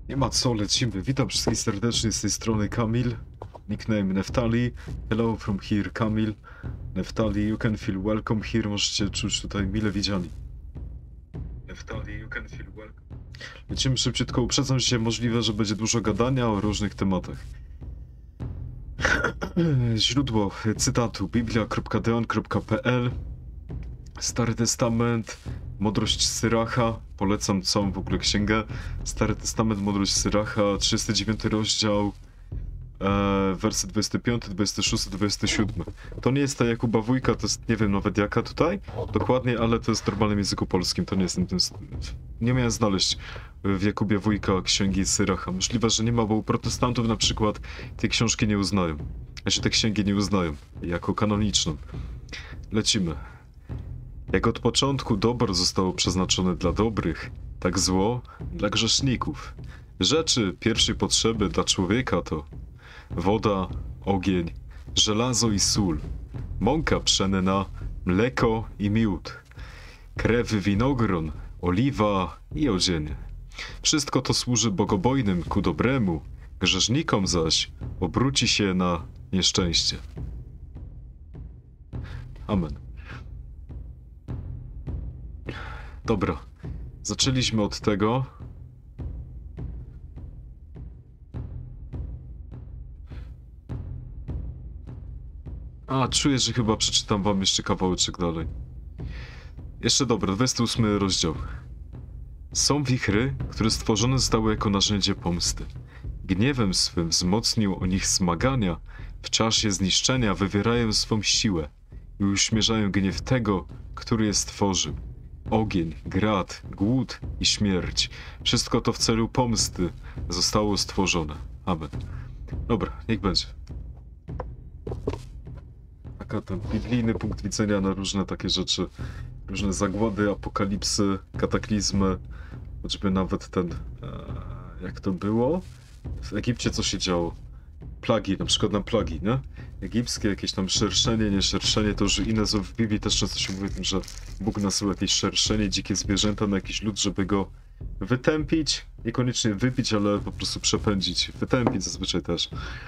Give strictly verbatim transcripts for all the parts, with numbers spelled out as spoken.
Nie ma co, lecimy. Witam wszystkich serdecznie z tej strony Kamil. Nickname Neftali. Hello from here, Kamil. Neftali, you can feel welcome here. Możecie czuć tutaj mile widziani. Neftali, you can feel welcome. Lecimy szybciutko. Uprzedzam się, możliwe, że będzie dużo gadania o różnych tematach. Źródło cytatu biblia kropka deon kropka pe el. Stary Testament, Mądrość Syracha, polecam całą w ogóle księgę. Stary Testament, Mądrość Syracha, trzydziesty dziewiąty rozdział, e, wersy dwudziesty piąty, dwudziesty szósty, dwudziesty siódmy. To nie jest ta Jakuba Wójka, to jest nie wiem nawet jaka tutaj, dokładnie, ale to jest w normalnym języku polskim, to nie jestem tym... Nie miałem znaleźć w Jakubie Wójka księgi Syracha. Możliwe, że nie ma, bo u protestantów na przykład tej książki nie uznają. Znaczy te księgi nie uznają jako kanoniczną. Lecimy. Jak od początku dobro zostało przeznaczone dla dobrych, tak zło dla grzeszników. Rzeczy pierwszej potrzeby dla człowieka to woda, ogień, żelazo i sól, mąka pszenna, mleko i miód, krew winogron, oliwa i odzień. Wszystko to służy bogobojnym ku dobremu, grzesznikom zaś obróci się na nieszczęście. Amen. Dobra, zaczęliśmy od tego. A, czuję, że chyba przeczytam wam jeszcze kawałeczek dalej. Jeszcze dobra, dwudziesty ósmy rozdział. Są wichry, które stworzone zostały jako narzędzie pomsty. Gniewem swym wzmocnił o nich smagania, w czasie zniszczenia wywierają swą siłę i uśmierzają gniew tego, który je stworzył. Ogień, grad, głód i śmierć. Wszystko to w celu pomsty zostało stworzone. Amen. Dobra, niech będzie. Taka ten biblijny punkt widzenia na różne takie rzeczy. Różne zagłady, apokalipsy, kataklizmy. Choćby nawet ten... E, jak to było? W Egipcie co się działo? Plagi, na przykład na plagi, nie? Egipskie, jakieś tam szerszenie, nie szerszenie, to już inne są w Biblii, też często się mówi o tym, że Bóg nasyła jakieś szerszenie, dzikie zwierzęta na jakiś lud, żeby go wytępić, niekoniecznie wypić, ale po prostu przepędzić, wytępić zazwyczaj też.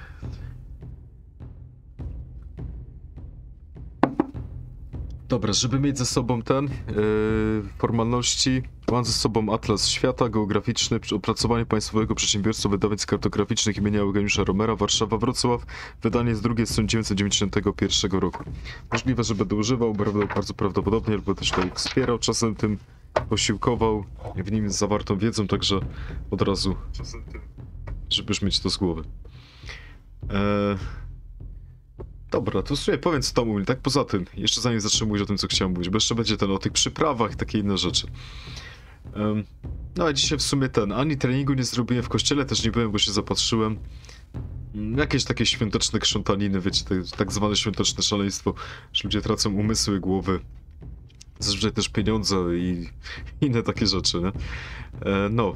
Dobra, żeby mieć ze sobą ten, yy, formalności, mam ze sobą Atlas Świata Geograficzny, opracowanie Państwowego Przedsiębiorstwa Wydawnictw Kartograficznych imienia Eugeniusza Romera, Warszawa, Wrocław, wydanie z drugiej z tysiąc dziewięćset dziewięćdziesiątego pierwszego roku. Możliwe, że będę używał, bardzo prawdopodobnie, albo też tutaj wspierał, czasem tym posiłkował w nim z zawartą wiedzą, także od razu, żeby już mieć to z głowy. Eee... Dobra, to sobie powiem co tam mówię, tak poza tym, jeszcze zanim zacznę mówić o tym, co chciałem mówić, bo jeszcze będzie ten o tych przyprawach i takie inne rzeczy. Um, no a dzisiaj w sumie ten, ani treningu nie zrobiłem w kościele, też nie byłem, bo się zapatrzyłem. Jakieś takie świąteczne krzątaniny, wiecie, te, tak zwane świąteczne szaleństwo, że ludzie tracą umysły, głowy. Zazwyczaj też pieniądze i inne takie rzeczy, nie? E, no.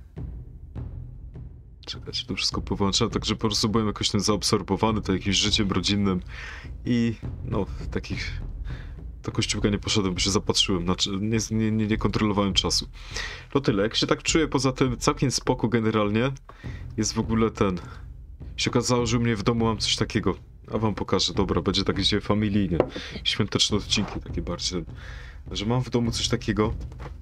Czekać, to wszystko połączyłem, także po prostu byłem jakoś tym zaabsorbowany, to jakimś życiem rodzinnym i no, takich... Do kościółka nie poszedłem, bo się zapatrzyłem, znaczy nie, nie, nie kontrolowałem czasu. No tyle, jak się tak czuję, poza tym całkiem spoko generalnie, jest w ogóle ten... Się okazało, że u mnie w domu mam coś takiego, a wam pokażę, dobra, będzie tak gdzie familijnie, świąteczne odcinki takie bardziej, że mam w domu coś takiego.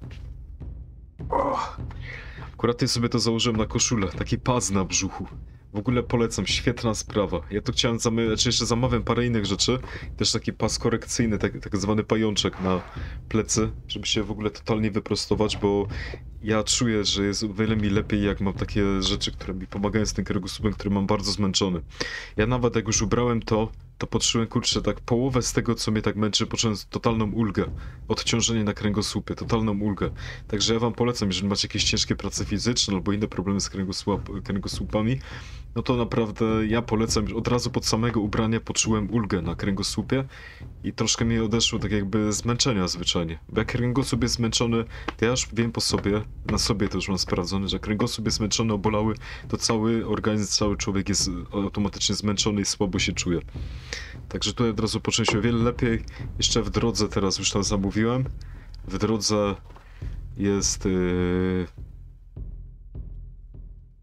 Oh. Akurat ja sobie to założyłem na koszulę, taki pas na brzuchu. W ogóle polecam, świetna sprawa. Ja to chciałem zamawiać, czy jeszcze zamawiam parę innych rzeczy. Też taki pas korekcyjny, tak, tak zwany pajączek na plecy, żeby się w ogóle totalnie wyprostować, bo ja czuję, że jest o wiele mi lepiej, jak mam takie rzeczy, które mi pomagają z tym kręgosłupem, który mam bardzo zmęczony. Ja nawet jak już ubrałem to, to poczułem, kurczę, tak połowę z tego, co mnie tak męczy, poczułem totalną ulgę. Odciążenie na kręgosłupie, totalną ulgę. Także ja wam polecam, jeżeli macie jakieś ciężkie prace fizyczne albo inne problemy z kręgosłup, kręgosłupami, no to naprawdę ja polecam, od razu pod samego ubrania poczułem ulgę na kręgosłupie i troszkę mi odeszło tak jakby zmęczenia zwyczajnie. Bo jak kręgosłup jest zmęczony, to ja już wiem po sobie, na sobie też mam sprawdzone, że jak kręgosłup jest zmęczony, obolały, to cały organizm, cały człowiek jest automatycznie zmęczony i słabo się czuje. Także tutaj od razu poczułem się o wiele lepiej. Jeszcze w drodze teraz już tam zamówiłem. W drodze jest... Yy...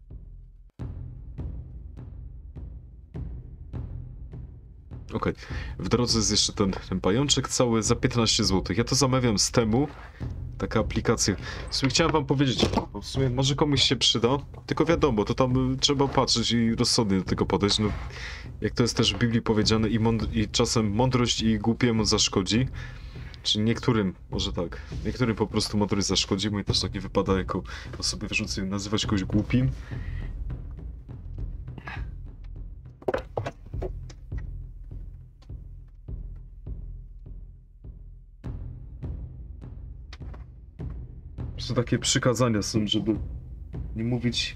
Okej. W drodze jest jeszcze ten, ten pajączek cały za piętnaście złotych. Ja to zamawiam z Temu. Taka aplikacja. W sumie chciałem wam powiedzieć, bo w sumie może komuś się przyda, tylko wiadomo, to tam y, trzeba patrzeć i rozsądnie do tego podejść, no jak to jest też w Biblii powiedziane i, mąd- i czasem mądrość i głupiemu zaszkodzi, czy niektórym, może tak, niektórym po prostu mądrość zaszkodzi, mój też tak nie wypada jako osobie wierzącej nazywać kogoś głupim. To takie przykazania są, żeby nie mówić...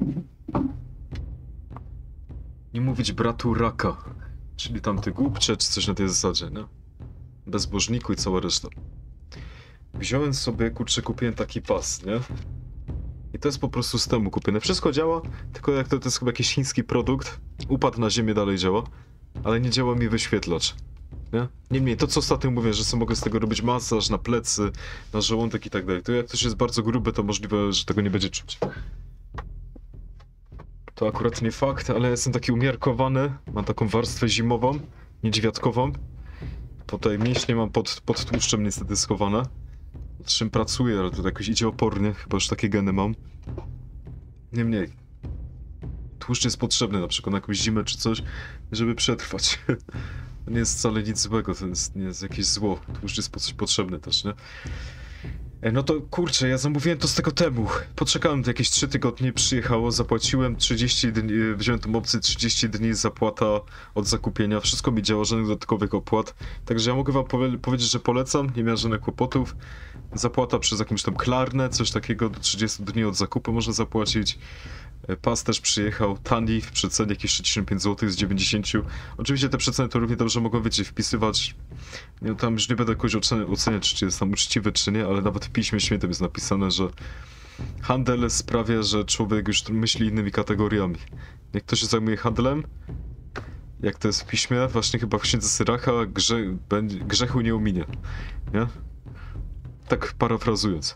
Nie mówić bratu raka, czyli tamty głupcze, czy coś na tej zasadzie, nie? Bezbożniku i cała reszta. Wziąłem sobie, kurczę, kupiłem taki pas, nie? I to jest po prostu z Temu kupione. Wszystko działa, tylko jak to, to jest chyba jakiś chiński produkt, upadł na ziemię, dalej działa, ale nie działa mi wyświetlacz. Nie? Niemniej, to co ostatnio mówię, że sobie mogę z tego robić masaż na plecy, na żołądek i tak dalej. To jak ktoś jest bardzo gruby, to możliwe, że tego nie będzie czuć. To akurat nie fakt, ale jestem taki umiarkowany. Mam taką warstwę zimową, niedźwiadkową. Tutaj mięśnie mam pod, pod tłuszczem niestety schowane. Nad czym pracuję, ale to jakoś idzie opornie, chyba już takie geny mam. Niemniej. Tłuszcz jest potrzebny na przykład na jakąś zimę czy coś, żeby przetrwać. To nie jest wcale nic złego, to jest, nie jest jakieś zło. Tłuszcz jest po coś potrzebny też, nie? E, no to kurczę, ja zamówiłem to z tego Temu. Poczekałem jakieś trzy tygodnie, przyjechało, zapłaciłem trzydzieści dni, wziąłem tą opcję trzydzieści dni zapłata od zakupienia. Wszystko mi działa, żadnych dodatkowych opłat. Także ja mogę wam powie powiedzieć, że polecam, nie miałem żadnych kłopotów. Zapłata przez jakąś tam Klarnę, coś takiego, do trzydziestu dni od zakupu można zapłacić. Pas też przyjechał tani, w przecenie jakieś sześćdziesiąt pięć złotych z dziewięćdziesięciu. Oczywiście te przeceny to równie dobrze mogą, wiecie, wpisywać. Nie, tam już nie będę jakoś oceniać, czy jest tam uczciwy, czy nie, ale nawet w Piśmie Świętym jest napisane, że handel sprawia, że człowiek już myśli innymi kategoriami. Jak ktoś się zajmuje handlem, jak to jest w Piśmie, właśnie chyba w Księdze Syracha, grze, grzechu nie ominie. Nie? Tak parafrazując.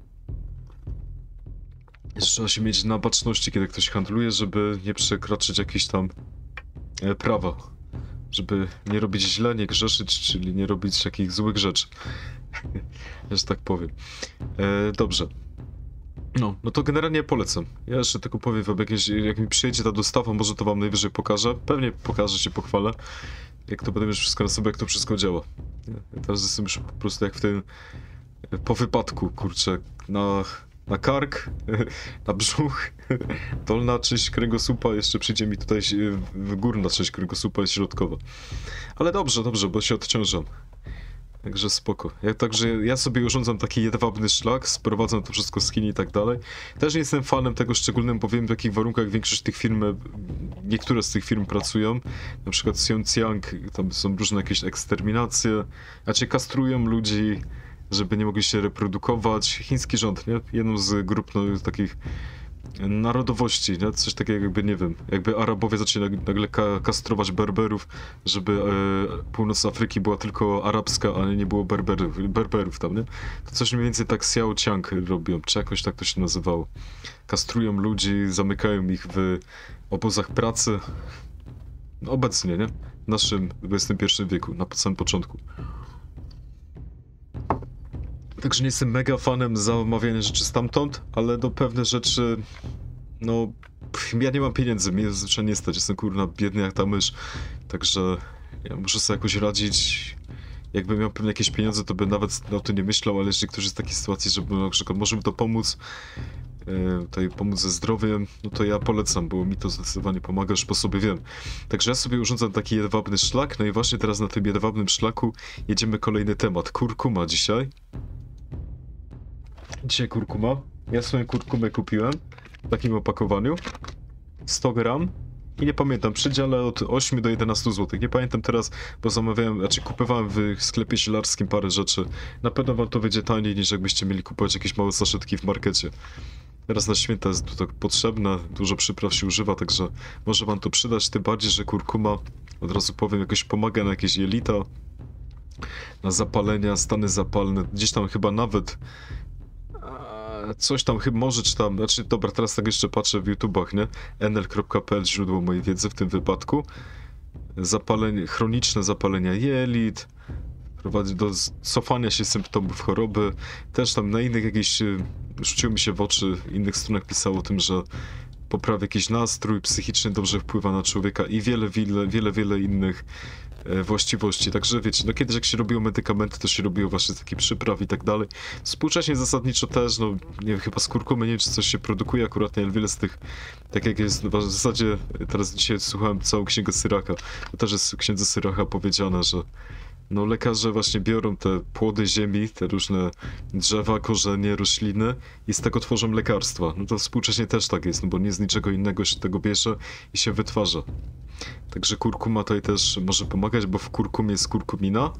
Trzeba się mieć na baczności, kiedy ktoś handluje, żeby nie przekroczyć jakieś tam e, prawa. Żeby nie robić źle, nie grzeszyć, czyli nie robić takich złych rzeczy. Że tak powiem. E, dobrze. No, no to generalnie polecam. Ja jeszcze tylko powiem wam, jak, jak mi przyjedzie ta dostawa, może to wam najwyżej pokażę. Pewnie pokażę, się pochwalę. Jak to będę już wszystko na sobie, jak to wszystko działa. Ja teraz jestem już po prostu jak w tym... Po wypadku, kurczę, na... Na kark, na brzuch, dolna część kręgosłupa, jeszcze przyjdzie mi tutaj w górna część kręgosłupa jest środkowa. Ale dobrze, dobrze, bo się odciążam. Także spoko. Ja, także ja sobie urządzam taki jedwabny szlak, sprowadzam to wszystko z Chin i tak dalej. Też nie jestem fanem tego szczególnym, bo wiem w jakich warunkach większość tych firm, niektóre z tych firm pracują. Na przykład Xinjiang, tam są różne jakieś eksterminacje, znaczy kastrują ludzi, żeby nie mogli się reprodukować. Chiński rząd, nie? Jedną z grup no, takich narodowości, nie? Coś takiego jakby, nie wiem, jakby Arabowie zaczęli nagle ka kastrować Berberów, żeby e, północ Afryki była tylko arabska, a nie było Berberów, Berberów tam, nie? To coś mniej więcej tak Xinjiang robią, czy jakoś tak to się nazywało. Kastrują ludzi, zamykają ich w obozach pracy. No, obecnie, nie? W naszym dwudziestym pierwszym wieku, na samym początku. Także nie jestem mega fanem zamawiania rzeczy stamtąd, ale do pewne rzeczy, no, pff, ja nie mam pieniędzy, mnie zwyczajnie nie stać, jestem kurna biedny jak ta mysz, także ja muszę sobie jakoś radzić. Jakbym miał pewnie jakieś pieniądze, to bym nawet o tym nie myślał, ale jeżeli ktoś jest w takiej sytuacji, żeby na przykład może mi to pomóc, e, tutaj pomóc ze zdrowiem, no to ja polecam, bo mi to zdecydowanie pomaga, już po sobie wiem. Także ja sobie urządzam taki jedwabny szlak, no i właśnie teraz na tym jedwabnym szlaku jedziemy kolejny temat, kurkuma dzisiaj. Dzisiaj kurkuma. Ja sobie kurkumę kupiłem w takim opakowaniu. sto gram. I nie pamiętam, przedziale od ośmiu do jedenastu złotych. Nie pamiętam teraz, bo zamawiałem, znaczy kupowałem w sklepie zielarskim parę rzeczy. Na pewno wam to wyjdzie taniej, niż jakbyście mieli kupować jakieś małe saszetki w markecie. Teraz na święta jest to tak potrzebne, dużo przypraw się używa, także może wam to przydać, tym bardziej, że kurkuma, od razu powiem, jakoś pomaga na jakieś jelita, na zapalenia, stany zapalne, gdzieś tam chyba nawet coś tam chyba może czy tam, znaczy dobra, teraz tak jeszcze patrzę w YouTubach, nie? N L kropka P L źródło mojej wiedzy w tym wypadku. zapalenie, chroniczne zapalenia jelit, prowadzi do cofania się symptomów choroby. Też tam na innych jakichś, rzuciło mi się w oczy, innych stronach pisało o tym, że poprawia jakiś nastrój psychiczny, dobrze wpływa na człowieka i wiele, wiele, wiele, wiele innych e, właściwości. Także wiecie, no kiedyś jak się robiło medykamenty, to się robiło właśnie z takich przypraw i tak dalej. Współcześnie zasadniczo też, no nie wiem, chyba z kurkumy, nie wiem czy coś się produkuje akurat, nie, ale wiele z tych, tak jak jest, w zasadzie teraz dzisiaj słuchałem całą księgę Syraka, to też jest w księdze Syracha powiedziane, że no lekarze właśnie biorą te płody ziemi, te różne drzewa, korzenie, rośliny i z tego tworzą lekarstwa. No to współcześnie też tak jest, no bo nie z niczego innego się tego bierze i się wytwarza. Także kurkuma tutaj też może pomagać, bo w kurkumie jest kurkumina.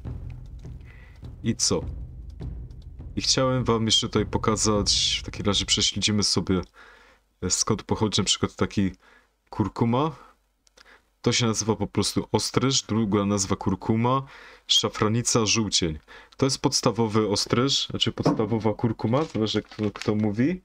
I co? I chciałem wam jeszcze tutaj pokazać, w takim razie prześledzimy sobie skąd pochodzi na przykład taki kurkuma. To się nazywa po prostu ostryż, druga nazwa kurkuma, szafranica, żółcień. To jest podstawowy ostryż, znaczy podstawowa kurkuma, zależy jak kto, kto mówi.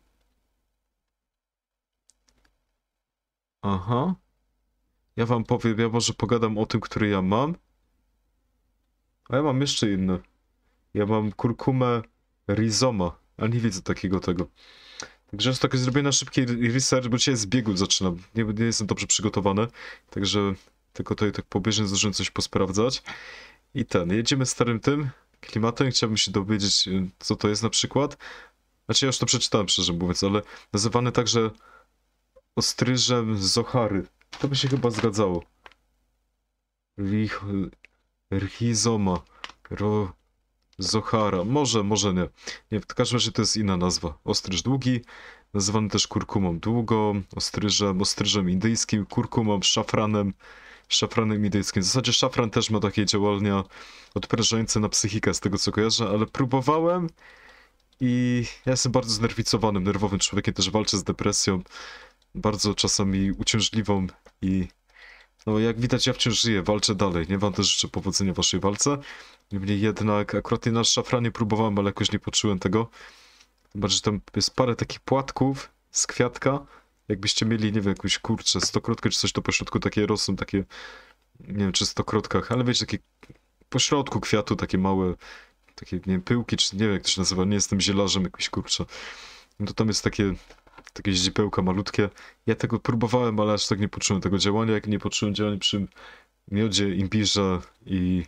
Aha. Ja wam powiem, ja może pogadam o tym, który ja mam. A ja mam jeszcze inny. Ja mam kurkumę rhizoma, a nie widzę takiego tego. Także jest tak zrobię na szybki research, bo dzisiaj z biegu zaczynam. Nie, nie jestem dobrze przygotowany, także tylko tutaj tak pobieżnie zdążyłem coś posprawdzać. I ten, jedziemy starym tym klimatem, chciałbym się dowiedzieć, co to jest na przykład. Znaczy ja już to przeczytałem, szczerze mówiąc, ale nazywane także ostryżem zochary. To by się chyba zgadzało. Lich... Rhizoma. Ro... Zochara. Może, może nie. Nie, w każdym razie to jest inna nazwa. Ostryż długi, nazywany też kurkumą długą, ostryżem, ostryżem indyjskim, kurkumą, szafranem, szafranem indyjskim. W zasadzie szafran też ma takie działania odprężające na psychikę, z tego co kojarzę, ale próbowałem i ja jestem bardzo znerwicowanym, nerwowym człowiekiem, też walczę z depresją, bardzo czasami uciążliwą i no jak widać ja wciąż żyję, walczę dalej, nie wam też życzę powodzenia w waszej walce. Niemniej jednak, akurat na szafranie próbowałem, ale jakoś nie poczułem tego. Chyba, że tam jest parę takich płatków z kwiatka. Jakbyście mieli, nie wiem, jakąś kurczę, stokrotkę czy coś, to po środku takie rosną, takie, nie wiem czy stokrotkach, ale wiecie, takie po środku kwiatu, takie małe, takie, nie wiem, pyłki, czy nie wiem jak to się nazywa, nie jestem zielarzem jakoś, kurczę. No to tam jest takie, takie ździpełka malutkie. Ja tego próbowałem, ale aż tak nie poczułem tego działania, jak nie poczułem działania przy miodzie, imbirze i...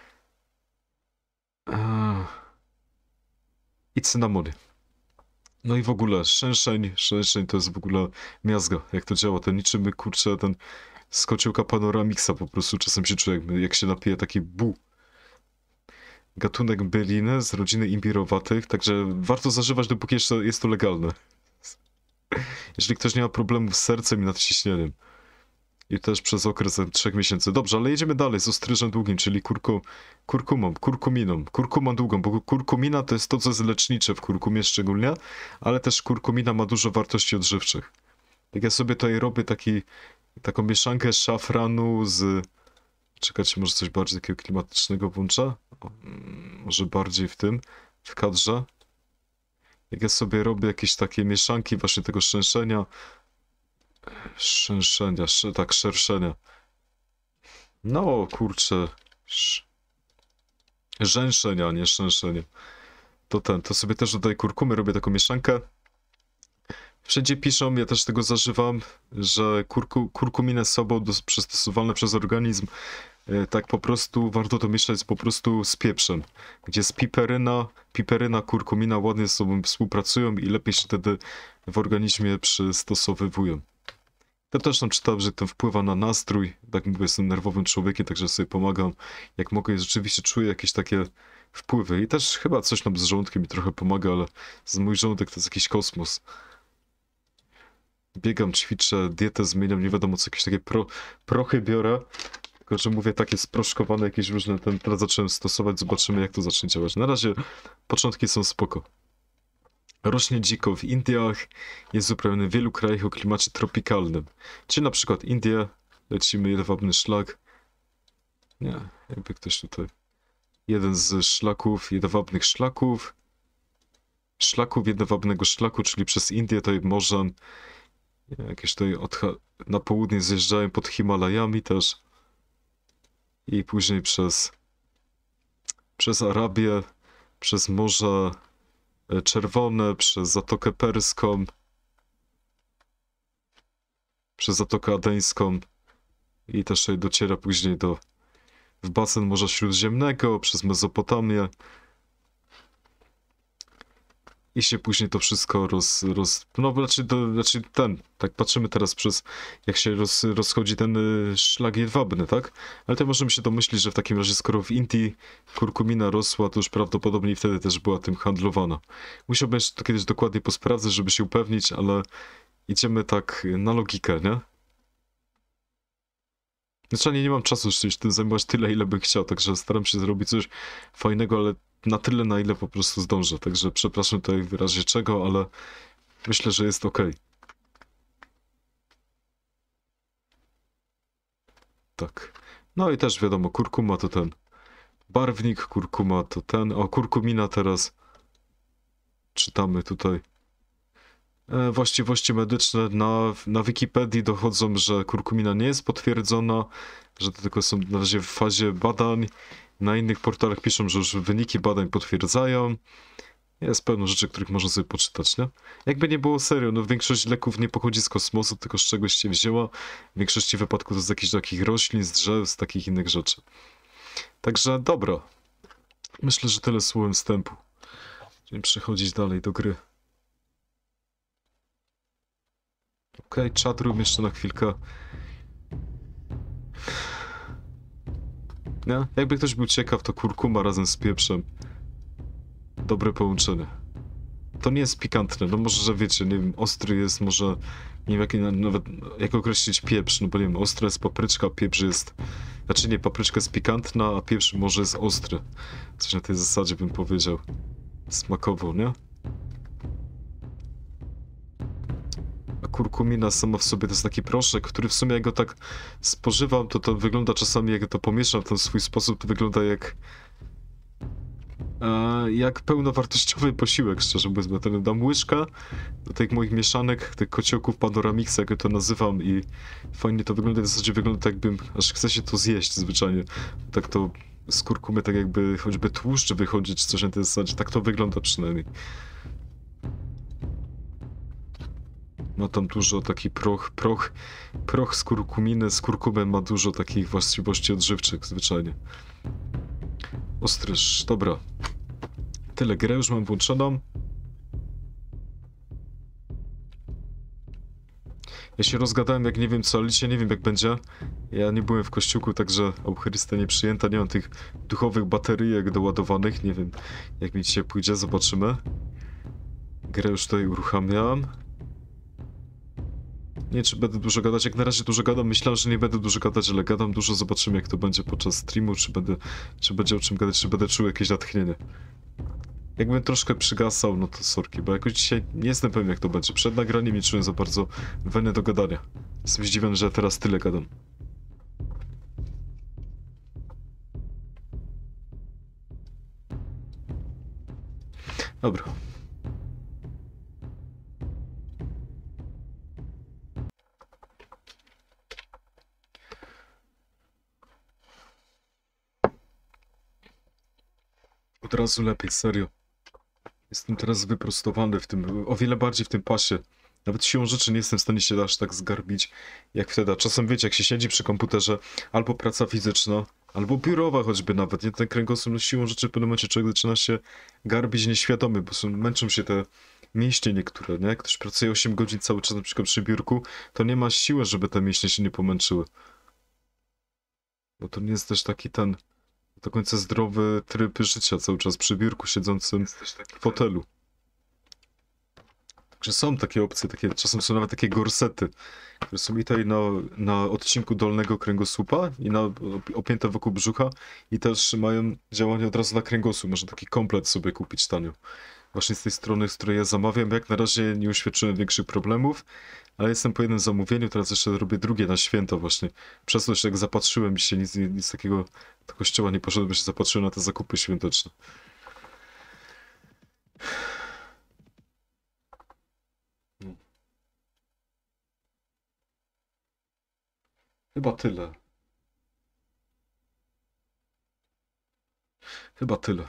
i cynamonie. No i w ogóle szęszeń, szęszeń to jest w ogóle miazga, jak to działa. Ten niczym, kurczę, ten z kociołka Panoramixa po prostu czasem się czuje, jak, jak się napije taki bu. Gatunek byliny z rodziny imbirowatych, także warto zażywać, dopóki jeszcze jest to legalne. Jeżeli ktoś nie ma problemów z sercem i nadciśnieniem. I też przez okres trzech miesięcy. Dobrze, ale jedziemy dalej z ostryżem długim, czyli kurku, kurkumą, kurkuminą. Kurkumą długą, bo kurkumina to jest to, co jest lecznicze w kurkumie szczególnie, ale też kurkumina ma dużo wartości odżywczych. Jak ja sobie tutaj robię taki, taką mieszankę szafranu z... Czekajcie, może coś bardziej takiego klimatycznego włączę? O, może bardziej w tym, w kadrze. Jak ja sobie robię jakieś takie mieszanki właśnie tego szczęszenia, Szęszenia, sz, tak, szerszenia. No, kurczę. Sz... Rzęszenia, nie szczęszenia. To ten, to sobie też dodaję kurkumy, robię taką mieszankę. Wszędzie piszą, ja też tego zażywam, że kurku, kurkuminę sobą do, przystosowane przez organizm, e, tak po prostu warto to mieszać po prostu z pieprzem. Gdzie jest piperyna, piperyna, kurkumina ładnie z sobą współpracują i lepiej się wtedy w organizmie przystosowywują. Ja też tam czytałem, że to wpływa na nastrój. Tak mówię, jestem nerwowym człowiekiem, także sobie pomagam. Jak mogę, i rzeczywiście czuję jakieś takie wpływy. I też chyba coś tam z żołądkiem mi trochę pomaga, ale z mój żołądek to jest jakiś kosmos. Biegam, ćwiczę, dietę zmieniam, nie wiadomo co, jakieś takie pro, prochy biorę. Tylko, że mówię, takie sproszkowane, jakieś różne, ten, teraz zacząłem stosować, zobaczymy jak to zacznie działać. Na razie początki są spoko. Rośnie dziko w Indiach, jest uprawiany w wielu krajach o klimacie tropikalnym. Czyli na przykład Indie, lecimy jedwabny szlak. Nie, jakby ktoś tutaj... Jeden z szlaków, jedwabnych szlaków. Szlaków jedwabnego szlaku, czyli przez Indię, tutaj morzem. Jakieś tutaj od, na południe zjeżdżają pod Himalajami też. i później przez, przez Arabię, przez Morze Czerwone, przez Zatokę Perską, przez Zatokę Adeńską i też dociera później do w basen Morza Śródziemnego, przez Mezopotamię i się później to wszystko roz... roz no raczej, do, raczej ten, tak patrzymy teraz przez, jak się roz, rozchodzi ten y, szlak jedwabny, tak? Ale to możemy się domyślić, że w takim razie skoro w Indii kurkumina rosła, to już prawdopodobnie wtedy też była tym handlowana. Musiałbym jeszcze to kiedyś dokładnie posprawdzać, żeby się upewnić, ale idziemy tak na logikę, nie? Znaczy, nie, nie mam czasu się tym zajmować tyle, ile bym chciał, także staram się zrobić coś fajnego, ale na tyle, na ile po prostu zdążę. Także przepraszam tutaj w razie czego, ale myślę, że jest ok. Tak. No i też wiadomo, kurkuma to ten barwnik, kurkuma to ten, o kurkumina teraz czytamy tutaj. E, właściwości medyczne na, na Wikipedii dochodzą, że kurkumina nie jest potwierdzona, że to tylko są na razie w fazie badań. Na innych portalach piszą, że już wyniki badań potwierdzają. Jest pełno rzeczy, których można sobie poczytać, nie? Jakby nie było serio, no większość leków nie pochodzi z kosmosu, tylko z czegoś się wzięła. W większości wypadków to z jakichś takich roślin, z drzew, z takich innych rzeczy. Także dobra. Myślę, że tyle słowem wstępu. Będziemy przechodzić dalej do gry. Okej, okay, chatroom jeszcze na chwilkę. Nie? Jakby ktoś był ciekaw, to kurkuma razem z pieprzem. Dobre połączenie. To nie jest pikantne, no może, że wiecie, nie wiem, ostry jest, może, nie wiem, jak, nawet jak określić pieprz, no bo nie wiem, ostra jest papryczka, pieprz jest, znaczy nie, papryczka jest pikantna, a pieprz może jest ostry. Coś na tej zasadzie bym powiedział. Smakowo, nie? A kurkumina sama w sobie to jest taki proszek, który w sumie jak go tak spożywam, to to wygląda czasami, jak to pomieszam w ten swój sposób, to wygląda jak e, jak pełnowartościowy posiłek, szczerze mówiąc, bo ten dam łyżkę do tych moich mieszanek, tych kociołków Panoramixa, jak ja to nazywam, i fajnie to wygląda, w zasadzie wygląda tak, jakbym, aż chce się to zjeść zwyczajnie. Tak to z kurkumy tak jakby choćby tłuszcz wychodzi, czy coś na tej zasadzie, tak to wygląda przynajmniej. Ma tam dużo taki proch, proch, proch z kurkuminy, z kurkumem ma dużo takich właściwości odżywczych zwyczajnie. Ostryż, dobra. Tyle, grę już mam włączoną. Ja się rozgadałem jak nie wiem co, ale dzisiaj nie wiem jak będzie. Ja nie byłem w kościółku, także Eucharystia nie przyjęta, nie mam tych duchowych bateryjek doładowanych, nie wiem jak mi dzisiaj pójdzie, zobaczymy. Grę już tutaj uruchamiam. Nie, czy będę dużo gadać, jak na razie dużo gadam, myślałem, że nie będę dużo gadać, ale gadam dużo, zobaczymy jak to będzie podczas streamu, czy będę, czy będzie o czym gadać, czy będę czuł jakieś natchnienie. Jakbym troszkę przygasał, no to sorki, bo jakoś dzisiaj nie jestem pewien jak to będzie. Przed nagraniem nie czułem za bardzo weny do gadania. Jestem zdziwiony, że teraz tyle gadam. Dobra. Od razu lepiej, serio. Jestem teraz wyprostowany w tym, o wiele bardziej w tym pasie. Nawet siłą rzeczy nie jestem w stanie się aż tak zgarbić jak wtedy. A czasem wiecie, jak się siedzi przy komputerze, albo praca fizyczna, albo biurowa choćby nawet, nie? Ten kręgosłup, no siłą rzeczy w pewnym momencie człowiek zaczyna się garbić nieświadomy, bo są, męczą się te mięśnie niektóre, nie? Jak ktoś pracuje osiem godzin cały czas na przykład przy biurku, to nie ma siły, żeby te mięśnie się nie pomęczyły. Bo to nie jest też taki ten do końca zdrowy tryb życia, cały czas przy biurku siedzącym w fotelu. Także są takie opcje, takie, czasem są nawet takie gorsety, które są i tutaj na, na odcinku dolnego kręgosłupa i na opięte wokół brzucha i też mają działanie od razu na kręgosłup. Można taki komplet sobie kupić tanio. Właśnie z tej strony, z której ja zamawiam, jak na razie nie uświadczyłem większych problemów, ale jestem po jednym zamówieniu, teraz jeszcze robię drugie na święto właśnie. Przez to, że jak zapatrzyłem się, nic, nic takiego do kościoła nie poszedłem, bo się zapatrzyłem na te zakupy świąteczne. Chyba tyle. Chyba tyle.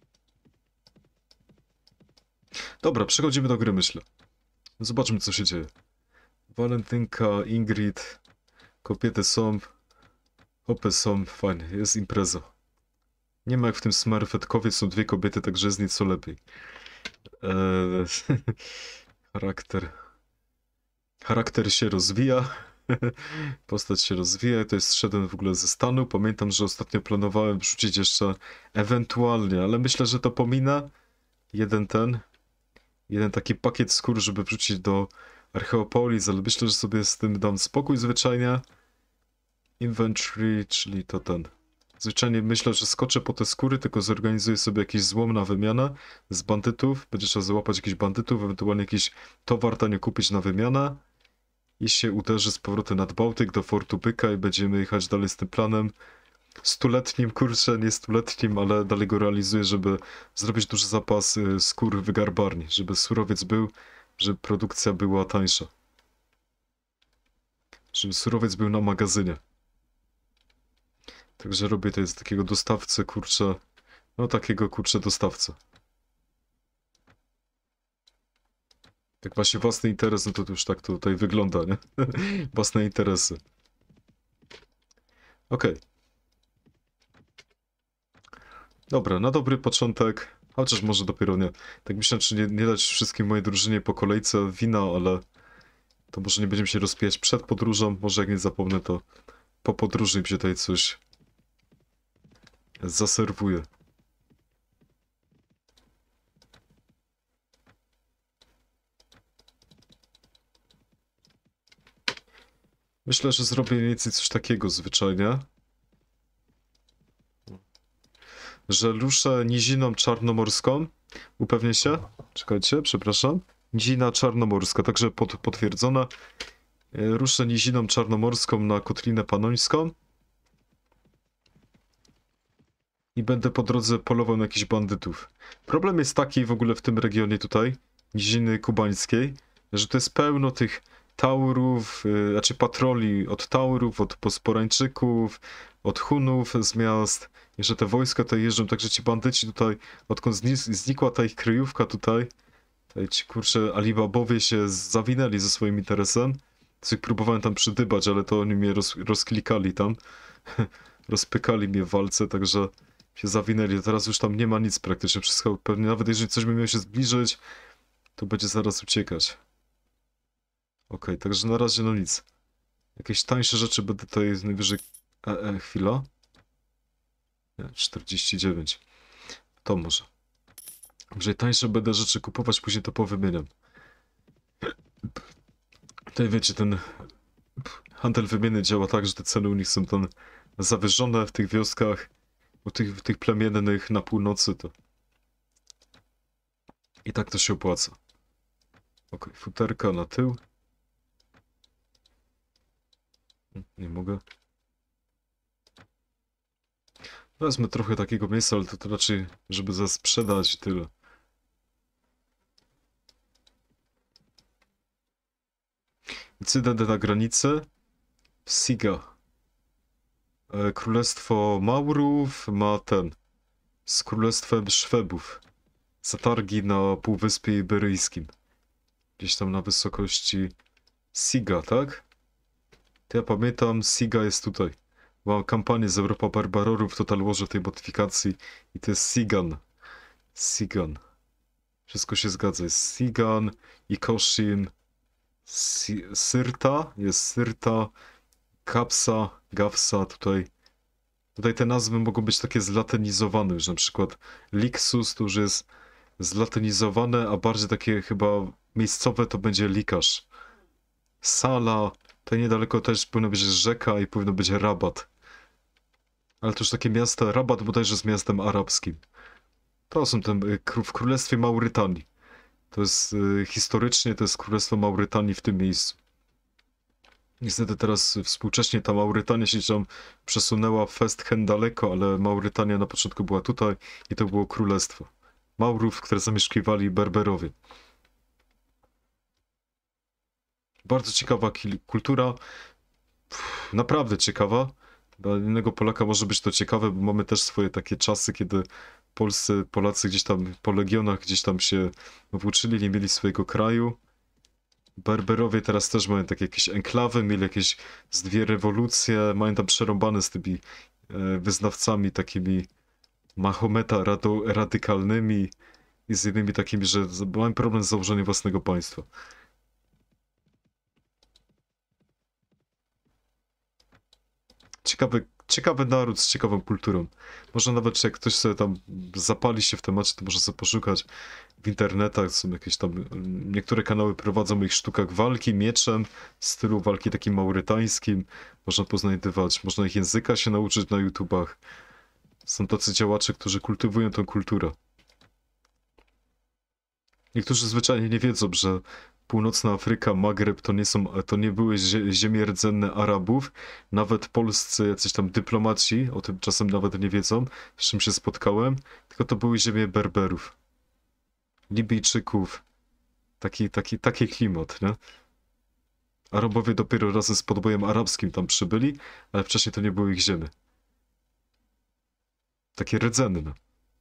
Dobra, przechodzimy do gry, myślę. Zobaczmy, co się dzieje. Walentynka, Ingrid, kobiety są, hopy są, fajnie, jest impreza. Nie ma jak w tym Smurfetkowie, są dwie kobiety, także jest nieco lepiej. Eee, charakter. Charakter się rozwija. Postać się rozwija, to jest szedłem w ogóle ze stanu. Pamiętam, że ostatnio planowałem wrzucić jeszcze ewentualnie, ale myślę, że to pominę. Jeden ten, jeden taki pakiet skór, żeby wrzucić do Archeopolis, ale myślę, że sobie z tym dam spokój zwyczajnie. Inventory, czyli to ten. Zwyczajnie myślę, że skoczę po te skóry, tylko zorganizuję sobie jakiś złom na wymianę z bandytów. Będzie trzeba załapać jakichś bandytów, ewentualnie jakiś towar tanio kupić na wymianę. I się uderzy z powrotem nad Bałtyk do Fortu Byka i będziemy jechać dalej z tym planem. Stuletnim, kurczę, nie stuletnim, ale dalej go realizuję, żeby zrobić duży zapas y, skór wygarbarni, żeby surowiec był, żeby produkcja była tańsza. Żeby surowiec był na magazynie. Także robię to z takiego dostawcę, kurczę, no takiego, kurczę, dostawcę. Jak właśnie własny interes, no to już tak to tutaj wygląda, nie? Własne interesy. Okej. Okay. Dobra, na dobry początek, chociaż może dopiero nie. Tak myślę, czy nie, nie dać wszystkim mojej drużynie po kolejce wina, ale to może nie będziemy się rozpijać przed podróżą, może jak nie zapomnę, to po podróży mi się tutaj coś zaserwuje. Myślę, że zrobię mniej więcej coś takiego zwyczajnie. Że ruszę niziną czarnomorską. Upewnię się. Czekajcie, przepraszam. Nizina czarnomorska, także pod, potwierdzona. Ruszę niziną czarnomorską na Kotlinę Panońską. I będę po drodze polował na jakichś bandytów. Problem jest taki w ogóle w tym regionie tutaj, niziny kubańskiej, że to jest pełno tych Taurów, yy, znaczy patroli od Taurów, od Posporańczyków, od Hunów z miast. Jeszcze te wojska tutaj jeżdżą, także ci bandyci tutaj, odkąd znikła ta ich kryjówka tutaj, tutaj ci kurczę Alibabowie się zawinęli ze swoim interesem. Coś próbowałem tam przydybać, ale to oni mnie roz, rozklikali tam. Rozpykali mnie w walce, także się zawinęli. Teraz już tam nie ma nic praktycznie. Wszystko pewnie, nawet jeżeli coś by miało się zbliżyć, to będzie zaraz uciekać. Okej, okay, także na razie no nic. Jakieś tańsze rzeczy będę tutaj najwyżej... E, e, chwila. Nie, czterdzieści dziewięć. To może. Jeżeli tańsze będę rzeczy kupować, później to powymieniam. Tutaj wiecie, ten handel wymienny działa tak, że te ceny u nich są tam zawyżone w tych wioskach, u tych, w tych plemiennych na północy to... I tak to się opłaca. Ok, futerka na tył. Nie mogę. Wezmę trochę takiego miejsca, ale to, to raczej, żeby za sprzedać i tyle. Incydent na granicy. Siga. E, Królestwo Maurów ma ten. Z Królestwem Szwebów. Zatargi na Półwyspie Iberyjskim. Gdzieś tam na wysokości Siga, tak? To ja pamiętam, Siga jest tutaj. Mam kampanię z Europa Barbarorów, Total Warze w tej modyfikacji. I to jest Sigan. Sigan. Wszystko się zgadza. Jest Sigan, Ikoshim, si Syrta, jest Syrta, Kapsa, Gawsa, tutaj. Tutaj te nazwy mogą być takie zlatynizowane, już na przykład Lixus to już jest zlatynizowane, a bardziej takie chyba miejscowe to będzie Likasz. Sala, tutaj niedaleko też powinno być rzeka i powinno być Rabat. Ale to już takie miasta, Rabat bodajże z miastem arabskim. To są te w Królestwie Maurytanii. To jest y, historycznie, to jest Królestwo Maurytanii w tym miejscu. Niestety teraz współcześnie ta Maurytania się tam przesunęła fest hen daleko, ale Maurytania na początku była tutaj i to było królestwo Maurów, które zamieszkiwali Berberowie. Bardzo ciekawa kultura, Pff, naprawdę ciekawa. Dla innego Polaka może być to ciekawe, bo mamy też swoje takie czasy, kiedy Polscy, Polacy gdzieś tam po legionach gdzieś tam się włóczyli, nie mieli swojego kraju. Berberowie teraz też mają takie jakieś enklawy, mieli jakieś z dwie rewolucje, mają tam przerąbane z tymi e, wyznawcami takimi Mahometa rado, radykalnymi i z innymi takimi, że mają problem z założeniem własnego państwa. Ciekawy, ciekawy naród z ciekawą kulturą. Może nawet jak ktoś sobie tam zapali się w temacie, to może sobie poszukać w internetach. Są jakieś tam, niektóre kanały prowadzą o ich sztukach walki mieczem, w stylu walki takim maurytańskim. Można poznajdywać, można ich języka się nauczyć na YouTubach. Są tacy działacze, którzy kultywują tą kulturę. Niektórzy zwyczajnie nie wiedzą, że Północna Afryka, Magreb to nie są, to nie były zie ziemie rdzenne Arabów. Nawet polscy jacyś tam dyplomaci o tym czasem nawet nie wiedzą, z czym się spotkałem, tylko to były ziemie Berberów, Libijczyków. Taki, taki, taki klimat, nie? Arabowie dopiero razem z podbojem arabskim tam przybyli, ale wcześniej to nie były ich ziemie. Takie rdzenne.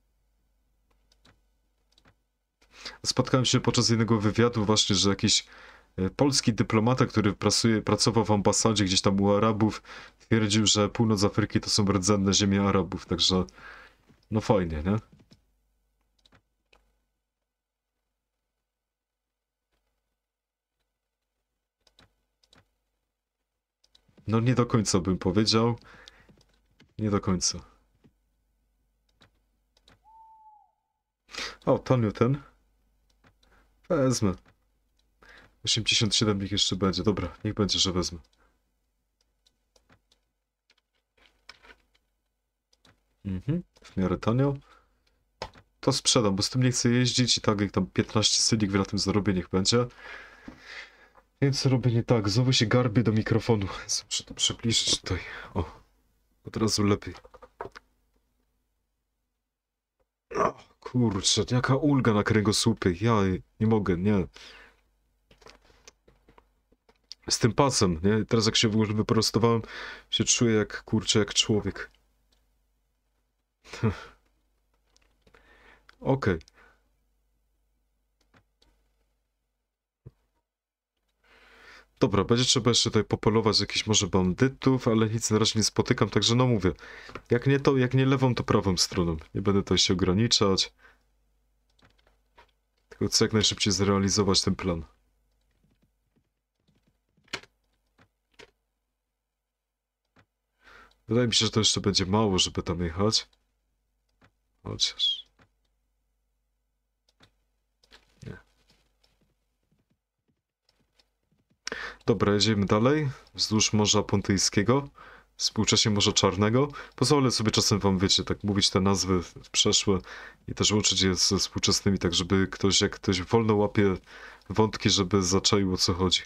Spotkałem się podczas jednego wywiadu właśnie, że jakiś e, polski dyplomata, który pracuje, pracował w ambasadzie gdzieś tam u Arabów, twierdził, że północ Afryki to są rdzenne ziemie Arabów, także no fajnie, nie? No nie do końca bym powiedział. Nie do końca. O, tanio ten. Wezmę. osiemdziesiąt siedem niech jeszcze będzie. Dobra, niech będzie, że wezmę. Mhm, w miarę tanio. To sprzedam, bo z tym nie chcę jeździć i tak jak tam piętnaście sylik na tym zarobię, niech będzie. Więc robię nie tak, znowu się garbię do mikrofonu. Muszę to przybliżyć tutaj. O, od razu lepiej. O, kurczę, jaka ulga na kręgosłupie. Ja nie mogę, nie. Z tym pasem, nie? Teraz jak się w ogóle wyprostowałem, się czuję jak, kurczę, jak człowiek. Okej. Okay. Dobra, będzie trzeba jeszcze tutaj popolować jakichś może bandytów, ale nic na razie nie spotykam, także no mówię. Jak nie to, jak nie lewą, to prawą stroną. Nie będę tutaj się ograniczać. Tylko chcę jak najszybciej zrealizować ten plan. Wydaje mi się, że to jeszcze będzie mało, żeby tam jechać. Chociaż... Nie. Dobra, jedziemy dalej. Wzdłuż Morza Pontyjskiego. Współcześnie Morza Czarnego. Pozwolę sobie czasem wam, wiecie, tak mówić te nazwy przeszłe i też łączyć je ze współczesnymi, tak żeby ktoś, jak ktoś wolno łapie wątki, żeby zaczaił o co chodzi.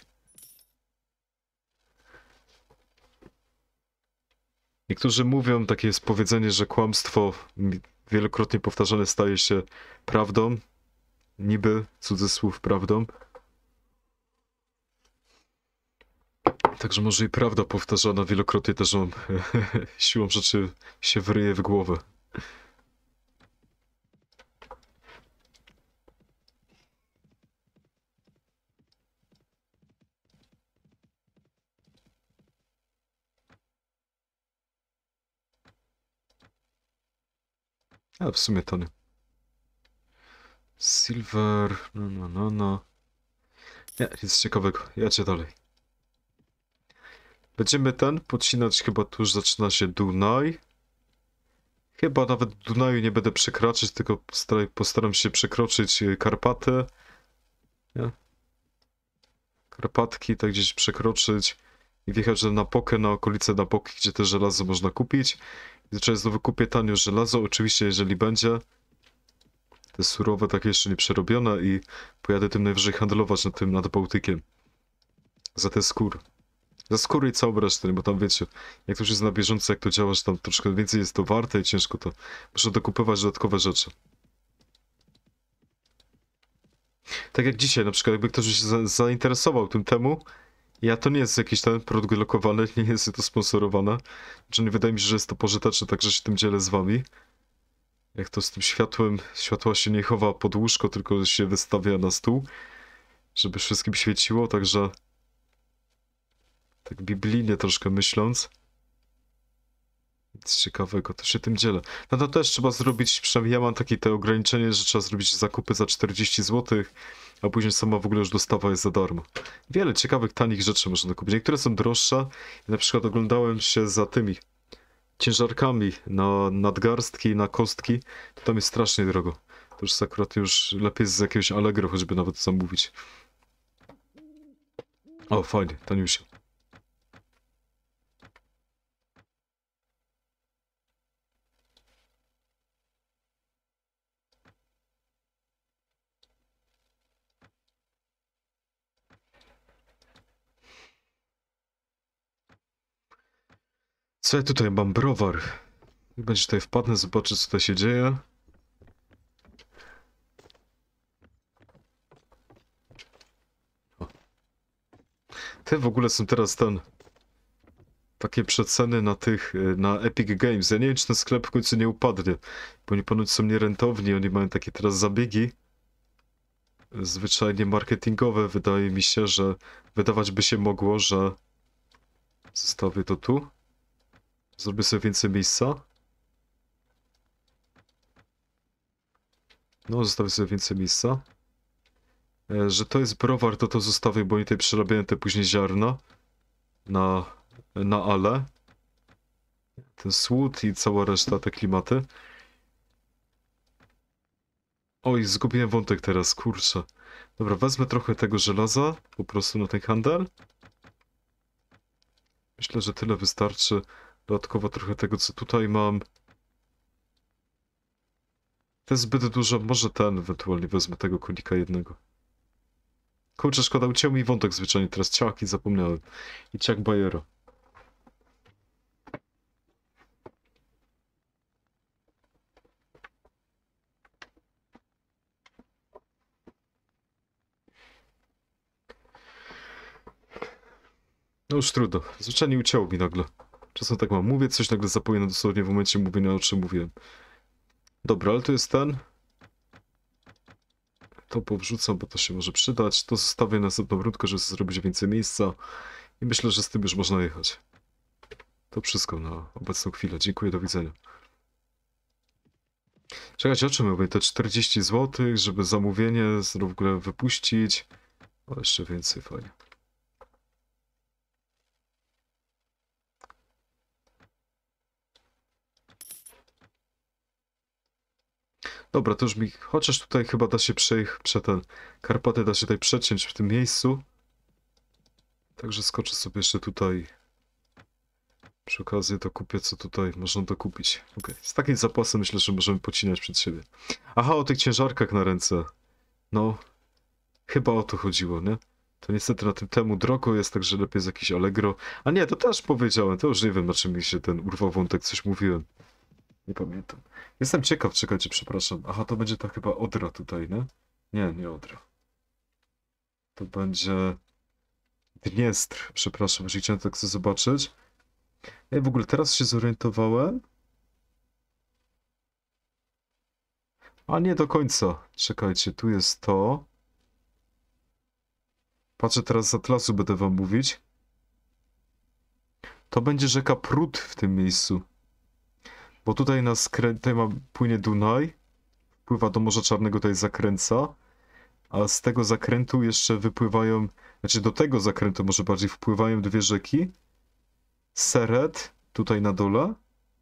Niektórzy mówią, takie jest powiedzenie, że kłamstwo wielokrotnie powtarzane staje się prawdą. Niby, cudzysłów, prawdą. Także może i prawda powtarzana wielokrotnie też on siłą rzeczy się wryje w głowę. A w sumie to nie. Silver, no no no no. Nie, nic ciekawego. Jadzie dalej. Będziemy ten podcinać, chyba tu już zaczyna się Dunaj. Chyba nawet Dunaju nie będę przekraczać, tylko postaram, postaram się przekroczyć Karpaty. Nie? Karpatki, tak gdzieś przekroczyć i wjechać na Pokę, na okolice Napoki, gdzie te żelazo można kupić. I zacząłem znowu kupię tanio żelazo, oczywiście jeżeli będzie. Te surowe, takie jeszcze nie przerobione i pojadę tym najwyżej handlować nad tym, nad Bałtykiem. Za te skóry. Za skóry i całą resztę, bo tam wiecie, jak to już jest na bieżąco, jak to działa, że tam troszkę więcej jest to warte i ciężko to... Muszę dokupywać dodatkowe rzeczy. Tak jak dzisiaj, na przykład jakby ktoś się za zainteresował tym temu Ja to nie jest jakiś ten produkt lokowany, nie jest to sponsorowane. Znaczy nie wydaje mi się, że jest to pożyteczne, także się tym dzielę z wami. Jak to z tym światłem, światła się nie chowa pod łóżko, tylko się wystawia na stół, żeby wszystkim świeciło, także tak biblijnie troszkę myśląc. Nic ciekawego, to się tym dzielę. No to też trzeba zrobić, przynajmniej ja mam takie te ograniczenie, że trzeba zrobić zakupy za czterdzieści złotych, a później sama w ogóle już dostawa jest za darmo. Wiele ciekawych, tanich rzeczy można kupić. Niektóre są droższe. Na przykład oglądałem się za tymi ciężarkami na nadgarstki, na kostki. To tam jest strasznie drogo. To już jest akurat już lepiej z jakiegoś Allegro choćby nawet zamówić. O, fajnie, taniusie. Co ja tutaj mam? Browar. I będzie tutaj wpadnę, zobaczę co tutaj się dzieje. O. Te w ogóle są teraz ten... Takie przeceny na tych, na Epic Games. Ja nie wiem, czy ten sklep w końcu nie upadnie. Bo oni ponoć są nierentowni, oni mają takie teraz zabiegi. Zwyczajnie marketingowe. Wydaje mi się, że wydawać by się mogło, że... Zostawię to tu. Zrobię sobie więcej miejsca. No, zostawię sobie więcej miejsca. E, że to jest browar, to to zostawię, bo oni tutaj przerabiają te później ziarna. Na, na ale. Ten słód i cała reszta, te klimaty. Oj, zgubiłem wątek teraz, kurczę. Dobra, wezmę trochę tego żelaza, po prostu na ten handel. Myślę, że tyle wystarczy. Dodatkowo trochę tego, co tutaj mam. To jest zbyt dużo, może ten ewentualnie wezmę tego konika jednego. Kurczę, szkoda, uciął mi wątek zwyczajnie, teraz ciaki zapomniałem. I ciak Bajera. No już trudno, zwyczajnie ucięło mi nagle. Czasem tak mam, mówię coś, nagle zapominam dosłownie w momencie mówienia, o czym mówiłem. Dobra, ale to jest ten. To powrzucam, bo to się może przydać. To zostawię na następną rundkę, żeby zrobić więcej miejsca. I myślę, że z tym już można jechać. To wszystko na obecną chwilę. Dziękuję, do widzenia. Czekajcie, o czym mówię? Te czterdzieści złotych, żeby zamówienie w ogóle wypuścić. O, jeszcze więcej, fajnie. Dobra, to już mi... Chociaż tutaj chyba da się przejść, prze ten... Karpaty da się tutaj przeciąć w tym miejscu. Także skoczę sobie jeszcze tutaj. Przy okazji to kupię, co tutaj można dokupić. Okej, z takim zapasem myślę, że możemy pocinać przed siebie. Aha, o tych ciężarkach na ręce. No, chyba o to chodziło, nie? To niestety na tym temu drogo jest, także lepiej z jakiś Allegro. A nie, to też powiedziałem, to już nie wiem, na czym mi się ten urwał wątek, coś mówiłem. Nie pamiętam. Jestem ciekaw, czekajcie, przepraszam. Aha, to będzie ta chyba Odra tutaj, nie? Nie, nie Odra. To będzie... Dniestr, przepraszam, jeżeli chciałem tak sobie zobaczyć. Ja w ogóle teraz się zorientowałem. A nie do końca. Czekajcie, tu jest to. Patrzę teraz z atlasu, będę wam mówić. To będzie rzeka Prut w tym miejscu. Bo tutaj nas tutaj ma, płynie Dunaj. Wpływa do Morza Czarnego, tutaj zakręca. A z tego zakrętu jeszcze wypływają... Znaczy do tego zakrętu może bardziej wpływają dwie rzeki. Seret, tutaj na dole.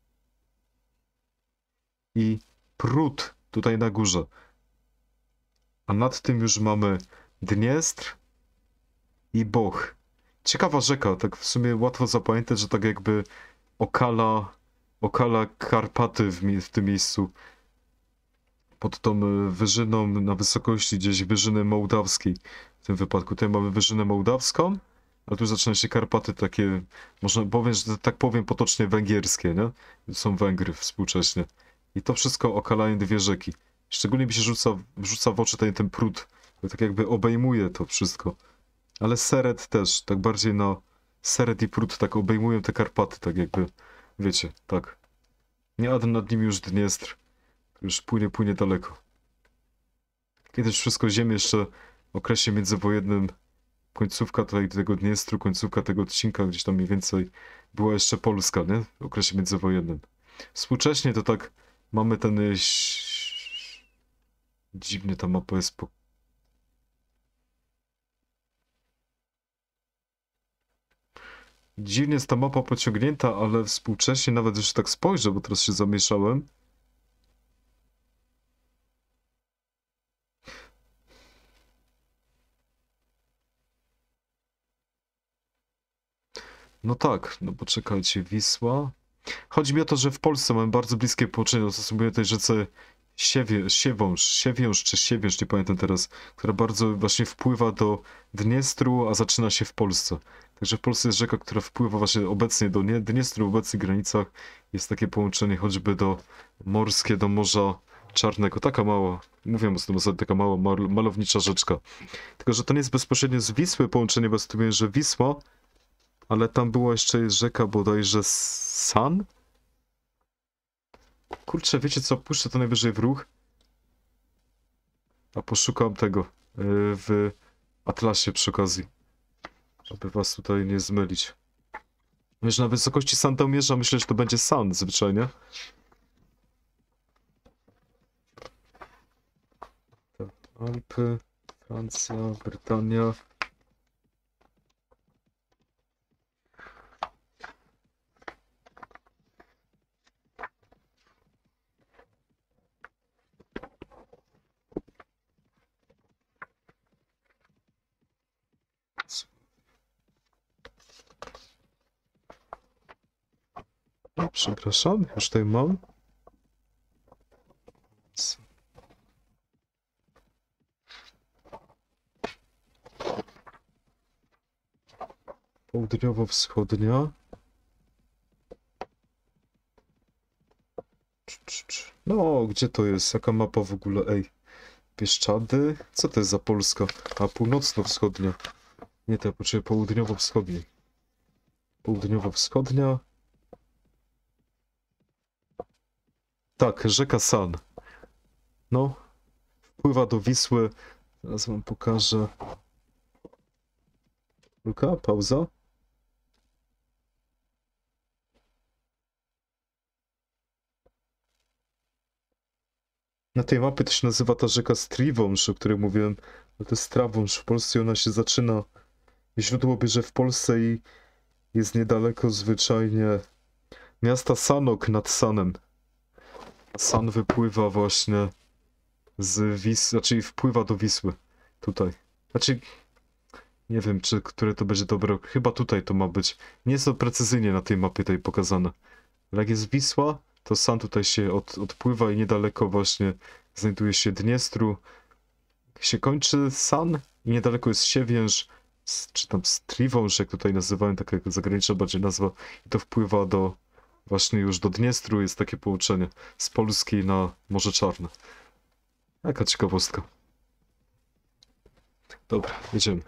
I Prut, tutaj na górze. A nad tym już mamy Dniestr i Boch. Ciekawa rzeka, tak w sumie łatwo zapamiętać, że tak jakby okala, okala Karpaty w, mi w tym miejscu. Pod tą wyżyną na wysokości gdzieś wyżyny mołdawskiej. W tym wypadku tutaj mamy wyżynę mołdawską, a tu zaczynają się Karpaty takie, można powiem, że tak powiem potocznie węgierskie, nie? Są Węgry współcześnie. I to wszystko okalają dwie rzeki. Szczególnie mi się rzuca, rzuca w oczy ten, ten Prut. Tak jakby obejmuje to wszystko. Ale Seret też, tak bardziej no... Seret i Prut tak obejmują te Karpaty, tak jakby... Wiecie, tak. Nie, a nad nimi już Dniestr. Już płynie, płynie daleko. Kiedyś wszystko ziemię jeszcze w okresie międzywojennym, końcówka tutaj tego Dniestru, końcówka tego odcinka, gdzieś tam mniej więcej była jeszcze Polska, nie? W okresie międzywojennym. Współcześnie to tak mamy ten... y, ś- Dziwnie ta mapa jest po... Dziwnie jest ta mapa pociągnięta, ale współcześnie nawet już tak spojrzę, bo teraz się zamieszałem. No tak, no poczekajcie, Wisła. Chodzi mi o to, że w Polsce mamy bardzo bliskie połączenie, dostosowuję tej rzece Siewie, Siewąż, Siewierz czy Siewierz, nie pamiętam teraz, która bardzo właśnie wpływa do Dniestru, a zaczyna się w Polsce. Także w Polsce jest rzeka, która wpływa właśnie obecnie do Nie- Dniestru, w obecnych granicach. Jest takie połączenie choćby do morskie, do Morza Czarnego. Taka mała, mówię o tym, taka mała, mal- malownicza rzeczka. Tylko, że to nie jest bezpośrednio z Wisły połączenie, bo tu mówię, że Wisła, ale tam była jeszcze rzeka bodajże San? Kurczę, wiecie co, puszczę to najwyżej w ruch. A poszukam tego yy, w Atlasie przy okazji. Żeby was tutaj nie zmylić. Wiesz, na wysokości Sandomierza myślę, że to będzie San zwyczajnie. Alpy, Francja, Brytania. O, przepraszam, już tutaj mam. Południowo-wschodnia. No, gdzie to jest? Jaka mapa w ogóle? Ej. Bieszczady? Co to jest za Polska? A, północno-wschodnia. Nie, to ja potrzebuję południowo-wschodniej. Południowo-wschodnia. Tak, rzeka San. No, wpływa do Wisły. Zaraz wam pokażę. Luka, pauza. Na tej mapie to się nazywa ta rzeka Stривąż, o której mówiłem. Ale to jest Stravąż. W Polsce ona się zaczyna. Źródło bierze w Polsce i jest niedaleko zwyczajnie miasta Sanok nad Sanem. San wypływa właśnie z Wisły, znaczy wpływa do Wisły. Tutaj. Znaczy, nie wiem, czy które to będzie dobre. Chyba tutaj to ma być. Nie jest to precyzyjnie na tej mapie tutaj pokazane. Ale jak jest Wisła, to San tutaj się od, odpływa i niedaleko właśnie znajduje się Dniestru. Się kończy San i niedaleko jest Siewierz, czy tam Stривąż, jak tutaj nazywałem, taka zagraniczna bardziej nazwa. I to wpływa do właśnie już do Dniestru, jest takie połączenie z Polski na Morze Czarne. Jaka ciekawostka. Dobra, jedziemy.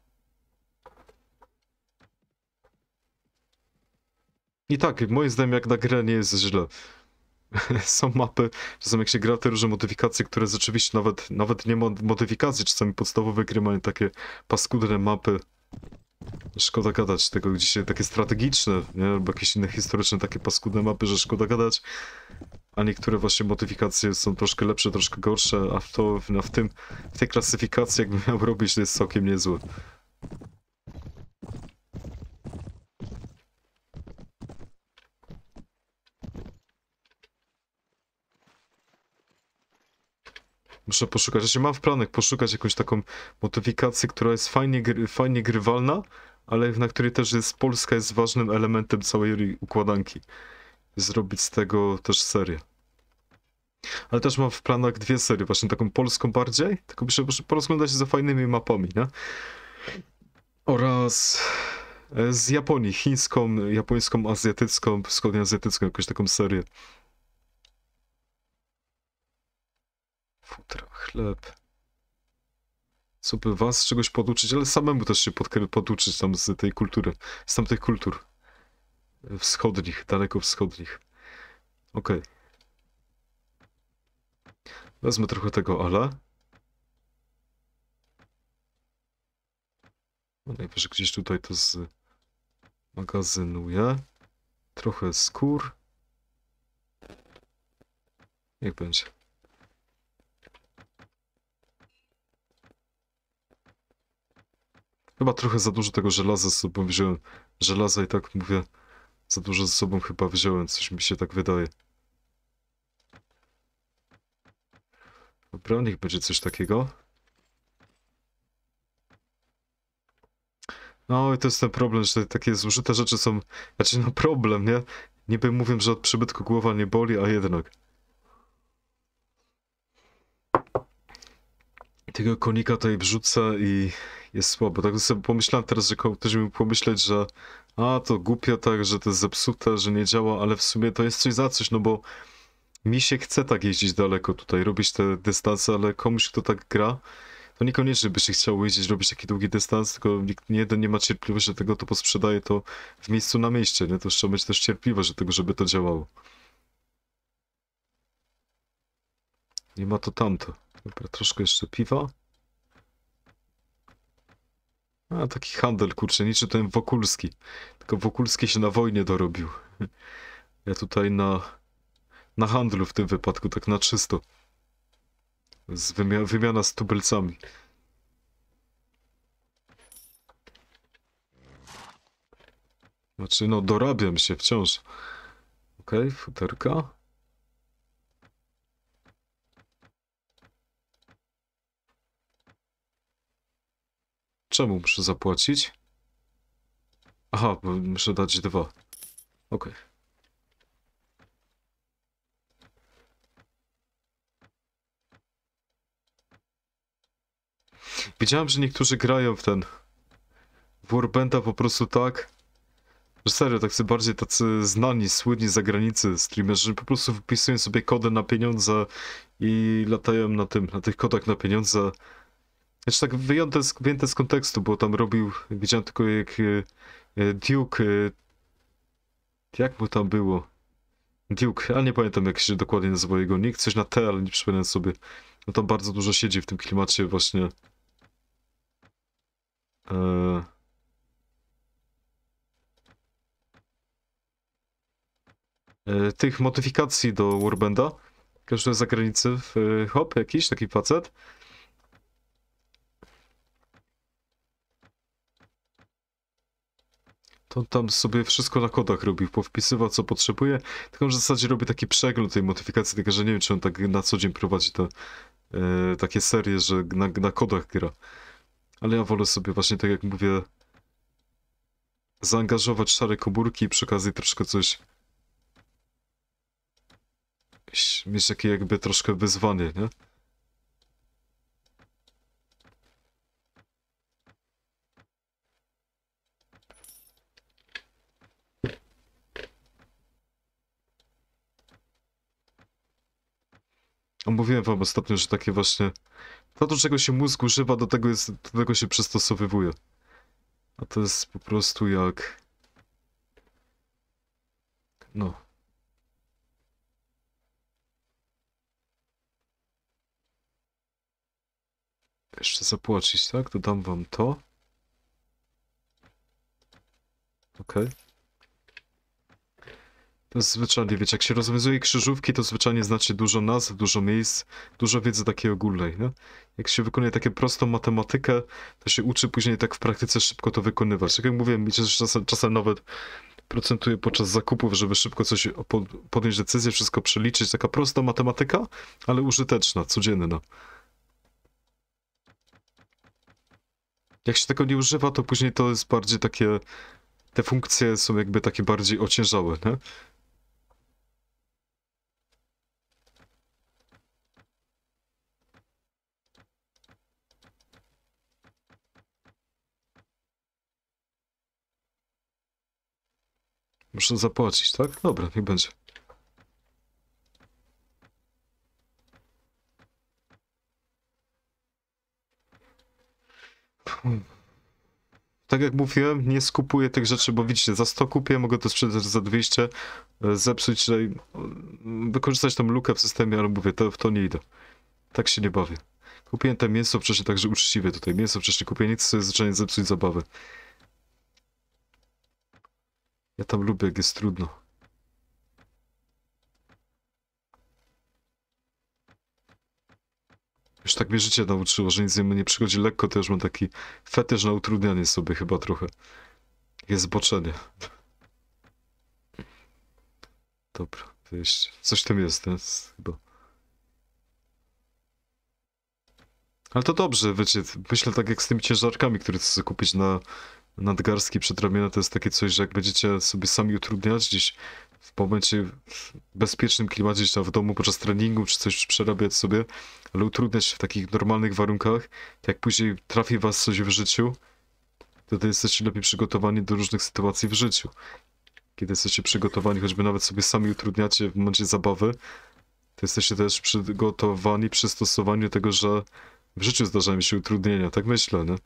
I tak, moim zdaniem jak na grę nie jest źle. Są mapy, czasem jak się gra te różne modyfikacje, które rzeczywiście nawet, nawet nie mod modyfikacje, czasami podstawowe gry mają takie paskudne mapy. Szkoda gadać tego, gdzie się takie strategiczne, nie? Albo jakieś inne historyczne takie paskudne mapy, że szkoda gadać. A niektóre właśnie modyfikacje są troszkę lepsze, troszkę gorsze, a w to, no w tym, w tej klasyfikacji jakbym miał robić, to jest całkiem niezłe. Muszę poszukać, znaczy mam w planach poszukać jakąś taką modyfikację, która jest fajnie, gry, fajnie grywalna, ale na której też jest Polska jest ważnym elementem całej układanki. Zrobić z tego też serię. Ale też mam w planach dwie serie, właśnie taką polską bardziej, tylko muszę porozglądać się za fajnymi mapami, nie? Oraz e, z Japonii, chińską, japońską, azjatycką, wschodnioazjatycką, jakąś taką serię. Futra, chleb. Co by was czegoś poduczyć, ale samemu też się pod, poduczyć tam z tej kultury, z tamtych kultur wschodnich, daleko wschodnich. Okej. Okay. Wezmę trochę tego, ale... No najwyżej gdzieś tutaj to zmagazynuję. Trochę skór. Niech będzie. Chyba trochę za dużo tego żelaza z sobą wziąłem. Żelaza i tak mówię, za dużo ze sobą chyba wziąłem, coś mi się tak wydaje. Dobra, niech będzie coś takiego. No i to jest ten problem, że takie zużyte rzeczy są... Znaczy no problem, nie? Niby mówię, że od przybytku głowa nie boli, a jednak. Tego konika tutaj wrzucę i jest słabo. Tak sobie pomyślałem teraz, że ktoś mi pomyśleć, że a to głupio tak, że to jest zepsute, że nie działa, ale w sumie to jest coś za coś, no bo mi się chce tak jeździć daleko tutaj, robić te dystanse, ale komuś, kto tak gra, to niekoniecznie by się chciało jeździć, robić taki długi dystans, tylko nikt nie jeden nie ma cierpliwości, że tego to posprzedaje to w miejscu na mieście, nie? To trzeba mieć też cierpliwość do tego, żeby to działało. Nie ma to tamto. Dobra, troszkę jeszcze piwa. A, taki handel, kurczę, niczym ten Wokulski. Tylko Wokulski się na wojnie dorobił. Ja tutaj na, na handlu w tym wypadku, tak na czysto. Z wymia wymiana z tubylcami. Znaczy, no, dorabiam się wciąż. Okej, okay, futerka. Czemu muszę zapłacić? Aha, bo muszę dać dwa. Okej. Okay. Widziałem, że niektórzy grają w ten... w Warbanda po prostu tak... Że serio, tak sobie bardziej tacy znani, słynni z zagranicy streamerzy, że po prostu wpisują sobie kody na pieniądze i latają na tym, na tych kodach na pieniądze. Znaczy tak wyjęte z, wyjęte z kontekstu, bo tam robił, widziałem tylko jak e, Duke, e, jak mu tam było? Duke, ale nie pamiętam jak się dokładnie nazywa jego nick, coś na T, ale nie przypominam sobie. No tam bardzo dużo siedzi w tym klimacie właśnie. E, e, tych modyfikacji do Warbanda. Każdy z zagranicy, e, hop, jakiś taki facet. To tam sobie wszystko na kodach robił, powpisywał co potrzebuje, tylko że w zasadzie robi taki przegląd tej modyfikacji, tylko że nie wiem, czy on tak na co dzień prowadzi te e, takie serie, że na, na kodach gra. Ale ja wolę sobie właśnie, tak jak mówię, zaangażować szare komórki i przy okazji troszkę coś... mieć takie jakby troszkę wyzwanie, nie? A mówiłem wam ostatnio, że takie właśnie... To, do czego się mózg używa, do tego, jest, do tego się przystosowywuje. A to jest po prostu jak... No. Jeszcze zapłacić, tak? Dodam wam to. Okej. Okay. To jest zwyczajnie, wiecie, jak się rozwiązuje krzyżówki, to zwyczajnie znaczy dużo nazw, dużo miejsc, dużo wiedzy takiej ogólnej, nie? Jak się wykonuje takie prostą matematykę, to się uczy później tak w praktyce szybko to wykonywać. Tak jak mówiłem, wiecie, że czasem, czasem nawet procentuję podczas zakupów, żeby szybko coś podjąć decyzję, wszystko przeliczyć. Taka prosta matematyka, ale użyteczna, codzienna. Jak się tego nie używa, to później to jest bardziej takie... Te funkcje są jakby takie bardziej ociężałe, nie? Muszę zapłacić, tak? Dobra, niech będzie. Tak jak mówiłem, nie skupuję tych rzeczy, bo widzicie, za sto kupię, mogę to sprzedać za dwieście, e, zepsuć, tutaj, e, wykorzystać tą lukę w systemie, ale mówię, to, w to nie idę. Tak się nie bawię. Kupiłem te mięso wcześniej, także uczciwie tutaj. Mięso wcześniej kupię, nic sobie zacząłem zepsuć zabawę. Ja tam lubię, jak jest trudno. Już tak mnie życie nauczyło, że nic mi nie przychodzi lekko, to już mam taki fetysz na utrudnianie sobie chyba trochę. Jest zboczenie. Dobra, wyjście. Coś tam jest, nie? Chyba. Ale to dobrze, wiecie, myślę tak jak z tymi ciężarkami, które chcę kupić na nadgarstki przedramiona, to jest takie coś, że jak będziecie sobie sami utrudniać gdzieś w momencie w bezpiecznym klimacie, gdzieś tam w domu podczas treningu, czy coś przerabiać sobie, ale utrudniać w takich normalnych warunkach, to jak później trafi was coś w życiu, wtedy jesteście lepiej przygotowani do różnych sytuacji w życiu. Kiedy jesteście przygotowani, choćby nawet sobie sami utrudniacie w momencie zabawy, to jesteście też przygotowani przy stosowaniu tego, że w życiu zdarzają się utrudnienia, tak myślę, nie?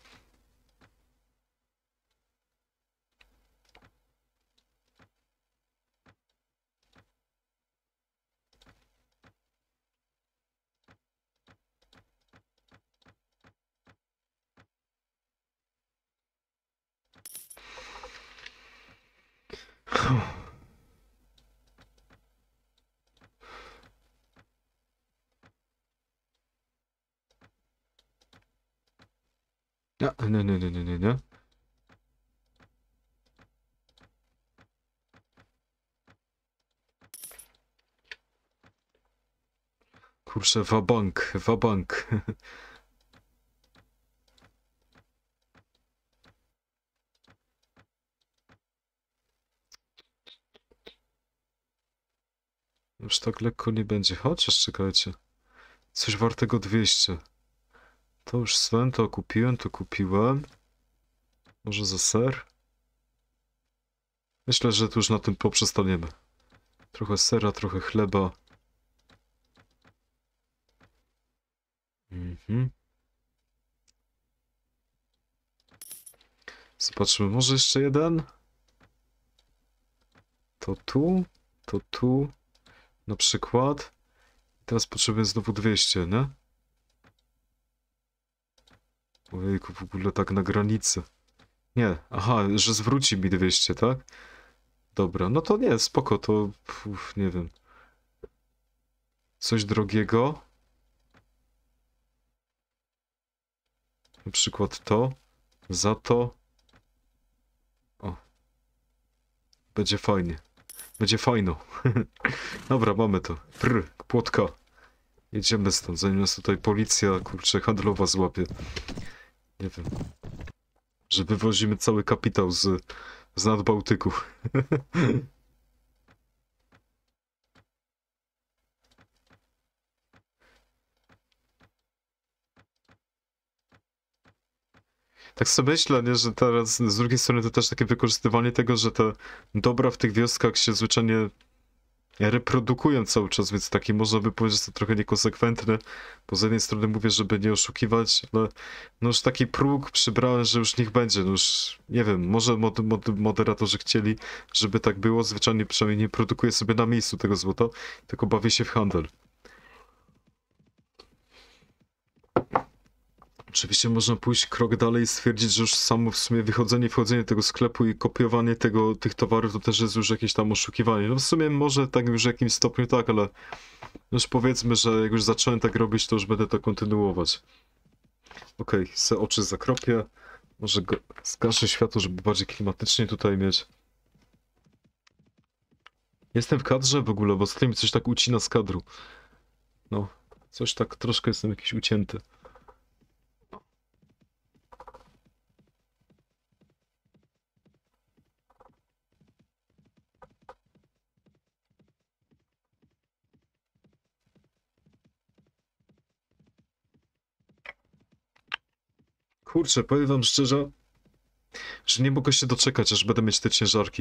Ja, nie, nie, nie, nie, nie, nie. Kurczę, wabank, wabank. Już tak lekko nie będzie. Chociaż czekajcie. Coś wartego dwieście. To już Sven, to kupiłem, to kupiłem. Może za ser? Myślę, że tu już na tym poprzestaniemy. Trochę sera, trochę chleba. Mhm. Zobaczmy, może jeszcze jeden? To tu, to tu. Na przykład. Teraz potrzebuję znowu dwieście, nie? Ojejku, w ogóle tak na granicy. Nie, aha, że zwróci mi dwieście, tak? Dobra, no to nie, spoko, to... Uf, nie wiem. Coś drogiego. Na przykład to. Za to. O. Będzie fajnie. Będzie fajno. Dobra, mamy to. Prr, płotka. Jedziemy stąd, zanim nas tutaj policja, kurczę, handlowa złapie. Nie wiem. Że wywozimy cały kapitał z, z Nadbałtyku. Tak sobie myślę, nie, że teraz z drugiej strony to też takie wykorzystywanie tego, że te dobra w tych wioskach się zwyczajnie reprodukują cały czas, więc taki można by powiedzieć, że to trochę niekonsekwentne, bo z jednej strony mówię, żeby nie oszukiwać, ale no już taki próg przybrałem, że już niech będzie, no już nie wiem, może mod, mod, moderatorzy chcieli, żeby tak było, zwyczajnie przynajmniej nie produkuje sobie na miejscu tego złota, tylko bawi się w handel. Oczywiście można pójść krok dalej i stwierdzić, że już samo w sumie wychodzenie, wchodzenie tego sklepu i kopiowanie tego, tych towarów to też jest już jakieś tam oszukiwanie. No w sumie może tak już w jakimś stopniu tak, ale już powiedzmy, że jak już zacząłem tak robić, to już będę to kontynuować. Okej, okay, se oczy zakropię. Może go, zgaszę światło, żeby bardziej klimatycznie tutaj mieć. Jestem w kadrze w ogóle, bo z tym coś tak ucina z kadru. No, coś tak troszkę jestem jakiś ucięty. Kurczę, powiem wam szczerze, że nie mogę się doczekać, aż będę mieć te ciężarki.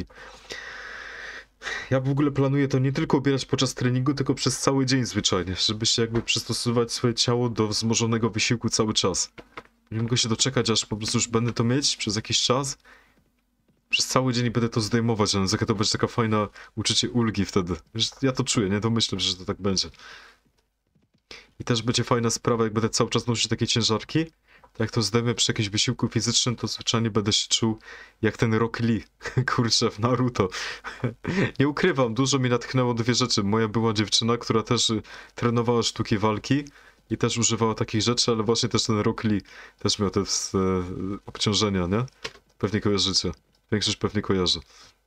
Ja w ogóle planuję to nie tylko ubierać podczas treningu, tylko przez cały dzień zwyczajnie, żeby się jakby przystosować swoje ciało do wzmożonego wysiłku cały czas. Nie mogę się doczekać, aż po prostu już będę to mieć przez jakiś czas. Przez cały dzień będę to zdejmować, a jaka to będzie taka fajna uczucie ulgi wtedy. Wiesz, ja to czuję, nie? To myślę, że to tak będzie. I też będzie fajna sprawa, jak będę cały czas nosić takie ciężarki. To jak to zdejmę przy jakimś wysiłku fizycznym, to zwyczajnie będę się czuł jak ten Rock Lee, kurczę, w Naruto. Nie ukrywam, dużo mi natchnęło dwie rzeczy. Moja była dziewczyna, która też y, trenowała sztuki walki i też używała takich rzeczy, ale właśnie też ten Rock Lee też miał te ws- e, obciążenia, nie? Pewnie kojarzycie. Większość pewnie kojarzy.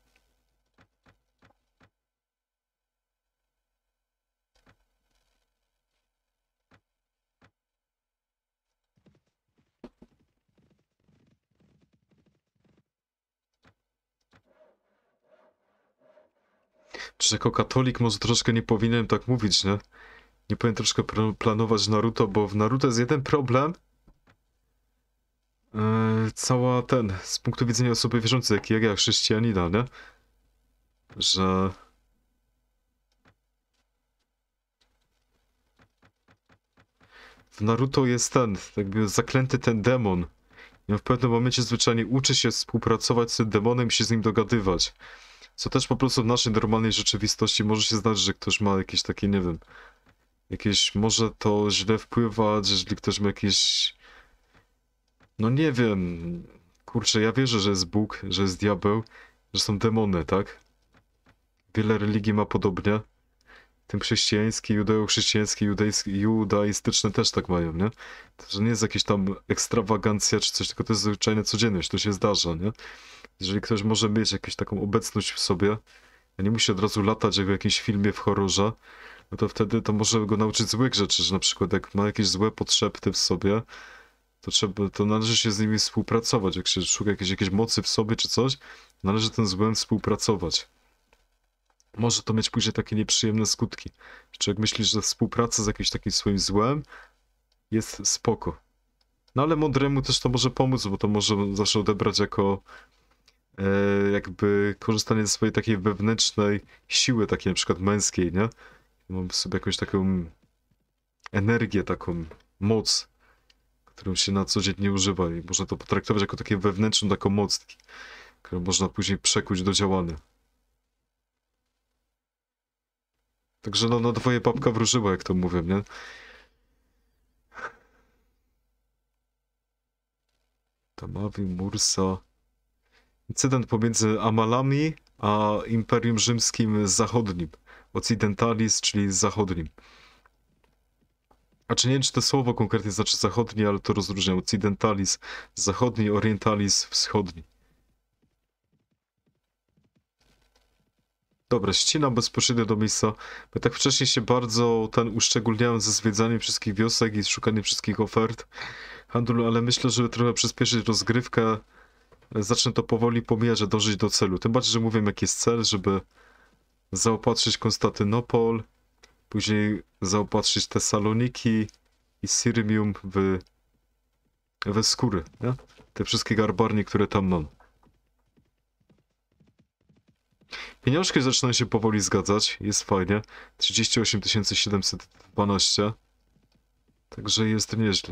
Czy jako katolik może troszkę nie powinienem tak mówić, nie? Nie powinien troszkę pr- planować Naruto, bo w Naruto jest jeden problem. Yy, cała ten, z punktu widzenia osoby wierzącej, jak ja, chrześcijanina, nie? Że... W Naruto jest ten, jakby zaklęty ten demon. I on w pewnym momencie zwyczajnie uczy się współpracować z tym demonem i się z nim dogadywać. Co też po prostu w naszej normalnej rzeczywistości może się zdarzyć, że ktoś ma jakieś takie, nie wiem... Jakieś... Może to źle wpływać, jeżeli ktoś ma jakieś... No nie wiem... Kurczę, ja wierzę, że jest Bóg, że jest diabeł, że są demony, tak? Wiele religii ma podobnie. Tym chrześcijański, judeo-chrześcijański, judejski, judaistyczne też tak mają, nie? To, że nie jest jakieś tam ekstrawagancja czy coś, tylko to jest zwyczajna codzienność, to się zdarza, nie? Jeżeli ktoś może mieć jakąś taką obecność w sobie, a nie musi od razu latać jak w jakimś filmie w horrorze, no to wtedy to może go nauczyć złych rzeczy, że na przykład jak ma jakieś złe potrzeby w sobie, to trzeba, to należy się z nimi współpracować. Jak się szuka jakiejś, jakiejś mocy w sobie czy coś, należy ten złem współpracować. Może to mieć później takie nieprzyjemne skutki. Czy jak myślisz, że współpraca z jakimś takim swoim złem jest spoko. No ale mądremu też to może pomóc, bo to może zawsze odebrać jako e, jakby korzystanie ze swojej takiej wewnętrznej siły, takiej na przykład męskiej, nie? Mam w sobie jakąś taką energię, taką moc, którą się na co dzień nie używa i można to potraktować jako takie wewnętrzną taką moc, którą można później przekuć do działania. Także no na dwoje babka wróżyła, jak to mówię, nie? Tamawi, Mursa... Incydent pomiędzy Amalami a Imperium Rzymskim Zachodnim. Occidentalis, czyli zachodnim. A czy nie wiem, czy to słowo konkretnie znaczy zachodni, ale to rozróżniam. Occidentalis, zachodni, Orientalis, wschodni. Dobra, ścinam bezpośrednio do miejsca. Bo tak wcześniej się bardzo ten uszczególniałem ze zwiedzaniem wszystkich wiosek i szukaniem wszystkich ofert handlu, ale myślę, żeby trochę przyspieszyć rozgrywkę, zacznę to powoli pomijać, a dążyć do celu. Tym bardziej, że mówię, jaki jest cel, żeby zaopatrzyć Konstantynopol, później zaopatrzyć Tesaloniki i Sirmium w, we skóry, nie? Te wszystkie garbarnie, które tam mam. Pieniążki zaczynają się powoli zgadzać, jest fajnie. trzydzieści osiem tysięcy siedemset dwanaście. Także jest nieźle.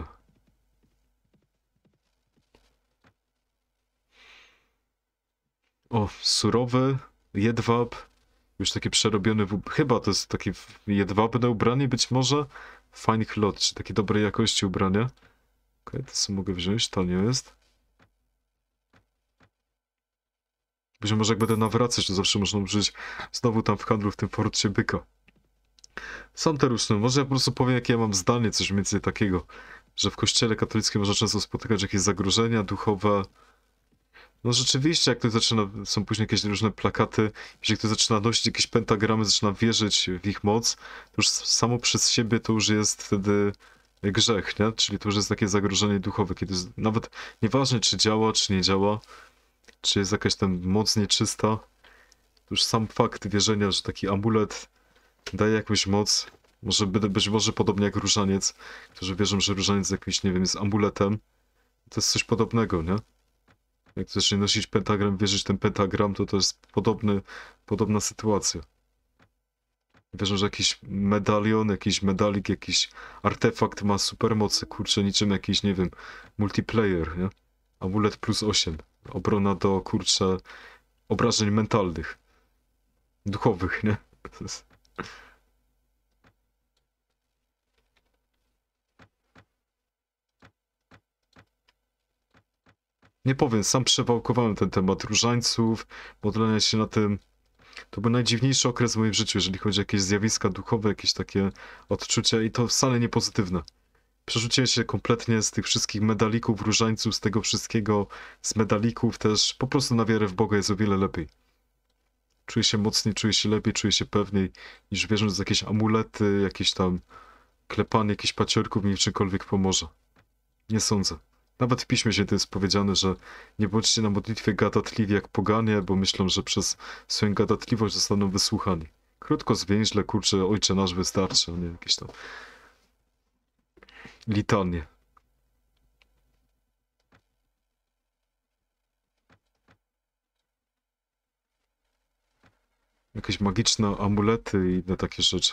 O, surowy jedwab. Już taki przerobiony, w... chyba to jest takie jedwabne ubranie być może. Fine cloth, czy takiej dobrej jakości ubranie. Okej, okay, to co mogę wziąć, tanio jest. Być może jak będę nawracać, to zawsze można użyć znowu tam w handlu, w tym forcie byka. Są te różne, może ja po prostu powiem jakie ja mam zdanie, coś mniej więcej takiego. Że w kościele katolickim można często spotykać jakieś zagrożenia duchowe. No rzeczywiście, jak ktoś zaczyna, są później jakieś różne plakaty, jeżeli ktoś zaczyna nosić jakieś pentagramy, zaczyna wierzyć w ich moc, to już samo przez siebie to już jest wtedy grzech, nie? Czyli to już jest takie zagrożenie duchowe, kiedy nawet nieważne czy działa, czy nie działa, czy jest jakaś tam moc nieczysta, to już sam fakt wierzenia, że taki amulet daje jakąś moc, może by, być może podobnie jak różaniec, którzy wierzą, że różaniec jakiś, nie wiem, jest amuletem, to jest coś podobnego, nie? Jak chcesz nosić pentagram, wierzyć ten pentagram, to to jest podobny, podobna sytuacja. Wierzę, że jakiś medalion, jakiś medalik, jakiś artefakt ma supermocy, kurczę, niczym jakiś, nie wiem, multiplayer, nie? Amulet plus osiem. Obrona do, kurczę, obrażeń mentalnych. Duchowych, nie? To jest... Nie powiem, sam przewałkowałem ten temat różańców, modlenia się na tym. To był najdziwniejszy okres w moim życiu, jeżeli chodzi o jakieś zjawiska duchowe, jakieś takie odczucia i to wcale nie pozytywne. Przerzuciłem się kompletnie z tych wszystkich medalików, różańców, z tego wszystkiego, z medalików też. Po prostu na wiarę w Boga jest o wiele lepiej. Czuję się mocniej, czuję się lepiej, czuję się pewniej, niż wierząc w jakieś amulety, jakieś tam klepanie jakichś paciorków mi w czymkolwiek pomoże. Nie sądzę. Nawet w Piśmie Świętym jest powiedziane, że nie bądźcie na modlitwie gadatliwi jak poganie, bo myślą, że przez swoją gadatliwość zostaną wysłuchani. Krótko, zwięźle, kurczę, Ojcze nasz wystarczy, a nie jakieś tam litanie. Jakieś magiczne amulety i inne takie rzeczy.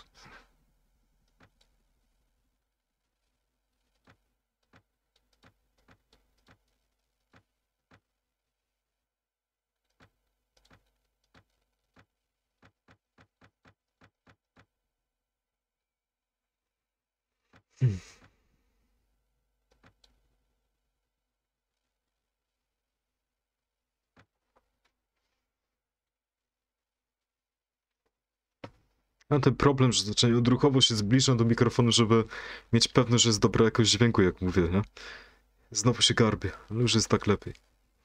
Hmm. Mam ten problem, że zaczynam odruchowo się zbliżam do mikrofonu, żeby mieć pewność, że jest dobra jakość dźwięku, jak mówię, nie? Znowu się garbię, ale już jest tak lepiej.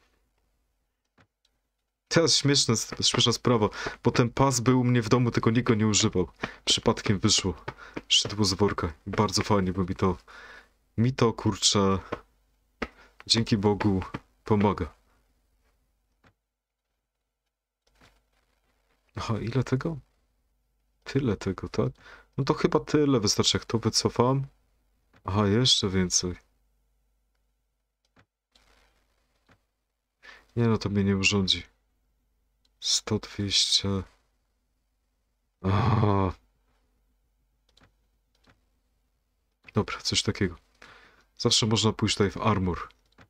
Teraz śmieszne, śmieszna sprawa, bo ten pas był u mnie w domu, tylko nikt go nie używał. Przypadkiem wyszło szydło z worka i bardzo fajnie, bo mi to, mi to, kurczę, dzięki Bogu pomaga. Aha, ile tego? Tyle tego, tak? No to chyba tyle, wystarczy jak to wycofam. Aha, jeszcze więcej. Nie no, to mnie nie urządzi. sto, dwieście... Aha. Dobra, coś takiego. Zawsze można pójść tutaj w Armor.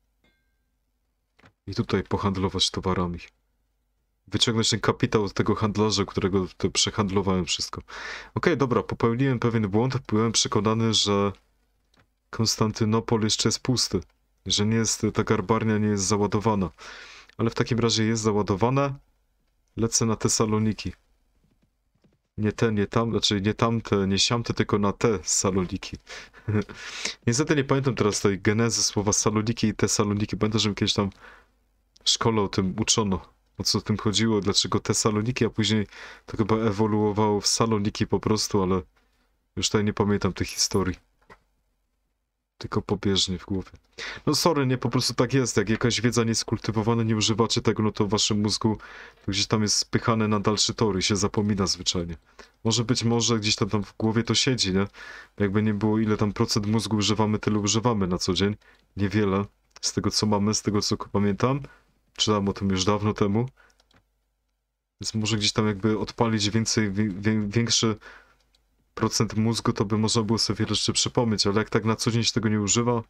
I tutaj pohandlować towarami. Wyciągnąć ten kapitał od tego handlarza, którego to przehandlowałem wszystko. Okej, okay, dobra, popełniłem pewien błąd. Byłem przekonany, że Konstantynopol jeszcze jest pusty. Że nie jest, ta garbarnia nie jest załadowana. Ale w takim razie jest załadowana. Lecę na Tesaloniki. Nie te, nie tam, znaczy nie tamte, nie siamte, tylko na te Saloniki. Niestety nie pamiętam teraz tej genezy słowa Saloniki i Tesaloniki. Pamiętam, że mi kiedyś tam w szkole o tym uczono. O co w tym chodziło, dlaczego Tesaloniki, a później to chyba ewoluowało w Saloniki po prostu, ale już tutaj nie pamiętam tej historii. Tylko pobieżnie w głowie. No sorry, nie, po prostu tak jest. Jak jakaś wiedza nie jest kultywowana, nie używacie tego, no to w waszym mózgu to gdzieś tam jest spychane na dalszy tor i się zapomina zwyczajnie. Może być może gdzieś tam, tam w głowie to siedzi, nie? Jakby nie było, ile tam procent mózgu używamy, tyle używamy na co dzień. Niewiele. Z tego co mamy, z tego co pamiętam. Czytałem o tym już dawno temu. Więc może gdzieś tam jakby odpalić więcej, wie, większy procent mózgu, to by można było sobie wiele rzeczy przypomnieć, ale jak tak na co dzień się tego nie używa,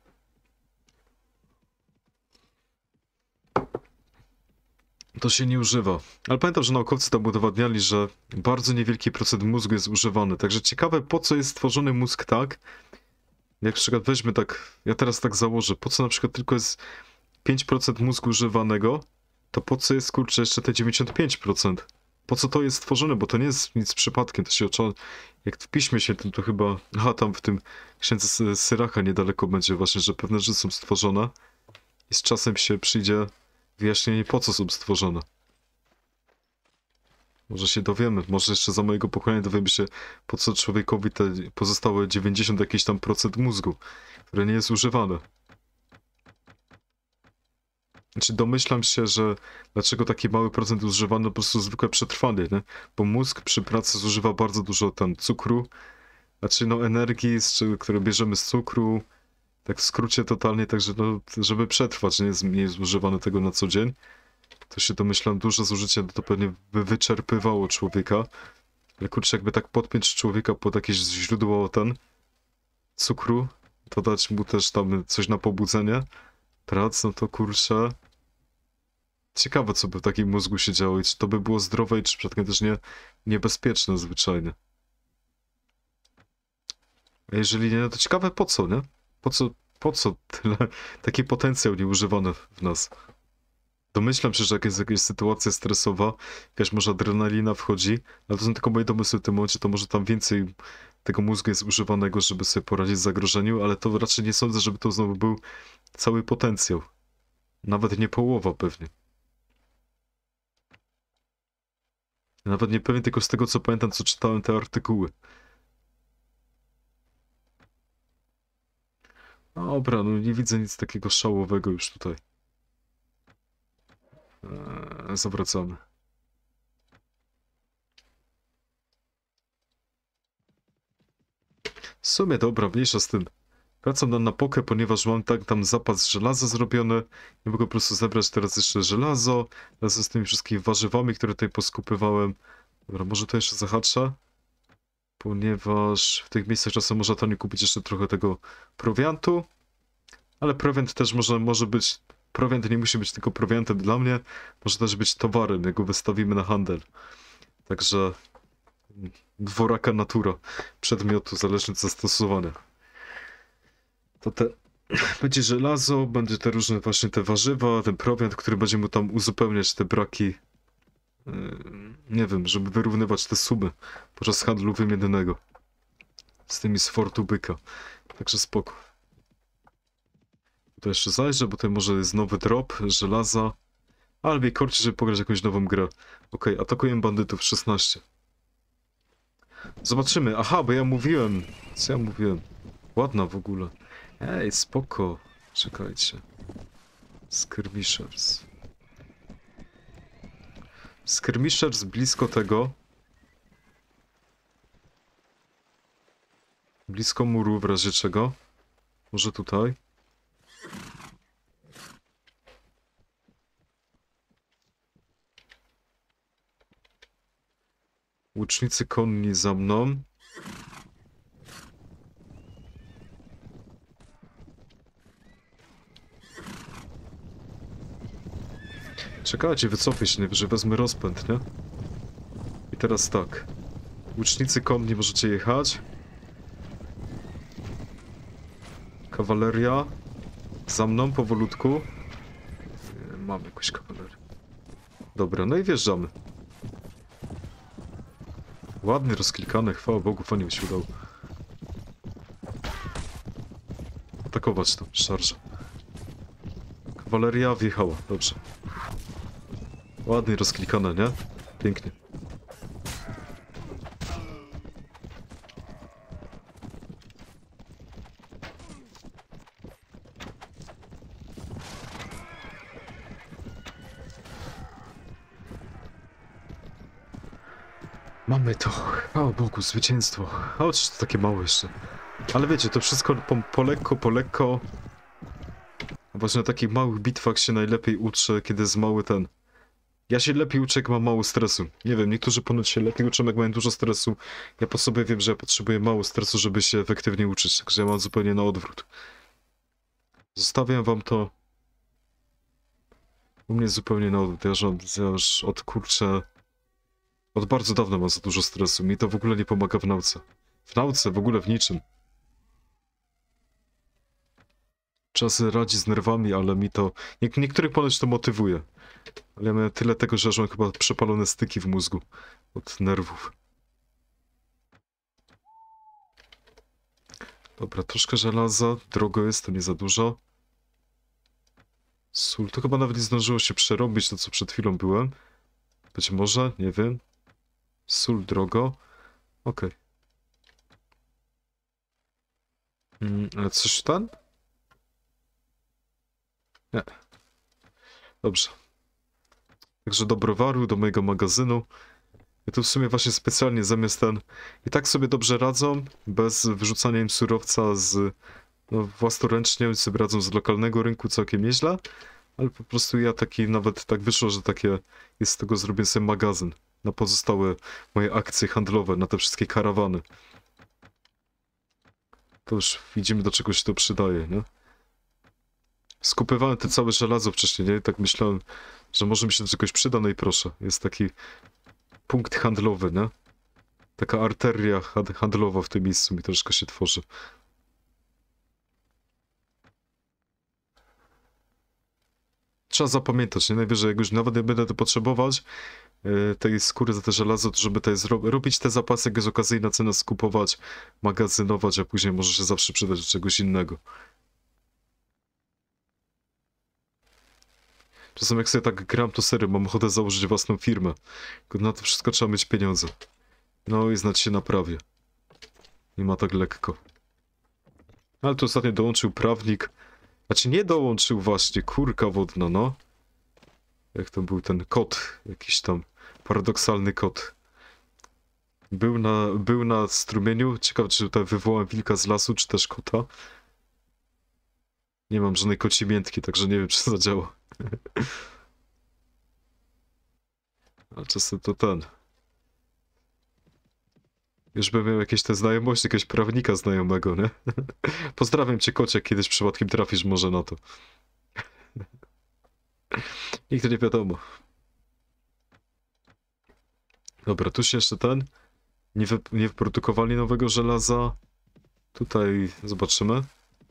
to się nie używa. Ale pamiętam, że naukowcy tam udowadniali, że bardzo niewielki procent mózgu jest używany. Także ciekawe, po co jest stworzony mózg tak, jak na przykład weźmy tak, ja teraz tak założę, po co na przykład tylko jest pięć procent mózgu używanego, to po co jest, kurczę, jeszcze te dziewięćdziesiąt pięć procent? Po co to jest stworzone? Bo to nie jest nic przypadkiem, to się ocza... Jak w Piśmie Świętym to chyba... Aha, tam w tym księdze Syracha niedaleko będzie właśnie, że pewne rzeczy są stworzone i z czasem się przyjdzie wyjaśnienie, po co są stworzone. Może się dowiemy, może jeszcze za mojego pokolenia dowiemy się, po co człowiekowi te pozostałe dziewięćdziesiąt jakieś tam procent mózgu, które nie jest używane. Znaczy domyślam się, że dlaczego taki mały procent używano, po prostu zwykłe przetrwanie, nie? Bo mózg przy pracy zużywa bardzo dużo tam cukru, znaczy no energii, z czego, które bierzemy z cukru, tak w skrócie totalnie, także no, żeby przetrwać, nie jest, nie jest używane tego na co dzień, to się domyślam, duże zużycie to pewnie by wyczerpywało człowieka, Ale kurczę, jakby tak podpiąć człowieka pod jakieś źródło ten cukru, to dać mu też tam coś na pobudzenie prac, no to kurczę... Ciekawe, co by w takim mózgu się działo i czy to by było zdrowe i czy przypadkiem też nie niebezpieczne zwyczajnie. A jeżeli nie, no to ciekawe po co, nie? Po co, po co tyle, taki potencjał nieużywany w nas? Domyślam się, że jak jest jakaś sytuacja stresowa, jakaś może adrenalina wchodzi, ale to są tylko moje domysły w tym momencie, to może tam więcej tego mózgu jest używanego, żeby sobie poradzić z zagrożeniu, ale to raczej nie sądzę, żeby to znowu był cały potencjał. Nawet nie połowa pewnie. Nawet nie pewien, tylko z tego co pamiętam, co czytałem te artykuły. Dobra, no nie widzę nic takiego szałowego już tutaj. Eee, zawracamy. W sumie dobra, mniejsza z tym. Wracam na napokę, ponieważ mam tak tam zapas żelaza zrobiony. Nie mogę po prostu zebrać teraz jeszcze żelazo. Razem z tymi wszystkimi warzywami, które tutaj poskupywałem. Dobra, może to jeszcze zahaczę. Ponieważ w tych miejscach czasem można tanio kupić jeszcze trochę tego prowiantu. Ale prowiant też może, może być... Prowiant nie musi być tylko prowiantem dla mnie. Może też być towarem, jak go wystawimy na handel. Także... Dworaka natura. Przedmiotu zależny od zastosowania. To te... Będzie żelazo, będzie te różne właśnie te warzywa, ten prowiant, który będzie mu tam uzupełniać te braki. Yy, nie wiem, żeby wyrównywać te sumy podczas handlu wymiennego. Z tymi z Fortu Byka. Także spoko. To jeszcze zajrzę, bo tutaj może jest nowy drop żelaza. Ale mnie korci, żeby pograć jakąś nową grę. Okej, okay, atakuję bandytów szesnaście. Zobaczymy. Aha, bo ja mówiłem. Co ja mówiłem? Ładna w ogóle. Ej, spoko. Czekajcie. Skirmishers. Skirmishers blisko tego. Blisko muru, w razie czego. Może tutaj. Łucznicy konni za mną. Czekajcie, wycofię się, że wezmę rozpęd, nie? I teraz tak. Łucznicy konni możecie jechać. Kawaleria. Za mną, powolutku. Mam jakąś kawalerię. Dobra, no i wjeżdżamy. Ładnie rozklikane, chwała Bogu, fajnie mi się udało. Atakować to, szarża. Kawaleria wjechała, dobrze. Ładnie rozklikane, nie? Pięknie. Mamy to. O Bogu, zwycięstwo. O, czy to takie małe jeszcze. Ale wiecie, to wszystko po, po lekko, po lekko. A właśnie na takich małych bitwach się najlepiej uczę, kiedy jest mały ten... Ja się lepiej uczę, jak mam mało stresu. Nie wiem, niektórzy ponoć się lepiej uczą, jak mają dużo stresu. Ja po sobie wiem, że ja potrzebuję mało stresu, żeby się efektywnie uczyć. Także ja mam zupełnie na odwrót. Zostawiam wam to. U mnie zupełnie na odwrót. Ja już, ja już od kurczę... Od bardzo dawna mam za dużo stresu. Mi to w ogóle nie pomaga w nauce. W nauce, w ogóle w niczym. Czasy radzi z nerwami, ale mi to... Nie, niektórych ponoć to motywuje. Ale ja miałem tyle tego, że aż mam chyba przepalone styki w mózgu. Od nerwów. Dobra, troszkę żelaza. Drogo jest, to nie za dużo. Sól. To chyba nawet nie zdążyło się przerobić, to co przed chwilą byłem. Być może, nie wiem. Sól drogo. Okej. Okay. Mm, ale coś tam? Nie. Dobrze. Także do browaru, do mojego magazynu. I tu w sumie właśnie specjalnie zamiast ten... I tak sobie dobrze radzą, bez wyrzucania im surowca z... No, własnoręcznie, oni sobie radzą z lokalnego rynku całkiem nieźle. Ale po prostu ja taki, nawet tak wyszło, że takie... Jest z tego zrobię sobie magazyn. na pozostałe moje akcje handlowe, na te wszystkie karawany. To już widzimy, do czego się to przydaje, nie? Skupywałem te całe żelazo wcześniej, nie? Tak myślałem, że może mi się do czegoś przyda, no i proszę. Jest taki punkt handlowy, nie? Taka arteria handlowa w tym miejscu mi troszkę się tworzy. Trzeba zapamiętać, nie? Najwyżej, jak już nawet nie będę to potrzebować, yy, tej skóry za te żelazo, to żeby te robić te zapasy, jak jest okazyjna cena, skupować, magazynować, a później może się zawsze przydać do czegoś innego. Czasem jak sobie tak gram, to serio, mam ochotę założyć własną firmę. Tylko na to wszystko trzeba mieć pieniądze. No i znać się na prawie. Nie ma tak lekko. Ale tu ostatnio dołączył prawnik. Znaczy nie dołączył właśnie, kurka wodna, no. Jak to był ten kot, jakiś tam paradoksalny kot. Był na, był na strumieniu. Ciekawe, czy tutaj wywołam wilka z lasu, czy też kota. Nie mam żadnej kociej miętki, także nie wiem, czy to zadziała. A czasem to ten. Już bym miał jakieś te znajomości, jakiegoś prawnika znajomego, nie? Pozdrawiam cię, kocie, kiedyś przypadkiem trafisz może na to. Nigdy nie wiadomo. Dobra, tu się jeszcze ten. Nie, wy, nie wyprodukowali nowego żelaza. Tutaj zobaczymy.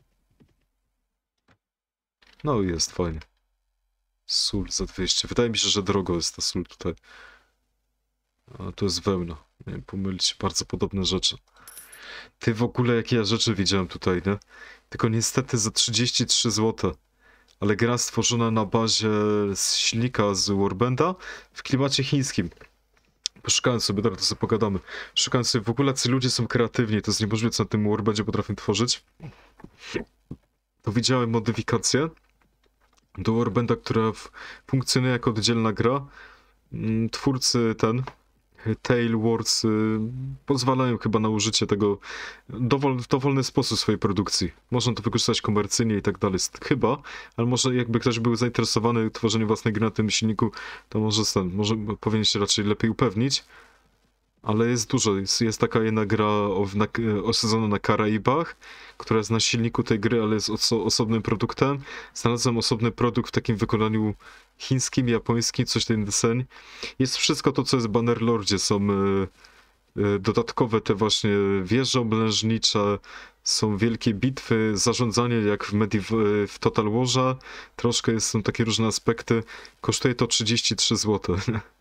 No i jest fajnie. Sól za dwieście. Wydaje mi się, że drogo jest ta sól tutaj. A to jest wełna. Nie wiem, pomylić się, bardzo podobne rzeczy. Ty w ogóle jakie ja rzeczy widziałem tutaj, nie? Tylko niestety za trzydzieści trzy złote. Ale gra stworzona na bazie silnika z Warbanda w klimacie chińskim. Poszukałem sobie, dobra, to sobie pogadamy. Szukałem sobie, w ogóle ci ludzie są kreatywni, to jest niemożliwe, co na tym Warbandzie potrafią tworzyć. To widziałem modyfikację do Warbanda, która funkcjonuje jako oddzielna gra. Twórcy ten, Tail Wars, pozwalają chyba na użycie tego dowol, w dowolny sposób swojej produkcji. Można to wykorzystać komercyjnie i tak dalej. Chyba, ale może jakby ktoś był zainteresowany tworzeniem własnej gry na tym silniku, to może, ten, może powinien się raczej lepiej upewnić. Ale jest dużo. Jest, jest taka jedna gra o, na, osadzona na Karaibach, która jest na silniku tej gry, ale jest oso, osobnym produktem. Znalazłem osobny produkt w takim wykonaniu chińskim, japońskim, coś ten deseń. Jest wszystko to, co jest w Bannerlordzie. Są y, y, dodatkowe te właśnie wieże oblężnicze, są wielkie bitwy, zarządzanie jak w, Mediv- w Total Warze. Troszkę jest, są takie różne aspekty. Kosztuje to trzydzieści trzy złote.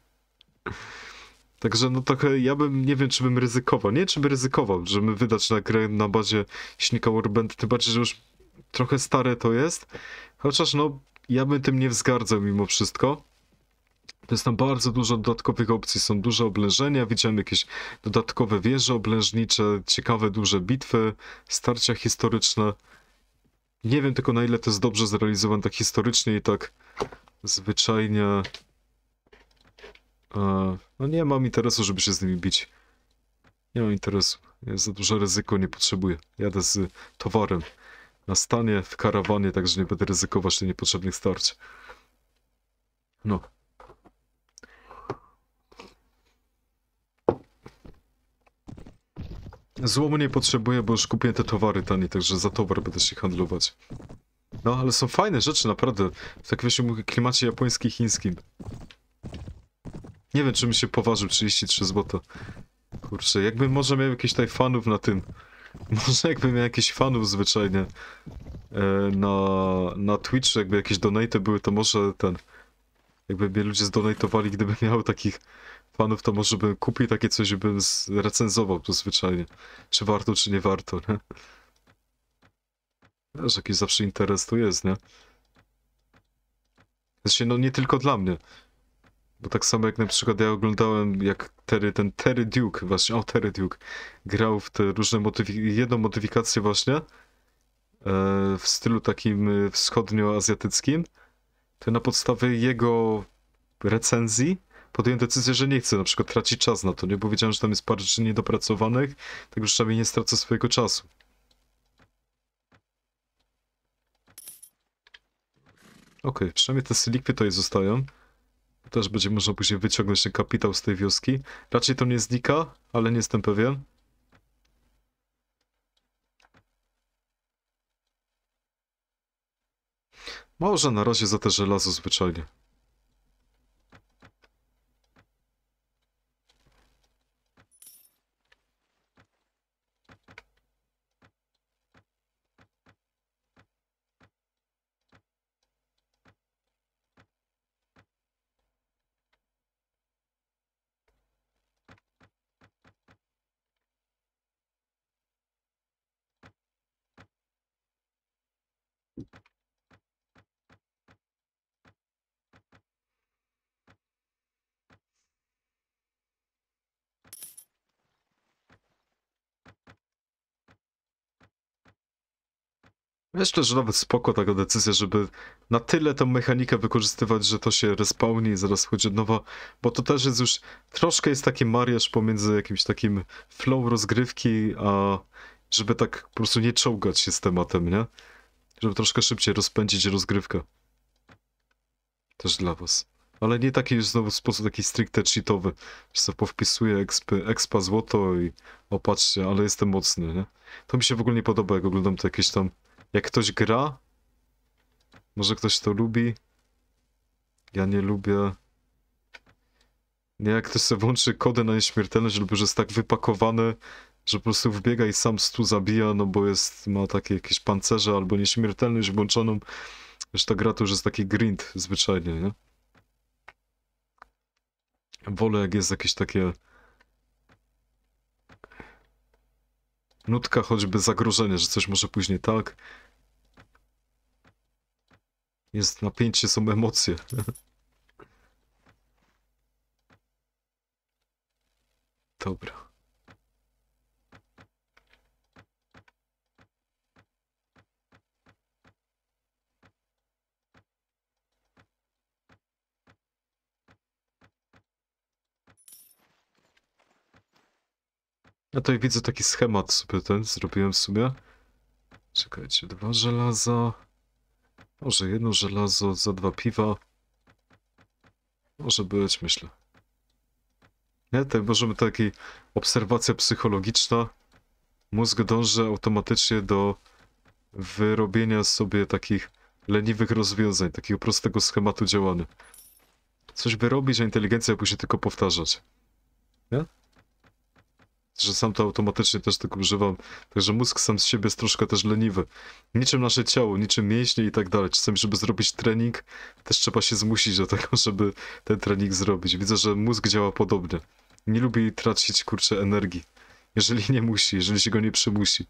Także no trochę, ja bym, nie wiem, czy bym ryzykował. Nie, czy by ryzykował, żeby wydać na grę na bazie silnika Warband, tym bardziej, że już trochę stare to jest. Chociaż no, ja bym tym nie wzgardzał mimo wszystko. To jest tam bardzo dużo dodatkowych opcji, są duże oblężenia, widziałem jakieś dodatkowe wieże oblężnicze, ciekawe duże bitwy, starcia historyczne. Nie wiem tylko, na ile to jest dobrze zrealizowane tak historycznie i tak zwyczajnie. E, no nie mam interesu, żeby się z nimi bić. Nie mam interesu. Jest za duże ryzyko, nie potrzebuję. Jadę z towarem na stanie, w karawanie, także nie będę ryzykować tych niepotrzebnych starć. No. Złomu nie potrzebuję, bo już kupiłem te towary tanie, także za towar będę się handlować. No, ale są fajne rzeczy, naprawdę. W takim właśnie klimacie japońskim-chińskim. Nie wiem, czy mi się poważył trzydzieści trzy złote. Kurczę, jakbym może miał jakichś tutaj fanów na tym. Może jakbym miał jakichś fanów zwyczajnie e, na, na Twitchu, jakby jakieś donaty były, to może ten... Jakby mnie ludzie zdonatowali, gdybym miał takich fanów, to może bym kupił takie coś, bym recenzował to zwyczajnie. Czy warto, czy nie warto, nie? Wiesz, jakiś zawsze interes tu jest, nie? Znaczy, no nie tylko dla mnie. Bo tak samo jak na przykład ja oglądałem, jak Terry, ten Terry Duke, właśnie, o Terry Duke, grał w te różne modyfikacje, jedną modyfikację właśnie, e, w stylu takim wschodnioazjatyckim, to na podstawie jego recenzji podjąłem decyzję, że nie chcę na przykład tracić czas na to, nie? Bo wiedziałem, że tam jest parę rzeczy niedopracowanych, tak już przynajmniej nie stracę swojego czasu. Okej, okay, przynajmniej te sylikwy tutaj zostają. Też będzie można później wyciągnąć ten kapitał z tej wioski. Raczej to nie znika, ale nie jestem pewien. Może na razie za te żelazo zwyczajnie. Myślę, że nawet spoko taka decyzja, żeby na tyle tą mechanikę wykorzystywać, że to się respawni i zaraz wchodzi od nowa, bo to też jest już, troszkę jest taki mariaż pomiędzy jakimś takim flow rozgrywki, a żeby tak po prostu nie czołgać się z tematem, nie? Żeby troszkę szybciej rozpędzić rozgrywkę. Też dla was. Ale nie taki już znowu sposób taki stricte cheatowy, że sobie powpisuję expy, expa złoto i opatrzcie, ale jestem mocny, nie? To mi się w ogóle nie podoba, jak oglądam to jakieś tam. Jak ktoś gra, może ktoś to lubi, ja nie lubię. Nie, jak ktoś sobie włączy kody na nieśmiertelność, lub że jest tak wypakowany, że po prostu wbiega i sam stu zabija, no bo jest, ma takie jakieś pancerze albo nieśmiertelność włączoną. Wiesz, ta gra to już jest taki grind zwyczajnie, nie? Wolę, jak jest jakieś takie nutka, choćby zagrożenie, że coś może później tak. Jest napięcie, są emocje. Dobra. Ja tutaj widzę taki schemat sobie ten, zrobiłem w sumie. Czekajcie, dwa żelaza. Może jedno żelazo za dwa piwa. Może być, myślę. Nie, tak możemy taki obserwacja psychologiczna. Mózg dąży automatycznie do wyrobienia sobie takich leniwych rozwiązań, takiego prostego schematu działania. Coś wyrobić, a inteligencja później tylko powtarzać. Nie? Że sam to automatycznie też tego używam. Także mózg sam z siebie jest troszkę też leniwy. Niczym nasze ciało, niczym mięśnie i tak dalej. Czasami, żeby zrobić trening, też trzeba się zmusić do tego, żeby ten trening zrobić. Widzę, że mózg działa podobnie. Nie lubi tracić, kurczę, energii. Jeżeli nie musi, jeżeli się go nie przymusi.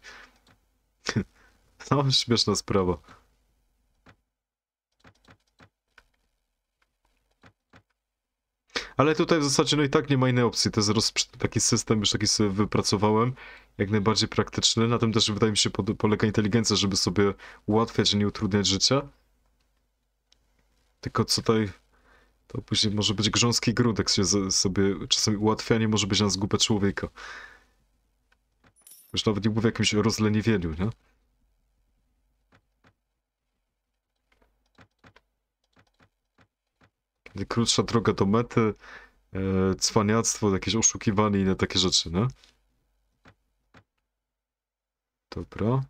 No, śmieszna sprawa. Ale tutaj w zasadzie no i tak nie ma innej opcji. To jest roz... taki system, już taki sobie wypracowałem, jak najbardziej praktyczny. Na tym też wydaje mi się pod... polega inteligencja, żeby sobie ułatwiać, a nie utrudniać życia. Tylko co tutaj, to później może być grząski grunt, jak się z... sobie czasami ułatwianie może być na zgubę człowieka. Już nawet nie mówię o jakimś rozleniwieniu, nie? Krótsza droga do mety, e, cwaniactwo, jakieś oszukiwanie i inne takie rzeczy, nie? Dobra.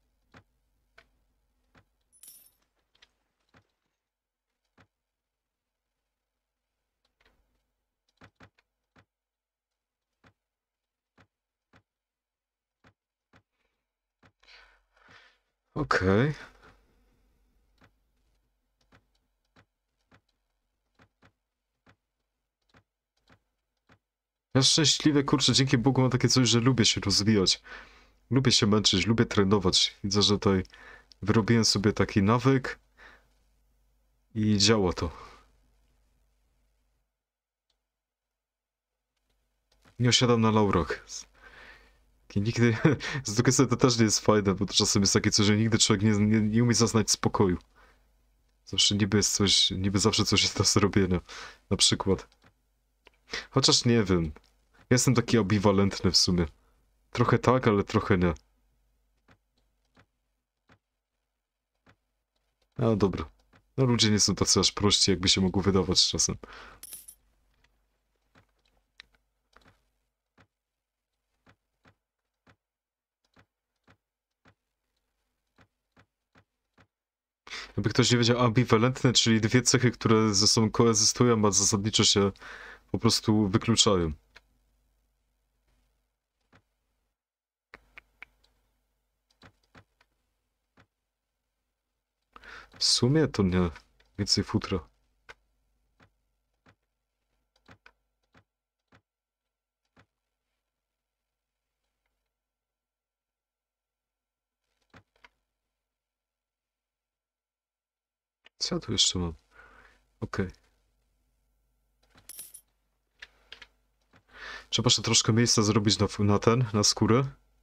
Okej. Okay. Ja szczęśliwie, kurczę, dzięki Bogu mam takie coś, że lubię się rozwijać. Lubię się męczyć, lubię trenować. Widzę, że tutaj wyrobiłem sobie taki nawyk i działa to. Nie osiadam na laurach. I nigdy... Z drugiej strony to też nie jest fajne, bo to czasem jest takie coś, że nigdy człowiek nie, nie, nie umie zaznać spokoju. Zawsze niby jest coś, niby zawsze coś jest do zrobienia. Na przykład. Chociaż nie wiem. Jestem taki ambiwalentny w sumie. Trochę tak, ale trochę nie. A dobra. No ludzie nie są tacy aż prości, jakby się mogło wydawać czasem. Jakby ktoś nie wiedział, ambiwalentne, czyli dwie cechy, które ze sobą koegzystują, a zasadniczo się po prostu wykluczają. W sumie to nie. Więcej futra. Co ja tu jeszcze mam? Okej. Okay. Trzeba jeszcze troszkę miejsca zrobić na, na ten, na skórę.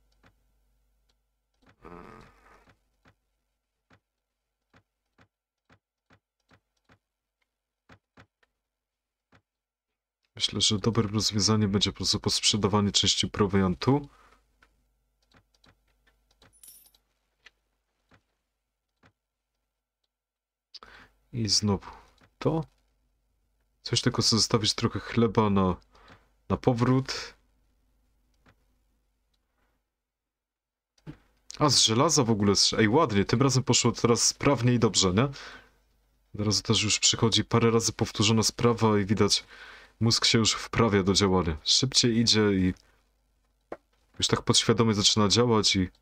Myślę, że dobrym rozwiązaniem będzie po prostu posprzedawanie części prowiantu. I znowu to. Coś tylko chcę zostawić trochę chleba na, na powrót. A, z żelaza w ogóle. Ej, ładnie. Tym razem poszło teraz sprawnie i dobrze, nie? Teraz też już przychodzi parę razy powtórzona sprawa i widać, mózg się już wprawia do działania. Szybciej idzie i już tak podświadomie zaczyna działać i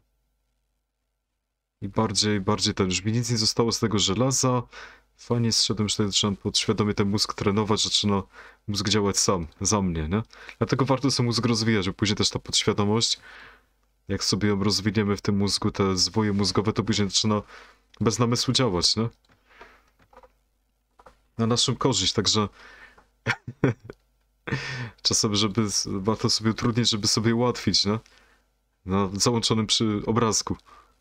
i bardziej, bardziej ten, już mi nic nie zostało z tego żelaza. Fajnie zszedłem, że zaczynam podświadomie ten mózg trenować, zaczyna mózg działać sam, za mnie, nie? Dlatego warto sobie mózg rozwijać, bo później też ta podświadomość, jak sobie ją rozwiniemy w tym mózgu, te zwoje mózgowe, to później zaczyna bez namysłu działać, nie? Na naszą korzyść, także czasem, żeby warto sobie utrudnić, żeby sobie ułatwić, nie? Na załączonym przy obrazku.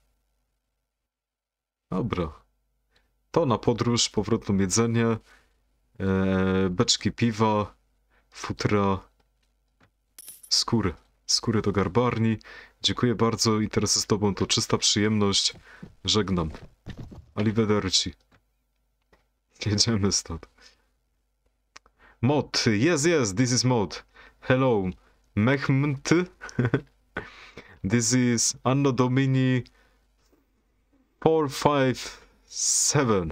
Dobra. To na podróż, powrotne jedzenie, ee, beczki piwa, futra, skóry. Skóry do garbarni. Dziękuję bardzo i teraz z tobą to czysta przyjemność. Żegnam. Arrivederci. Jedziemy stąd. Mod. Yes, yes, this is Mod. Hello. Mehmet. This is Anno Domini four five seven.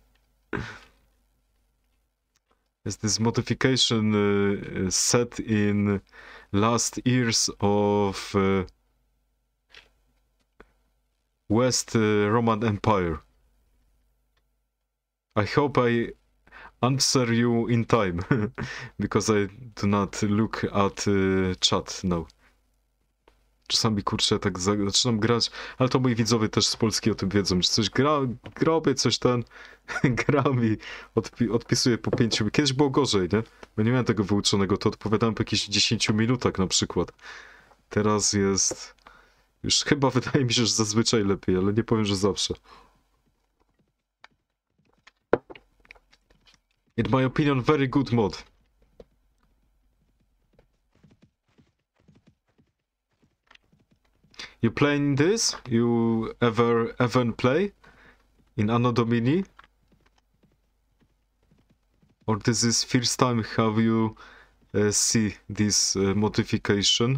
Is this modification uh, set in last years of uh, West uh, Roman Empire? I hope I answer you in time, because I do not look at uh, chat now. Czasami, kurczę, tak zaczynam grać, ale to moi widzowie też z Polski o tym wiedzą, że coś gra, robię, coś ten, gram i odpi odpisuję po pięciu, kiedyś było gorzej, nie? Bo nie miałem tego wyuczonego, to odpowiadałem po jakichś dziesięciu minutach na przykład. Teraz jest, już chyba wydaje mi się, że zazwyczaj lepiej, ale nie powiem, że zawsze. In my opinion, very good mod. You playing this? You ever ever play in Anno Domini? Or this is first time have you uh, see this uh, modification?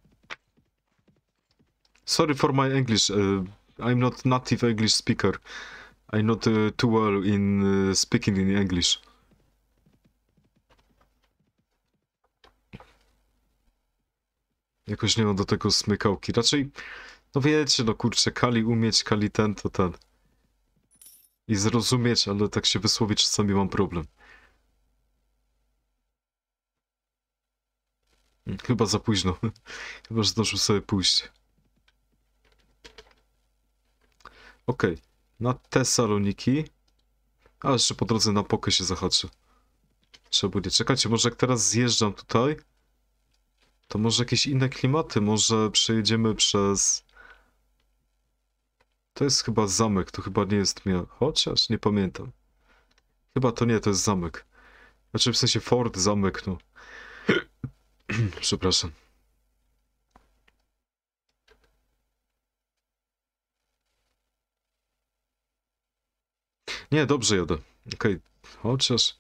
Sorry for my English. Uh, I'm not native English speaker. I'm not uh, too well in uh, speaking in English. Jakoś nie mam do tego smykałki. Raczej, no wiecie, no kurczę, Kali umieć, Kali ten, to ten. I zrozumieć, ale tak się wysłowić czasami mam problem. Chyba za późno. Chyba, że zdążył sobie pójść. Okej. Okay. Na te saloniki. A jeszcze po drodze na pokę się zahaczę. Trzeba będzie. Czekajcie, może jak teraz zjeżdżam tutaj, to może jakieś inne klimaty, może przejedziemy przez... To jest chyba zamek, to chyba nie jest miasto. Chociaż nie pamiętam. Chyba to nie, to jest zamek. Znaczy w sensie fort, zamek, no. Przepraszam. Nie, dobrze jadę. Okej, okay. Chociaż...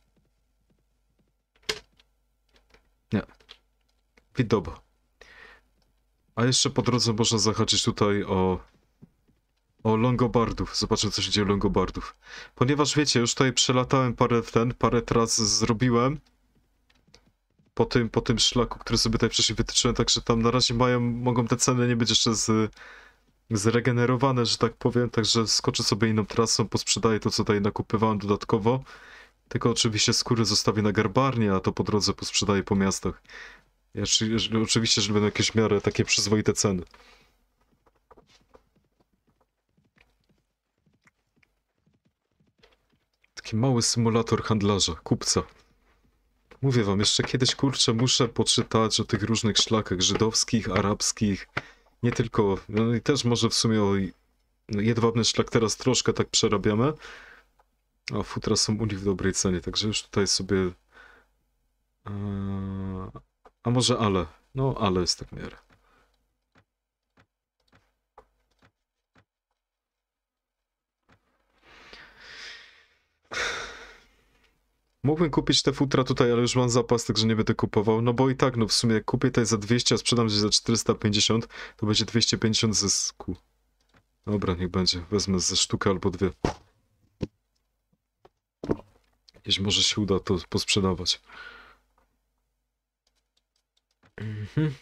Nie. Widoba. A jeszcze po drodze można zahaczyć tutaj o... O Longobardów. Zobaczmy, co się dzieje u Longobardów. Ponieważ wiecie, już tutaj przelatałem parę ten, parę tras zrobiłem. Po tym, po tym szlaku, który sobie tutaj wcześniej wytyczyłem, także tam na razie mają, mogą te ceny nie być jeszcze z, zregenerowane, że tak powiem, także skoczę sobie inną trasą, posprzedaję to, co tutaj nakupywałem dodatkowo. Tylko oczywiście skóry zostawię na garbarnię, a to po drodze posprzedaję po miastach. Ja, oczywiście, że będą jakieś w miarę takie przyzwoite ceny. Taki mały symulator handlarza, kupca. Mówię wam, jeszcze kiedyś, kurczę, muszę poczytać o tych różnych szlakach żydowskich, arabskich, nie tylko, no i też może w sumie o jedwabny szlak teraz troszkę tak przerabiamy, a futra są u nich w dobrej cenie, także już tutaj sobie... Eee, a może ale? No, ale jest tak w miarę. Mógłbym kupić te futra tutaj, ale już mam zapas, także nie będę kupował. No bo i tak, no w sumie jak kupię tutaj za dwieście, a sprzedam gdzieś za czterysta pięćdziesiąt, to będzie dwieście pięćdziesiąt zysku. Dobra, niech będzie. Wezmę ze sztukę albo dwie. Jeśli może się uda to posprzedawać. Mhm.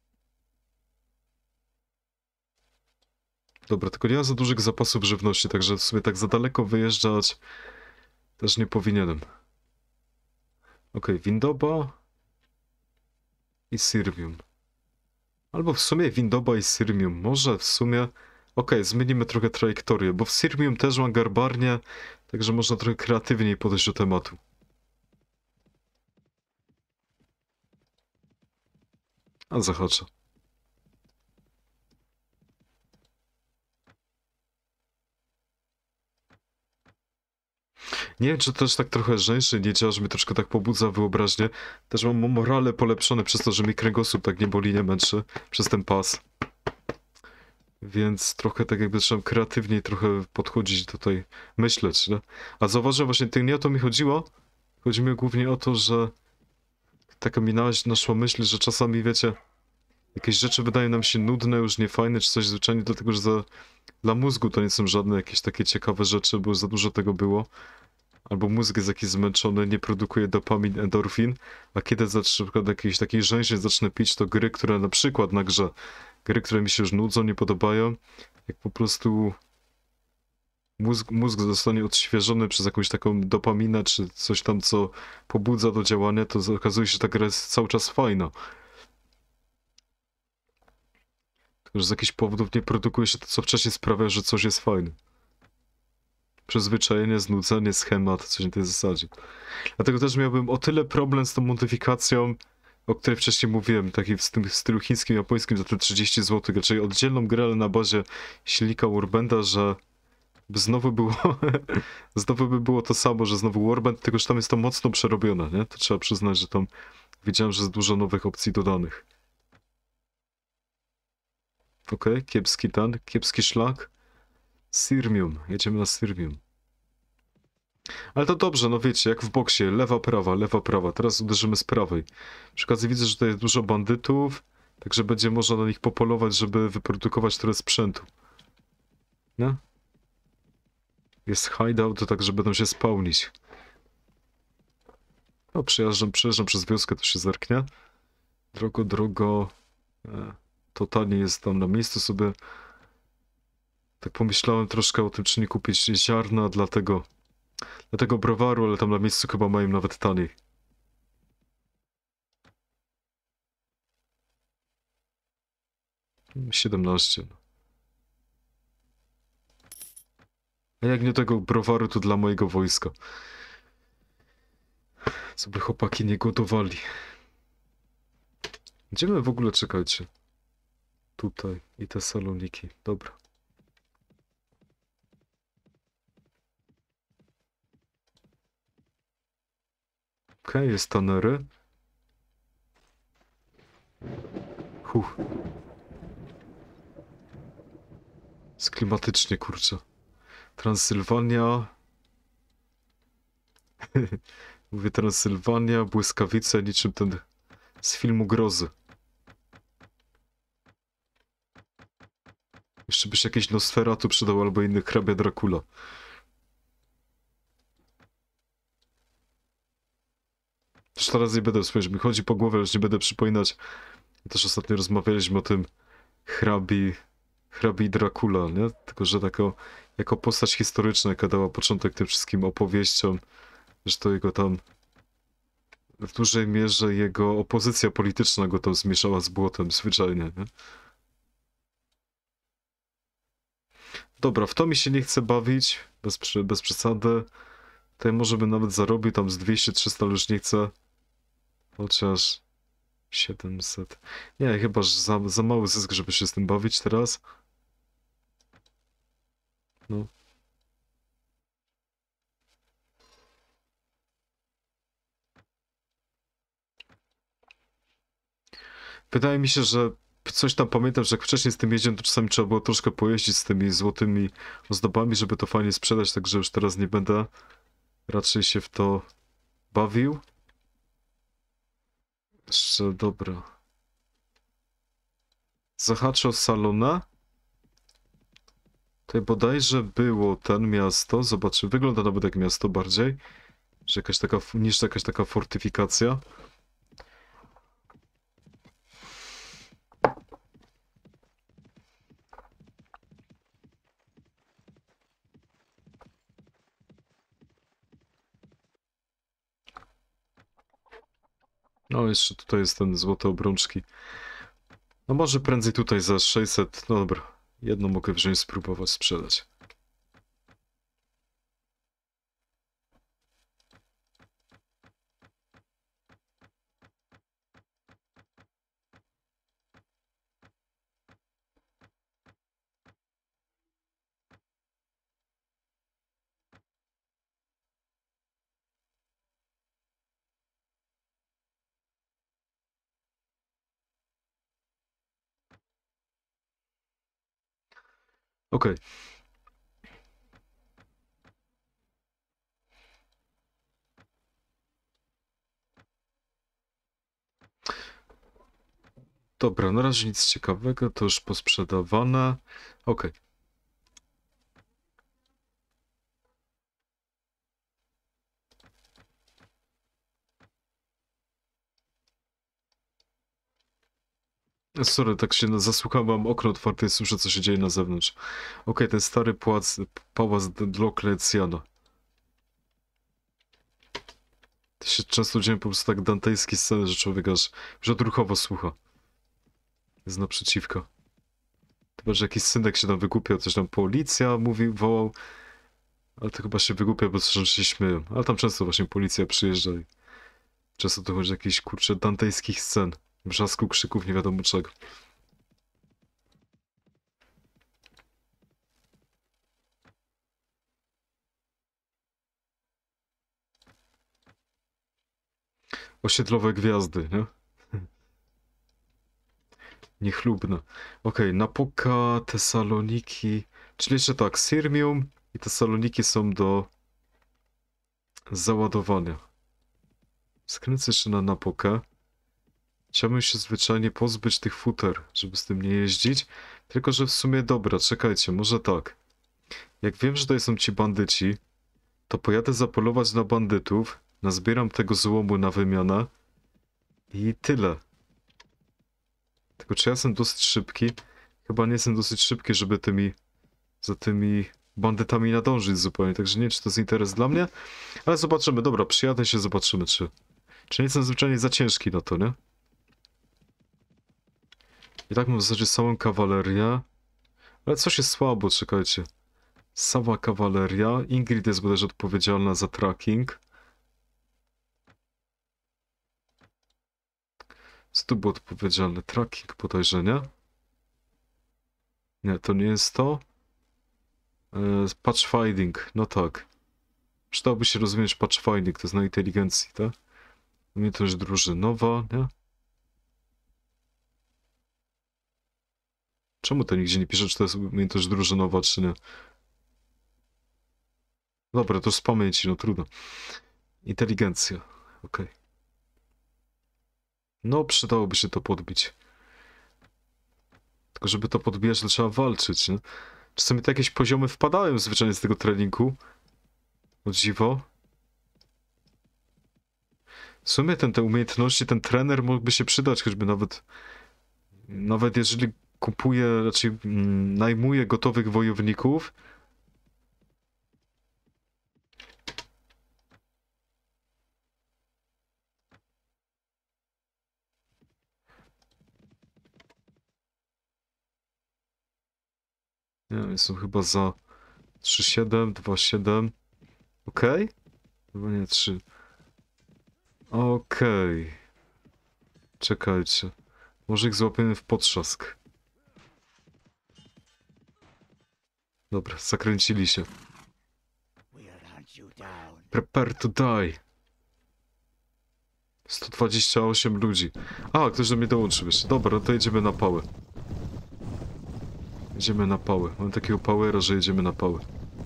Dobra, tylko nie mam za dużych zapasów żywności, także w sumie tak za daleko wyjeżdżać też nie powinienem. Okej, okay, Windoba i Sirmium. Albo w sumie Windoba i Sirmium. Może w sumie... Okej, okay, zmienimy trochę trajektorię, bo w Sirmium też mam garbarnię, także można trochę kreatywniej podejść do tematu. A zahaczę. Nie wiem, czy to też tak trochę żeńszy, nie działa, że mnie troszkę tak pobudza wyobraźnię. Też mam morale polepszone przez to, że mi kręgosłup tak nie boli, nie męczy przez ten pas. Więc trochę tak jakby trzeba kreatywniej trochę podchodzić tutaj, myśleć, nie? A zauważyłem właśnie, to nie o to mi chodziło. Chodzi mi głównie o to, że taka mi naszła myśl, że czasami, wiecie, jakieś rzeczy wydają nam się nudne, już niefajne, czy coś zwyczajnie dlatego, że za, dla mózgu to nie są żadne jakieś takie ciekawe rzeczy, bo za dużo tego było. Albo mózg jest jakiś zmęczony, nie produkuje dopamin, endorfin, a kiedy na przykład jakiejś takiej rzęsie zacznę pić, to gry, które na przykład na grze, gry, które mi się już nudzą, nie podobają, jak po prostu mózg, mózg zostanie odświeżony przez jakąś taką dopaminę, czy coś tam, co pobudza do działania, to okazuje się, że ta gra jest cały czas fajna. Tylko, że z jakichś powodów nie produkuje się to, co wcześniej sprawia, że coś jest fajne. Przyzwyczajenie, znudzenie, schemat, coś na tej zasadzie. Dlatego też miałbym o tyle problem z tą modyfikacją, o której wcześniej mówiłem, taki w tym stylu chińskim, japońskim za te trzydzieści złotych, czyli oddzielną grę, ale na bazie silnika Warbanda, że by znowu było znowu by było to samo, że znowu Warband, tylko że tam jest to mocno przerobione, nie? To trzeba przyznać, że tam widziałem, że jest dużo nowych opcji dodanych. Okej, okay, kiepski ten, kiepski szlak. Sirmium, jedziemy na Sirmium. Ale to dobrze, no wiecie, jak w boksie, lewa, prawa, lewa, prawa. Teraz uderzymy z prawej. Przy okazji widzę, że tutaj jest dużo bandytów, także będzie można na nich popolować, żeby wyprodukować trochę sprzętu. Nie? Jest hideout, także będą się spełnić. No, przejeżdżam, przejeżdżam przez wioskę, to się zerknie. Drogo, drogo. E, totalnie jest tam na miejscu sobie. Tak pomyślałem troszkę o tym, czy nie kupić ziarna dla tego, dla tego browaru, ale tam na miejscu chyba mają nawet taniej. siedemnaście. A jak nie tego browaru, to dla mojego wojska. Co by chłopaki nie gotowali. Gdzie my w ogóle, czekajcie? Tutaj i te saloniki. Dobra. Okej, okay, jest tanery. Huh. Jest klimatycznie, kurczę. Transylwania. Mówię Transylwania, błyskawice, niczym ten z filmu Grozy. Jeszcze by się jakieś Nosferatu przydał, albo inny hrabia Dracula. Też teraz nie będę wspominać, mi chodzi po głowie, ale już nie będę przypominać. Też ostatnio rozmawialiśmy o tym hrabi, hrabi Dracula, nie? Tylko, że tako, jako postać historyczna, jaka dała początek tym wszystkim opowieściom, że to jego tam w dużej mierze jego opozycja polityczna go tam zmieszała z błotem zwyczajnie, nie? Dobra, w to mi się nie chce bawić, bez, bez przesady. Tutaj może bym nawet zarobił tam z dwieście trzysta, ale już nie chcę. Chociaż siedemset. Nie, chyba że za, za mały zysk, żeby się z tym bawić teraz. No. Wydaje mi się, że coś tam pamiętam, że jak wcześniej z tym jeździłem, to czasami trzeba było troszkę pojeździć z tymi złotymi ozdobami, żeby to fajnie sprzedać, także już teraz nie będę raczej się w to bawił. Jeszcze, dobra. Zahaczę o Salona. Tutaj bodajże było ten miasto, zobaczę, wygląda nawet jak miasto bardziej, że jakaś taka, niż jakaś taka fortyfikacja. No, jeszcze tutaj jest ten złote obrączki. No może prędzej tutaj za sześćset, no dobra, jedno mogę wziąć, spróbować sprzedać. Okej. Okay. Dobra, na razie nic ciekawego, to już posprzedawane. Okej. Okay. Sorry, tak się zasłuchałem, mam okno otwarte i słyszę, co się dzieje na zewnątrz. Okej, okay, ten stary pałac, pałac Diocletiana. To się często dzieje po prostu tak dantejskie sceny, że człowiek aż, że odruchowo słucha. Jest naprzeciwko. Chyba, że jakiś synek się tam wygłupiał, coś tam policja mówił, wołał. Ale to chyba się wygłupia, bo coś się śmieją. Ale tam często właśnie policja przyjeżdża i często dochodzi do jakichś, kurczę, dantejskich scen. Wrzasku, krzyków, nie wiadomo czego. Osiedlowe gwiazdy, nie? Niechlubne. Okej, okay, Napoka, Tesaloniki. Czyli jeszcze tak, Sirmium i Tesaloniki są do załadowania. Skręcę jeszcze na Napokę. Chciałbym się zwyczajnie pozbyć tych futer, żeby z tym nie jeździć. Tylko, że w sumie dobra, czekajcie, może tak. Jak wiem, że tutaj są ci bandyci, to pojadę zapolować na bandytów, nazbieram tego złomu na wymianę i tyle. Tylko czy ja jestem dosyć szybki? Chyba nie jestem dosyć szybki, żeby tymi, za tymi bandytami nadążyć zupełnie, także nie wiem, czy to jest interes dla mnie, ale zobaczymy, dobra, przyjadę się, zobaczymy, czy, czy nie jestem zwyczajnie za ciężki na to, nie? I tak mam w zasadzie całą kawalerię, ale coś jest słabo, czekajcie. Cała kawaleria, Ingrid jest bodajże odpowiedzialna za tracking. Co tu było odpowiedzialne? Tracking bodajże, nie? Nie, to nie jest to. E, patchfinding, no tak. Przydałoby się rozumieć patchfinding, to jest na inteligencji, tak? Umiejętność drużynowa, nie? Czemu to nigdzie nie pisze, czy to jest umiejętność drużynowa, czy nie? Dobra, to z pamięci, no trudno. Inteligencja. Okej. No, przydałoby się to podbić. Tylko żeby to podbijać, to trzeba walczyć, nie? Czasami to jakieś poziomy wpadają zwyczajnie z tego treningu. O dziwo. W sumie ten, te umiejętności, ten trener mógłby się przydać, choćby nawet... Nawet jeżeli kupuje, raczej mm, najmuje gotowych wojowników. Nie wiem, są chyba za trzy siedem, dwa siedem. Okej? Okay? Chyba nie trzy. Okej. Okay. Czekajcie. Może ich złapiemy w potrzask. Dobra, zakręcili się. Prepare to die. sto dwadzieścia osiem ludzi. A, ktoś do mnie dołączył jeszcze. Dobra, no to jedziemy na pałę. Jedziemy na pałę. Mam takiego powera, że jedziemy na pałę.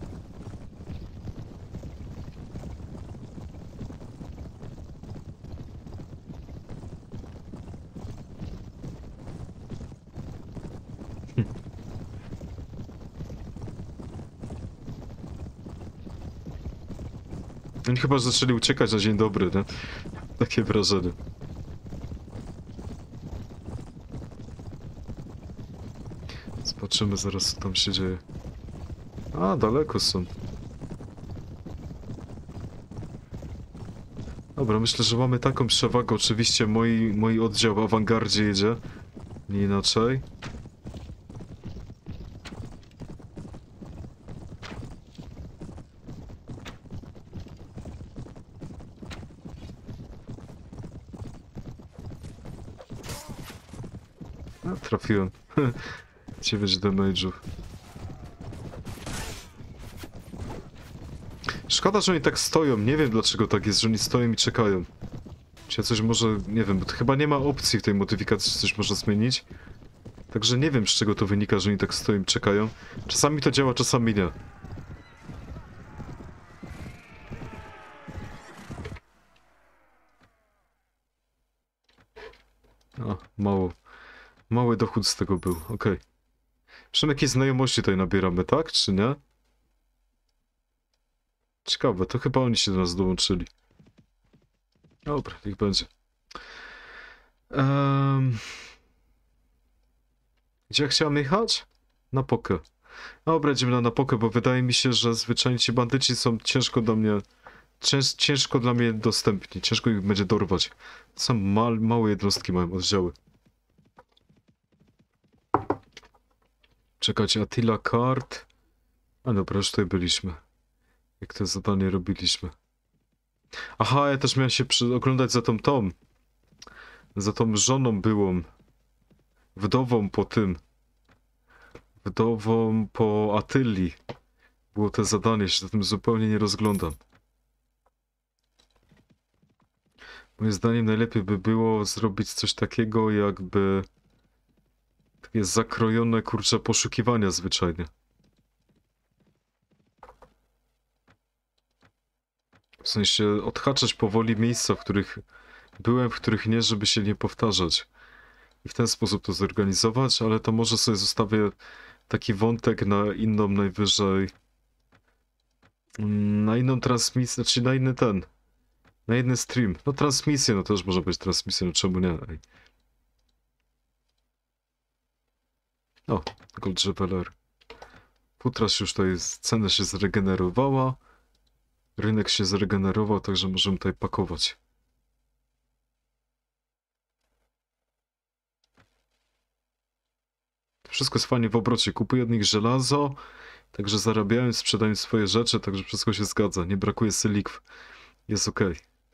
Oni chyba zaczęli uciekać na dzień dobry, nie? Takie wrażenie. Zobaczymy zaraz, co tam się dzieje. A, daleko są. Dobra, myślę, że mamy taką przewagę. Oczywiście moi, moi oddział w awangardzie jedzie. Nie inaczej. A, trafiłem. dziewięć damage'ów. Szkoda, że oni tak stoją. Nie wiem, dlaczego tak jest, że oni stoją i czekają. Czy ja coś może... Nie wiem, bo to chyba nie ma opcji w tej modyfikacji, że coś można zmienić. Także nie wiem, z czego to wynika, że oni tak stoją i czekają. Czasami to działa, czasami nie. A, mało. Mały dochód z tego był, okej. Okay. Przynajmniej jakieś znajomości tutaj nabieramy, tak? Czy nie? Ciekawe, to chyba oni się do nas dołączyli. Dobra, niech będzie. Um... Gdzie ja chciałem jechać? Na Pokę. Dobra, jedziemy na Napokę, bo wydaje mi się, że zwyczajnie ci bandyci są ciężko do mnie... Cięż, ciężko dla mnie dostępni. Ciężko ich będzie dorwać. To są mal, małe jednostki, mają oddziały. Czekajcie, Attila Card. A dobra, już tutaj byliśmy. Jak to zadanie robiliśmy. Aha, ja też miałem się przy... oglądać za tą tą. Za tą żoną byłą. Wdową po tym. Wdową po Attylii. Było to zadanie, się za tym zupełnie nie rozglądam. Moim zdaniem najlepiej by było zrobić coś takiego jakby... Takie zakrojone, kurcze, poszukiwania zwyczajnie. W sensie odhaczać powoli miejsca, w których byłem, w których nie, żeby się nie powtarzać. I w ten sposób to zorganizować, ale to może sobie zostawię taki wątek na inną najwyżej... Na inną transmisję, znaczy na inny ten... Na inny stream. No transmisję, no też może być transmisja, no czemu nie? Ej. O, Gold Jeweler. Futras już tutaj, cena się zregenerowała. Rynek się zregenerował, także możemy tutaj pakować. Wszystko jest fajnie w obrocie. Kupuję od nich żelazo, także zarabiałem, sprzedałem swoje rzeczy, także wszystko się zgadza. Nie brakuje sylikw. Jest ok.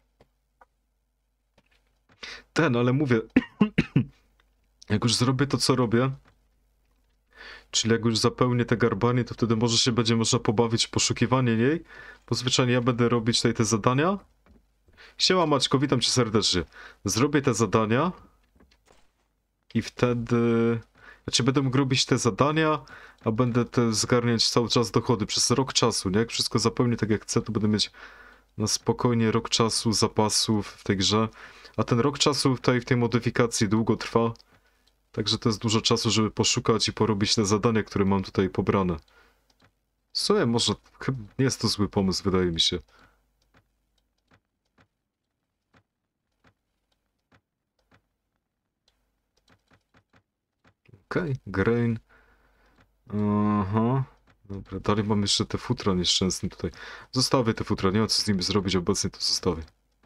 Ten, ale mówię, jak już zrobię to, co robię, czyli jak już zapełnię te garbanie, to wtedy może się będzie można pobawić w poszukiwanie jej, bo zwyczajnie ja będę robić tutaj te zadania. Siema Maćko, witam cię serdecznie. Zrobię te zadania i wtedy... Znaczy będę mógł robić te zadania, a będę te zgarniać cały czas dochody przez rok czasu, nie? Jak wszystko zapełnię tak jak chcę, to będę mieć na spokojnie rok czasu zapasów w tej grze. A ten rok czasu tutaj w tej modyfikacji długo trwa. Także to jest dużo czasu, żeby poszukać i porobić te zadania, które mam tutaj pobrane. Słuchaj, może chyba nie jest to zły pomysł, wydaje mi się. Okej, okay, grain. Aha. Dobra, dalej mam jeszcze te futra nieszczęsne tutaj. Zostawię te futra, nie ma co z nimi zrobić, obecnie to zostawię.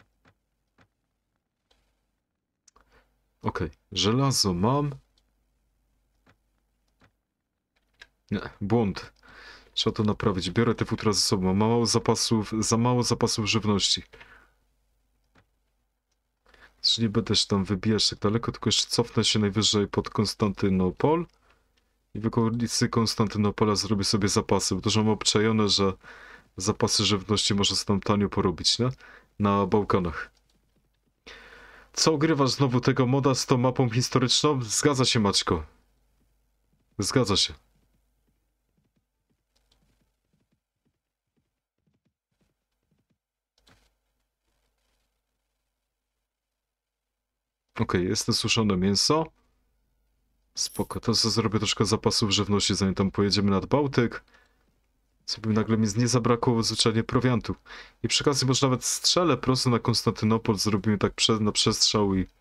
Okej, okay. Żelazo mam. Nie, błąd. Trzeba to naprawić. Biorę te futra ze sobą. Mam mało zapasów, za mało zapasów żywności. Czyli będę się tam wybijać tak daleko, tylko jeszcze cofnę się najwyżej pod Konstantynopol. I w okolicy Konstantynopola zrobię sobie zapasy, bo to, że mam obczajone, że zapasy żywności można tam tanio porobić, nie? Na Bałkanach. Co, ogrywasz znowu tego moda z tą mapą historyczną? Zgadza się, Maćko. Zgadza się. Okej, okay, jest to suszone mięso. Spoko, to co zrobię troszkę zapasów żywności, zanim tam pojedziemy nad Bałtyk. Co by nagle mi nie zabrakło zwyczajnie prowiantu. I przy okazji może nawet strzelę prosto na Konstantynopol, zrobimy tak prze, na przestrzał i...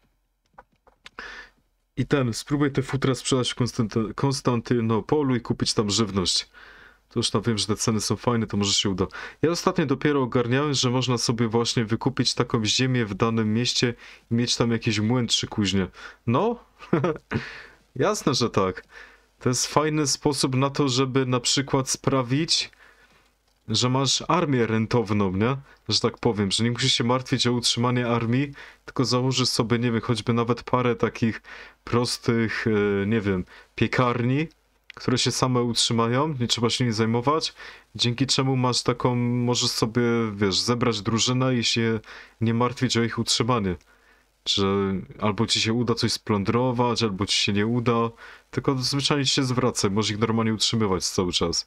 I ten, spróbuj te futra sprzedać w Konstanty Konstantynopolu i kupić tam żywność. To już tam wiem, że te ceny są fajne, to może się uda. Ja ostatnio dopiero ogarniałem, że można sobie właśnie wykupić taką ziemię w danym mieście i mieć tam jakiś młyn czy kuźnię. No, jasne, że tak. To jest fajny sposób na to, żeby na przykład sprawić, że masz armię rentowną, nie? Że tak powiem, że nie musisz się martwić o utrzymanie armii, tylko założysz sobie, nie wiem, choćby nawet parę takich prostych, nie wiem, piekarni, które się same utrzymają, nie trzeba się nimi zajmować, dzięki czemu masz taką, możesz sobie, wiesz, zebrać drużynę i się nie martwić o ich utrzymanie. Że albo ci się uda coś splądrować, albo ci się nie uda, tylko zwyczajnie ci się zwraca, możesz ich normalnie utrzymywać cały czas.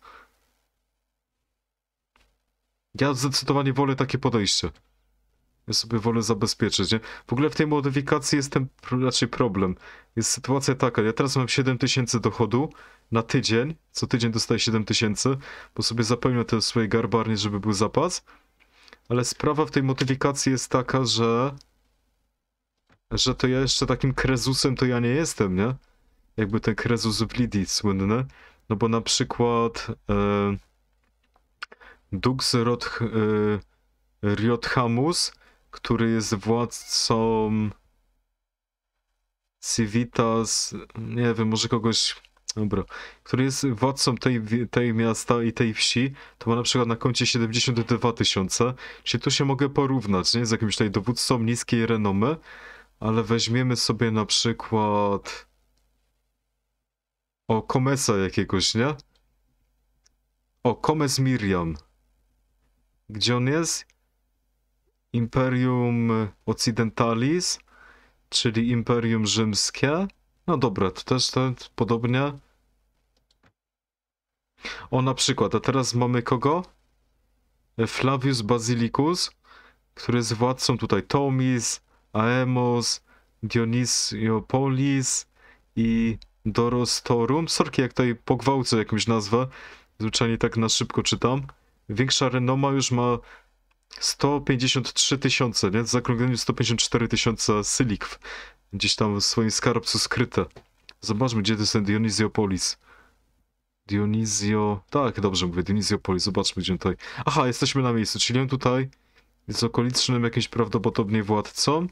Ja zdecydowanie wolę takie podejście. Ja sobie wolę zabezpieczyć, nie? W ogóle w tej modyfikacji jest ten raczej problem. Jest sytuacja taka, ja teraz mam siedem tysięcy dochodu na tydzień, co tydzień dostaję siedem tysięcy, bo sobie zapełnię te swoje garbarnie, żeby był zapas. Ale sprawa w tej modyfikacji jest taka, że... że to ja jeszcze takim krezusem to ja nie jestem, nie? Jakby ten krezus w Lidii słynny. No bo na przykład... E... Dux Rod... E... Riothamus, który jest władcą Civitas, nie wiem, może kogoś, dobra, który jest władcą tej, tej miasta i tej wsi, to ma na przykład na koncie siedemdziesiąt dwa tysiące, czyli tu się mogę porównać, nie, z jakimś tutaj dowódcą niskiej renomy, ale weźmiemy sobie na przykład o Komesa jakiegoś, nie? O, Komes Miriam. Gdzie on jest? Imperium Occidentalis, czyli Imperium Rzymskie. No dobra, to też ten podobnie. O, na przykład, a teraz mamy kogo? Flavius Basilicus, który jest władcą tutaj Tomis, Aemos, Dionisiopolis i Dorostorum. Sorki, jak tutaj pogwałcę jakąś nazwę, zwyczajnie tak na szybko czytam. Większa renoma już ma sto pięćdziesiąt trzy tysiące, nie? W zaokrągleniu sto pięćdziesiąt cztery tysiące sylikw. Gdzieś tam w swoim skarbcu skryte. Zobaczmy, gdzie to jest ten Dionisiopolis. Dionizio... Tak, dobrze mówię, Dionisiopolis. Zobaczmy, gdzie on tutaj... Aha, jesteśmy na miejscu, czyli on tutaj jest okolicznym jakimś prawdopodobnie władcą.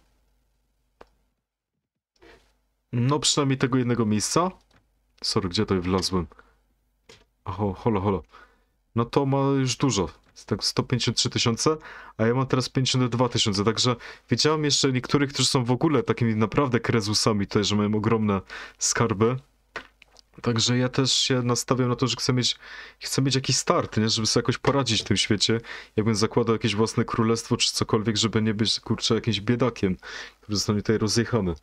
No, przynajmniej tego jednego miejsca. Sorry, gdzie tutaj wlazłem? Oho, holo, holo. No to ma już dużo. Jest tak sto pięćdziesiąt trzy tysiące, a ja mam teraz pięćdziesiąt dwa tysiące, także widziałem jeszcze niektórych, którzy są w ogóle takimi naprawdę krezusami tutaj, że mają ogromne skarby. Także ja też się nastawiam na to, że chcę mieć, chcę mieć jakiś start, nie? Żeby sobie jakoś poradzić w tym świecie. Jakbym zakładał jakieś własne królestwo czy cokolwiek, żeby nie być, kurczę, jakimś biedakiem, który zostanie tutaj rozjechany.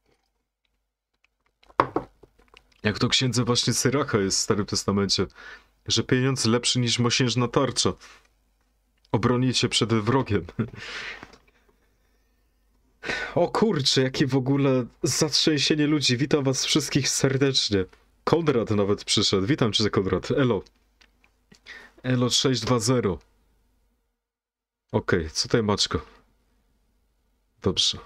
Jak to księdze właśnie Syracha jest w Starym Testamencie, że pieniądz lepszy niż mosiężna tarcza. obronić się przed wrogiem. O kurczę, jakie w ogóle zatrzęsienie ludzi. Witam was wszystkich serdecznie. Konrad nawet przyszedł. Witam cię, Konrad. Elo. Elo sześć dwa zero. Okej, okay, co tutaj Maczko? Dobrze.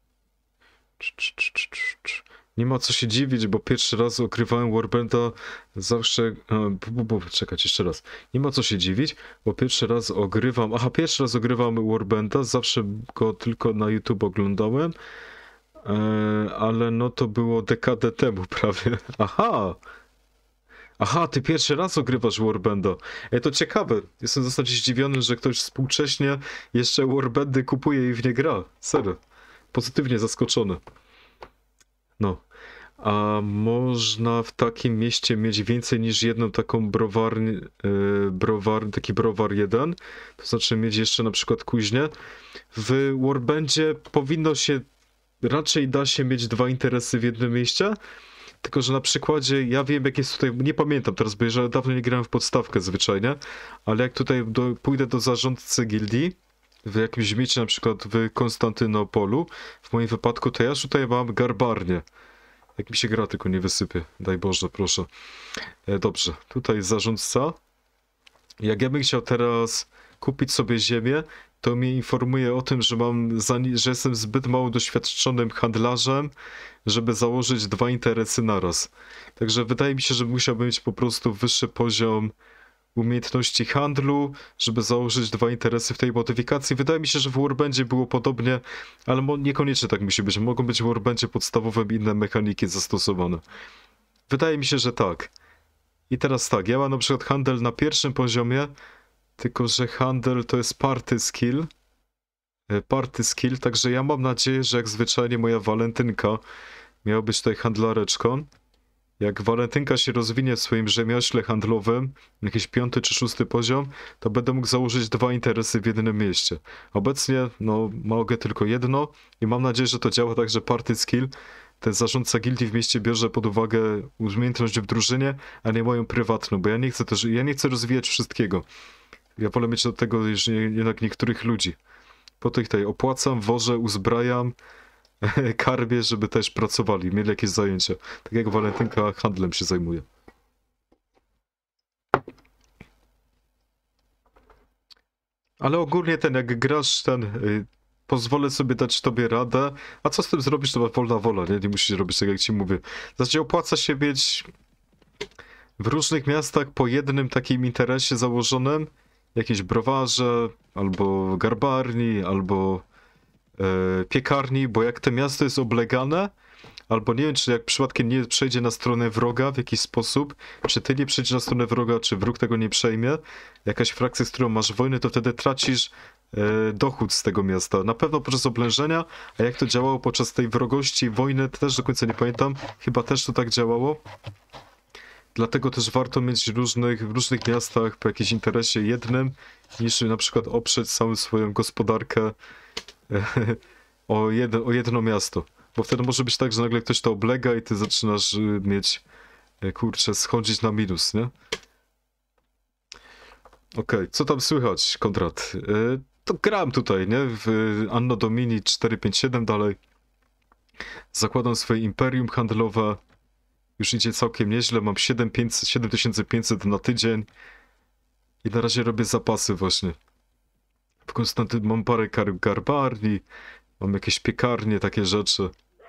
Nie ma co się dziwić, bo pierwszy raz ogrywałem Warbanda zawsze... Bu, bu, bu, czekać, jeszcze raz. Nie ma co się dziwić, bo pierwszy raz ogrywam... Aha, pierwszy raz ogrywam Warbanda, zawsze go tylko na YouTube oglądałem, e, ale no to było dekadę temu prawie. Aha! Aha, ty pierwszy raz ogrywasz Warbanda. E, to ciekawe. Jestem w zasadzie zdziwiony, że ktoś współcześnie jeszcze Warbandy kupuje i w nie gra. Serio. Pozytywnie zaskoczony. No. A można w takim mieście mieć więcej niż jedną taką browarnię, yy, browar, taki browar jeden, to znaczy mieć jeszcze na przykład kuźnię. W Warbandzie powinno się, raczej da się mieć dwa interesy w jednym mieście, tylko że na przykładzie, ja wiem jak jest tutaj, nie pamiętam teraz, bo ja dawno nie grałem w podstawkę zwyczajnie, ale jak tutaj do, pójdę do zarządcy gildii, w jakimś mieście, na przykład w Konstantynopolu, w moim wypadku to ja tutaj mam garbarnię. Jak mi się gra, tylko nie wysypie. Daj Boże, proszę. E, dobrze, tutaj zarządca. Jak ja bym chciał teraz kupić sobie ziemię, to mnie informuje o tym, że mam, że jestem zbyt mało doświadczonym handlarzem, żeby założyć dwa interesy naraz. Także wydaje mi się, że musiałbym mieć po prostu wyższy poziom umiejętności handlu, żeby założyć dwa interesy w tej modyfikacji. Wydaje mi się, że w Warbandzie było podobnie, ale niekoniecznie tak musi być. Mogą być w Warbandzie podstawowym inne mechaniki zastosowane. Wydaje mi się, że tak. I teraz tak, ja mam na przykład handel na pierwszym poziomie, tylko że handel to jest party skill. Party skill, także ja mam nadzieję, że jak zwyczajnie moja walentynka miała być tutaj handlareczką. Jak walentynka się rozwinie w swoim rzemiośle handlowym, jakiś piąty czy szósty poziom, to będę mógł założyć dwa interesy w jednym mieście. Obecnie, no, mogę tylko jedno i mam nadzieję, że to działa tak, że party skill, ten zarządca gildii w mieście bierze pod uwagę umiejętność w drużynie, a nie moją prywatną, bo ja nie chcę też, ja nie chcę rozwijać wszystkiego. Ja wolę mieć do tego już jednak niektórych ludzi. Po tych tutaj opłacam, wożę, uzbrajam, karmię, żeby też pracowali, mieli jakieś zajęcia. Tak jak walentynka handlem się zajmuje. Ale ogólnie ten, jak grasz ten, y, pozwolę sobie dać tobie radę, a co z tym zrobisz, to ma wolna wola, nie? Nie musisz robić tak, jak ci mówię. Znaczy opłaca się mieć w różnych miastach po jednym takim interesie założonym, jakieś browarze, albo garbarni, albo e, piekarni, bo jak to miasto jest oblegane, albo nie wiem, czy jak przypadkiem nie przejdzie na stronę wroga w jakiś sposób, czy ty nie przejdziesz na stronę wroga, czy wróg tego nie przejmie, jakaś frakcja, z którą masz wojnę, to wtedy tracisz e, dochód z tego miasta. Na pewno podczas oblężenia, a jak to działało podczas tej wrogości wojny, to też do końca nie pamiętam, chyba też to tak działało. Dlatego też warto mieć różnych, w różnych miastach po jakimś interesie jednym, niż na przykład oprzeć całą swoją gospodarkę o, jeden, o jedno miasto. Bo wtedy może być tak, że nagle ktoś to oblega i ty zaczynasz mieć, kurczę, schodzić na minus, nie? Okej, okay. Co tam słychać, Konrad? To gram tutaj, nie? W Anno Domini cztery pięć siedem dalej. Zakładam swoje imperium handlowe. Już idzie całkiem nieźle, mam siedem tysięcy pięćset na tydzień i na razie robię zapasy właśnie. W Konstanty mam parę garbarni, mam jakieś piekarnie, takie rzeczy.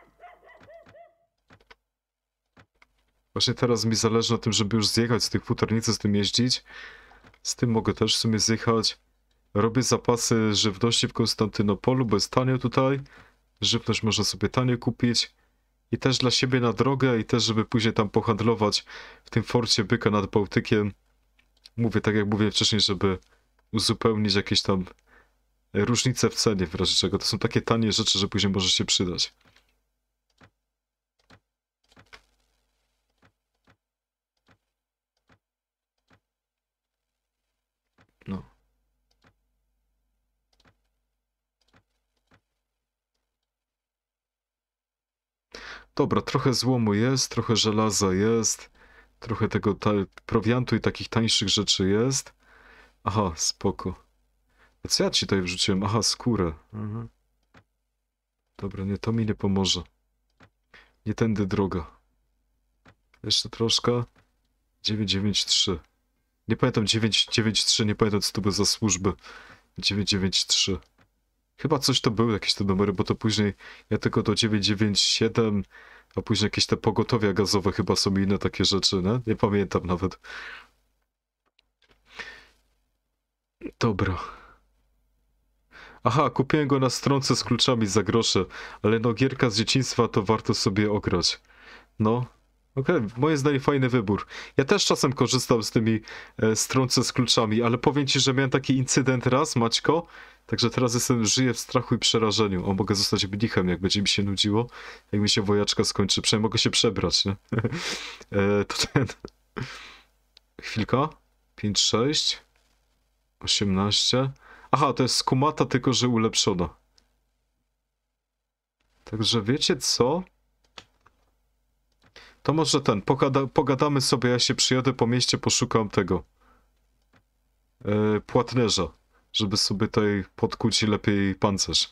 Właśnie teraz mi zależy na tym, żeby już zjechać z tych futernicy, z tym jeździć. Z tym mogę też w sumie zjechać. Robię zapasy żywności w Konstantynopolu, bo jest tanio tutaj. Żywność można sobie tanio kupić. I też dla siebie na drogę, i też żeby później tam pohandlować w tym forcie Byka nad Bałtykiem. Mówię tak jak mówiłem wcześniej, żeby uzupełnić jakieś tam różnice w cenie, w razie czego. To są takie tanie rzeczy, że później może się przydać. No. Dobra, trochę złomu jest, trochę żelaza jest, trochę tego prowiantu i takich tańszych rzeczy jest. Aha, spoko. Co ja ci tutaj wrzuciłem? Aha, skórę. Mhm. Dobra, nie, to mi nie pomoże. Nie tędy droga. Jeszcze troszkę. dziewięć dziewięć trzy. Nie pamiętam, dziewięć dziewięć trzy, nie pamiętam co to były za służby. dziewięć dziewięć trzy. Chyba coś to były, jakieś te numery, bo to później ja tylko do dziewięć dziewięć siedem, a później jakieś te pogotowia gazowe chyba są inne takie rzeczy, nie? Nie pamiętam nawet. Dobra. Aha, kupiłem go na stronce z kluczami za grosze, ale no gierka z dzieciństwa to warto sobie ograć. No, okej, okay. Moje zdanie fajny wybór. Ja też czasem korzystam z tymi e, stronce z kluczami, ale powiem ci, że miałem taki incydent raz, Maćko, także teraz jestem, żyję w strachu i przerażeniu. O, mogę zostać mnichem, jak będzie mi się nudziło, jak mi się wojaczka skończy, przynajmniej mogę się przebrać, nie? e, to ten... Chwilka. pięć sześć. osiemnaście. Aha, to jest skumata, tylko że ulepszona. Także wiecie co? To może ten, pogada, pogadamy sobie, ja się przyjadę po mieście, poszukam tego yy, płatnerza, żeby sobie tutaj podkuć lepiej pancerz.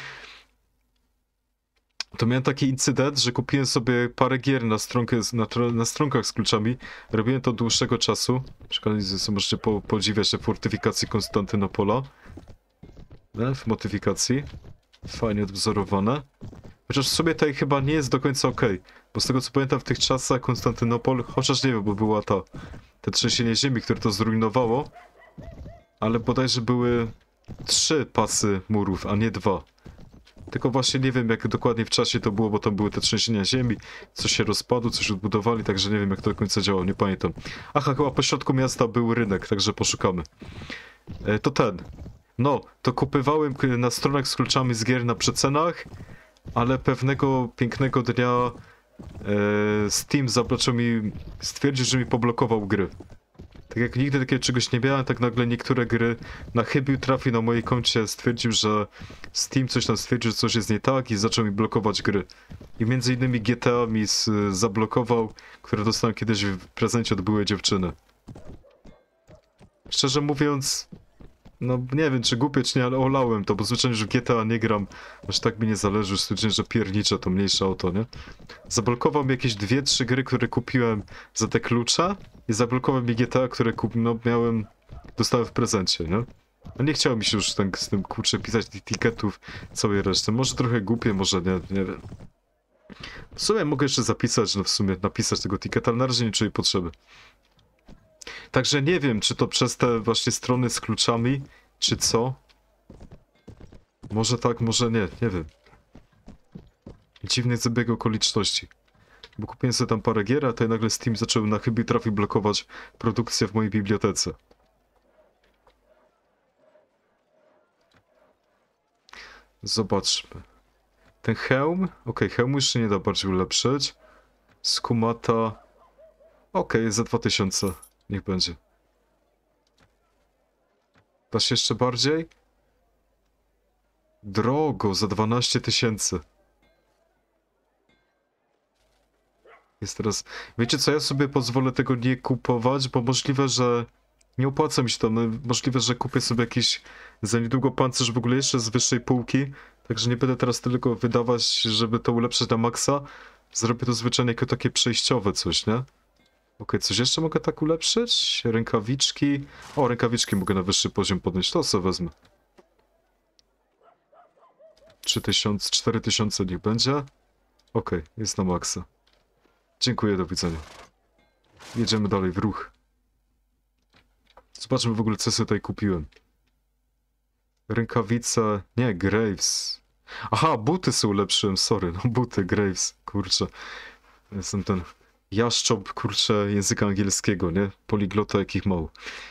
To miałem taki incydent, że kupiłem sobie parę gier na, stronkę, na, na stronkach z kluczami. Robiłem to od dłuższego czasu. Przykład możecie po, podziwiać te fortyfikacji Konstantynopola. Nie? W modyfikacji. Fajnie odwzorowane. Chociaż w sobie tutaj chyba nie jest do końca ok. Bo z tego co pamiętam w tych czasach Konstantynopol, chociaż nie wiem, bo była ta te trzęsienie ziemi, które to zrujnowało. Ale bodajże były trzy pasy murów, a nie dwa. Tylko właśnie nie wiem jak dokładnie w czasie to było, bo tam były te trzęsienia ziemi, coś się rozpadło, coś odbudowali, także nie wiem jak to do końca działało, nie pamiętam. Aha, chyba po środku miasta był rynek, także poszukamy. E, to ten. No, to kupywałem na stronach z kluczami z gier na przecenach, ale pewnego pięknego dnia e, Steam zabrał mi, stwierdził, że mi poblokował gry. Tak jak nigdy takiego czegoś nie miałem, tak nagle niektóre gry na chybił trafił na mojej koncie, stwierdził, że Steam coś tam stwierdził, że coś jest nie tak i zaczął mi blokować gry. I między innymi G T A mi z, zablokował, które dostałem kiedyś w prezencie od byłej dziewczyny. Szczerze mówiąc, no nie wiem czy głupie czy nie, ale olałem to, bo zwyczajnie, że w G T A nie gram, aż tak mi nie zależy, stwierdziłem, że piernicze to mniejsza o to, nie? Zablokował mi jakieś dwie, trzy gry, które kupiłem za te klucze i zablokował mi G T A, które kup... no miałem, dostałem w prezencie, nie? A nie chciało mi się już ten, z tym kurczę pisać tych tiketów, całej reszty. Może trochę głupie, może nie, nie wiem. W sumie mogę jeszcze zapisać, no w sumie napisać tego tiketa, ale na razie nie czuję potrzeby. Także nie wiem, czy to przez te właśnie strony z kluczami, czy co. Może tak, może nie, nie wiem. Dziwny zabieg okoliczności. Bo kupiłem sobie tam parę gier, a tutaj nagle Steam zaczął na chybił trafił blokować produkcję w mojej bibliotece. Zobaczmy. Ten hełm? Okej, okay, hełmu jeszcze nie da bardziej ulepszyć. Skumata. Okej, okay, jest za dwa tysiące. Niech będzie. Da się jeszcze bardziej? Drogo, za dwanaście tysięcy. Jest teraz... Wiecie co, ja sobie pozwolę tego nie kupować, bo możliwe, że... Nie opłaca mi się to, no, możliwe, że kupię sobie jakiś za niedługo pancerz w ogóle jeszcze z wyższej półki. Także nie będę teraz tylko wydawać, żeby to ulepszyć na maksa. Zrobię to zwyczajnie jako takie przejściowe coś, nie? Okej, okay, coś jeszcze mogę tak ulepszyć? Rękawiczki... O, rękawiczki mogę na wyższy poziom podnieść, to sobie wezmę. trzy tysiące, cztery tysiące niech będzie. Okej, okay, jest na maksa. Dziękuję, do widzenia. Jedziemy dalej w ruch. Zobaczmy w ogóle, co sobie tutaj kupiłem. Rękawice... Nie, Graves. Aha, buty sobie ulepszyłem, sorry. No buty, Graves, kurczę. Jestem ten jaszcząb, kurczę, języka angielskiego, nie? Poliglota jakich mało.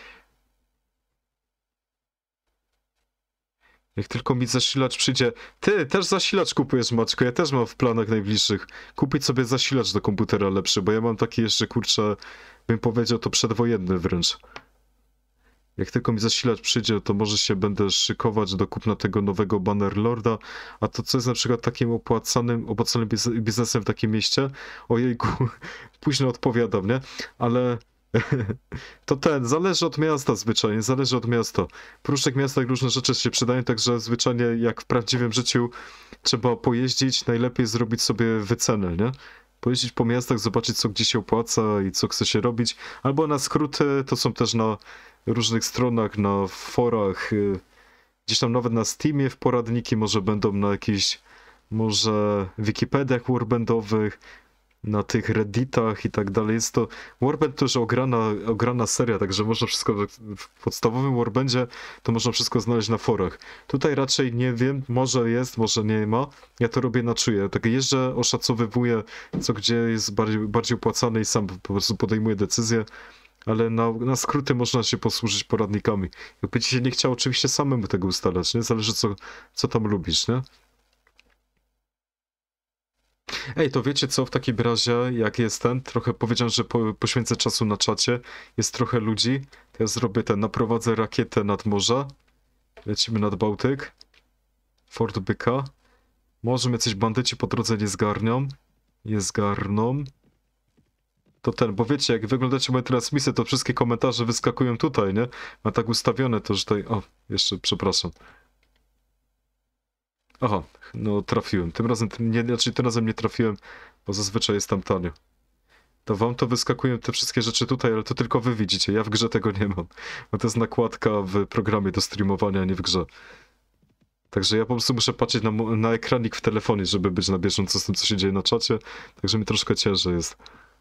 Jak tylko mi zasilacz przyjdzie... Ty, też zasilacz kupujesz, Maćko, ja też mam w planach najbliższych. Kupić sobie zasilacz do komputera lepszy, bo ja mam taki jeszcze, kurczę, bym powiedział, to przedwojenny wręcz. Jak tylko mi zasilacz przyjdzie, to może się będę szykować do kupna tego nowego Bannerlorda, a to co jest na przykład takim opłacanym, opłacanym biznesem w takim mieście? Ojejku, późno odpowiadam, nie? Ale To ten, zależy od miasta zwyczajnie, zależy od miasta. W różnych miastach różne rzeczy się przydają, także zwyczajnie jak w prawdziwym życiu trzeba pojeździć, najlepiej zrobić sobie wycenę, nie? Pojeździć po miastach, zobaczyć co gdzie się opłaca i co chce się robić. Albo na skróty, to są też na różnych stronach, na forach, y, gdzieś tam nawet na Steamie w poradniki może będą na jakichś, może Wikipediach warbandowych, na tych redditach i tak dalej. Jest to, Warband to już ograna, ograna seria, także można wszystko, w, w podstawowym Warbandzie to można wszystko znaleźć na forach. Tutaj raczej nie wiem, może jest, może nie ma. Ja to robię na czuje. Tak jeżdżę, oszacowywuję, co gdzie jest bardziej, bardziej opłacane i sam po prostu podejmuję decyzję. Ale na, na skróty można się posłużyć poradnikami. Jakby ci się nie chciał oczywiście samemu tego ustalać, nie? Zależy co, co tam lubisz, nie? Ej, to wiecie co, w takim razie, jak jest ten, trochę powiedziałem, że po, poświęcę czasu na czacie, jest trochę ludzi, to ja zrobię ten, naprowadzę rakietę nad morze, lecimy nad Bałtyk, Fort Byka, może mnie coś bandyci po drodze nie zgarnią, nie zgarną, to ten, bo wiecie, jak wyglądacie moje transmisje, to wszystkie komentarze wyskakują tutaj, nie? Mam tak ustawione to, że tutaj, o, jeszcze, przepraszam. Aha, no trafiłem. Tym razem, nie, znaczy tym razem nie trafiłem, bo zazwyczaj jest tam tanio. To wam to wyskakują te wszystkie rzeczy tutaj, ale to tylko wy widzicie. Ja w grze tego nie mam. Bo to jest nakładka w programie do streamowania, a nie w grze. Także ja po prostu muszę patrzeć na, na ekranik w telefonie, żeby być na bieżąco z tym, co się dzieje na czacie. Także mi troszkę ciężej jest.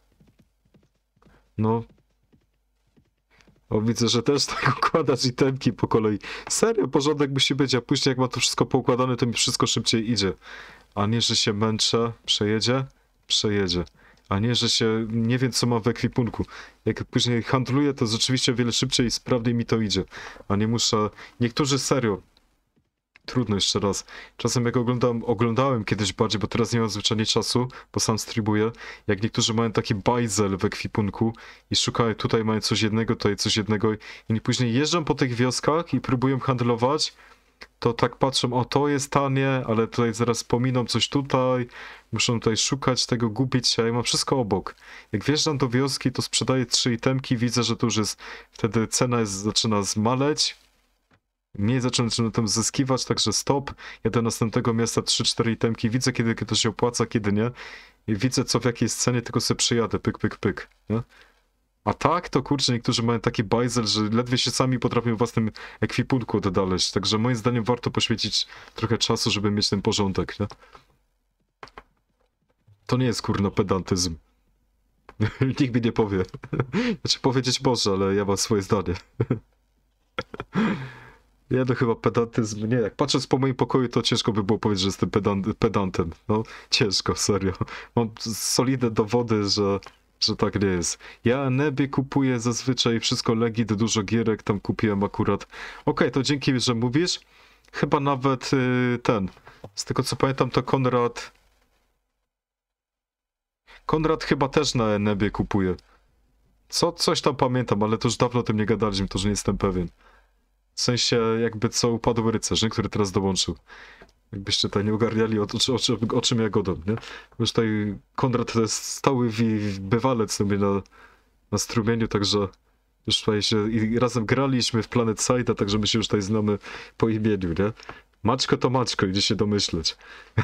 No. O, widzę, że też tak układasz itemki po kolei. Serio, porządek musi być, a później jak ma to wszystko poukładane, to mi wszystko szybciej idzie. A nie, że się męczę, przejedzie, przejedzie. A nie, że się nie wiem, co mam w ekwipunku. Jak później handluję, to rzeczywiście o wiele szybciej i sprawniej mi to idzie. A nie muszę... Niektórzy serio... Trudno jeszcze raz. Czasem jak oglądam, oglądałem kiedyś bardziej, bo teraz nie mam zwyczajnie czasu, bo sam streamuję. Jak niektórzy mają taki bajzel w ekwipunku i szukają, tutaj mają coś jednego, tutaj coś jednego i oni później jeżdżą po tych wioskach i próbują handlować, to tak patrzą, o to jest tanie, ale tutaj zaraz pominą coś tutaj, muszą tutaj szukać tego, gubić się, a ja mam wszystko obok. Jak wjeżdżam do wioski, to sprzedaję trzy itemki, widzę, że to już jest, wtedy cena jest, zaczyna zmaleć. Mniej zacząłem na tym zyskiwać, także stop. Ja do następnego miasta trzy cztery itemki. Widzę, kiedy to się opłaca, kiedy nie. I widzę, co w jakiej scenie, tylko sobie przyjadę. Pyk, pyk, pyk. Nie? A tak, to kurczę, niektórzy mają taki bajzel, że ledwie się sami potrafią w własnym ekwipunku odnaleźć. Także moim zdaniem warto poświęcić trochę czasu, żeby mieć ten porządek, nie? To nie jest, kurno, pedantyzm. Nikt mi nie powie. Znaczy, powiedzieć może, ale ja mam swoje zdanie. Ja to chyba pedantyzm, nie, jak patrząc po moim pokoju, to ciężko by było powiedzieć, że jestem pedan pedantem. No, ciężko, serio. Mam solidne dowody, że, że tak nie jest. Ja Nebie kupuję zazwyczaj wszystko legit, dużo gierek tam kupiłem akurat. Okej, okay, to dzięki, że mówisz. Chyba nawet yy, ten, z tego co pamiętam, to Konrad... Konrad chyba też na Nebie kupuje. Co, coś tam pamiętam, ale to już dawno o tym nie gadaliśmy, to że nie jestem pewien. W sensie jakby co upadły rycerz, nie? Który teraz dołączył. Jakbyście tutaj nie ogarniali o, o, o, o czym ja godam, nie? Już tutaj Konrad to jest stały wi, bywalec sobie na, na strumieniu, także już tutaj się i razem graliśmy w Planet Side'a, także my się już tutaj znamy po imieniu, nie? Maćko to Maćko, idzie się domyśleć.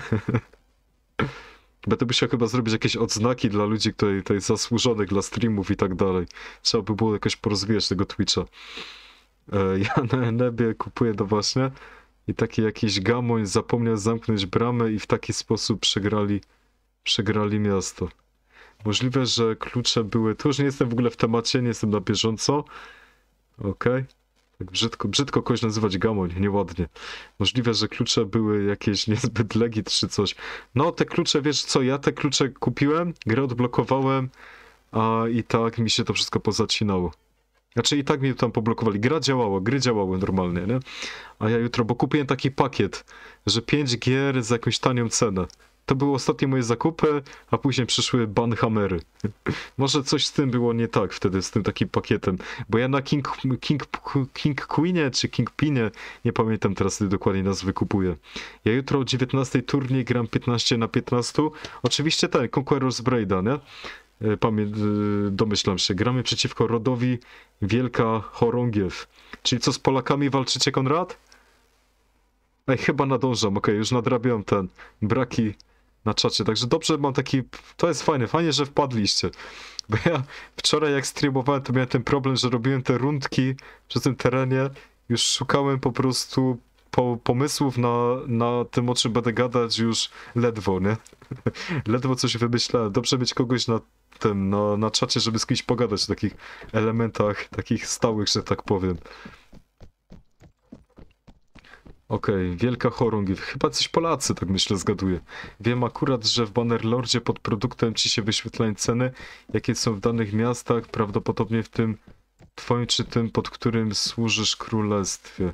Będę musiał chyba zrobić jakieś odznaki dla ludzi, tutaj, tutaj zasłużonych dla streamów i tak dalej. Trzeba by było jakoś porozwijać tego Twitcha. Ja na Nebie kupuję to właśnie i taki jakiś gamoń zapomniał zamknąć bramę i w taki sposób przegrali, przegrali miasto. Możliwe, że klucze były... Tu już nie jestem w ogóle w temacie, nie jestem na bieżąco. Okej. Okay. Tak brzydko, brzydko kogoś nazywać gamoń, nieładnie. Możliwe, że klucze były jakieś niezbyt legit czy coś. No te klucze, wiesz co, ja te klucze kupiłem, grę odblokowałem, a i tak mi się to wszystko pozacinało. Znaczy i tak mnie tam poblokowali. Gra działała, gry działały normalnie, nie? A ja jutro, bo kupiłem taki pakiet, że pięć gier za jakąś tanią cenę. To były ostatnie moje zakupy, a później przyszły banhamery. Może coś z tym było nie tak wtedy, z tym takim pakietem. Bo ja na King, King, King Queenie czy King Pinie, nie pamiętam teraz dokładnie nazwy, kupuję. Ja jutro o dziewiętnastej turniej gram piętnaście na piętnaście. Oczywiście ten, Conqueror's Braida, nie? E, Pamię e, domyślam się. Gramy przeciwko rodowi Wielka Chorągiew. Czyli co, z Polakami walczycie, Konrad? Ej, chyba nadążam, okej, już nadrabiam ten braki na czacie, także dobrze mam taki, to jest fajne, fajnie, że wpadliście, bo ja wczoraj jak streamowałem, to miałem ten problem, że robiłem te rundki przy tym terenie, już szukałem po prostu po, pomysłów na, na tym, o czym będę gadać już ledwo, nie? Ledwo coś wymyślałem, dobrze mieć kogoś na tym, na, na czacie, żeby z kimś pogadać o takich elementach, takich stałych, że tak powiem. Okej, okay, Wielka Chorągiew. Chyba coś Polacy, tak myślę, zgaduję. Wiem akurat, że w Bannerlordzie pod produktem ci się wyświetlają ceny, jakie są w danych miastach, prawdopodobnie w tym twoim czy tym, pod którym służysz królestwie.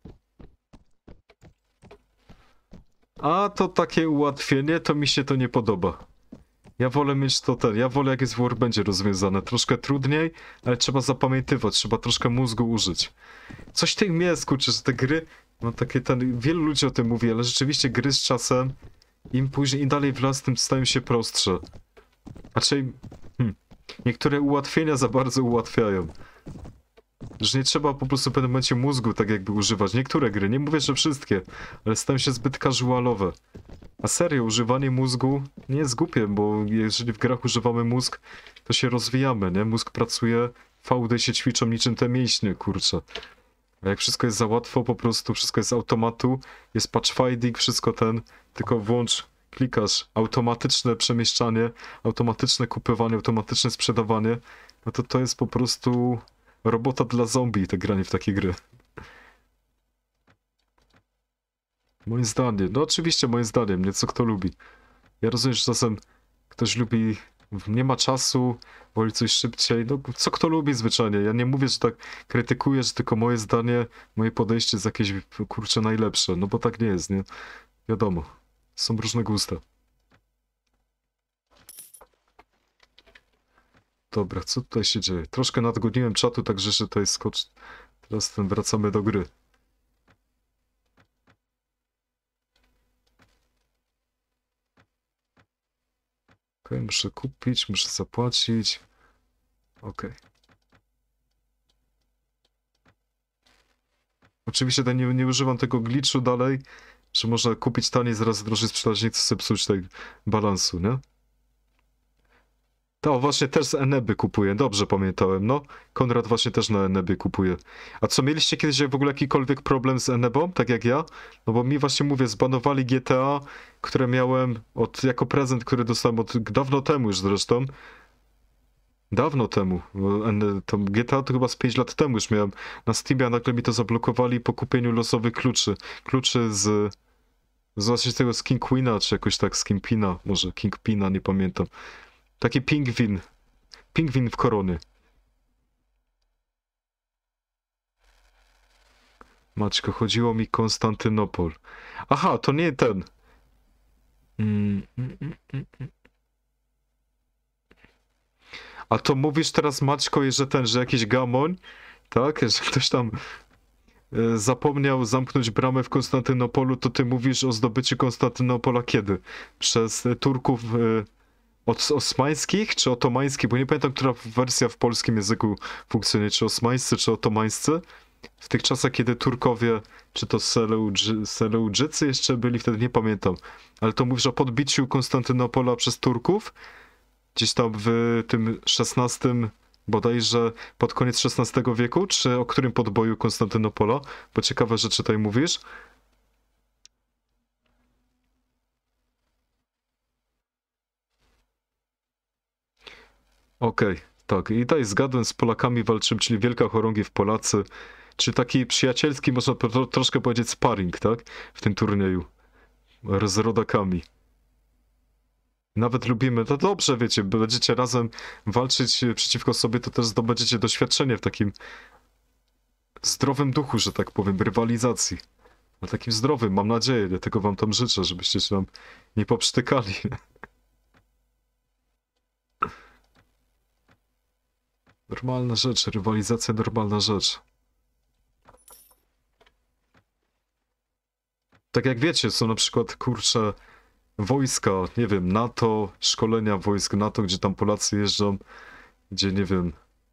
A to takie ułatwienie, to mi się to nie podoba. Ja wolę mieć to ten, ja wolę jak jest w Warbędzie rozwiązane. Troszkę trudniej, ale trzeba zapamiętywać, trzeba troszkę mózgu użyć. Coś w tym jest, kurczę, że te gry, no takie ten, wielu ludzi o tym mówi, ale rzeczywiście gry z czasem, im później, im dalej w las, tym stają się prostsze. Raczej, hmm, niektóre ułatwienia za bardzo ułatwiają. Że nie trzeba po prostu w pewnym momencie mózgu tak jakby używać. Niektóre gry, nie mówię, że wszystkie, ale stają się zbyt casualowe. A serio, używanie mózgu nie jest głupie, bo jeżeli w grach używamy mózg, to się rozwijamy, nie? Mózg pracuje, V D się ćwiczą niczym te mięśnie, kurczę. A jak wszystko jest za łatwo, po prostu wszystko jest z automatu, jest patch finding, wszystko ten, tylko włącz, klikasz, automatyczne przemieszczanie, automatyczne kupywanie, automatyczne sprzedawanie, no to to jest po prostu robota dla zombie, te granie w takie gry. Moim zdaniem, no oczywiście moim zdaniem, nieco kto lubi. Ja rozumiem, że czasem ktoś lubi, nie ma czasu, woli coś szybciej, no co kto lubi zwyczajnie. Ja nie mówię, że tak krytykuję, że tylko moje zdanie, moje podejście jest jakieś, kurczę, najlepsze, no bo tak nie jest, nie? Wiadomo, są różne gusta. Dobra, co tutaj się dzieje? Troszkę nadgoniłem czatu, także że to jest skocz... Teraz ten wracamy do gry. Okej, okay, muszę kupić, muszę zapłacić. Okej. Okay. Oczywiście tutaj nie, nie używam tego glitchu dalej, że można kupić taniej, zaraz drożej sprzedać, nie chcę sobie psuć tego balansu, nie? To właśnie też z Eneby kupuję, dobrze pamiętałem, no. Konrad właśnie też na Enebie kupuje. A co, mieliście kiedyś w ogóle jakikolwiek problem z Enebą, tak jak ja? No bo mi właśnie, mówię, zbanowali G T A, które miałem od, jako prezent, który dostałem od dawno temu już zresztą. Dawno temu. To G T A to chyba z pięć lat temu już miałem na Steamie, a nagle mi to zablokowali po kupieniu losowych kluczy. Kluczy z... z właśnie tego z King Queena, czy jakoś tak z Kingpina, może Kingpina, nie pamiętam. Taki pingwin. Pingwin w koronie. Maćko, chodziło mi Konstantynopol. Aha, to nie ten. Mm, mm, mm, mm, mm. A to mówisz teraz, Maćko, że ten, że jakiś gamoń, tak? Że ktoś tam e, zapomniał zamknąć bramę w Konstantynopolu, to ty mówisz o zdobyciu Konstantynopola kiedy? Przez e, Turków... E, Od osmańskich czy otomańskich, bo nie pamiętam, która wersja w polskim języku funkcjonuje, czy osmańscy, czy otomańscy. W tych czasach, kiedy Turkowie, czy to Seleudży, Seleudżycy jeszcze byli, wtedy nie pamiętam. Ale to mówisz o podbiciu Konstantynopola przez Turków? Gdzieś tam w tym szesnastym, bodajże pod koniec szesnastego wieku, czy o którym podboju Konstantynopola? Bo ciekawe rzeczy tutaj mówisz. Okej, okay, tak. I tutaj zgadłem, z Polakami walczymy, czyli Wielka Chorągiew Polacy. Czy taki przyjacielski, można tro, troszkę powiedzieć, sparring, tak? W tym turnieju. Z rodakami. Nawet lubimy, to dobrze, wiecie, będziecie razem walczyć przeciwko sobie, to też zdobędziecie doświadczenie w takim zdrowym duchu, że tak powiem, rywalizacji. Na takim zdrowym, mam nadzieję, dlatego wam tam życzę, żebyście się tam nie poprztykali. Normalna rzecz, rywalizacja normalna rzecz. Tak jak wiecie, są na przykład, kurczę, wojska, nie wiem, NATO, szkolenia wojsk NATO, gdzie tam Polacy jeżdżą, gdzie, nie wiem,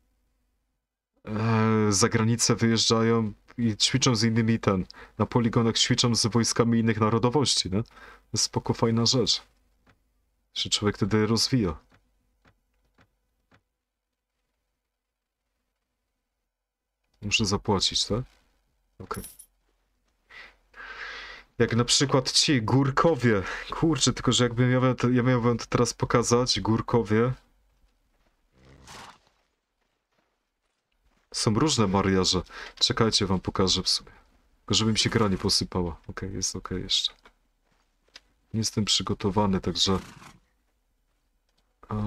e, za granicę wyjeżdżają i ćwiczą z innymi ten, na poligonach ćwiczą z wojskami innych narodowości, nie? To jest spoko, fajna rzecz. Się człowiek wtedy rozwija. Muszę zapłacić, tak? Okej. Jak na przykład ci górkowie. Kurczę, tylko że jakbym ja, miał to- ja miał wam to teraz pokazać, górkowie. Są różne mariaże. Czekajcie, wam pokażę w sumie. Tylko żeby mi się gra nie posypała. Okej, jest okej jeszcze. Nie jestem przygotowany, także... A...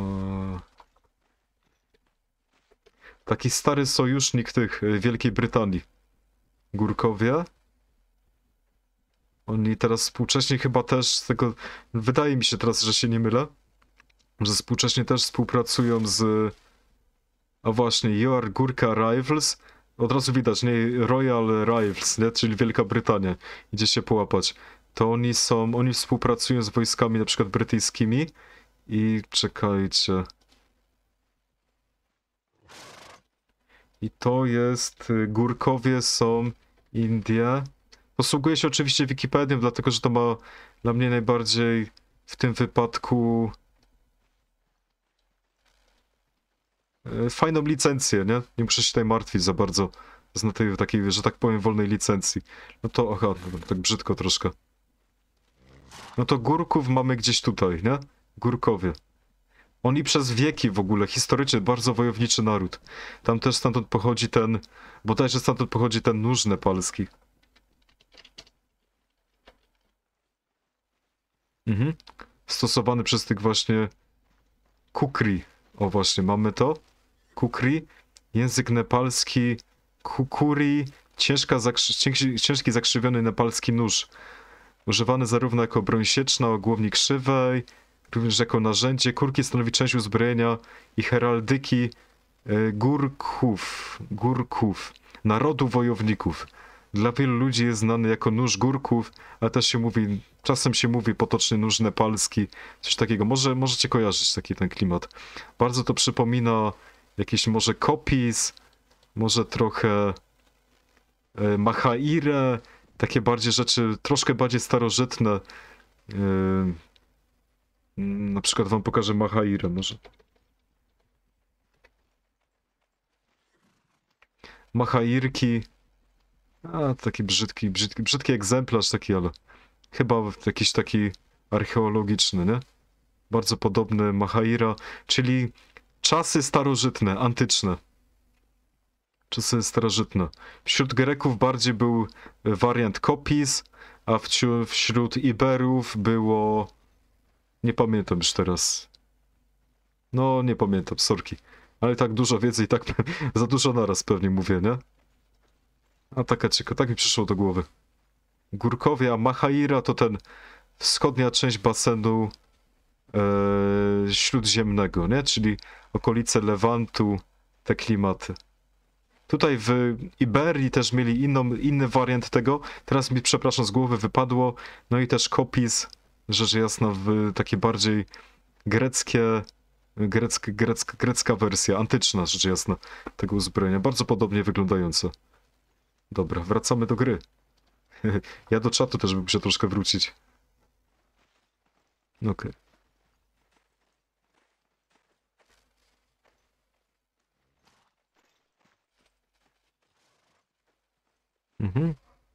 Taki stary sojusznik tych y, Wielkiej Brytanii. Górkowie. Oni teraz współcześnie chyba też z tego... Wydaje mi się teraz, że się nie mylę, że współcześnie też współpracują z... A właśnie, You Are Górka Rivals. Od razu widać, nie? Royal Rivals, nie? Czyli Wielka Brytania. Idzie się połapać. To oni są... Oni współpracują z wojskami na przykład brytyjskimi. I czekajcie... I to jest... y, Górkowie są Indie. Posługuję się oczywiście Wikipedią, dlatego że to ma dla mnie najbardziej w tym wypadku e, fajną licencję, nie? Nie muszę się tutaj martwić za bardzo z tej takiej, że tak powiem, wolnej licencji. No to, aha, no, tak brzydko troszkę. No to Górków mamy gdzieś tutaj, nie? Górkowie. Oni przez wieki w ogóle, historycznie, bardzo wojowniczy naród. Tam też stamtąd pochodzi ten, bodajże stamtąd pochodzi ten nóż nepalski. Mhm. Stosowany przez tych właśnie Kukri. O właśnie, mamy to. Kukri. Język nepalski. Kukuri. Ciężka zakrzy ciężki, ciężki zakrzywiony nepalski nóż. Używany zarówno jako broń sieczna o głowni krzywej, również jako narzędzie. Kurki stanowi część uzbrojenia i heraldyki e, Górków. Górków. Narodu wojowników. Dla wielu ludzi jest znany jako nóż Górków, ale też się mówi, czasem się mówi potocznie nóż nepalski, coś takiego. Może możecie kojarzyć taki ten klimat. Bardzo to przypomina jakiś może Kopis, może trochę e, Mahaire, takie bardziej rzeczy, troszkę bardziej starożytne. E, na przykład wam pokażę Mahaire może. Mahairki. A, taki brzydki, brzydki, brzydki egzemplarz taki, ale chyba jakiś taki archeologiczny, nie? Bardzo podobny Mahaira, czyli czasy starożytne, antyczne. Czasy starożytne. Wśród Greków bardziej był wariant Kopis, a wciu- wśród Iberów było... Nie pamiętam już teraz. No, nie pamiętam, sorki. Ale tak dużo wiedzy i tak za dużo naraz pewnie mówię, nie? A taka ciekawa, tak mi przyszło do głowy. Górkowie, a Mahaira to ten wschodnia część basenu e, śródziemnego, nie? Czyli okolice Lewantu, te klimaty. Tutaj w Iberii też mieli inną, inny wariant tego. Teraz mi, przepraszam, z głowy wypadło. No i też Kopis, rzecz jasna, w takie bardziej greckie, greckie, grecka, grecka wersja, antyczna, rzecz jasna, tego uzbrojenia. Bardzo podobnie wyglądające. Dobra, wracamy do gry. Ja do czatu też bym się troszkę wrócić. Okej. Okay. Mhm.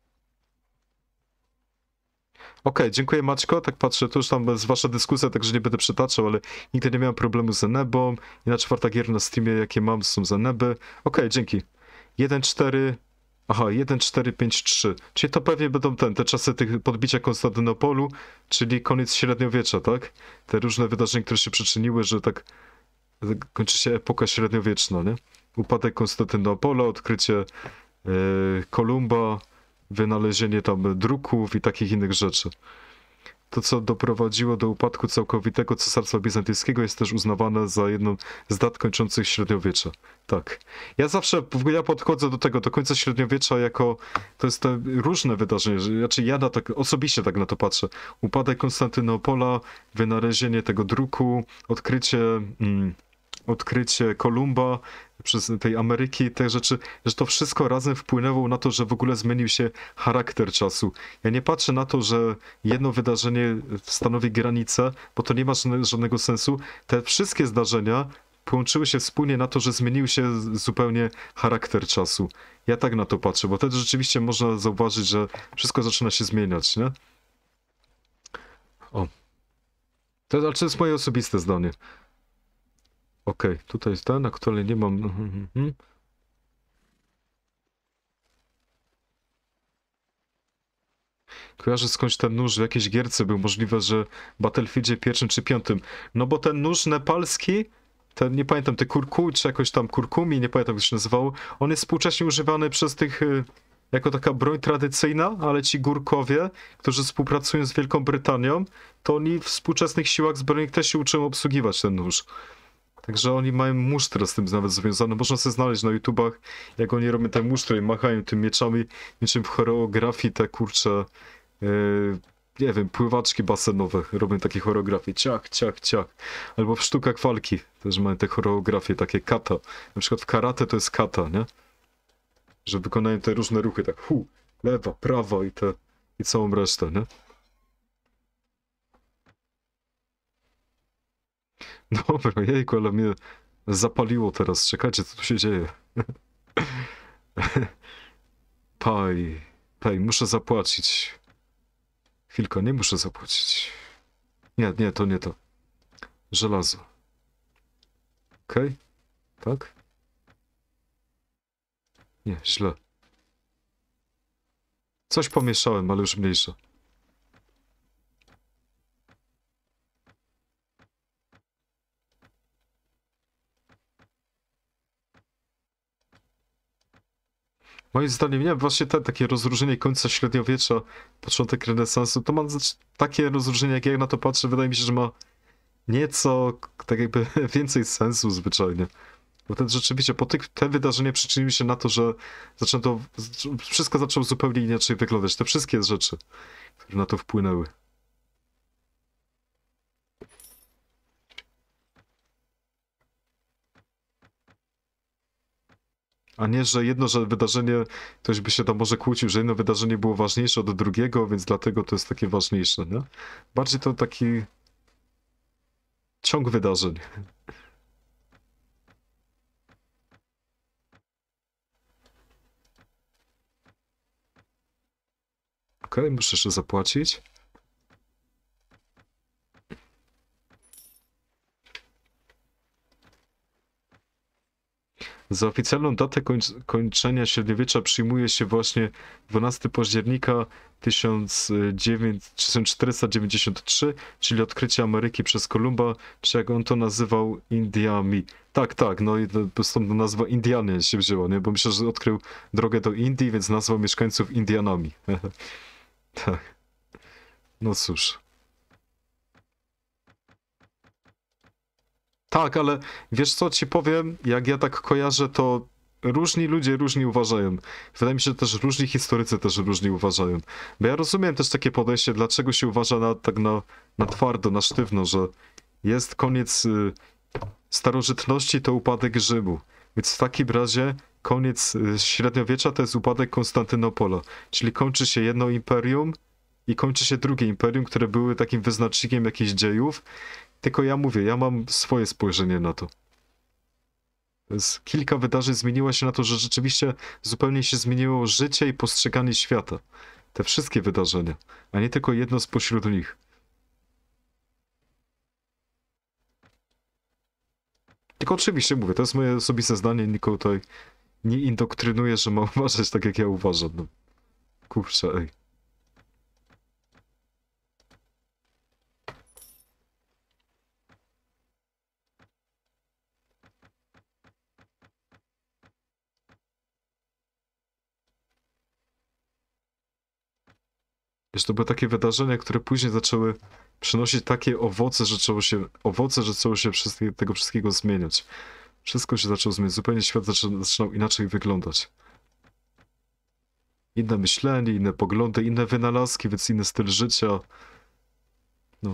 Okej, okay, dziękuję Maćko, tak patrzę, to już tam jest wasza dyskusja, także nie będę przytaczał, ale nigdy nie miałem problemu z Enebą i na czwarta gier na Steamie, jakie mam, są z Eneby. Okej, okay, dzięki. jeden cztery... Aha, jeden cztery pięć trzy. Czyli to pewnie będą ten, te czasy tych podbicia Konstantynopolu, czyli koniec średniowiecza, tak? Te różne wydarzenia, które się przyczyniły, że tak kończy się epoka średniowieczna, nie? Upadek Konstantynopola, odkrycie e, Kolumba, wynalezienie tam druków i takich innych rzeczy. to, co doprowadziło do upadku całkowitego Cesarstwa Bizantyjskiego, jest też uznawane za jedną z dat kończących średniowiecza. Tak. Ja zawsze, w ogóle ja podchodzę do tego, do końca średniowiecza jako, to jest te różne wydarzenia, znaczy ja na tak, osobiście tak na to patrzę. Upadek Konstantynopola, wynalezienie tego druku, odkrycie... Mm, odkrycie Kolumba przez tej Ameryki, te rzeczy, że to wszystko razem wpłynęło na to, że w ogóle zmienił się charakter czasu. Ja nie patrzę na to, że jedno wydarzenie stanowi granicę, bo to nie ma żadnego sensu. Te wszystkie zdarzenia połączyły się wspólnie na to, że zmienił się zupełnie charakter czasu. Ja tak na to patrzę, bo wtedy rzeczywiście można zauważyć, że wszystko zaczyna się zmieniać, nie? O. To, znaczy, to jest moje osobiste zdanie. Okej, okay, tutaj jest ten, na której nie mam... Mhm. Kojarzę skądś ten nóż w jakiejś gierce był, możliwe, że w Battlefieldzie pierwszym czy piątym. No bo ten nóż nepalski, ten, nie pamiętam, ty kurku, czy jakoś tam kurkumi, nie pamiętam jak się nazywało, on jest współcześnie używany przez tych... jako taka broń tradycyjna, ale ci górkowie, którzy współpracują z Wielką Brytanią, to oni w współczesnych siłach zbrojnych też się uczą obsługiwać ten nóż. Także oni mają musztrę z tym nawet związane. Można sobie znaleźć na YouTubach, jak oni robią te musztry i machają tym mieczami, niczym w choreografii te kurcze, yy, nie wiem, pływaczki basenowe robią takie choreografie, ciach, ciach, ciach. Albo w sztukach walki też mają te choreografie, takie kata. Na przykład w karate to jest kata, nie? Że wykonają te różne ruchy, tak hu, lewa, prawa i te, i całą resztę, nie? Dobra, jejku, ale mnie zapaliło teraz. Czekajcie, co tu się dzieje. Paj, paj, muszę zapłacić. Chwilkę, nie muszę zapłacić. Nie, nie, to nie to. Żelazo. Okej? Okay? Tak? Nie, źle. Coś pomieszałem, ale już mniejsze. Moim zdaniem, nie, właśnie te, takie rozróżnienie końca średniowiecza, początek renesansu, to ma takie rozróżnienie, jak ja na to patrzę, wydaje mi się, że ma nieco, tak jakby, więcej sensu zwyczajnie. Bo wtedy rzeczywiście, po tych, te wydarzenia przyczyniły się na to, że zaczęto, wszystko zaczęło zupełnie inaczej wyglądać. Te wszystkie rzeczy, które na to wpłynęły. A nie, że jedno że wydarzenie, ktoś by się tam może kłócił, że jedno wydarzenie było ważniejsze od drugiego, więc dlatego to jest takie ważniejsze, nie? Bardziej to taki ciąg wydarzeń. Okej, okay, muszę jeszcze zapłacić. Za oficjalną datę koń kończenia średniowiecza przyjmuje się właśnie dwunastego października tysiąc czterysta dziewięćdziesiąt trzy, czyli odkrycie Ameryki przez Kolumba, czy jak on to nazywał, Indiami. Tak, tak, no i stąd nazwa Indianie się wzięła, nie? Bo myślę, że odkrył drogę do Indii, więc nazwał mieszkańców Indianami. Tak. No cóż. Tak, ale wiesz co ci powiem, jak ja tak kojarzę, to różni ludzie różni uważają. Wydaje mi się, że też różni historycy też różni uważają. Bo ja rozumiem też takie podejście, dlaczego się uważa na, tak na, na twardo, na sztywno, że jest koniec y, starożytności, to upadek Rzymu. Więc w takim razie koniec y, średniowiecza to jest upadek Konstantynopola. Czyli kończy się jedno imperium i kończy się drugie imperium, które były takim wyznacznikiem jakichś dziejów. Tylko ja mówię, ja mam swoje spojrzenie na to. To jest, kilka wydarzeń zmieniło się na to, że rzeczywiście zupełnie się zmieniło życie i postrzeganie świata. Te wszystkie wydarzenia, a nie tylko jedno spośród nich. Tylko oczywiście mówię, to jest moje osobiste zdanie, nikogo tutaj nie indoktrynuję, że ma uważać tak, jak ja uważam. No. Kurczę, ej. Wiesz, to były takie wydarzenia, które później zaczęły przynosić takie owoce, że zaczęło się, owoce, że zaczęło się wszystkie, tego wszystkiego zmieniać. Wszystko się zaczęło zmieniać, zupełnie świat zaczynał, zaczynał inaczej wyglądać. Inne myślenie, inne poglądy, inne wynalazki, więc inny styl życia. No.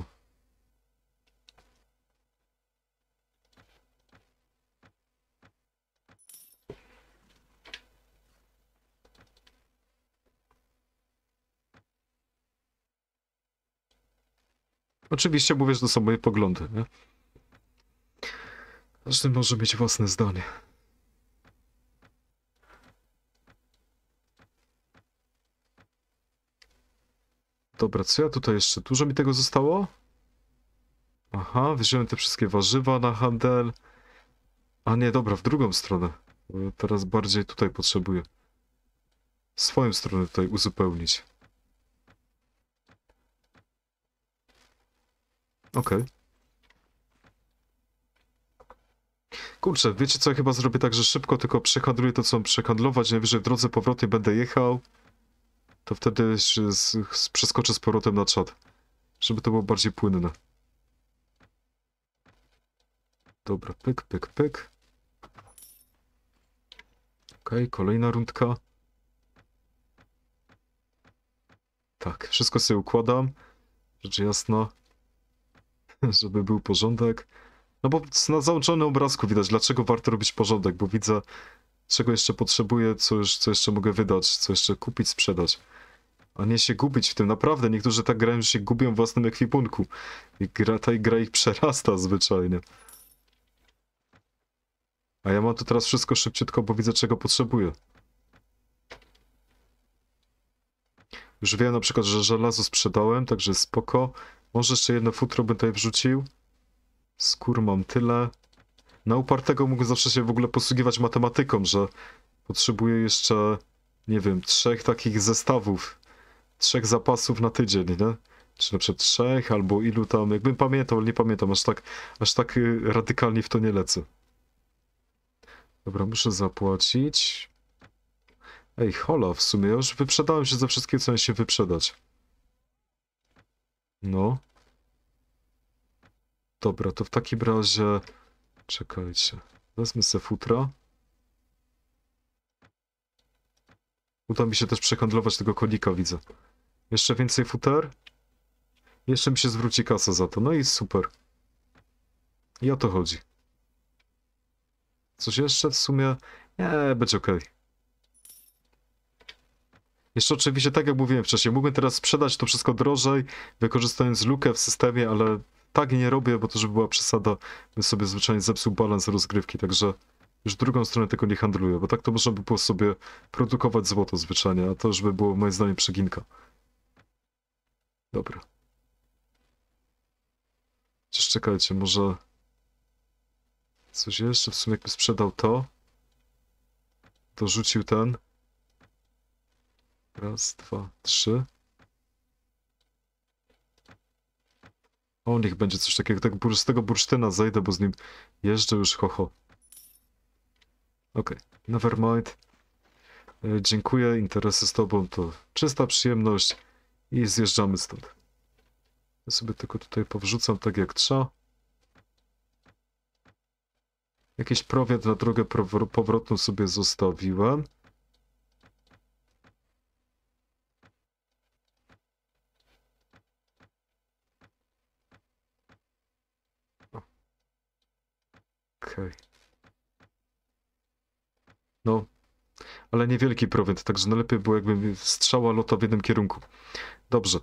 Oczywiście mówię, że to są moje poglądy, nie? Każdy może mieć własne zdanie. Dobra, co ja tutaj jeszcze? Dużo mi tego zostało? Aha, wziąłem te wszystkie warzywa na handel. A nie, dobra, w drugą stronę. Teraz bardziej tutaj potrzebuję. Swoją stronę tutaj uzupełnić. Okej. Okay. Kurczę, wiecie co, ja chyba zrobię tak, że szybko tylko przehandluję to, co mam przehandlować. Najwyżej w drodze powrotnej będę jechał. To wtedy się z, z, przeskoczę z powrotem na czat. Żeby to było bardziej płynne. Dobra, pyk, pyk, pyk. Okej, okay, kolejna rundka. Tak, wszystko sobie układam. Rzecz jasna. Żeby był porządek. No bo na załączonym obrazku widać, dlaczego warto robić porządek, bo widzę, czego jeszcze potrzebuję, co, już, co jeszcze mogę wydać, co jeszcze kupić, sprzedać. A nie się gubić w tym, naprawdę. Niektórzy tak grają, że się gubią w własnym ekwipunku. I gra, ta gra ich przerasta zwyczajnie. A ja mam tu teraz wszystko szybciutko, bo widzę, czego potrzebuję. Już wiem na przykład, że żelazo sprzedałem, także spoko. Może jeszcze jedno futro bym tutaj wrzucił. Skór mam tyle. Na upartego mógł zawsze się w ogóle posługiwać matematyką, że potrzebuję jeszcze, nie wiem, trzech takich zestawów. Trzech zapasów na tydzień, nie? Czy na przykład trzech, albo ilu tam, jakbym pamiętał, ale nie pamiętam, aż tak, aż tak radykalnie w to nie lecę. Dobra, muszę zapłacić. Ej, hola, w sumie ja już wyprzedałem się ze wszystkiego, co miałem się wyprzedać. No. Dobra, to w takim razie... Czekajcie. Wezmę se futra. Uda mi się też przehandlować tego konika, widzę. Jeszcze więcej futer? Jeszcze mi się zwróci kasa za to. No i super. I o to chodzi. Coś jeszcze w sumie? Nie, będzie okej. Okay. Jeszcze oczywiście, tak jak mówiłem wcześniej, mógłbym teraz sprzedać to wszystko drożej, wykorzystując lukę w systemie, ale tak nie robię, bo to żeby była przesada, bym sobie zwyczajnie zepsuł balans rozgrywki, także już w drugą stronę tego nie handluję, bo tak to można by było sobie produkować złoto zwyczajnie, a to już by było moim zdaniem przeginka. Dobra. Chociaż czekajcie, może... Coś jeszcze? W sumie jakby sprzedał to, to rzucił ten. Raz, dwa, trzy. O, niech będzie coś takiego. Tak z tego bursztyna zejdę, bo z nim jeżdżę już ho, ho. Okej, okay. Nevermind. E, dziękuję, interesy z tobą to czysta przyjemność i zjeżdżamy stąd. Ja sobie tylko tutaj powrzucam tak jak trzeba. Jakiś prowiant na drogę powrotną sobie zostawiłem. Okej. Okay. No, ale niewielki prowiant, także najlepiej było jakby strzała lota w jednym kierunku. Dobrze.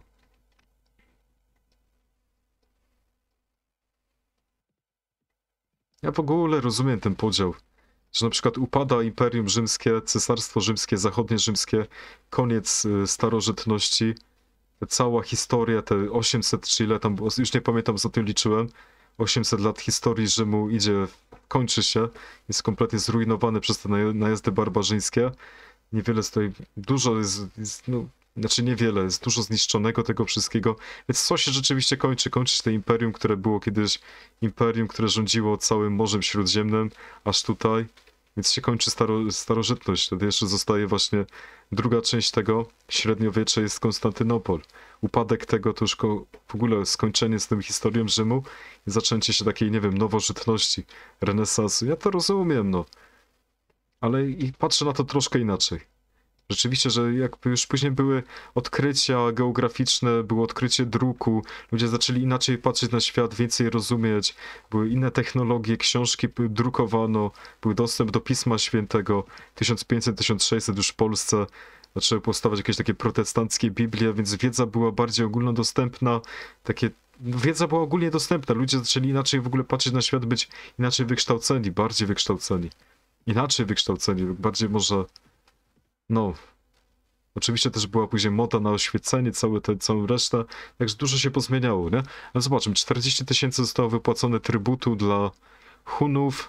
Ja w ogóle rozumiem ten podział, że na przykład upada Imperium Rzymskie, Cesarstwo Rzymskie, Zachodnie Rzymskie, koniec y, starożytności, cała historia, te osiemset czy ile tam było, już nie pamiętam, co tym liczyłem, osiemset lat historii Rzymu idzie, kończy się, jest kompletnie zrujnowany przez te najazdy barbarzyńskie. Niewiele jest tutaj, dużo jest, jest no, znaczy niewiele, jest dużo zniszczonego tego wszystkiego, więc co się rzeczywiście kończy? Kończy się to imperium, które było kiedyś imperium, które rządziło całym Morzem Śródziemnym, aż tutaj. więc się kończy staro, starożytność. Wtedy jeszcze zostaje właśnie druga część tego, średniowiecze jest Konstantynopol. Upadek tego to już ko- w ogóle skończenie z tym historią Rzymu i zaczęcie się takiej, nie wiem, nowożytności, renesansu. Ja to rozumiem, no. Ale i patrzę na to troszkę inaczej. Rzeczywiście, że jakby już później były odkrycia geograficzne, było odkrycie druku, ludzie zaczęli inaczej patrzeć na świat, więcej rozumieć, były inne technologie, książki drukowano, był dostęp do Pisma Świętego, tysiąc pięćset do tysiąc sześćset już w Polsce, zaczęły powstawać jakieś takie protestanckie Biblie, więc wiedza była bardziej ogólnodostępna, takie, wiedza była ogólnie dostępna, ludzie zaczęli inaczej w ogóle patrzeć na świat, być inaczej wykształceni, bardziej wykształceni, inaczej wykształceni, bardziej może... No, oczywiście też była później moda na oświecenie, całe te, całą resztę, także dużo się pozmieniało, nie? Ale zobaczmy, czterdzieści tysięcy zostało wypłacone trybutu dla Hunów.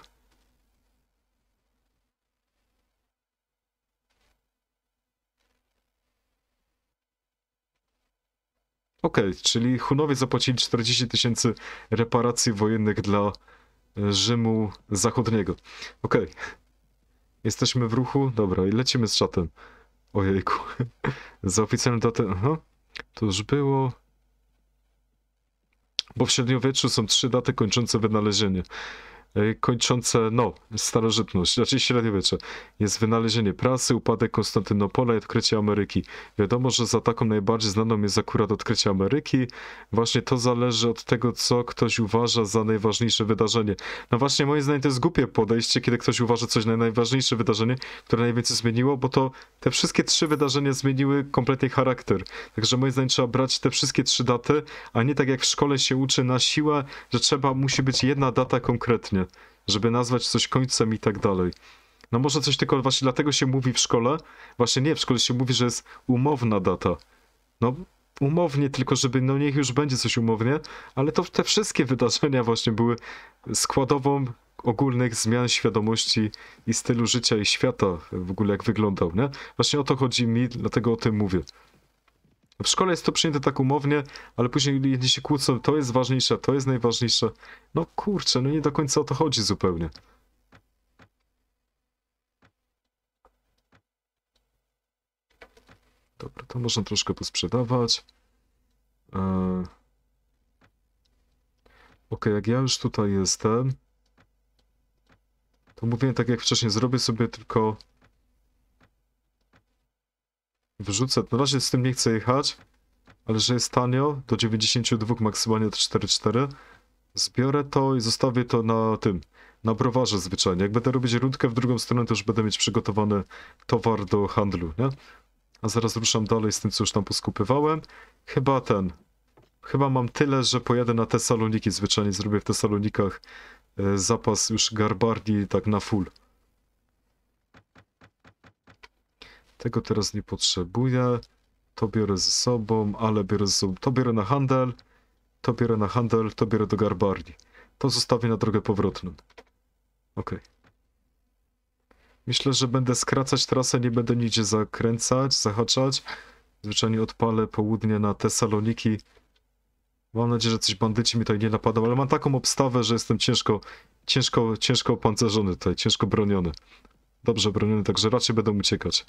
Okej, okay, czyli Hunowie zapłacili czterdzieści tysięcy reparacji wojennych dla Rzymu Zachodniego. Okej. Okay. Jesteśmy w ruchu? Dobra, i lecimy z czatem. Ojejku. Za oficjalną datę... Aha. To już było... Bo w średniowieczu są trzy daty kończące wynalezienie. Kończące, no, starożytność, raczej średniowiecze. Jest wynalezienie prasy, upadek Konstantynopola i odkrycie Ameryki. Wiadomo, że za taką najbardziej znaną jest akurat odkrycie Ameryki. Właśnie to zależy od tego, co ktoś uważa za najważniejsze wydarzenie. No właśnie, moim zdaniem to jest głupie podejście, kiedy ktoś uważa coś na najważniejsze wydarzenie, które najwięcej zmieniło, bo to te wszystkie trzy wydarzenia zmieniły kompletnie charakter. Także moim zdaniem trzeba brać te wszystkie trzy daty, a nie tak jak w szkole się uczy na siłę, że trzeba, musi być jedna data konkretnie, żeby nazwać coś końcem i tak dalej. No może coś tylko właśnie dlatego się mówi w szkole, właśnie nie, w szkole się mówi, że jest umowna data. No umownie, tylko żeby, no niech już będzie coś umownie, ale to te wszystkie wydarzenia właśnie były składową ogólnych zmian świadomości i stylu życia i świata w ogóle jak wyglądał, nie? Właśnie o to chodzi mi, dlatego o tym mówię. W szkole jest to przyjęte tak umownie, ale później jedni się kłócą, to jest ważniejsze, to jest najważniejsze. No kurczę, no nie do końca o to chodzi zupełnie. Dobra, to można troszkę posprzedawać. Eee... Ok, jak ja już tutaj jestem, to mówiłem tak jak wcześniej, zrobię sobie tylko... Wrzucę, na razie z tym nie chcę jechać, ale że jest tanio, do dziewięćdziesięciu dwóch maksymalnie do cztery cztery. Zbiorę to i zostawię to na tym, na browarze zwyczajnie. Jak będę robić rundkę w drugą stronę, to już będę mieć przygotowany towar do handlu, nie? A zaraz ruszam dalej z tym, co już tam poskupywałem. Chyba ten, chyba mam tyle, że pojadę na Tesaloniki zwyczajnie, zrobię w Tesalonikach e, zapas już garbarni tak na full. Tego teraz nie potrzebuję. To biorę ze sobą, ale biorę ze sobą. To biorę na handel, to biorę na handel, to biorę do garbarni. To zostawię na drogę powrotną. Ok. Myślę, że będę skracać trasę, nie będę nigdzie zakręcać, zahaczać. Zwyczajnie odpalę południe na Tesaloniki. Mam nadzieję, że coś bandyci mi tutaj nie napadą, ale mam taką obstawę, że jestem ciężko, ciężko, ciężko opancerzony tutaj, ciężko broniony. Dobrze broniony, także raczej będę uciekać.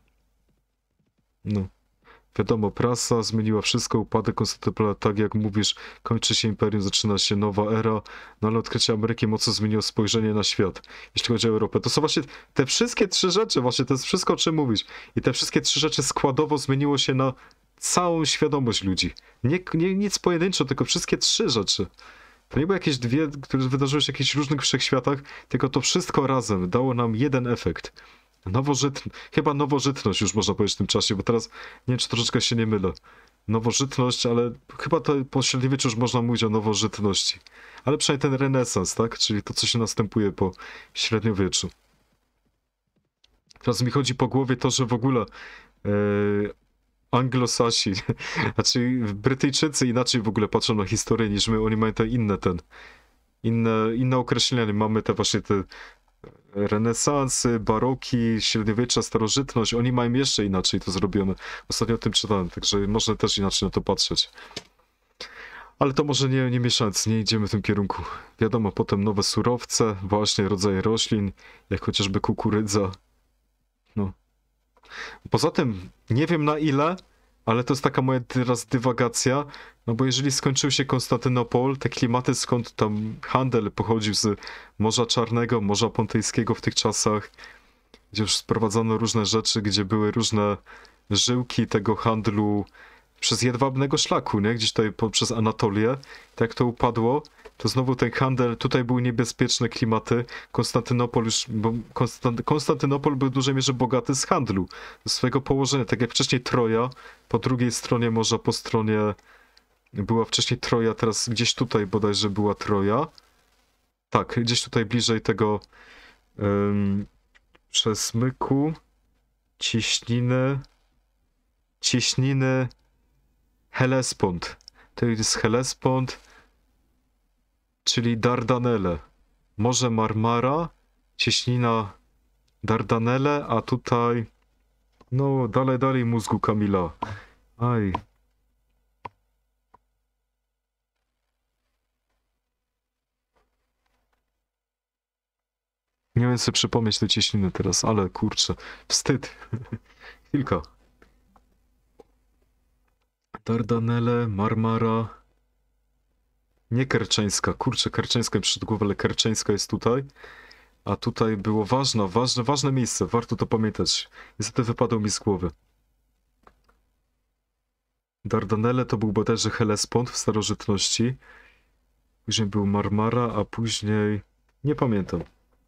No. Wiadomo, prasa zmieniła wszystko, upadek Konstantynopola, tak jak mówisz, kończy się imperium, zaczyna się nowa era, no ale odkrycie Ameryki mocno zmieniło spojrzenie na świat, jeśli chodzi o Europę. To są właśnie te wszystkie trzy rzeczy, właśnie to jest wszystko, o czym mówisz. I te wszystkie trzy rzeczy składowo zmieniło się na całą świadomość ludzi. Nie, nie nic pojedynczo, tylko wszystkie trzy rzeczy. To nie były jakieś dwie, które wydarzyły się w jakichś różnych wszechświatach, tylko to wszystko razem dało nam jeden efekt. Nowożytność, chyba nowożytność już można powiedzieć w tym czasie, bo teraz nie wiem, czy troszeczkę się nie mylę. Nowożytność, ale chyba to po średniowieczu już można mówić o nowożytności. Ale przynajmniej ten renesans, tak? Czyli to, co się następuje po średniowieczu. Teraz mi chodzi po głowie to, że w ogóle e, Anglosasi, znaczy Brytyjczycy inaczej w ogóle patrzą na historię niż my, oni mają te inne ten, inne, inne określenia. Mamy te właśnie te renesansy, baroki, średniowiecza, starożytność, oni mają jeszcze inaczej to zrobione. Ostatnio o tym czytałem, także można też inaczej na to patrzeć. Ale to może nie, nie mieszając, nie idziemy w tym kierunku. Wiadomo, potem nowe surowce, właśnie rodzaje roślin, jak chociażby kukurydza. No. Poza tym, nie wiem na ile, ale to jest taka moja teraz dywagacja, no bo jeżeli skończył się Konstantynopol, te klimaty, skąd tam handel pochodził z Morza Czarnego, Morza Pontyjskiego w tych czasach, gdzie już sprowadzano różne rzeczy, gdzie były różne żyłki tego handlu przez jedwabnego szlaku, nie? Gdzieś tutaj poprzez Anatolię. Tak jak to upadło, to znowu ten handel, tutaj były niebezpieczne klimaty. Konstantynopol już, bo Konstant, Konstantynopol był w dużej mierze bogaty z handlu, z swojego położenia. Tak jak wcześniej Troja, po drugiej stronie morza, po stronie była wcześniej Troja, teraz gdzieś tutaj bodajże była Troja. Tak, gdzieś tutaj bliżej tego um, przesmyku, cieśniny, cieśniny Hellespont. To jest Hellespont, czyli Dardanelle. Morze Marmara, cieśnina Dardanelle, a tutaj no dalej, dalej mózgu Kamila. Aj. Nie wiem sobie przypomnieć te cieśniny teraz, ale kurczę, wstyd. Chwilka. Dardanelle, Marmara. Nie Kerczeńska, kurczę, Kerczeńska mi przyszedł do głowy, ale Kerczeńska jest tutaj. A tutaj było ważne, ważne, ważne miejsce, warto to pamiętać. Niestety wypadło mi z głowy. Dardanelle to był bodajże Hellespont w starożytności. Później był Marmara, a później... nie pamiętam.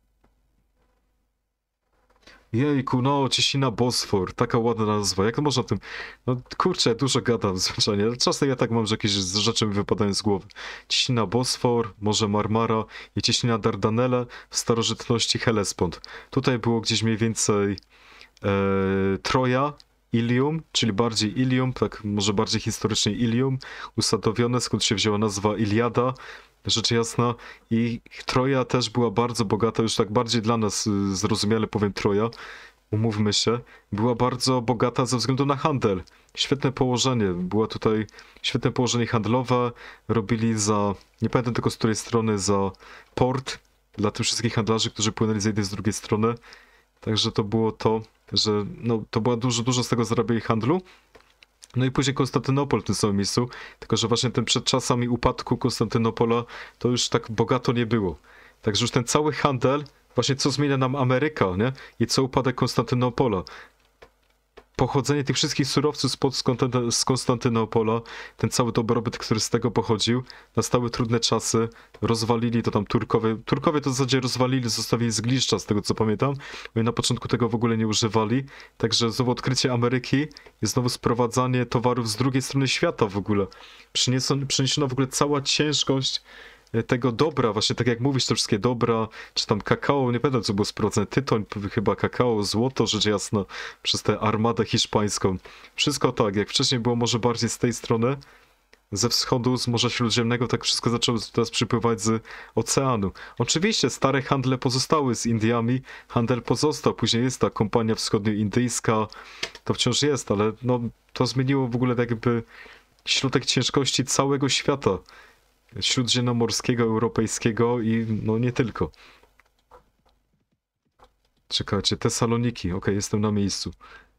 Jejku, no, Cieśnina Bosfor, taka ładna nazwa, jak to można o tym... No kurczę, dużo gadam zwyczajnie, czasem ja tak mam, że jakieś rzeczy mi wypadają z głowy. Cieśnina Bosfor, Morze Marmara i Cieśnina Dardanelle, w starożytności Hellespont. Tutaj było gdzieś mniej więcej e, Troja, Ilium, czyli bardziej Ilium, tak może bardziej historycznie Ilium, usadowione, skąd się wzięła nazwa Iliada, rzecz jasna. I Troja też była bardzo bogata, już tak bardziej dla nas y, zrozumiale powiem Troja, umówmy się, była bardzo bogata ze względu na handel. Świetne położenie, była tutaj świetne położenie handlowe, robili za, nie pamiętam tylko z której strony, za port dla tych wszystkich handlarzy, którzy płynęli z jednej z drugiej strony. Także to było to, że no, to była dużo, dużo z tego zarabiali handlu. No i później Konstantynopol w tym samym miejscu, tylko że właśnie ten przed czasami upadku Konstantynopola to już tak bogato nie było. Także już ten cały handel, właśnie co zmienia nam Ameryka, nie? I co upadek Konstantynopola. Pochodzenie tych wszystkich surowców spod z Konstantynopola, ten cały dobrobyt, który z tego pochodził, nastały trudne czasy, rozwalili to tam Turkowie. Turkowie to w zasadzie rozwalili, zostawili zgliszcza, z tego co pamiętam. Oni na początku tego w ogóle nie używali. Także znowu odkrycie Ameryki i znowu sprowadzanie towarów z drugiej strony świata w ogóle. Przyniesiono, przyniesiono w ogóle cała ciężkość tego dobra, właśnie tak jak mówisz, te wszystkie dobra, czy tam kakao, nie pamiętam co było sprowadzone, tytoń, chyba kakao, złoto, rzecz jasna, przez tę armadę hiszpańską. Wszystko tak, jak wcześniej było może bardziej z tej strony, ze wschodu, z Morza Śródziemnego, tak wszystko zaczęło teraz przypływać z oceanu. Oczywiście stare handle pozostały z Indiami, handel pozostał, później jest ta kompania wschodnioindyjska, to wciąż jest, ale no, to zmieniło w ogóle tak jakby środek ciężkości całego świata. Śródziemnomorskiego, europejskiego i no nie tylko. Czekajcie, Tesaloniki. Okej, okay, jestem na miejscu.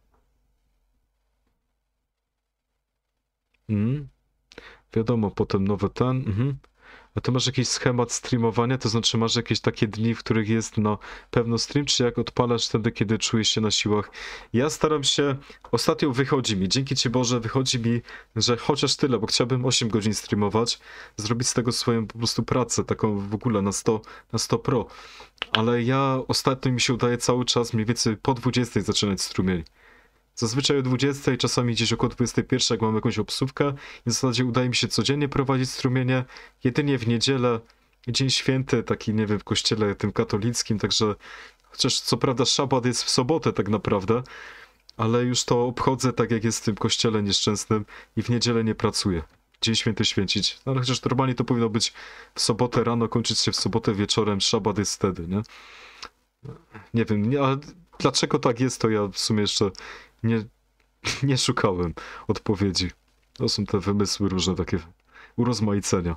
Mm. Wiadomo, potem nowy ten. Mhm. A ty masz jakiś schemat streamowania? To znaczy masz jakieś takie dni, w których jest na pewno stream, czy jak odpalasz wtedy, kiedy czujesz się na siłach? Ja staram się... Ostatnio wychodzi mi, dzięki Ci Boże, wychodzi mi, że chociaż tyle, bo chciałbym osiem godzin streamować, zrobić z tego swoją po prostu pracę, taką w ogóle na sto, na sto pro. Ale ja ostatnio mi się udaje cały czas mniej więcej po dwudziestej zaczynać strumień. Zazwyczaj o dwudziestej, czasami gdzieś około dwudziestej pierwszej, jak mam jakąś obsówkę. I w zasadzie udaje mi się codziennie prowadzić strumienie. Jedynie w niedzielę, dzień święty, taki nie wiem, w kościele tym katolickim, także chociaż co prawda szabat jest w sobotę tak naprawdę, ale już to obchodzę tak jak jest w tym kościele nieszczęsnym i w niedzielę nie pracuję. Dzień święty święcić. No, ale chociaż normalnie to powinno być w sobotę rano, kończyć się w sobotę wieczorem, szabat jest wtedy, nie? Nie wiem, nie, ale dlaczego tak jest, to ja w sumie jeszcze nie, nie szukałem odpowiedzi. To są te wymysły różne takie urozmaicenia.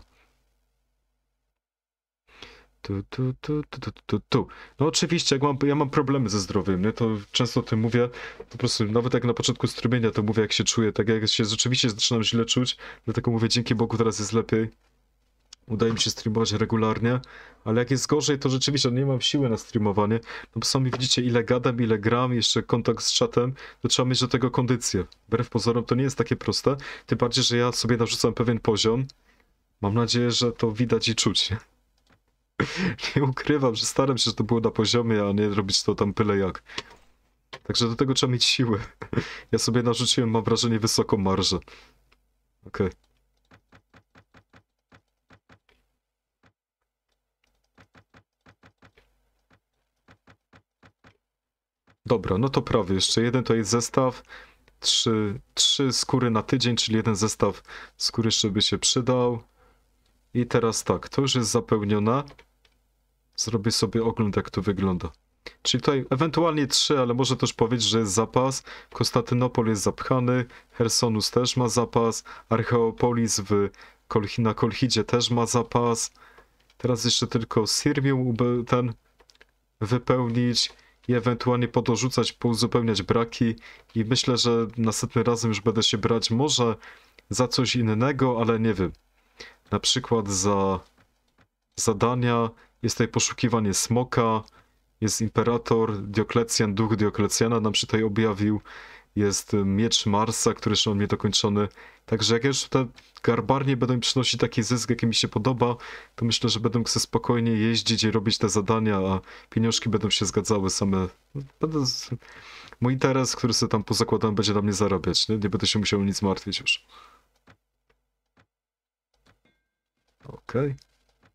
Tu, tu, tu, tu, tu, tu, tu. No oczywiście, jak mam, ja mam problemy ze zdrowiem, nie? To często o tym mówię, po prostu nawet jak na początku strumienia, to mówię jak się czuję, tak jak się rzeczywiście zaczynam źle czuć, dlatego mówię dzięki Bogu teraz jest lepiej. Udaje mi się streamować regularnie, ale jak jest gorzej, to rzeczywiście nie mam siły na streamowanie, no bo sami widzicie ile gadam, ile gram, jeszcze kontakt z czatem, to trzeba mieć do tego kondycję. Wbrew pozorom to nie jest takie proste, tym bardziej, że ja sobie narzucam pewien poziom. Mam nadzieję, że to widać i czuć. Nie ukrywam, że staram się, że to było na poziomie, a nie robić to tam byle jak. Także do tego trzeba mieć siłę. Ja sobie narzuciłem, mam wrażenie, wysoką marżę. Okej. Okay. Dobra, no to prawie. Jeszcze jeden to jest zestaw. Trzy, trzy skóry na tydzień, czyli jeden zestaw skóry jeszcze by się przydał. I teraz tak, to już jest zapełnione. Zrobię sobie ogląd, jak to wygląda. Czyli tutaj ewentualnie trzy, ale może też powiedzieć, że jest zapas. Konstantynopol jest zapchany, Chersonus też ma zapas, Archeopolis w Kolchi, na Kolchidzie też ma zapas. Teraz jeszcze tylko Sirmium ten wypełnić i ewentualnie podorzucać, pouzupełniać braki. I myślę, że następnym razem już będę się brać może za coś innego, ale nie wiem. Na przykład za zadania. Jest tutaj poszukiwanie smoka, jest imperator, Dioklecjan, duch Dioklecjana nam się tutaj objawił, jest miecz Marsa, który jeszcze mam niedokończony. Także jak już te garbarnie będą mi przynosić taki zysk, jaki mi się podoba, to myślę, że będę mógł sobie spokojnie jeździć i robić te zadania, a pieniążki będą się zgadzały same. Będę... Mój interes, który sobie tam pozakładam, będzie na mnie zarabiać, nie? Nie będę się musiał nic martwić już. Okej. Okay.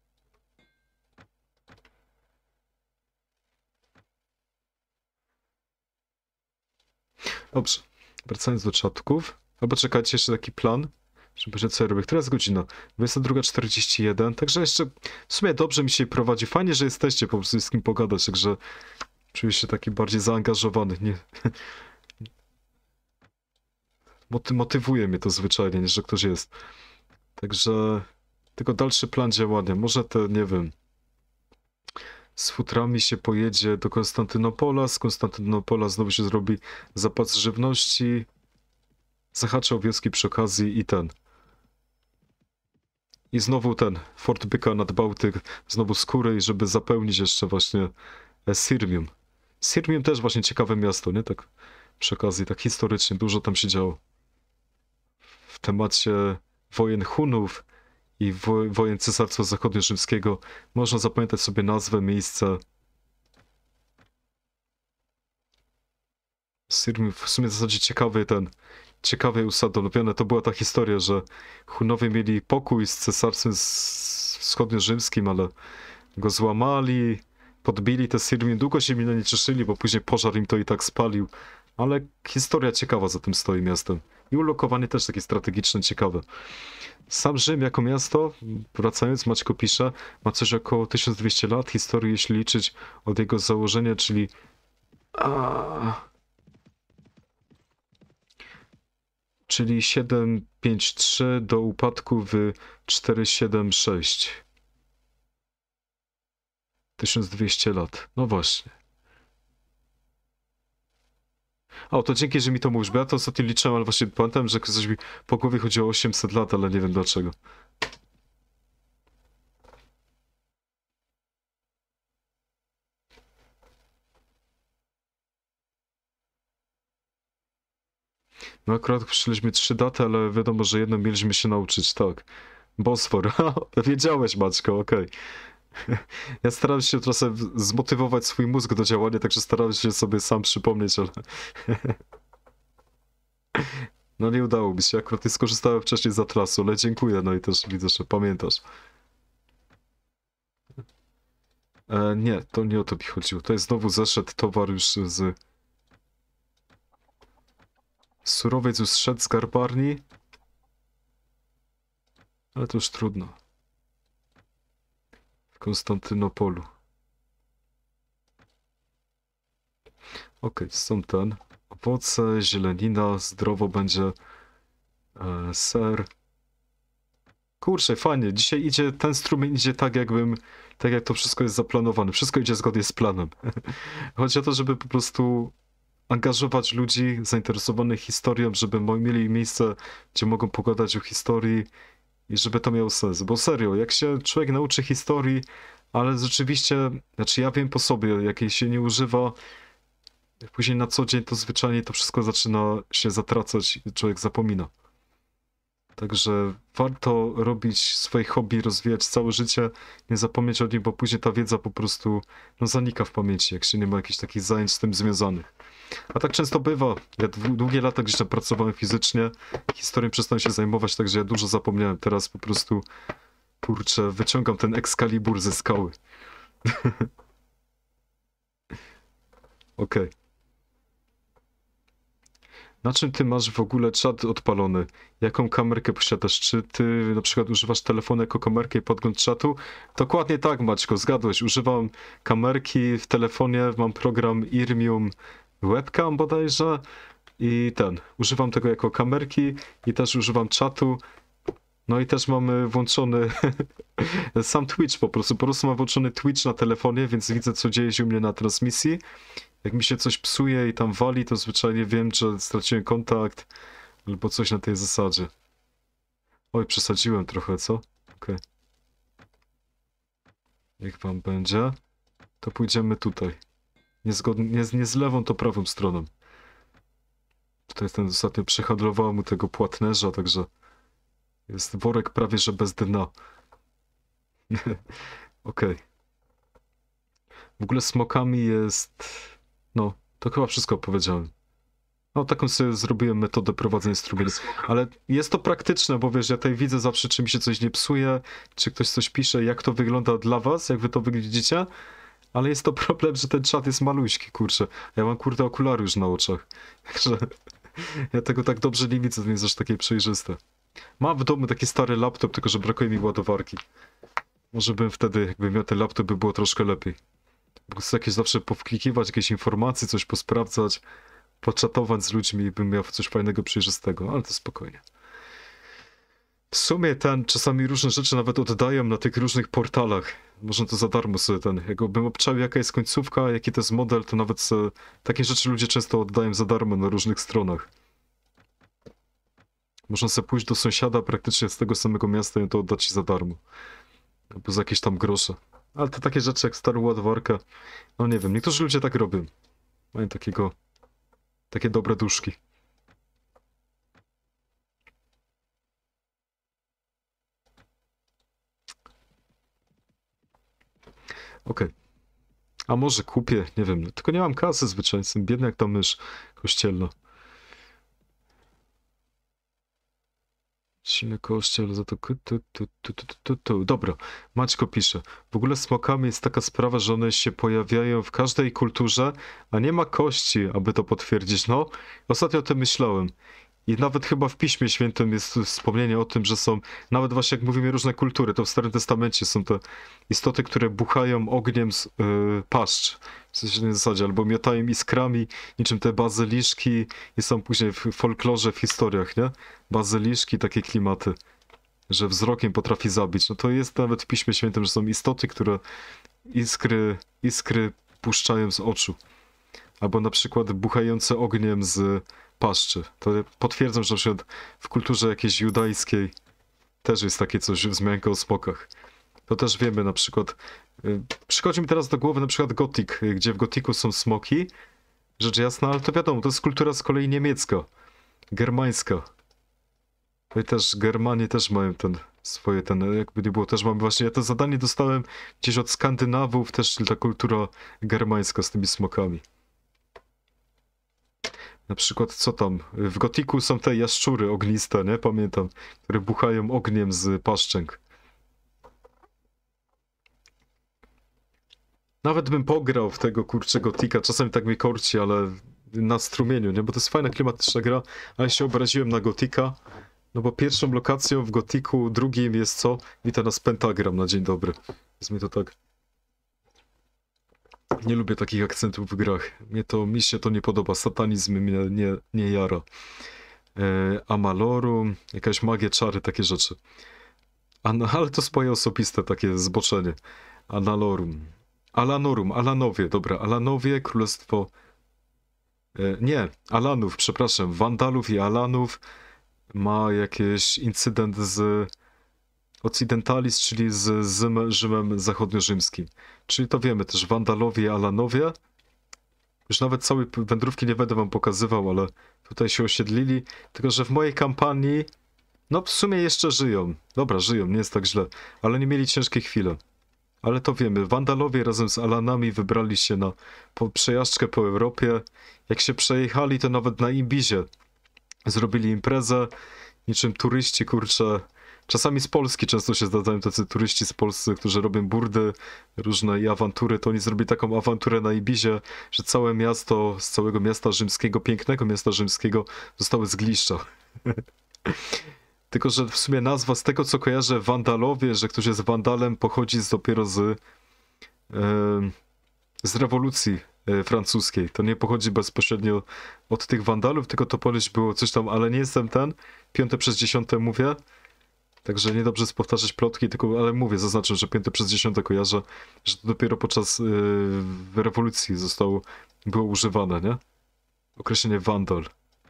Dobrze, wracając do czatków. Albo czekajcie, jeszcze taki plan, żeby powiedzieć, co ja robię. Która jest godzina? dwudziesta druga czterdzieści jeden, także jeszcze w sumie dobrze mi się prowadzi. Fajnie, że jesteście, po prostu z kim pogadać, także czuję się taki bardziej zaangażowany. Nie... Moty motywuje mnie to zwyczajnie, niż że ktoś jest. Także tylko dalszy plan działania. Może te, nie wiem, z futrami się pojedzie do Konstantynopola, z Konstantynopola znowu się zrobi zapas żywności, zahacza o wioski przy okazji i ten. I znowu ten, Fort Byka nad Bałtyk, znowu skóry, i żeby zapełnić jeszcze właśnie Sirmium. Sirmium też właśnie ciekawe miasto, nie? Tak przy okazji, tak historycznie, dużo tam się działo. W temacie wojen Hunów i wo wojen Cesarstwa Zachodnio-Rzymskiego można zapamiętać sobie nazwę, miejsce. Sirmium w sumie w zasadzie ciekawy ten, ciekawie usadowione to była ta historia, że Hunowie mieli pokój z Cesarstwem Wschodnio-Rzymskim, ale go złamali, podbili te Sirmium, długo się mi na nie cieszyli, bo później pożar im to i tak spalił, ale historia ciekawa za tym stoi miastem. I ulokowanie też takie strategiczne, ciekawe. Sam Rzym jako miasto, wracając, Maćko pisze, ma coś około tysiąc dwieście lat historii, jeśli liczyć od jego założenia, czyli... A... Czyli siedem pięć trzy do upadku w cztery siedem sześć. tysiąc dwieście lat. No właśnie. O, to dzięki, że mi to mówisz, bo ja to ostatnio liczyłem, ale właśnie pamiętam, że coś mi po głowie chodziło o osiemset lat, ale nie wiem dlaczego. No akurat przyszliśmy trzy daty, ale wiadomo, że jedno mieliśmy się nauczyć, tak. Bosfor. Wiedziałeś, Maćko, okej. Okay. Ja starałem się trochę zmotywować swój mózg do działania, także starałem się sobie sam przypomnieć, ale... No nie udało mi się, akurat nie skorzystałem wcześniej z Atlasu, ale dziękuję, no i też widzę, że pamiętasz. E, nie, to nie o to mi chodziło. To jest znowu zeszedł towar już z... Surowiec już zszedł z garbarni. Ale to już trudno. W Konstantynopolu. Okej, okay, są ten. Owoce, zielenina, zdrowo będzie. E, ser. Kurczę, fajnie. Dzisiaj idzie, ten strumień idzie tak jakbym, tak jak to wszystko jest zaplanowane. Wszystko idzie zgodnie z planem. Chodzi o to, żeby po prostu angażować ludzi zainteresowanych historią, żeby mo- mieli miejsce, gdzie mogą pogadać o historii i żeby to miało sens. Bo serio, jak się człowiek nauczy historii, ale rzeczywiście, znaczy ja wiem po sobie, jak jej się nie używa, później na co dzień to zwyczajnie to wszystko zaczyna się zatracać i człowiek zapomina. Także warto robić swoje hobby, rozwijać całe życie, nie zapomnieć o nim, bo później ta wiedza po prostu no, zanika w pamięci, jak się nie ma jakichś takich zajęć z tym związanych. A tak często bywa. Ja dwu- długie lata gdzieś tam pracowałem fizycznie, historią przestałem się zajmować, także ja dużo zapomniałem. Teraz po prostu, kurczę, wyciągam ten Excalibur ze skały. Okej. Na czym ty masz w ogóle czat odpalony? Jaką kamerkę posiadasz? Czy ty na przykład używasz telefonu jako kamerkę i podgląd czatu? Dokładnie tak, Maćko, zgadłeś. Używam kamerki w telefonie, mam program Irmium Webcam bodajże i ten. Używam tego jako kamerki i też używam czatu. No i też mamy włączony sam Twitch po prostu. Po prostu mam włączony Twitch na telefonie, więc widzę co dzieje się u mnie na transmisji. Jak mi się coś psuje i tam wali, to zwyczajnie wiem, że straciłem kontakt albo coś na tej zasadzie. Oj, przesadziłem trochę, co? Okej. Jak wam będzie, to pójdziemy tutaj. Nie, zgodnie, nie, nie z lewą, to prawą stroną. Tutaj ten ostatnio przehandlowałem mu tego płatnerza, także jest worek prawie że bez dna. Okej. W ogóle smokami jest... No, to chyba wszystko powiedziałem. No, taką sobie zrobiłem metodę prowadzenia strumieni. Ale jest to praktyczne, bo wiesz, ja tutaj widzę zawsze, czy mi się coś nie psuje, czy ktoś coś pisze, jak to wygląda dla was, jak wy to widzicie. Ale jest to problem, że ten czat jest maluśki, kurczę. Ja mam kurde okulary już na oczach. Także ja tego tak dobrze nie widzę, to nie jest aż takie przejrzyste. Mam w domu taki stary laptop, tylko że brakuje mi ładowarki. Może bym wtedy, jakbym miał ten laptop, by było troszkę lepiej. Po prostu jakieś zawsze powklikiwać, jakieś informacje, coś posprawdzać, poczatować z ludźmi, bym miał coś fajnego, przejrzystego, ale to spokojnie. W sumie ten, czasami różne rzeczy nawet oddają na tych różnych portalach. Można to za darmo sobie ten, jakbym obczaił jaka jest końcówka, jaki to jest model, to nawet se, takie rzeczy ludzie często oddają za darmo na różnych stronach. Można sobie pójść do sąsiada praktycznie z tego samego miasta i to oddać ci za darmo. Albo za jakieś tam grosze. Ale to takie rzeczy jak starą ładowarkę, no nie wiem, niektórzy ludzie tak robią. Mają takiego, takie dobre duszki. Okej. Okay. A może kupię, nie wiem, tylko nie mam kasy zwyczajnie, jestem biedny jak ta mysz kościelna. Silny kościel, za to... Tu, tu, tu, tu, tu, tu, tu. Dobra, Maćko pisze. W ogóle smokami jest taka sprawa, że one się pojawiają w każdej kulturze, a nie ma kości, aby to potwierdzić. No, ostatnio o tym myślałem. I nawet chyba w Piśmie Świętym jest wspomnienie o tym, że są, nawet właśnie jak mówimy różne kultury, to w Starym Testamencie są te istoty, które buchają ogniem z yy, paszcz, w sensie na zasadzie, albo miotają iskrami, niczym te bazyliszki i są później w folklorze, w historiach, nie? Bazyliszki, takie klimaty, że wzrokiem potrafi zabić. No to jest nawet w Piśmie Świętym, że są istoty, które iskry, iskry puszczają z oczu. Albo na przykład buchające ogniem z paszczy. To potwierdzam, że na przykład w kulturze jakiejś judajskiej też jest takie coś, wzmianka o smokach. To też wiemy na przykład. y, Przychodzi mi teraz do głowy na przykład gotik, y, gdzie w gotiku są smoki. Rzecz jasna, ale to wiadomo, to jest kultura z kolei niemiecka, germańska. No i też Germanie też mają ten swoje, ten, jakby nie było, też mamy właśnie, ja to zadanie dostałem gdzieś od Skandynawów, też ta kultura germańska z tymi smokami. Na przykład, co tam? W gotiku są te jaszczury ogniste, nie? Pamiętam, które buchają ogniem z paszczęk. Nawet bym pograł w tego kurczę gotika, czasami tak mi korci, ale na strumieniu, nie? Bo to jest fajna, klimatyczna gra, ale się obraziłem na gotika, no bo pierwszą lokacją w gotiku, drugim jest co? Wita nas pentagram na dzień dobry. Jest mi to tak... Nie lubię takich akcentów w grach. Mnie to, mi się to nie podoba. Satanizm mnie nie, nie jara. E, Amalorum, jakaś magia, czary, takie rzeczy. A no, ale to swoje osobiste takie zboczenie. Analorum. Alanorum, Alanowie, dobra, Alanowie, królestwo... E, nie, Alanów, przepraszam, Wandalów i Alanów ma jakiś incydent z Occidentalis, czyli z, z Rzymem zachodniorzymskim. Czyli to wiemy też, Wandalowie i Alanowie. Już nawet całej wędrówki nie będę wam pokazywał, ale tutaj się osiedlili. Tylko że w mojej kampanii, no w sumie jeszcze żyją. Dobra, żyją, nie jest tak źle, ale nie mieli ciężkie chwile. Ale to wiemy, Wandalowie razem z Alanami wybrali się na po, przejażdżkę po Europie. Jak się przejechali, to nawet na Imbizie zrobili imprezę, niczym turyści, kurczę. Czasami z Polski często się zdarzają tacy turyści z Polski, którzy robią burdy, różne i awantury, to oni zrobili taką awanturę na Ibizie, że całe miasto, z całego miasta rzymskiego, pięknego miasta rzymskiego, zostały zgliszcza. Tylko że w sumie nazwa, z tego co kojarzę, Wandalowie, że ktoś jest Wandalem, pochodzi z, dopiero z, e, z rewolucji e, francuskiej. To nie pochodzi bezpośrednio od tych Wandalów, tylko to ponoć było coś tam, ale nie jestem ten, piąte przez dziesiąte mówię. Także niedobrze jest powtarzać plotki, tylko, ale mówię, zaznaczę, że piąte przez dziesiąte kojarzę, że to dopiero podczas yy, rewolucji zostało, było używane, nie? Określenie Wandal.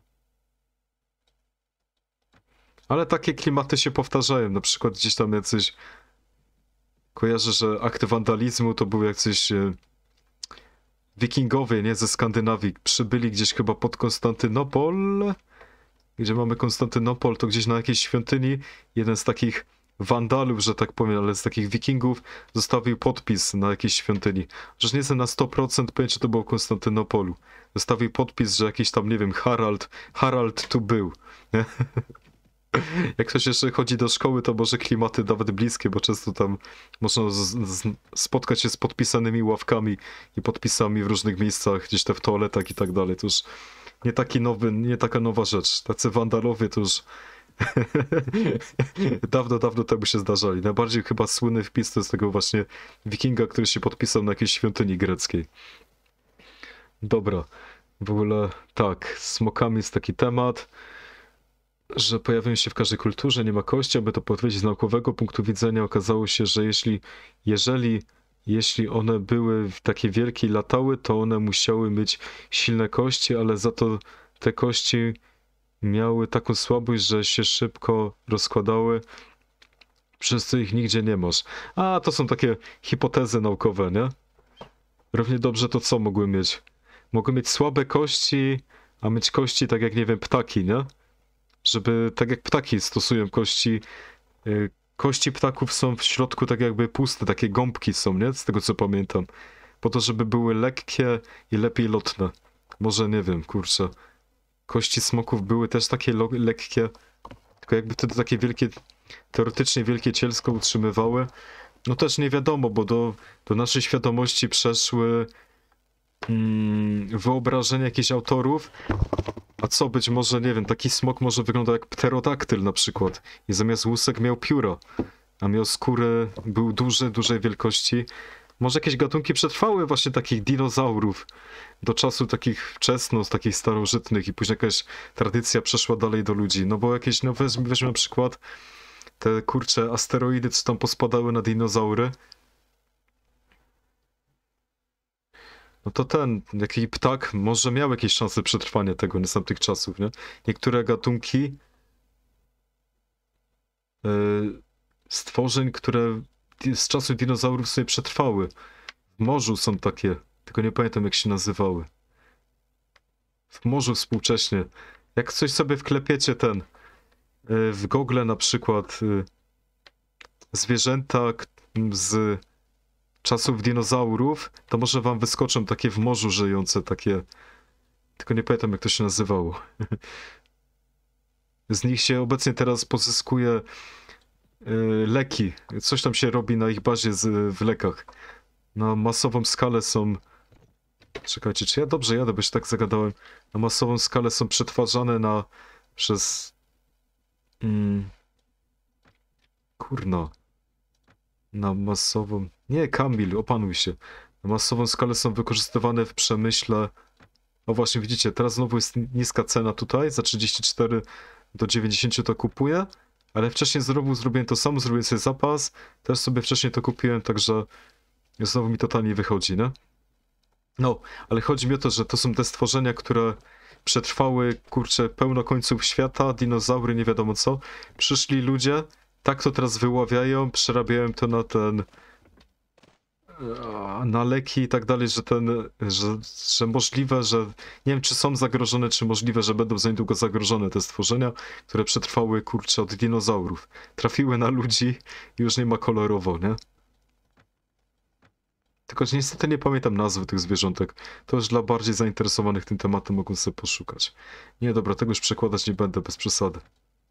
Ale takie klimaty się powtarzają, na przykład gdzieś tam jacyś, kojarzę, że akty wandalizmu to były jacyś yy, wikingowie, nie, ze Skandynawii, przybyli gdzieś chyba pod Konstantynopol, gdzie mamy Konstantynopol, to gdzieś na jakiejś świątyni jeden z takich wandalów, że tak powiem, ale z takich wikingów zostawił podpis na jakiejś świątyni. Że nie jestem na sto procent pewien, czy to było Konstantynopolu. Zostawił podpis, że jakiś tam, nie wiem, Harald, Harald tu był. Jak ktoś jeszcze chodzi do szkoły, to może klimaty nawet bliskie, bo często tam można z, z, spotkać się z podpisanymi ławkami i podpisami w różnych miejscach, gdzieś te w toaletach i tak dalej. To już nie taki nowy, nie taka nowa rzecz. Tacy wandalowie to już dawno, dawno temu się zdarzali. Najbardziej chyba słynny wpis to jest tego właśnie wikinga, który się podpisał na jakiejś świątyni greckiej. Dobra, w ogóle tak, z smokami jest taki temat, że pojawiają się w każdej kulturze, nie ma kości, aby to powiedzieć z naukowego punktu widzenia okazało się, że jeśli, jeżeli Jeśli one były takie wielkie i latały, to one musiały mieć silne kości, ale za to te kości miały taką słabość, że się szybko rozkładały, przez co ich nigdzie nie masz. A, to są takie hipotezy naukowe, nie? Równie dobrze to co mogły mieć? Mogły mieć słabe kości, a mieć kości tak jak, nie wiem, ptaki, nie? Żeby, tak jak ptaki stosują kości, yy, kości ptaków są w środku tak jakby puste, takie gąbki są, nie? Z tego co pamiętam. Po to, żeby były lekkie i lepiej lotne. Może nie wiem, kurczę. Kości smoków były też takie lekkie, tylko jakby wtedy takie wielkie, teoretycznie wielkie cielsko utrzymywały. No też nie wiadomo, bo do, do naszej świadomości przeszły mm, wyobrażenia jakichś autorów. A co, być może, nie wiem, taki smok może wyglądał jak pterodaktyl na przykład. I zamiast łusek miał pióra. A miał skórę, był duży, dużej wielkości. Może jakieś gatunki przetrwały właśnie takich dinozaurów do czasu takich wczesno, z takich starożytnych i później jakaś tradycja przeszła dalej do ludzi. No bo jakieś, no weźmy, weźmy na przykład te kurcze asteroidy, co tam pospadały na dinozaury. No to ten, jakiś ptak może miał jakieś szanse przetrwania tego, nie z tamtych czasów, nie? Niektóre gatunki yy, stworzeń, które z czasów dinozaurów sobie przetrwały. W morzu są takie, tylko nie pamiętam jak się nazywały. W morzu współcześnie. Jak coś sobie wklepiecie ten, yy, w Google na przykład yy, zwierzęta z czasów dinozaurów, to może wam wyskoczą takie w morzu żyjące, takie... Tylko nie pamiętam, jak to się nazywało. Z nich się obecnie teraz pozyskuje yy, leki. Coś tam się robi na ich bazie z, w lekach. Na masową skalę są... Czekajcie, czy ja dobrze jadę, bo się tak zagadałem. Na masową skalę są przetwarzane na... przez... Mm, kurno. Na masową... Nie, Kamil, opanuj się. Na masową skalę są wykorzystywane w przemyśle... O właśnie, widzicie, teraz znowu jest niska cena tutaj. Za trzydzieści cztery do dziewięćdziesięciu to kupuję. Ale wcześniej znowu zrobiłem to samo, zrobiłem sobie zapas, też sobie wcześniej to kupiłem, także znowu mi to taniej wychodzi, nie? No, ale chodzi mi o to, że to są te stworzenia, które przetrwały, kurczę, pełno końców świata, dinozaury, nie wiadomo co. Przyszli ludzie, tak to teraz wyławiają, przerabiają to na ten... na leki i tak dalej, że ten, że, że możliwe, że nie wiem, czy są zagrożone, czy możliwe, że będą za niedługo zagrożone te stworzenia, które przetrwały, kurczę, od dinozaurów. Trafiły na ludzi i już nie ma kolorowo, nie? Tylko, że niestety nie pamiętam nazwy tych zwierzątek. To już dla bardziej zainteresowanych tym tematem mogą sobie poszukać. Nie, dobra, tego już przekładać nie będę, bez przesady.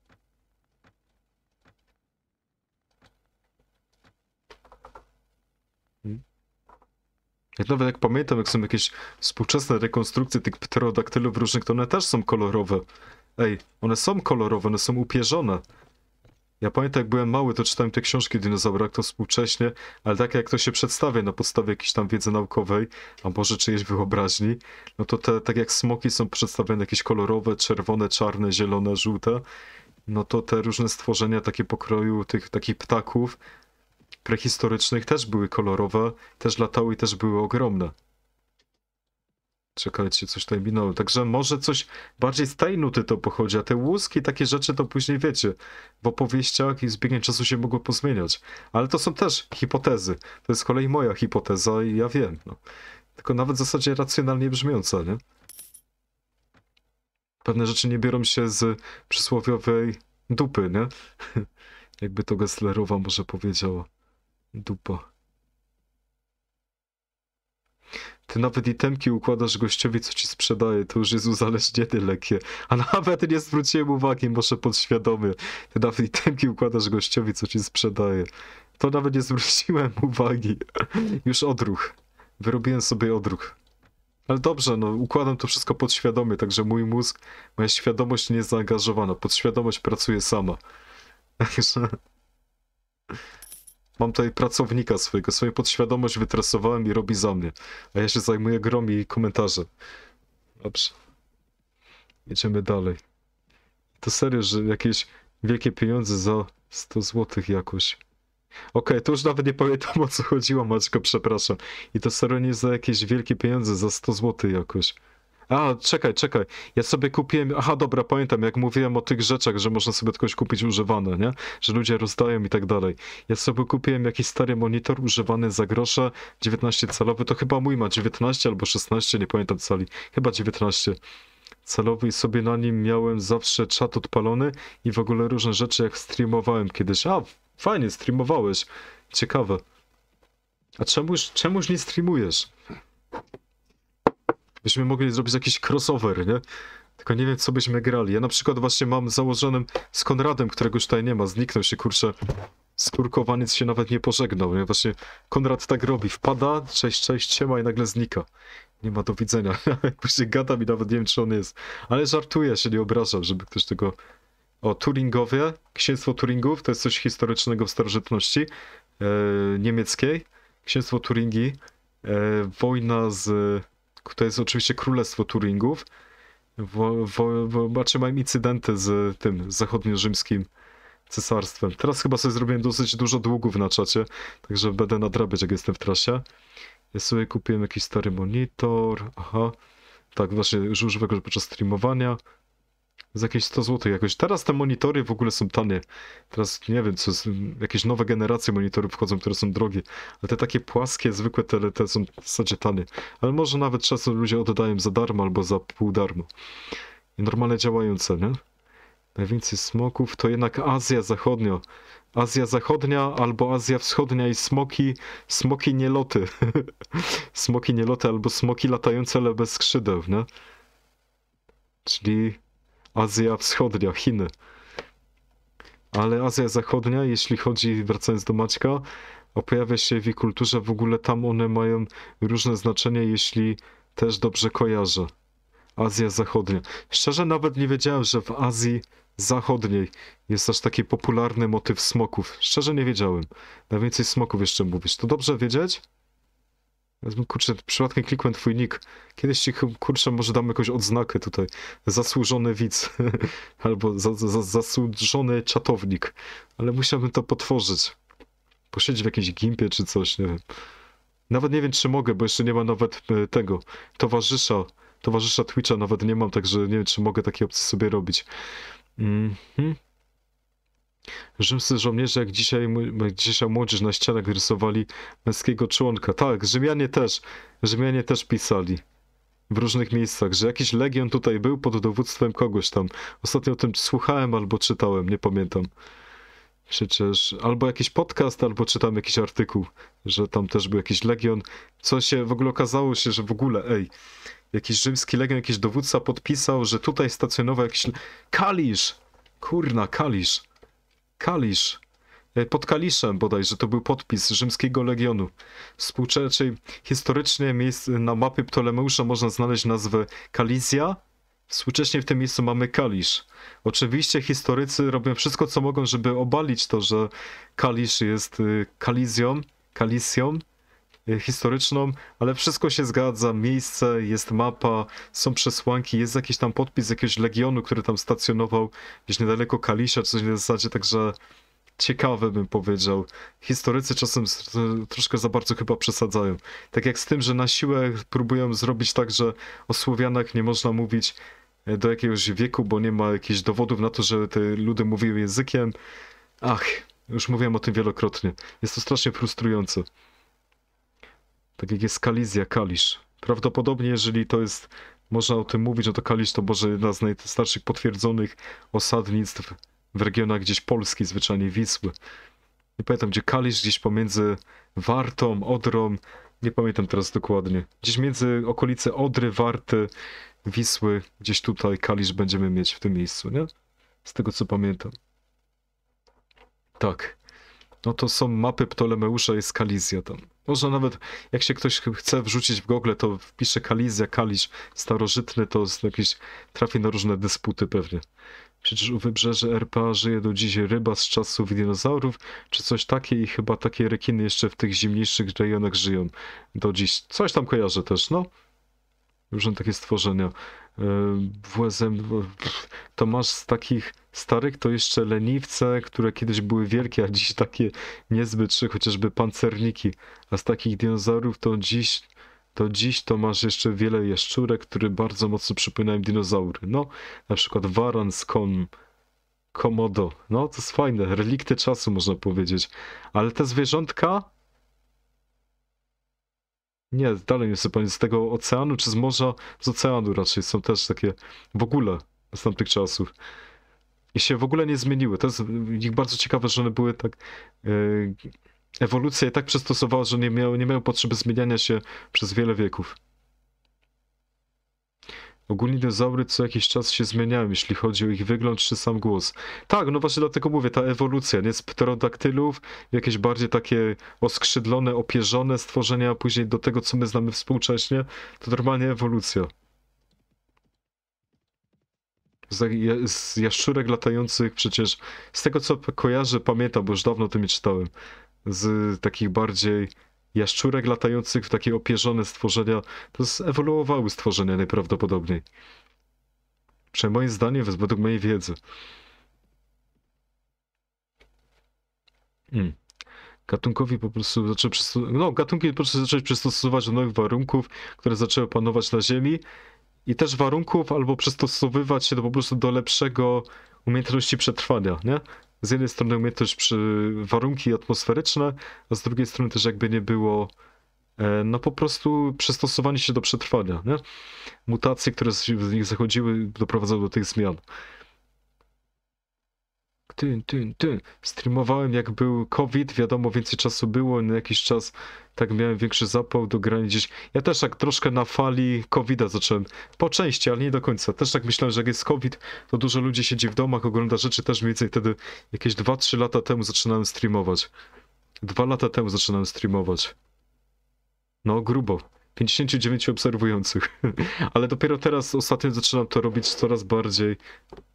Hmm? Jak nawet jak pamiętam, jak są jakieś współczesne rekonstrukcje tych pterodaktylów różnych, to one też są kolorowe. Ej, one są kolorowe, one są upierzone. Ja pamiętam, jak byłem mały, to czytałem te książki o dinozaurach, to współcześnie, ale tak jak to się przedstawia na podstawie jakiejś tam wiedzy naukowej, a może czyjejś wyobraźni, no to te, tak jak smoki są przedstawione jakieś kolorowe, czerwone, czarne, zielone, żółte, no to te różne stworzenia takie pokroju tych takich ptaków prehistorycznych też były kolorowe, też latały i też były ogromne. Czekajcie, coś tutaj minąłem. Także może coś bardziej z tej nuty to pochodzi, a te łuski, takie rzeczy to później wiecie. W opowieściach i z biegiem czasu się mogło pozmieniać. Ale to są też hipotezy. To jest z kolei moja hipoteza i ja wiem. No. Tylko nawet w zasadzie racjonalnie brzmiąca, nie? Pewne rzeczy nie biorą się z przysłowiowej dupy, nie? Jakby to Gesslerowa może powiedziała. Dupa. Ty nawet itemki układasz gościowi, co ci sprzedaje, to już jest uzależnienie lekkie. A nawet nie zwróciłem uwagi, może podświadomie. Ty nawet itemki układasz gościowi, co ci sprzedaje. To nawet nie zwróciłem uwagi. Już odruch. Wyrobiłem sobie odruch. Ale dobrze, no układam to wszystko podświadomie, także mój mózg, moja świadomość nie jest zaangażowana. Podświadomość pracuje sama. Także... Mam tutaj pracownika swojego, swoją podświadomość wytresowałem i robi za mnie. A ja się zajmuję grom i komentarze. Dobrze. Jedziemy dalej. To serio, że jakieś wielkie pieniądze za sto złotych jakoś. Okej, okay, to już nawet nie pamiętam, o co chodziło, Maćko, przepraszam. I to serio nie za jakieś wielkie pieniądze, za sto złotych jakoś. A, czekaj, czekaj. Ja sobie kupiłem... Aha, dobra, pamiętam, jak mówiłem o tych rzeczach, że można sobie kogoś kupić używane, nie? Że ludzie rozdają i tak dalej. Ja sobie kupiłem jakiś stary monitor używany za grosze, dziewiętnaście calowy. To chyba mój ma dziewiętnaście albo szesnaście, nie pamiętam cali. Chyba dziewiętnaście calowy i sobie na nim miałem zawsze czat odpalony i w ogóle różne rzeczy, jak streamowałem kiedyś. A, fajnie, streamowałeś. Ciekawe. A czemuż, czemuż nie streamujesz? Byśmy mogli zrobić jakiś crossover, nie? Tylko nie wiem, co byśmy grali. Ja na przykład właśnie mam założonym z Konradem, którego już tutaj nie ma. Zniknął się, kurczę. Skurkowaniec się nawet nie pożegnał, nie? Właśnie Konrad tak robi. Wpada, cześć, cześć, siema i nagle znika. Nie ma do widzenia. Później gadam i nawet nie wiem, czy on jest. Ale żartuję, się nie obrażam, żeby ktoś tego... O, Turingowie. Księstwo Turingów to jest coś historycznego w starożytności e, niemieckiej. Księstwo Turingi. E, wojna z... To jest oczywiście Królestwo Turingów. Wo, wo, wo, znaczy mają incydenty z tym zachodnio-rzymskim cesarstwem. Teraz chyba sobie zrobiłem dosyć dużo długów na czacie, także będę nadrabiać, jak jestem w trasie. Ja sobie kupiłem jakiś stary monitor. Aha. Tak, właśnie już używam go podczas streamowania. Z jakieś sto złotych jakoś. Teraz te monitory w ogóle są tanie. Teraz nie wiem, co jest, jakieś nowe generacje monitorów wchodzą, które są drogie. Ale te takie płaskie, zwykłe te, te są w zasadzie tanie. Ale może nawet czasem ludzie oddają za darmo albo za pół darmo. I normalnie działające, nie? Najwięcej smoków to jednak Azja Zachodnia. Azja Zachodnia albo Azja Wschodnia i smoki, smoki nieloty. Smoki nieloty albo smoki latające, ale bez skrzydeł, nie? Czyli Azja Wschodnia, Chiny. Ale Azja Zachodnia, jeśli chodzi, wracając do Maćka, pojawia się w jej kulturze, w ogóle tam one mają różne znaczenia, jeśli też dobrze kojarzę. Azja Zachodnia. Szczerze nawet nie wiedziałem, że w Azji Zachodniej jest aż taki popularny motyw smoków. Szczerze nie wiedziałem. Najwięcej smoków jeszcze mówisz. To dobrze wiedzieć? Ja bym, kurczę, przypadkiem klikłem twój nick. Kiedyś ci, chyba, kurczę, może dam jakąś odznakę tutaj. Zasłużony widz. Albo za, za, zasłużony czatownik. Ale musiałbym to potworzyć. Posiedzieć w jakimś gimpie czy coś, nie wiem. Nawet nie wiem, czy mogę, bo jeszcze nie ma nawet e, tego towarzysza. Towarzysza Twitcha nawet nie mam, także nie wiem, czy mogę takie opcje sobie robić. Mhm. Rzymscy żołnierze, jak dzisiaj, mu- jak dzisiaj młodzież na ścianach rysowali męskiego członka. Tak, Rzymianie też. Rzymianie też pisali w różnych miejscach, że jakiś legion tutaj był pod dowództwem kogoś tam. Ostatnio o tym słuchałem albo czytałem, nie pamiętam. Przecież albo jakiś podcast, albo czytam jakiś artykuł, że tam też był jakiś legion. Co się w ogóle okazało się, że w ogóle, ej, jakiś rzymski legion, jakiś dowódca podpisał, że tutaj stacjonował jakiś... le- Kalisz! Kurna, Kalisz. Kalisz. E, Pod Kaliszem bodajże to był podpis rzymskiego legionu. Współcześnie, historycznie miejsce na mapie Ptolemeusza można znaleźć nazwę Kalizja. Współcześnie w tym miejscu mamy Kalisz. Oczywiście historycy robią wszystko, co mogą, żeby obalić to, że Kalisz jest y, Kalizją, Kalisją y, historyczną, ale wszystko się zgadza. Miejsce, jest mapa, są przesłanki, jest jakiś tam podpis jakiegoś legionu, który tam stacjonował gdzieś niedaleko Kalisza, czy coś na zasadzie, także ciekawe bym powiedział. Historycy czasem z- troszkę za bardzo chyba przesadzają. Tak jak z tym, że na siłę próbują zrobić tak, że o Słowianach nie można mówić e, do jakiegoś wieku, bo nie ma jakichś dowodów na to, że te ludy mówiły językiem. Ach, już mówiłem o tym wielokrotnie. Jest to strasznie frustrujące. Tak jak jest Kalizja, Kalisz. Prawdopodobnie, jeżeli to jest, można o tym mówić, no to Kalisz to może jedna z najstarszych potwierdzonych osadnictw w regionach gdzieś Polski, zwyczajnie Wisły. Nie pamiętam, gdzie Kalisz, gdzieś pomiędzy Wartą, Odrą, nie pamiętam teraz dokładnie. Gdzieś między okolice Odry, Warty, Wisły, gdzieś tutaj Kalisz będziemy mieć w tym miejscu, nie? Z tego co pamiętam. Tak. No to są mapy Ptolemeusza, jest Kalizja tam. Można nawet, jak się ktoś ch- chce wrzucić w Google, to wpisze Kalizja, Kalisz, starożytny, to jest jakiś, trafi na różne dysputy pewnie. Przecież u wybrzeży R P A żyje do dziś ryba z czasów dinozaurów, czy coś takie i chyba takie rekiny jeszcze w tych zimniejszych rejonach żyją do dziś. Coś tam kojarzę też, no. Różne takie stworzenia. Yy, W U S M to masz z takich starych to jeszcze leniwce, które kiedyś były wielkie, a dziś takie niezbyt, czy chociażby pancerniki. A z takich dinozaurów to dziś to dziś to masz jeszcze wiele jaszczurek, które bardzo mocno przypominają dinozaury. No, na przykład waran z kon, komodo. No, to jest fajne. Relikty czasu, można powiedzieć. Ale te zwierzątka... Nie, dalej nie sobie pamiętam, z tego oceanu czy z morza? Z oceanu raczej są też takie w ogóle z tamtych czasów. I się w ogóle nie zmieniły. To jest ich bardzo ciekawe, że one były tak... Yy, ewolucja je tak przystosowała, że nie miały, nie miały potrzeby zmieniania się przez wiele wieków. Ogólnie dinozaury co jakiś czas się zmieniają, jeśli chodzi o ich wygląd czy sam głos. Tak, no właśnie dlatego mówię, ta ewolucja, nie? Z pterodaktylów, jakieś bardziej takie oskrzydlone, opierzone stworzenia, a później do tego, co my znamy współcześnie, to normalnie ewolucja. Z, ja- z jaszczurek latających przecież, z tego co kojarzę, pamiętam, bo już dawno o tym nie czytałem, z takich bardziej jaszczurek latających w takie opierzone stworzenia, to zewoluowały stworzenia najprawdopodobniej. Przynajmniej moim zdaniem, według mojej wiedzy. Mm. Gatunkowi po prostu zaczęły przystosować, no gatunki po prostu zaczęły przystosowywać do nowych warunków, które zaczęły panować na Ziemi i też warunków albo przystosowywać się do, po prostu do lepszego umiejętności przetrwania, nie? Z jednej strony umiejętność przy warunki atmosferyczne, a z drugiej strony też jakby nie było e, no po prostu przystosowanie się do przetrwania, nie? Mutacje, które z z nich zachodziły, doprowadzały do tych zmian. Ty, ty, ty. Streamowałem jak był COVID, wiadomo, więcej czasu było, na jakiś czas tak miałem większy zapał do grania gdzieś. Ja też tak troszkę na fali kowida zacząłem. Po części, ale nie do końca. Też tak myślałem, że jak jest COVID, to dużo ludzi siedzi w domach, ogląda rzeczy, też mniej więcej wtedy jakieś dwa trzy lata temu zaczynałem streamować. Dwa lata temu zaczynałem streamować. No, grubo. pięćdziesięciu dziewięciu obserwujących. Ale dopiero teraz ostatnio zaczynam to robić coraz bardziej.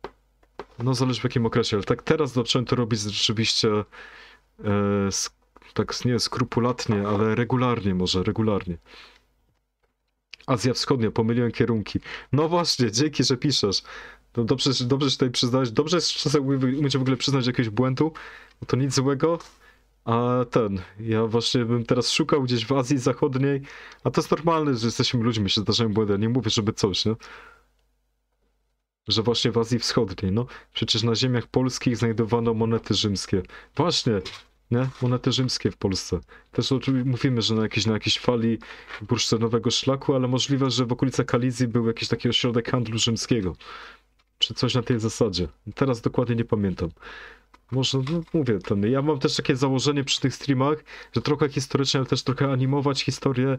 No, zależy w jakim okresie, ale tak teraz zacząłem to robić rzeczywiście e, z, tak nie skrupulatnie, ale regularnie może, regularnie. Azja Wschodnia, pomyliłem kierunki. No właśnie, dzięki, że piszesz. No dobrze, dobrze się tutaj przyznać, dobrze jest czasem umieć w ogóle przyznać jakiegoś błędu, bo to nic złego. A ten, ja właśnie bym teraz szukał gdzieś w Azji Zachodniej, a to jest normalne, że jesteśmy ludźmi, się zdarzają błędy, nie mówię, żeby coś, nie? Że właśnie w Azji Wschodniej, no. Przecież na ziemiach polskich znajdowano monety rzymskie. Właśnie, nie? Monety rzymskie w Polsce. Też oczywiście mówimy, że na jakiejś, na jakiejś fali bursztynowego szlaku, ale możliwe, że w okolicach Kalizji był jakiś taki ośrodek handlu rzymskiego. Czy coś na tej zasadzie. Teraz dokładnie nie pamiętam. Może, no mówię, ten, ja mam też takie założenie przy tych streamach, że trochę historycznie, ale też trochę animować historię.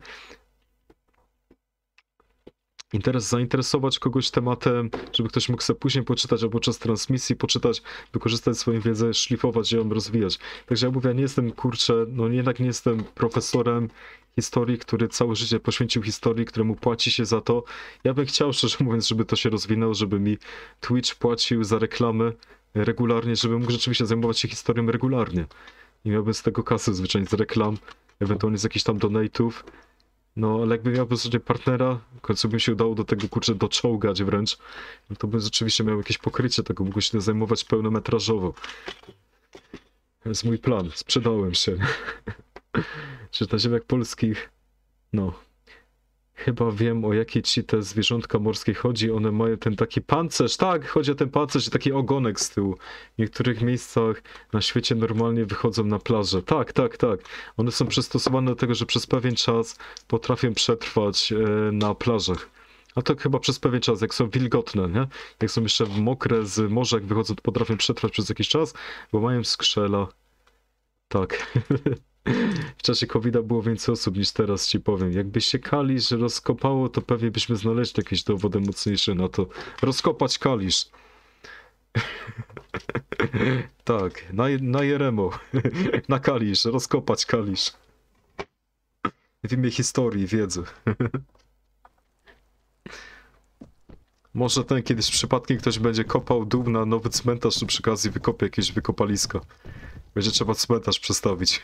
Interes, zainteresować kogoś tematem, żeby ktoś mógł sobie później poczytać, albo podczas transmisji poczytać, wykorzystać swoją wiedzę, szlifować i ją rozwijać. Także ja mówię, ja nie jestem, kurczę, no jednak nie jestem profesorem historii, który całe życie poświęcił historii, któremu płaci się za to. Ja bym chciał, szczerze mówiąc, żeby to się rozwinęło, żeby mi Twitch płacił za reklamy regularnie, żebym mógł rzeczywiście zajmować się historią regularnie. I miałbym z tego kasy zwyczajnie z reklam, ewentualnie z jakichś tam donate'ów. No, ale jakbym miał sobie partnera, w końcu by mi się udało do tego, kurczę, doczołgać wręcz, no to bym rzeczywiście miał jakieś pokrycie tego, mógł się zajmować pełnometrażowo. To jest mój plan, sprzedałem się. Że na ziemiach polskich, no, chyba wiem, o jakie ci te zwierzątka morskie chodzi. One mają ten taki pancerz. Tak, chodzi o ten pancerz i taki ogonek z tyłu. W niektórych miejscach na świecie normalnie wychodzą na plażę. Tak, tak, tak. One są przystosowane do tego, że przez pewien czas potrafią przetrwać e, na plażach. A to chyba przez pewien czas, jak są wilgotne, nie? Jak są jeszcze mokre z morza, jak wychodzą, to potrafią przetrwać przez jakiś czas, bo mają skrzela. Tak. W czasie kowida było więcej osób niż teraz, ci powiem. Jakby się Kalisz rozkopało, to pewnie byśmy znaleźli jakieś dowody mocniejsze na to. Rozkopać Kalisz. Tak, na, na Jeremo. Na Kalisz, rozkopać Kalisz. W imię historii, wiedzy. Może ten kiedyś przypadkiem ktoś będzie kopał dół na nowy cmentarz, to przy okazji wykopie jakieś wykopalisko. Będzie trzeba cmentarz przestawić.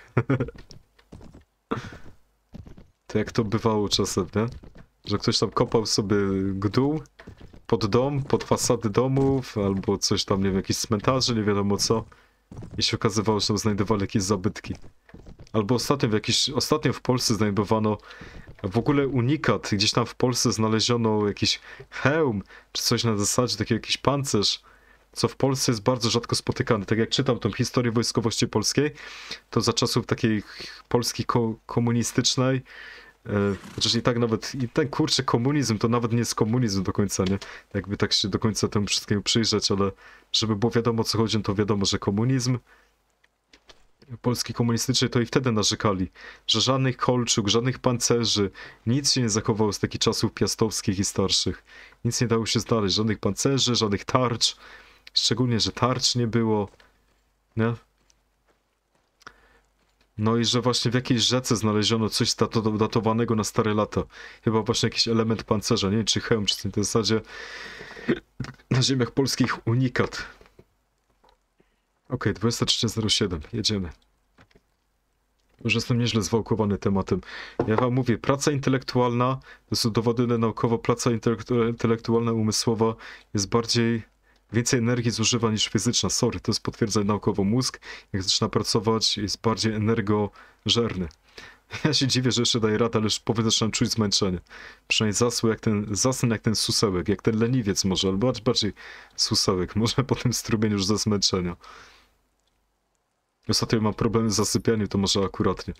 To jak to bywało czasem, nie? Że ktoś tam kopał sobie dół pod dom, pod fasady domów, albo coś tam, nie wiem, jakieś cmentarze, nie wiadomo co. I się okazywało, że tam znajdowali jakieś zabytki. Albo ostatnio w, jakiś, ostatnio w Polsce znajdowano w ogóle unikat. Gdzieś tam w Polsce znaleziono jakiś hełm, czy coś na zasadzie, taki jakiś pancerz, co w Polsce jest bardzo rzadko spotykane. Tak jak czytam tą historię wojskowości polskiej, to za czasów takiej Polski ko komunistycznej, e, chociaż i tak nawet, i ten kurczę komunizm, to nawet nie jest komunizm do końca, nie? Jakby tak się do końca temu wszystkiemu przyjrzeć, ale żeby było wiadomo o co chodzi, to wiadomo, że komunizm Polski komunistycznej, to i wtedy narzekali, że żadnych kolczuk, żadnych pancerzy, nic się nie zachowało z takich czasów piastowskich i starszych. Nic nie dało się znaleźć, żadnych pancerzy, żadnych tarcz, szczególnie, że tarcz nie było, nie? No i że właśnie w jakiejś rzece znaleziono coś datowanego na stare lata. Chyba właśnie jakiś element pancerza, nie wiem czy hełm, czy w tej zasadzie na ziemiach polskich unikat. Okej, okay, dwadzieścia trzy zero siedem, jedziemy. Już jestem nieźle zwałkowany tematem. Ja wam mówię, praca intelektualna, to jest udowodnione naukowo, praca intelektu intelektualna, umysłowa jest bardziej, więcej energii zużywa niż fizyczna. Sorry, to jest potwierdzone naukowo. Mózg, jak zaczyna pracować, jest bardziej energożerny. Ja się dziwię, że jeszcze daje radę, ale już powiem, zaczynam czuć zmęczenie. Przynajmniej zasły jak ten, zasnę jak ten susełek, jak ten leniwiec może, albo bardziej susełek, może po tym strumieniu już ze zmęczenia. Ostatnio mam problemy z zasypianiem, to może akuratnie.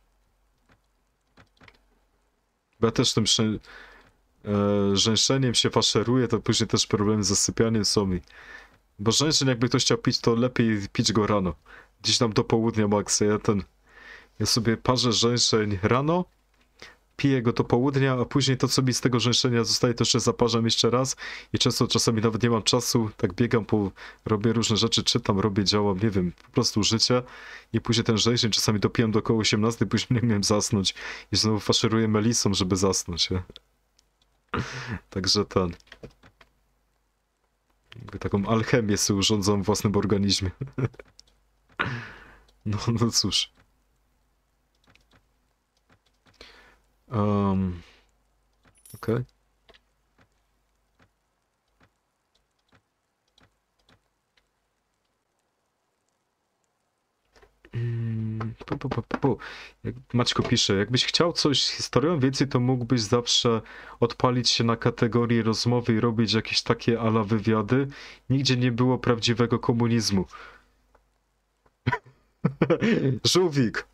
Bo ja też tym rzę... e, rzęszeniem się faszeruję, to później też problemy z zasypianiem są mi. Bo rzęszeń jakby ktoś chciał pić, to lepiej pić go rano. Gdzieś tam do południa max, ja ten... Ja sobie parzę rzęszeń rano, piję go do południa, a później to, co mi z tego rzęszenia zostaje, to jeszcze zaparzam jeszcze raz i często czasami nawet nie mam czasu, tak biegam po, robię różne rzeczy, czytam, robię, działam, nie wiem, po prostu życie i później ten rzęszeń czasami dopijam do około osiemnastej, później nie miałem zasnąć i znowu faszeruję melisą, żeby zasnąć. Nie? Także ten... Jakby taką alchemię sobie urządzam w własnym organizmie. No, no cóż. Um, Okej. Okay. Pu, pu, pu, pu, pu. Jak Maćko pisze, jakbyś chciał coś z historią więcej, to mógłbyś zawsze odpalić się na kategorii rozmowy i robić jakieś takie ala wywiady. Nigdzie nie było prawdziwego komunizmu. Żółwik!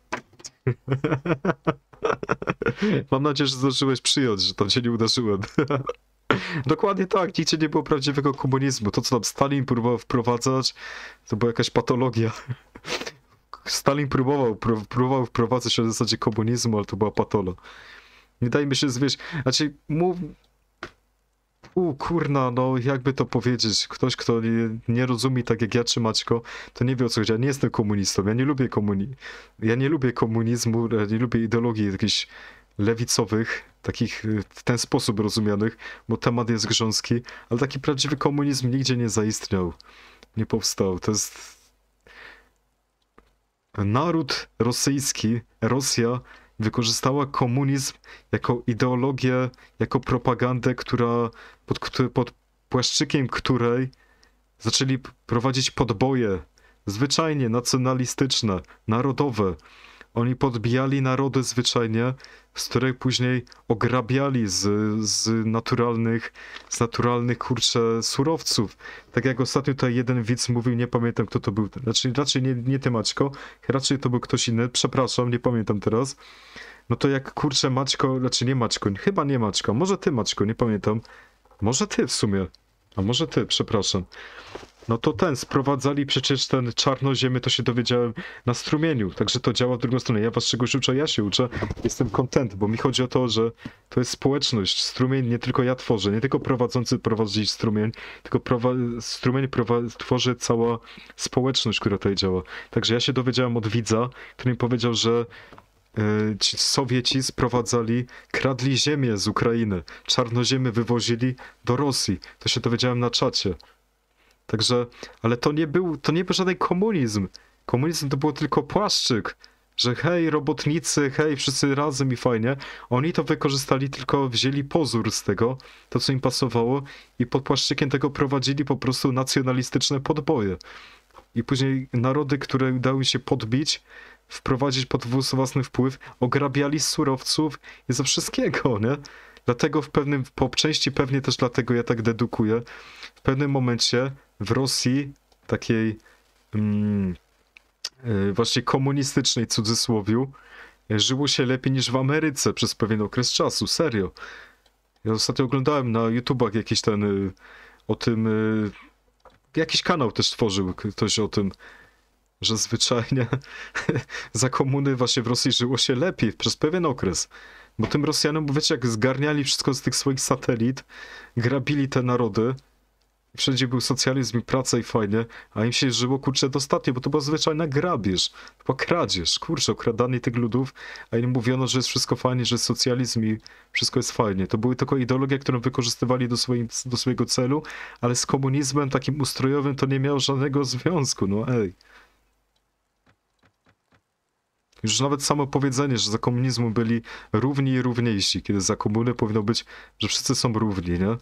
Mam nadzieję, że zdążyłeś przyjąć, że tam cię nie uderzyłem. Dokładnie tak, nigdzie nie było prawdziwego komunizmu. To, co tam Stalin próbował wprowadzać, to była jakaś patologia. Stalin próbował, pró próbował wprowadzać w zasadzie komunizmu, ale to była patola. Nie daj mi się zwieść. Znaczy, mów... U, kurna, no jakby to powiedzieć. Ktoś, kto nie, nie rozumie tak jak ja czy Maćko, to nie wie o co chodzi. Ja nie jestem komunistą, ja nie lubię komuni... Ja nie lubię komunizmu, ja nie lubię ideologii jakichś lewicowych, takich w ten sposób rozumianych, bo temat jest grząski, ale taki prawdziwy komunizm nigdzie nie zaistniał. Nie powstał. To jest... Naród rosyjski, Rosja wykorzystała komunizm jako ideologię, jako propagandę, która pod, pod płaszczykiem której zaczęli prowadzić podboje zwyczajnie nacjonalistyczne, narodowe. Oni podbijali narody zwyczajnie, z których później ograbiali z, z naturalnych, z naturalnych, kurczę, surowców. Tak jak ostatnio tutaj jeden widz mówił, nie pamiętam kto to był, znaczy raczej nie, nie ty Maćko, raczej to był ktoś inny, przepraszam, nie pamiętam teraz. No to jak, kurczę, Maćko, znaczy nie Maćko, chyba nie Maćko, może ty Maćko, nie pamiętam. Może ty w sumie, a może ty, przepraszam. No to ten, sprowadzali przecież ten czarnoziemy, to się dowiedziałem na strumieniu, także to działa w drugą stronę. Ja was czegoś uczę, ja się uczę, jestem content, bo mi chodzi o to, że to jest społeczność, strumień nie tylko ja tworzę, nie tylko prowadzący prowadzi strumień, tylko prowa- strumień prowa- tworzy cała społeczność, która tutaj działa. Także ja się dowiedziałem od widza, który mi powiedział, że yy, ci Sowieci sprowadzali, kradli ziemię z Ukrainy, czarnoziemy wywozili do Rosji. To się dowiedziałem na czacie. Także, ale to nie był, to nie był żaden komunizm. Komunizm to było tylko płaszczyk, że hej, robotnicy, hej, wszyscy razem i fajnie. Oni to wykorzystali, tylko wzięli pozór z tego, to co im pasowało i pod płaszczykiem tego prowadzili po prostu nacjonalistyczne podboje. I później narody, które udały się podbić, wprowadzić pod własny wpływ, ograbiali z surowców i ze wszystkiego, nie? Dlatego w pewnym, po części pewnie też dlatego ja tak dedukuję, w pewnym momencie w Rosji, takiej mm, yy, właśnie komunistycznej cudzysłowiu, yy, żyło się lepiej niż w Ameryce przez pewien okres czasu, serio. Ja ostatnio oglądałem na YouTubach jakiś ten, yy, o tym, yy, jakiś kanał też tworzył ktoś o tym, że zwyczajnie za komuny właśnie w Rosji żyło się lepiej przez pewien okres. Bo tym Rosjanom, bo wiecie, jak zgarniali wszystko z tych swoich satelit, grabili te narody, wszędzie był socjalizm i praca i fajnie, a im się żyło, kurczę, dostatnio, bo to była zwyczajna grabież, to była kradzież, kurczę, okradanie tych ludów, a im mówiono, że jest wszystko fajnie, że jest socjalizm i wszystko jest fajnie. To były tylko ideologie, którą wykorzystywali do, swoim, do swojego celu, ale z komunizmem takim ustrojowym to nie miało żadnego związku, no ej. Już nawet samo powiedzenie, że za komunizmu byli równi i równiejsi, kiedy za komuny powinno być, że wszyscy są równi, nie?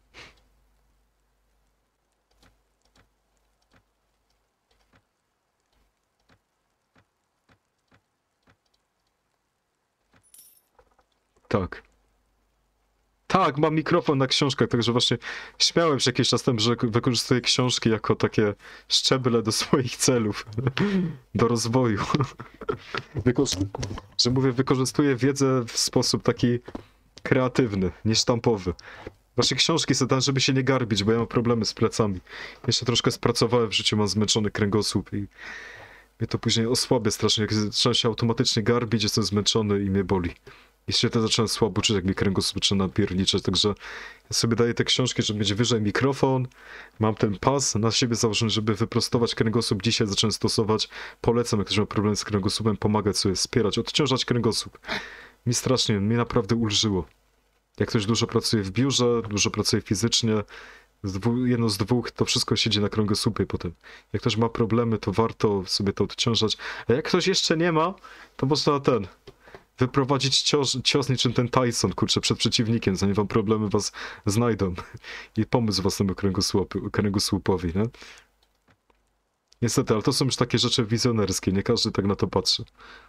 Tak. Tak, mam mikrofon na książkach, także właśnie śmiałem się jakiś czas temu, że wykorzystuję książki jako takie szczeble do swoich celów, do rozwoju. Wykorzy- że mówię, wykorzystuję wiedzę w sposób taki kreatywny, niesztampowy. Właśnie książki zadałem, żeby się nie garbić, bo ja mam problemy z plecami. Jeszcze troszkę spracowałem w życiu, mam zmęczony kręgosłup i mnie to później osłabia strasznie. Jak zaczynam się automatycznie garbić, jestem zmęczony i mnie boli. I się to zacząłem słabo czuć, jak mi kręgosłup zaczyna napierniczeć, także ja sobie daję te książki, żeby mieć wyżej mikrofon, mam ten pas na siebie założony, żeby wyprostować kręgosłup. Dzisiaj zacząłem stosować, polecam, jak ktoś ma problem z kręgosłupem, pomagać sobie, wspierać, odciążać kręgosłup. Mi strasznie, mi naprawdę ulżyło. Jak ktoś dużo pracuje w biurze, dużo pracuje fizycznie, z dwu, jedno z dwóch, to wszystko siedzi na kręgosłupie potem. Jak ktoś ma problemy, to warto sobie to odciążać, a jak ktoś jeszcze nie ma, to można ten... wyprowadzić cios, cios niczym ten Tyson, kurczę, przed przeciwnikiem, zanim wam problemy was znajdą. I pomóc własnemu kręgosłupu, kręgosłupowi, nie? Niestety, ale to są już takie rzeczy wizjonerskie, nie każdy tak na to patrzy.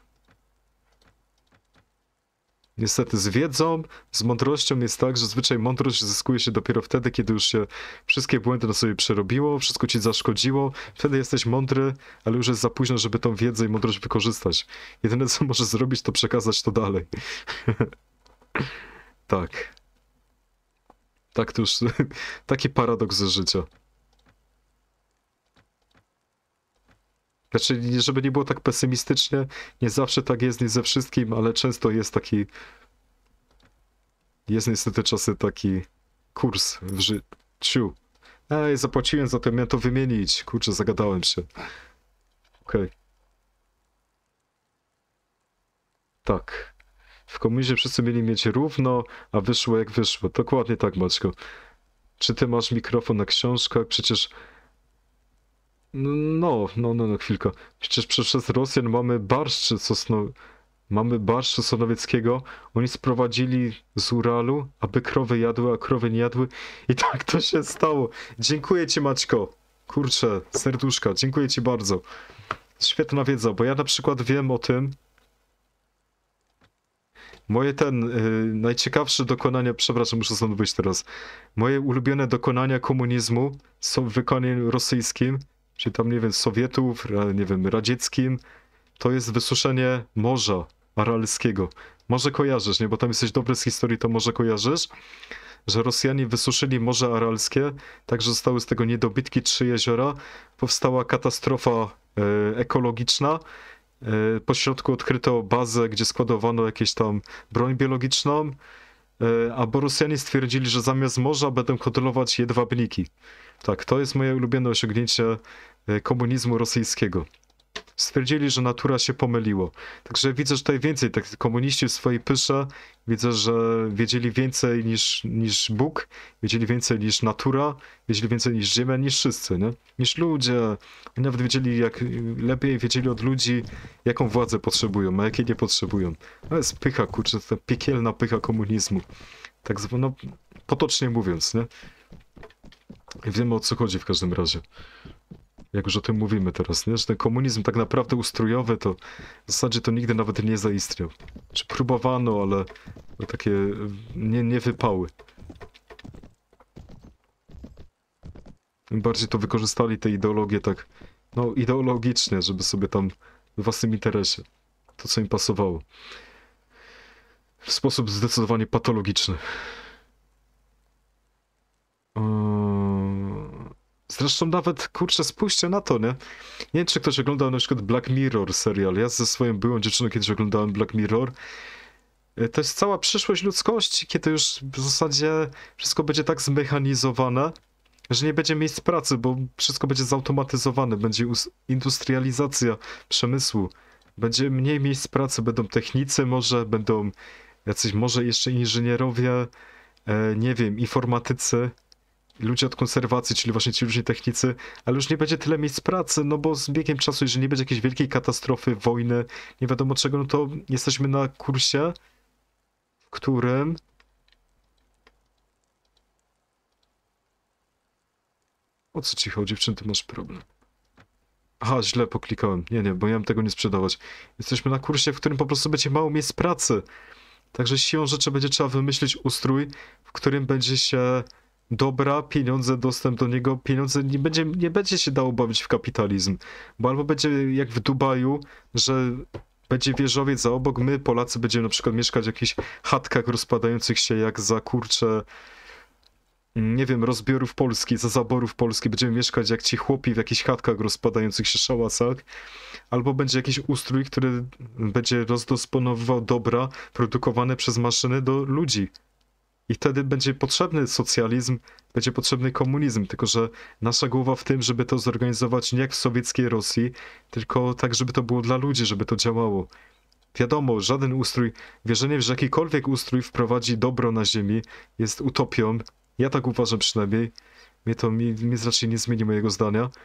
Niestety z wiedzą, z mądrością jest tak, że zwyczaj mądrość zyskuje się dopiero wtedy, kiedy już się wszystkie błędy na sobie przerobiło, wszystko ci zaszkodziło, wtedy jesteś mądry, ale już jest za późno, żeby tą wiedzę i mądrość wykorzystać. Jedyne co możesz zrobić, to przekazać to dalej. Tak. Tak to już, taki paradoks ze życia. Znaczy, żeby nie było tak pesymistycznie, nie zawsze tak jest, nie ze wszystkim, ale często jest taki... Jest niestety czasem taki kurs w życiu. Ej, zapłaciłem za to, miałem to wymienić. Kurczę, zagadałem się. Okej. Okay. Tak. W komunizmie wszyscy mieli mieć równo, a wyszło jak wyszło. Dokładnie tak, Maćko. Czy ty masz mikrofon na książkach? Przecież... No, no, no, no, chwilkę. Przecież przez Rosjan mamy barszcz sosno... Mamy barszcz sosnowieckiego. Oni sprowadzili z Uralu, aby krowy jadły, a krowy nie jadły. I tak to się stało. Dziękuję ci, Maćko. Kurczę, serduszka, dziękuję ci bardzo. Świetna wiedza, bo ja na przykład wiem o tym. Moje ten, yy, najciekawsze dokonania, przepraszam, muszę stąd wyjść teraz. Moje ulubione dokonania komunizmu są w wykonaniu rosyjskim, czy tam, nie wiem, Sowietów, nie wiem, radzieckim. To jest wysuszenie Morza Aralskiego. Może kojarzysz, nie? Bo tam jesteś dobry z historii, to może kojarzysz, że Rosjanie wysuszyli Morze Aralskie, tak że zostały z tego niedobytki trzy jeziora. Powstała katastrofa e, ekologiczna. E, po środku odkryto bazę, gdzie składowano jakieś tam broń biologiczną, e, a bo Rosjanie stwierdzili, że zamiast morza będą kontrolować jedwabniki. Tak, to jest moje ulubione osiągnięcie e, komunizmu rosyjskiego. Stwierdzili, że natura się pomyliło. Także widzę, że tutaj więcej, tak komuniści w swojej pysze, widzę, że wiedzieli więcej niż, niż Bóg, wiedzieli więcej niż natura, wiedzieli więcej niż Ziemia, niż wszyscy, nie? Niż ludzie. Oni nawet wiedzieli, jak lepiej wiedzieli od ludzi, jaką władzę potrzebują, a jakiej nie potrzebują. To jest pycha, kurczę, ta piekielna pycha komunizmu. Tak zwana, no, potocznie mówiąc, nie? I wiemy, o co chodzi w każdym razie. Jak już o tym mówimy teraz, nie? Że ten komunizm tak naprawdę ustrojowy, to w zasadzie to nigdy nawet nie zaistniał. Czy próbowano, ale no takie nie, nie wypały. Im bardziej to wykorzystali te ideologie tak, no ideologicznie, żeby sobie tam w własnym interesie. To, co im pasowało. W sposób zdecydowanie patologiczny. Zresztą nawet, kurczę, spójrzcie na to, nie? Nie wiem, czy ktoś oglądał na przykład Black Mirror serial. Ja ze swoją byłą dziewczyną kiedyś oglądałem Black Mirror. To jest cała przyszłość ludzkości, kiedy już w zasadzie wszystko będzie tak zmechanizowane, że nie będzie miejsc pracy, bo wszystko będzie zautomatyzowane, będzie industrializacja przemysłu. Będzie mniej miejsc pracy, będą technicy może, będą jacyś może jeszcze inżynierowie, nie wiem, informatycy, ludzie od konserwacji, czyli właśnie ci różni technicy, ale już nie będzie tyle miejsc pracy, no bo z biegiem czasu, jeżeli nie będzie jakiejś wielkiej katastrofy, wojny, nie wiadomo czego, no to jesteśmy na kursie, w którym o co ci chodzi? W czym ty masz problem? Aha, źle poklikałem. Nie, nie, bo miałem tego nie sprzedawać. Jesteśmy na kursie, w którym po prostu będzie mało miejsc pracy. Także siłą rzeczy będzie trzeba wymyślić ustrój, w którym będzie się dobra, pieniądze, dostęp do niego, pieniądze nie będzie, nie będzie się dało bawić w kapitalizm. Bo albo będzie jak w Dubaju, że będzie wieżowiec, a obok my, Polacy, będziemy na przykład mieszkać w jakichś chatkach rozpadających się jak za kurcze, nie wiem, rozbiorów Polski, za zaborów Polski. Będziemy mieszkać jak ci chłopi w jakichś chatkach rozpadających się szałasach. Albo będzie jakiś ustrój, który będzie rozdysponowywał dobra produkowane przez maszyny do ludzi. I wtedy będzie potrzebny socjalizm, będzie potrzebny komunizm, tylko że nasza głowa w tym, żeby to zorganizować nie jak w sowieckiej Rosji, tylko tak, żeby to było dla ludzi, żeby to działało. Wiadomo, żaden ustrój, wierzenie, że jakikolwiek ustrój wprowadzi dobro na ziemi jest utopią. Ja tak uważam przynajmniej. Mnie to mi, mi raczej nie zmieni mojego zdania.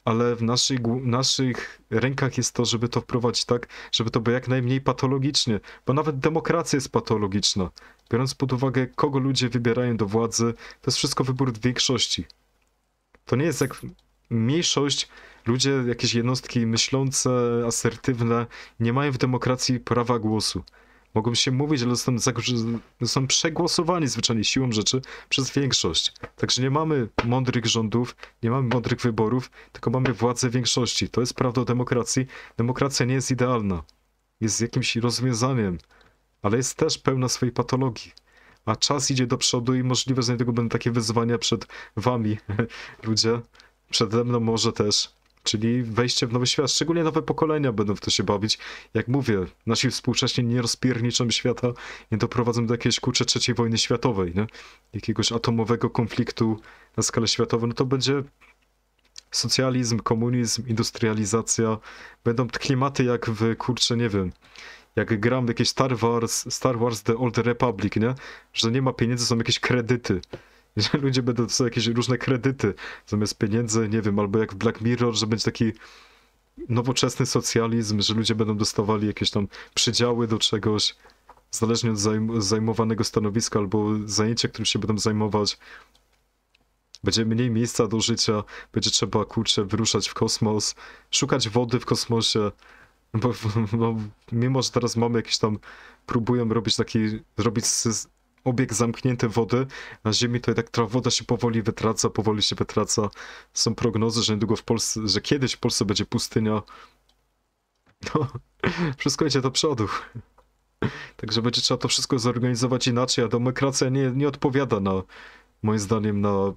ale w naszych, gł- naszych rękach jest to, żeby to wprowadzić tak, żeby to było jak najmniej patologicznie, bo nawet demokracja jest patologiczna. Biorąc pod uwagę, kogo ludzie wybierają do władzy, to jest wszystko wybór większości. To nie jest jak mniejszość, ludzie, jakieś jednostki myślące, asertywne, nie mają w demokracji prawa głosu. Mogą się mówić, ale zostaną, zagł- zostaną przegłosowani zwyczajnie siłą rzeczy przez większość. Także nie mamy mądrych rządów, nie mamy mądrych wyborów, tylko mamy władzę większości. To jest prawda o demokracji. Demokracja nie jest idealna. Jest jakimś rozwiązaniem, ale jest też pełna swojej patologii. A czas idzie do przodu i możliwe, że niedługo będą takie wyzwania przed wami, ludzie. Przede mną może też. Czyli wejście w nowy świat. Szczególnie nowe pokolenia będą w to się bawić. Jak mówię, nasi współcześni nie rozpierniczą świata, nie doprowadzą do jakiejś kurczę trzeciej wojny światowej, nie? Jakiegoś atomowego konfliktu na skalę światową. No to będzie socjalizm, komunizm, industrializacja. Będą klimaty jak w, kurczę, nie wiem, jak gram w jakieś Star Wars, Star Wars The Old Republic, nie? Że nie ma pieniędzy, są jakieś kredyty. Że ludzie będą, są jakieś różne kredyty zamiast pieniędzy, nie wiem, albo jak w Black Mirror, że będzie taki nowoczesny socjalizm, że ludzie będą dostawali jakieś tam przydziały do czegoś, zależnie od zajm zajmowanego stanowiska albo zajęcia, którym się będą zajmować. Będzie mniej miejsca do życia, będzie trzeba, kurczę, wyruszać w kosmos, szukać wody w kosmosie, bo, bo mimo, że teraz mamy jakieś tam, próbują robić taki, zrobić z, obieg zamknięty wody, na Ziemi to i tak ta woda się powoli wytraca, powoli się wytraca. Są prognozy, że niedługo w Polsce, że kiedyś w Polsce będzie pustynia. No, wszystko idzie do przodu. Także będzie trzeba to wszystko zorganizować inaczej, a demokracja nie, nie odpowiada na, moim zdaniem, na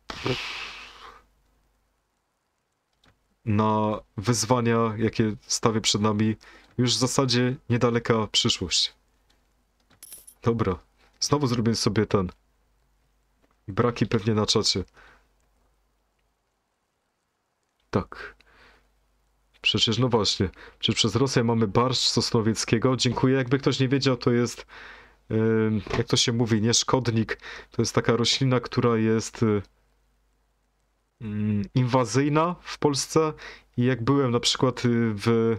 na wyzwania, jakie stawia przed nami już w zasadzie niedaleka przyszłość. Dobra. Znowu zrobię sobie ten. Braki pewnie na czacie. Tak. Przecież, no właśnie. Przecież przez Rosję mamy barszcz sosnowieckiego. Dziękuję. Jakby ktoś nie wiedział, to jest, yy, jak to się mówi, nieszkodnik. To jest taka roślina, która jest yy, inwazyjna w Polsce. I jak byłem na przykład yy, w...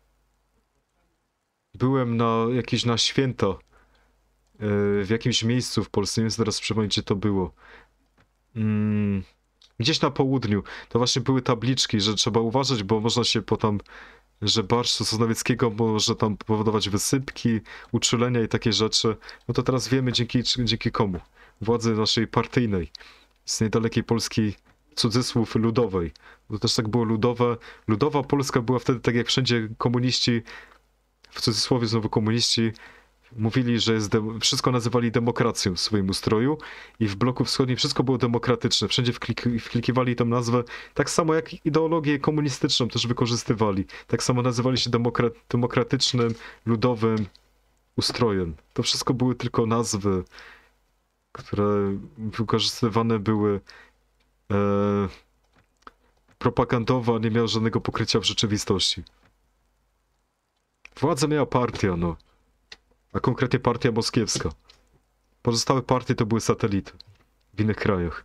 Byłem na jakieś na święta w jakimś miejscu w Polsce, nie wiem teraz przypomnieć, gdzie to było. Mm, gdzieś na południu. To właśnie były tabliczki, że trzeba uważać, bo można się potem, że barszcz sosnowieckiego może tam powodować wysypki, uczulenia i takie rzeczy. No to teraz wiemy dzięki, dzięki komu? Władzy naszej partyjnej. Z niedalekiej Polski, cudzysłów, ludowej. To też tak było ludowe. Ludowa Polska była wtedy tak jak wszędzie komuniści, w cudzysłowie znowu komuniści, mówili, że jest wszystko nazywali demokracją w swoim ustroju i w bloku wschodnim wszystko było demokratyczne. Wszędzie wklik wklikiwali tą nazwę, tak samo jak ideologię komunistyczną też wykorzystywali. Tak samo nazywali się demokra demokratycznym, ludowym ustrojem. To wszystko były tylko nazwy, które wykorzystywane były e, propagandowo, a nie miały żadnego pokrycia w rzeczywistości. Władzę miała partia, no. A konkretnie partia moskiewska. Pozostałe partie to były satelity w innych krajach.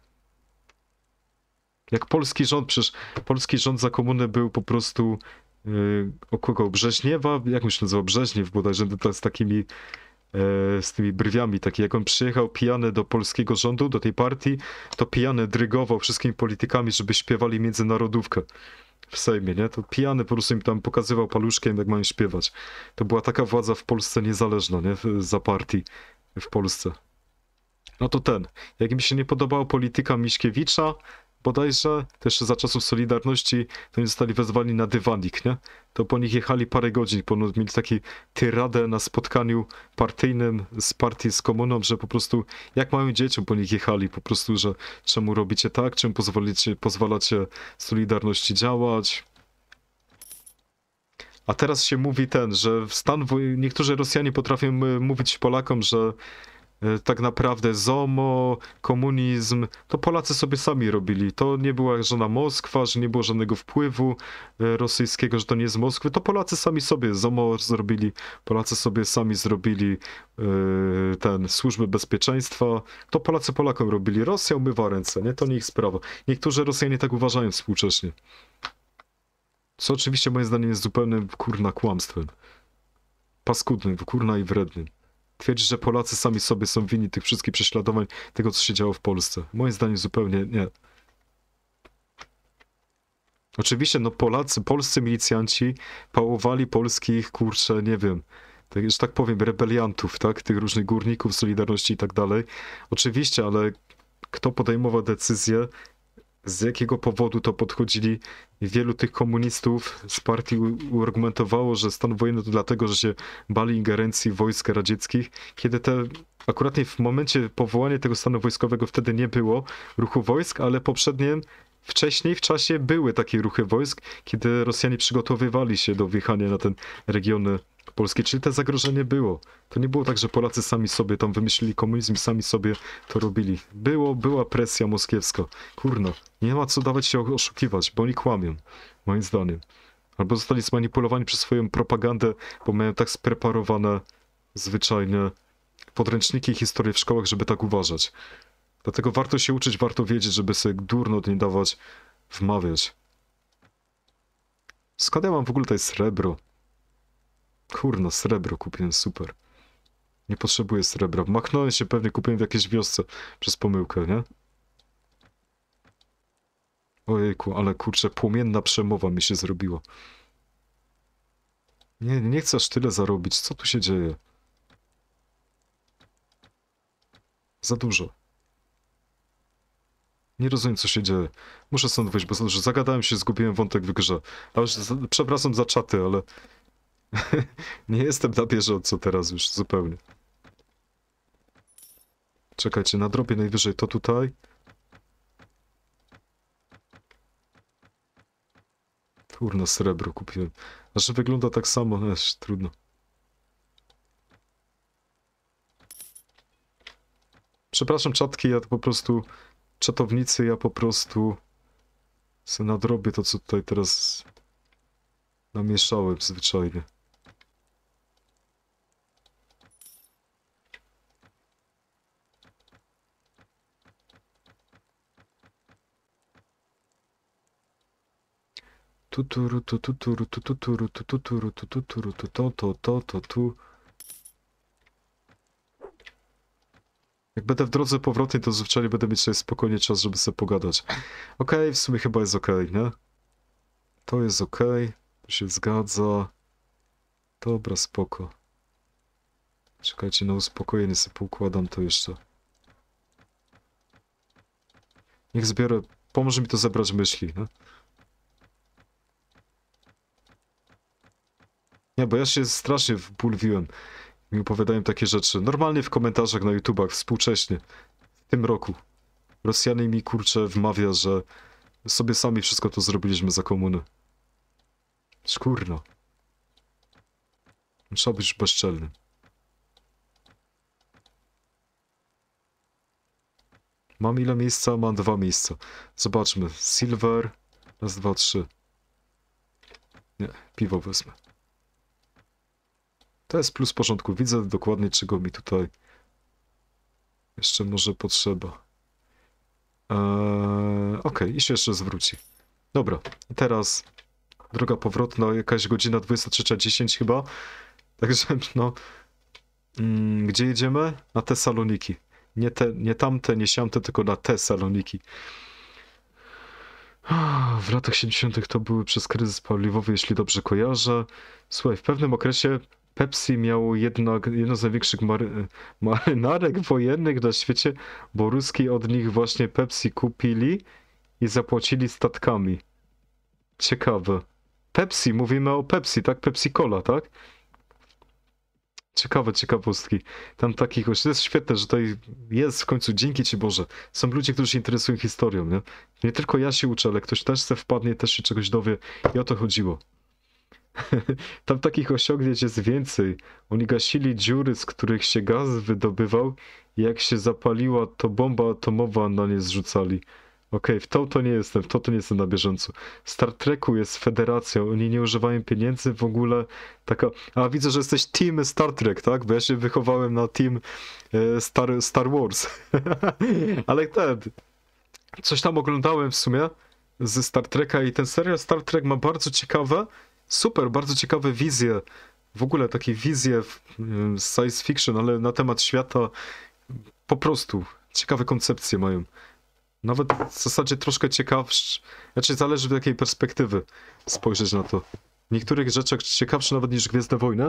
Jak polski rząd, przecież polski rząd za komuny był po prostu yy, około Brzeźniewa, jak on się nazywał, Brzeźniew bodajże, z takimi, yy, z tymi brwiami, taki jak on przyjechał pijany do polskiego rządu, do tej partii, to pijany drygował wszystkimi politykami, żeby śpiewali międzynarodówkę w Sejmie, nie? To pijany po prostu im tam pokazywał paluszkiem, jak mają śpiewać. To była taka władza w Polsce niezależna, nie? Za partii w Polsce. No to ten. Jak mi się nie podobała polityka Miśkiewicza, bodajże, też za czasów Solidarności, to oni zostali wezwani na dywanik, nie? To po nich jechali parę godzin, ponoć mieli taki tyradę na spotkaniu partyjnym z partii, z komuną, że po prostu jak małym dzieciom po nich jechali, po prostu, że czemu robicie tak, czemu pozwolicie, pozwalacie Solidarności działać. A teraz się mówi ten, że stan, niektórzy Rosjanie potrafią mówić Polakom, że tak naprawdę ZOMO, komunizm, to Polacy sobie sami robili. To nie była żadna Moskwa, że nie było żadnego wpływu rosyjskiego, że to nie z Moskwy. To Polacy sami sobie ZOMO zrobili, Polacy sobie sami zrobili yy, ten, służby bezpieczeństwa. To Polacy Polakom robili. Rosja umywa ręce, nie? To nie ich sprawa. Niektórzy Rosjanie tak uważają współcześnie. Co oczywiście moim zdaniem jest zupełnym kurna kłamstwem. Paskudnym, kurna i wrednym. Twierdzić, że Polacy sami sobie są winni tych wszystkich prześladowań, tego co się działo w Polsce. Moim zdaniem zupełnie nie. Oczywiście, no Polacy, polscy milicjanci pałowali polskich, kurczę, nie wiem, tak, że tak powiem, rebeliantów, tak? Tych różnych górników, Solidarności i tak dalej. Oczywiście, ale kto podejmował decyzje, z jakiego powodu to podchodzili? Wielu tych komunistów z partii uargumentowało, że stan wojenny to dlatego, że się bali ingerencji wojsk radzieckich, kiedy te, akurat w momencie powołania tego stanu wojskowego wtedy nie było ruchu wojsk, ale poprzednio, wcześniej w czasie były takie ruchy wojsk, kiedy Rosjanie przygotowywali się do wjechania na ten regiony polskie, czyli to zagrożenie było. To nie było tak, że Polacy sami sobie tam wymyślili komunizm i sami sobie to robili. Było, była presja moskiewska. Kurno, nie ma co dawać się oszukiwać, bo oni kłamią, moim zdaniem. Albo zostali zmanipulowani przez swoją propagandę, bo mają tak spreparowane zwyczajne podręczniki i historie w szkołach, żeby tak uważać. Dlatego warto się uczyć, warto wiedzieć, żeby sobie durno nie dawać wmawiać. Skąd ja mam w ogóle tutaj srebro? Kurno, srebro kupiłem, super. Nie potrzebuję srebra. Machnąłem się, pewnie kupiłem w jakiejś wiosce przez pomyłkę, nie? Ojejku, ale kurczę, płomienna przemowa mi się zrobiła. Nie, nie chcę aż tyle zarobić. Co tu się dzieje? Za dużo. Nie rozumiem, co się dzieje. Muszę stąd wyjść, bo za dużo. Zagadałem się, zgubiłem wątek w grze. A już za, przepraszam za czaty, ale... nie jestem na bieżąco teraz już, zupełnie. Czekajcie, nadrobię najwyżej to tutaj. Kurna, srebro kupiłem. A że wygląda tak samo, no, trudno. Przepraszam, czatki, ja to po prostu... Czatownicy, ja po prostu... se nadrobię to, co tutaj teraz... namieszałem zwyczajnie. Tuturu, tu, tuturu, tu, tuturu, tu, tuturu, tu, tuturu, tu, to, to, to, to, tu. Jak będę w drodze powrotnej, to zwyczajnie będę mieć sobie spokojnie czas, żeby sobie pogadać. Okej, okay, w sumie chyba jest okej, okay, nie? To jest okej, okay, to się zgadza. Dobra, spoko. Czekajcie, na uspokojenie sobie poukładam to jeszcze. Niech zbiorę, pomoże mi to zebrać myśli, nie? Nie, bo ja się strasznie wbulwiłem. Mi opowiadają takie rzeczy. Normalnie w komentarzach na YouTubach, współcześnie. W tym roku. Rosjanie mi, kurczę, wmawia, że sobie sami wszystko to zrobiliśmy za komuny. Szkurno. Trzeba być bezczelnym. Mam ile miejsca? Mam dwa miejsca. Zobaczmy. Silver. Raz, dwa, trzy. Nie, piwo wezmę. To jest plus w porządku. Widzę dokładnie, czego mi tutaj jeszcze może potrzeba. Eee, Okej, okay, i się jeszcze zwróci. Dobra, i teraz droga powrotna, jakaś godzina dwudziesta trzecia dziesięć chyba. Także, no... Mm, gdzie jedziemy? Na Tesaloniki. Nie, te, nie tamte, nie siamte, tylko na Tesaloniki. W latach siedemdziesiątych to były przez kryzys paliwowy, jeśli dobrze kojarzę. Słuchaj, w pewnym okresie Pepsi miało jednak jedno z największych mary, marynarek wojennych na świecie, bo Ruski od nich właśnie Pepsi kupili i zapłacili statkami. Ciekawe. Pepsi, mówimy o Pepsi, tak? Pepsi Cola, tak? Ciekawe ciekawostki. Tam takich, to jest świetne, że tutaj jest w końcu, dzięki Ci Boże. Są ludzie, którzy się interesują historią, nie? Nie tylko ja się uczę, ale ktoś też se wpadnie, też się czegoś dowie i o to chodziło. Tam takich osiągnięć jest więcej. Oni gasili dziury, z których się gaz wydobywał i jak się zapaliła, to bomba atomowa na nie zrzucali. Okej, okay, w to to nie jestem, w to to nie jestem na bieżąco. W Star Treku jest federacją, oni nie używają pieniędzy w ogóle. Taka... A widzę, że jesteś team Star Trek, tak? Bo ja się wychowałem na team e, Star, Star Wars. Ale ten... Coś tam oglądałem w sumie. ze Star Treka i ten serial Star Trek ma bardzo ciekawe, super, bardzo ciekawe wizje, w ogóle takie wizje z science fiction, ale na temat świata po prostu ciekawe koncepcje mają. Nawet w zasadzie troszkę ciekawsze, znaczy zależy w jakiej perspektywy spojrzeć na to. W niektórych rzeczach ciekawsze nawet niż Gwiezdne Wojny,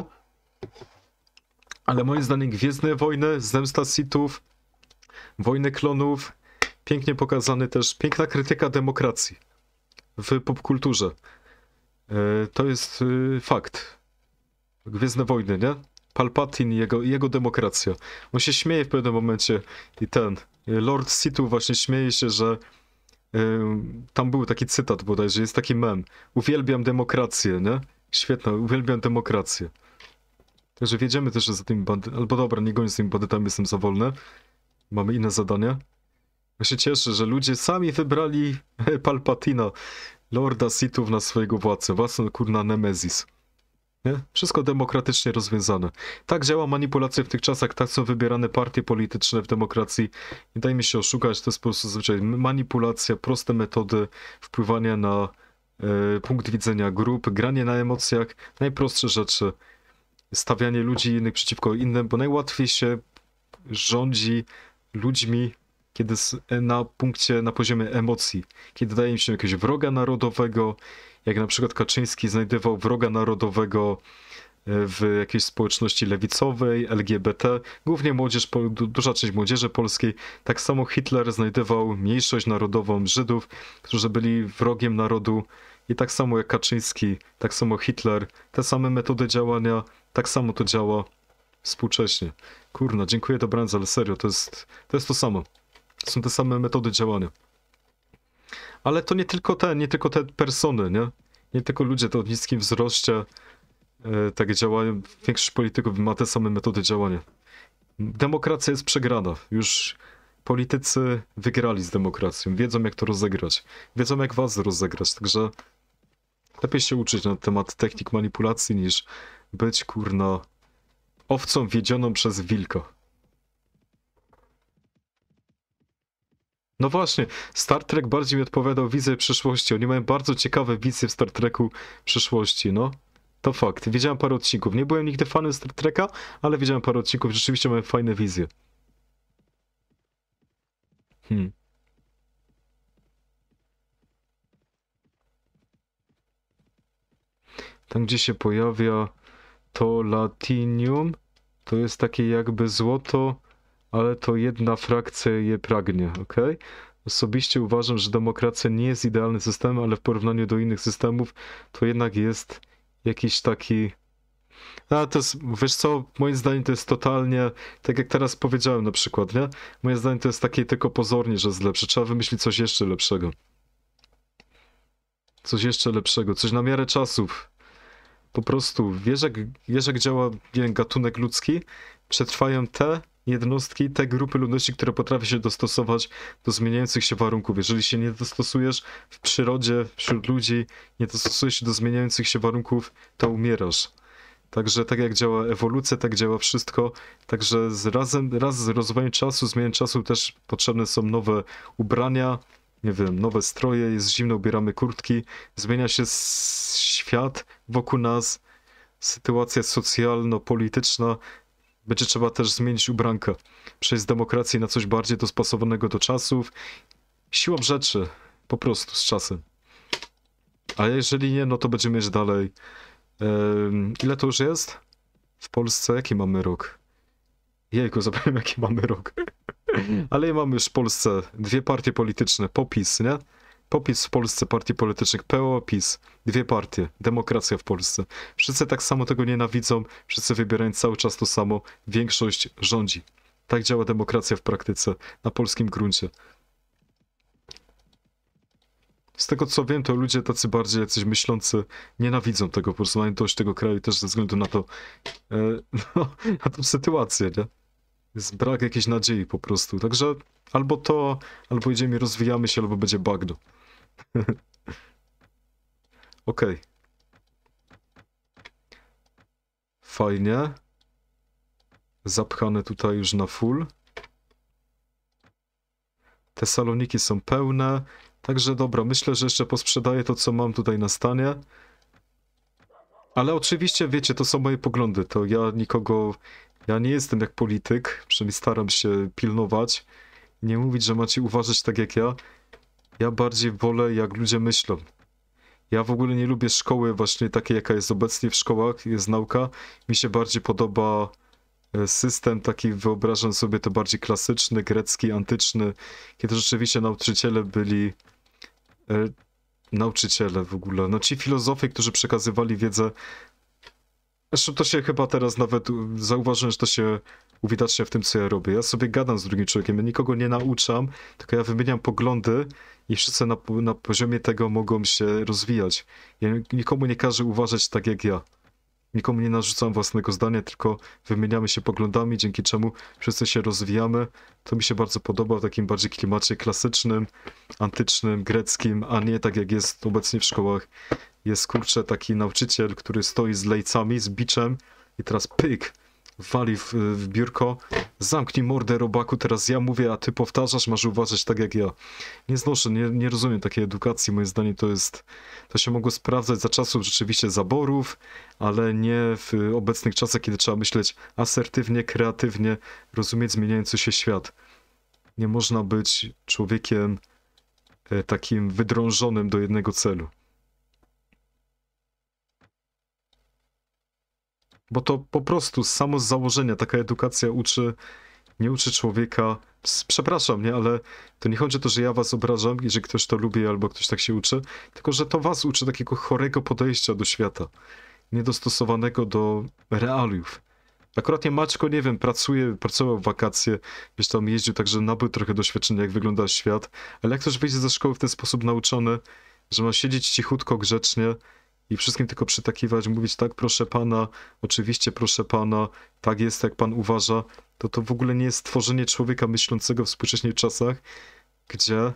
ale moim zdaniem Gwiezdne Wojny, Zemsta Sithów, Wojny Klonów, pięknie pokazany też, piękna krytyka demokracji w popkulturze. To jest fakt. Gwiezdne Wojny, nie? Palpatine i jego, jego demokracja. On się śmieje w pewnym momencie i ten Lord Sithów właśnie śmieje się, że y, tam był taki cytat bodajże, jest taki mem. Uwielbiam demokrację, nie? Świetna, uwielbiam demokrację. Także wiedziemy też, że za tymi bandytami, albo dobra, nie gonię z tymi bandytami, jestem za wolny. Mamy inne zadania. Ja się cieszę, że ludzie sami wybrali Palpatina, Lorda Sithów na swojego władcę, własny kurna Nemezis. Nie? Wszystko demokratycznie rozwiązane. Tak działa manipulacja w tych czasach, tak są wybierane partie polityczne w demokracji. Nie dajmy się oszukać, to jest po prostu zazwyczaj manipulacja, proste metody wpływania na e, punkt widzenia grup, granie na emocjach, najprostsze rzeczy. Stawianie ludzi innych przeciwko innym, bo najłatwiej się rządzi ludźmi, kiedy na punkcie, na poziomie emocji, kiedy daje im się jakiegoś wroga narodowego, jak na przykład Kaczyński znajdował wroga narodowego w jakiejś społeczności lewicowej, L G B T, głównie młodzież, duża część młodzieży polskiej. Tak samo Hitler znajdował mniejszość narodową Żydów, którzy byli wrogiem narodu i tak samo jak Kaczyński, tak samo Hitler, te same metody działania, tak samo to działa współcześnie. Kurna, dziękuję dobranoc, ale serio, to jest to, jest to samo. To są te same metody działania. Ale to nie tylko te, nie tylko te persony, nie? Nie tylko ludzie to o niskim wzroście e, tak działają. Większość polityków ma te same metody działania. Demokracja jest przegrana. Już politycy wygrali z demokracją. Wiedzą jak to rozegrać. Wiedzą jak was rozegrać. Także lepiej się uczyć na temat technik manipulacji niż być kurna owcą wiedzioną przez wilka. No właśnie, Star Trek bardziej mi odpowiadał wizję przyszłości. Oni mają bardzo ciekawe wizje w Star Treku przyszłości, no. To fakt. Widziałem parę odcinków. Nie byłem nigdy fanem Star Treka, ale widziałem parę odcinków. Rzeczywiście mają fajne wizje. Hmm. Tam, gdzie się pojawia to latinium, to jest takie jakby złoto, ale to jedna frakcja je pragnie, ok? Osobiście uważam, że demokracja nie jest idealnym systemem, ale w porównaniu do innych systemów to jednak jest jakiś taki... A to jest, wiesz co, moim zdaniem to jest totalnie, tak jak teraz powiedziałem na przykład, nie? Moim zdaniem to jest takie tylko pozornie, że jest lepsze. Trzeba wymyślić coś jeszcze lepszego. Coś jeszcze lepszego, coś na miarę czasów. Po prostu, wiesz jak, wiesz jak działa nie wiem, gatunek ludzki? Przetrwają te jednostki, te grupy ludności, które potrafią się dostosować do zmieniających się warunków. Jeżeli się nie dostosujesz w przyrodzie, wśród ludzi, nie dostosujesz się do zmieniających się warunków, to umierasz. Także tak jak działa ewolucja, tak działa wszystko. Także z razem, raz z rozwojem czasu, zmianą czasu też potrzebne są nowe ubrania, nie wiem, nowe stroje, jest zimno, ubieramy kurtki, zmienia się świat wokół nas, sytuacja socjalno-polityczna, będzie trzeba też zmienić ubrankę, przejść z demokracji na coś bardziej dostosowanego do czasów, siłą rzeczy, po prostu z czasem. A jeżeli nie, no to będziemy mieć dalej. Ehm, ile to już jest? W Polsce jaki mamy rok? Jejku, zapomniałem jaki mamy rok. Ale mamy już w Polsce dwie partie polityczne, PO-PiS, nie? PO-PiS w Polsce, partii politycznych, P O, PiS, dwie partie, demokracja w Polsce. Wszyscy tak samo tego nienawidzą, wszyscy wybierają cały czas to samo, większość rządzi. Tak działa demokracja w praktyce, na polskim gruncie. Z tego co wiem, to ludzie tacy bardziej jacyś myślący nienawidzą tego, po prostu mają dość tego kraju też ze względu na to, e, no, na tą sytuację, nie? Jest brak jakiejś nadziei po prostu. Także albo to, albo idziemy i rozwijamy się, albo będzie bagno. Okej. Okay. Fajnie. Zapchane tutaj już na full. Te saloniki są pełne. Także dobra, myślę, że jeszcze posprzedaję to, co mam tutaj na stanie. Ale oczywiście, wiecie, to są moje poglądy, to ja nikogo... Ja nie jestem jak polityk, przynajmniej staram się pilnować. Nie mówić, że macie uważać tak jak ja. Ja bardziej wolę, jak ludzie myślą. Ja w ogóle nie lubię szkoły właśnie takiej, jaka jest obecnie w szkołach, jest nauka. Mi się bardziej podoba system taki, wyobrażam sobie to bardziej klasyczny, grecki, antyczny, kiedy rzeczywiście nauczyciele byli... E, nauczyciele w ogóle, no ci filozofie, którzy przekazywali wiedzę. Zresztą to się chyba teraz nawet zauważyłem, że to się uwidacznia w tym, co ja robię. Ja sobie gadam z drugim człowiekiem, ja nikogo nie nauczam, tylko ja wymieniam poglądy i wszyscy na, na poziomie tego mogą się rozwijać. Ja nikomu nie każę uważać tak jak ja. Nikomu nie narzucam własnego zdania, tylko wymieniamy się poglądami, dzięki czemu wszyscy się rozwijamy. To mi się bardzo podoba w takim bardziej klimacie klasycznym, antycznym, greckim, a nie tak jak jest obecnie w szkołach. Jest kurczę taki nauczyciel, który stoi z lejcami, z biczem i teraz pyk, wali w, w biurko. Zamknij mordę, robaku, teraz ja mówię, a ty powtarzasz, masz uważać tak jak ja. Nie znoszę, nie, nie rozumiem takiej edukacji, moim zdaniem to jest, to się mogło sprawdzać za czasów rzeczywiście zaborów, ale nie w obecnych czasach, kiedy trzeba myśleć asertywnie, kreatywnie, rozumieć zmieniający się świat. Nie można być człowiekiem e, takim wydrążonym do jednego celu. Bo to po prostu samo z założenia taka edukacja uczy, nie uczy człowieka, przepraszam, nie, ale to nie chodzi o to, że ja was obrażam, jeżeli ktoś to lubi albo ktoś tak się uczy, tylko że to was uczy takiego chorego podejścia do świata, niedostosowanego do realiów. Akurat nie Maćko, nie wiem, pracuje, pracował w wakacje, gdzieś tam jeździł, także nabył trochę doświadczenia, jak wygląda świat, ale jak ktoś wyjdzie ze szkoły w ten sposób nauczony, że ma siedzieć cichutko, grzecznie, i wszystkim tylko przytakiwać, mówić tak, proszę pana, oczywiście, proszę pana, tak jest, jak pan uważa, to to w ogóle nie jest tworzenie człowieka myślącego w współczesnych czasach, gdzie,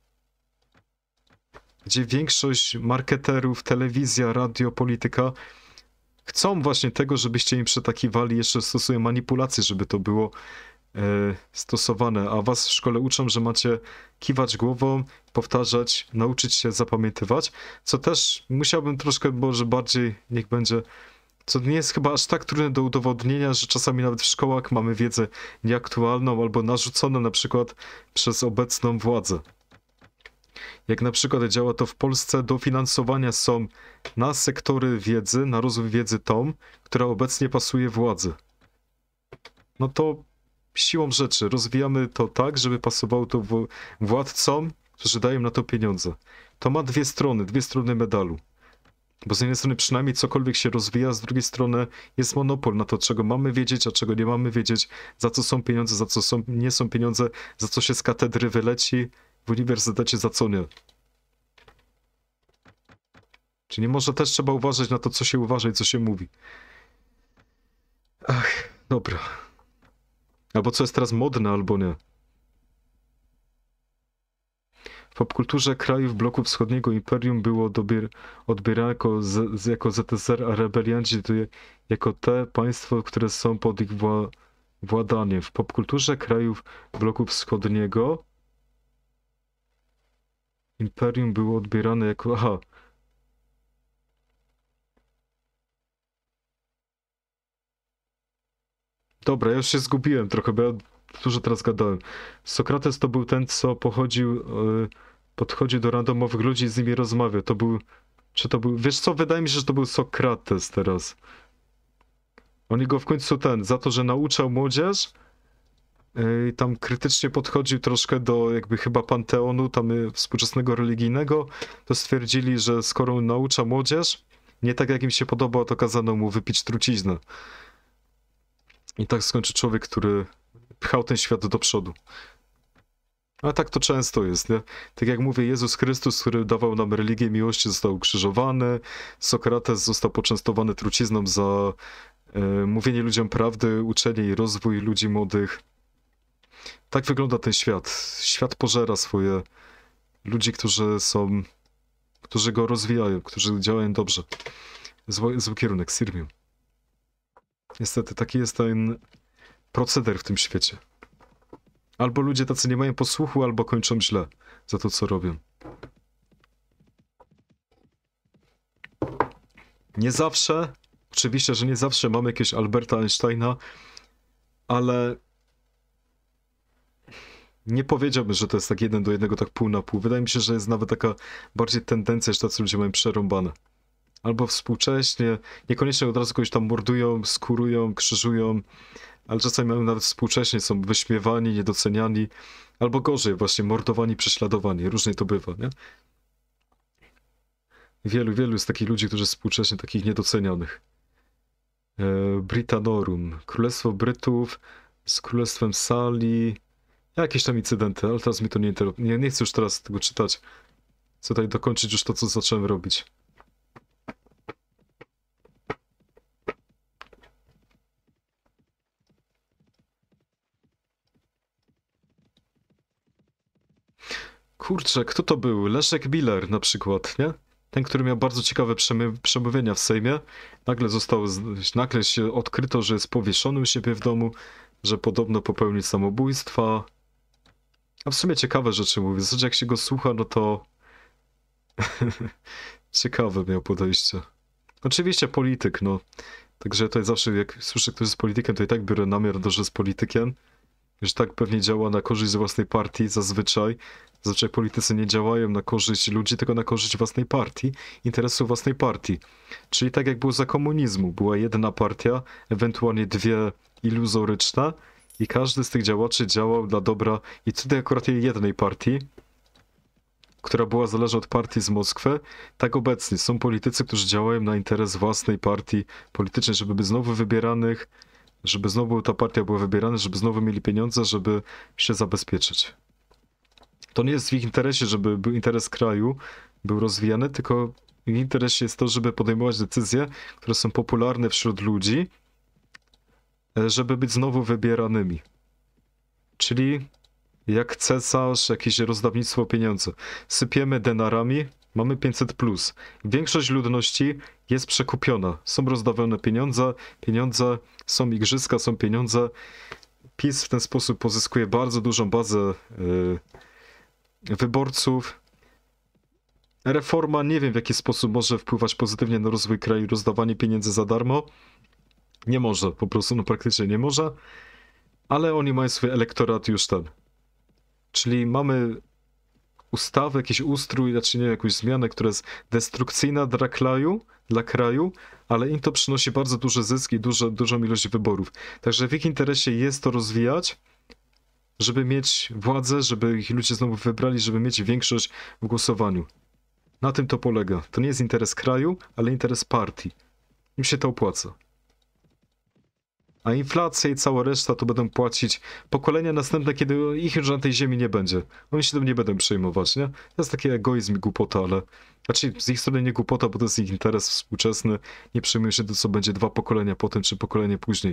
gdzie większość marketerów, telewizja, radio, polityka chcą właśnie tego, żebyście im przytakiwali, jeszcze stosują manipulacje, żeby to było e, stosowane, a was w szkole uczą, że macie kiwać głową, powtarzać, nauczyć się zapamiętywać, co też musiałbym troszkę może bardziej, niech będzie, co nie jest chyba aż tak trudne do udowodnienia, że czasami nawet w szkołach mamy wiedzę nieaktualną albo narzuconą na przykład przez obecną władzę. Jak na przykład działa to w Polsce, dofinansowania są na sektory wiedzy, na rozwój wiedzy tą, która obecnie pasuje władzy. No to siłą rzeczy rozwijamy to tak, żeby pasowało to władcom, którzy dają na to pieniądze. To ma dwie strony, dwie strony medalu. Bo z jednej strony przynajmniej cokolwiek się rozwija, z drugiej strony jest monopol na to, czego mamy wiedzieć, a czego nie mamy wiedzieć, za co są pieniądze, za co są, nie są pieniądze, za co się z katedry wyleci, w uniwersytecie za co nie. Czyli może też trzeba uważać na to, co się uważa i co się mówi. Ach, dobra. Albo co jest teraz modne, albo nie. W popkulturze krajów bloku wschodniego imperium było dobier- odbierane jako, z, jako Z S R, a rebelianci to je, jako te państwo, które są pod ich wła- władaniem. W popkulturze krajów bloku wschodniego imperium było odbierane jako... Aha. Dobra, ja już się zgubiłem trochę, bo ja dużo teraz gadałem. Sokrates to był ten, co pochodził, yy, podchodził do randomowych ludzi i z nimi rozmawiał. To był, czy to był, wiesz co, wydaje mi się, że to był Sokrates teraz. Oni go w końcu ten, za to, że nauczał młodzież, yy, tam krytycznie podchodził troszkę do jakby chyba panteonu tam yy, współczesnego religijnego, to stwierdzili, że skoro naucza młodzież, nie tak jak im się podoba, to kazano mu wypić truciznę. I tak skończy człowiek, który pchał ten świat do przodu. Ale tak to często jest, nie? Tak jak mówię, Jezus Chrystus, który dawał nam religię miłości, został ukrzyżowany. Sokrates został poczęstowany trucizną za e, mówienie ludziom prawdy, uczenie i rozwój ludzi młodych. Tak wygląda ten świat. Świat pożera swoje ludzi, którzy są, którzy go rozwijają, którzy działają dobrze. Zły, zły kierunek, Sirmium. Niestety, taki jest ten proceder w tym świecie. Albo ludzie tacy nie mają posłuchu, albo kończą źle za to, co robią. Nie zawsze, oczywiście, że nie zawsze mamy jakiegoś Alberta Einsteina, ale nie powiedziałbym, że to jest tak jeden do jednego, tak pół na pół. Wydaje mi się, że jest nawet taka bardziej tendencja, że tacy ludzie mają przerąbane. Albo współcześnie, niekoniecznie od razu kogoś tam mordują, skurują, krzyżują, ale czasami mają nawet współcześnie, są wyśmiewani, niedoceniani, albo gorzej właśnie, mordowani, prześladowani. Różnie to bywa, nie? Wielu, wielu jest takich ludzi, którzy współcześnie takich niedocenianych. E, Britanorum. Królestwo Brytów z Królestwem Sali. Jakieś tam incydenty, ale teraz mi to nie interesuje. Nie, nie chcę już teraz tego czytać. Chcę tutaj dokończyć już to, co zacząłem robić. Kurczę, kto to był? Leszek Miller na przykład, nie? Ten, który miał bardzo ciekawe przemówienia w Sejmie. Nagle został, nagle się odkryto, że jest powieszony u siebie w domu, że podobno popełnił samobójstwa. A w sumie ciekawe rzeczy mówi. W zasadzie jak się go słucha, no to ciekawe miał podejście. Oczywiście polityk, no. Także tutaj zawsze jak słyszę, ktoś jest politykiem, to i tak biorę namiar, że jest politykiem. Że tak pewnie działa na korzyść własnej partii zazwyczaj. Zazwyczaj politycy nie działają na korzyść ludzi, tylko na korzyść własnej partii, interesów własnej partii. Czyli tak jak było za komunizmu. Była jedna partia, ewentualnie dwie iluzoryczne i każdy z tych działaczy działał dla dobra i tutaj akurat tej jednej partii, która była zależna od partii z Moskwy, tak obecnie są politycy, którzy działają na interes własnej partii politycznej, żeby być znowu wybieranych, żeby znowu ta partia była wybierana, żeby znowu mieli pieniądze, żeby się zabezpieczyć. To nie jest w ich interesie, żeby był interes kraju był rozwijany, tylko w ich interesie jest to, żeby podejmować decyzje, które są popularne wśród ludzi, żeby być znowu wybieranymi. Czyli jak cesarz, jakieś rozdawnictwo pieniędzy. Sypiemy denarami, mamy pięćset plus. Większość ludności jest przekupiona. Są rozdawane pieniądze, pieniądze, są igrzyska, są pieniądze. PiS w ten sposób pozyskuje bardzo dużą bazę yy, wyborców. Reforma nie wiem w jaki sposób może wpływać pozytywnie na rozwój kraju, rozdawanie pieniędzy za darmo. Nie może, po prostu no praktycznie nie może. Ale oni mają swój elektorat już ten. Czyli mamy ustawę, jakiś ustrój, znaczy nie, jakąś zmianę, która jest destrukcyjna dla kraju, dla kraju, ale im to przynosi bardzo duże zyski i duże, dużą ilość wyborów. Także w ich interesie jest to rozwijać, żeby mieć władzę, żeby ich ludzie znowu wybrali, żeby mieć większość w głosowaniu. Na tym to polega. To nie jest interes kraju, ale interes partii. Im się to opłaca. A inflacja i cała reszta to będą płacić pokolenia następne, kiedy ich już na tej ziemi nie będzie. Oni się tym nie będą przejmować, nie? To jest taki egoizm i głupota, ale... Znaczy, z ich strony nie głupota, bo to jest ich interes współczesny. Nie przejmują się to, co będzie dwa pokolenia potem, czy pokolenie później.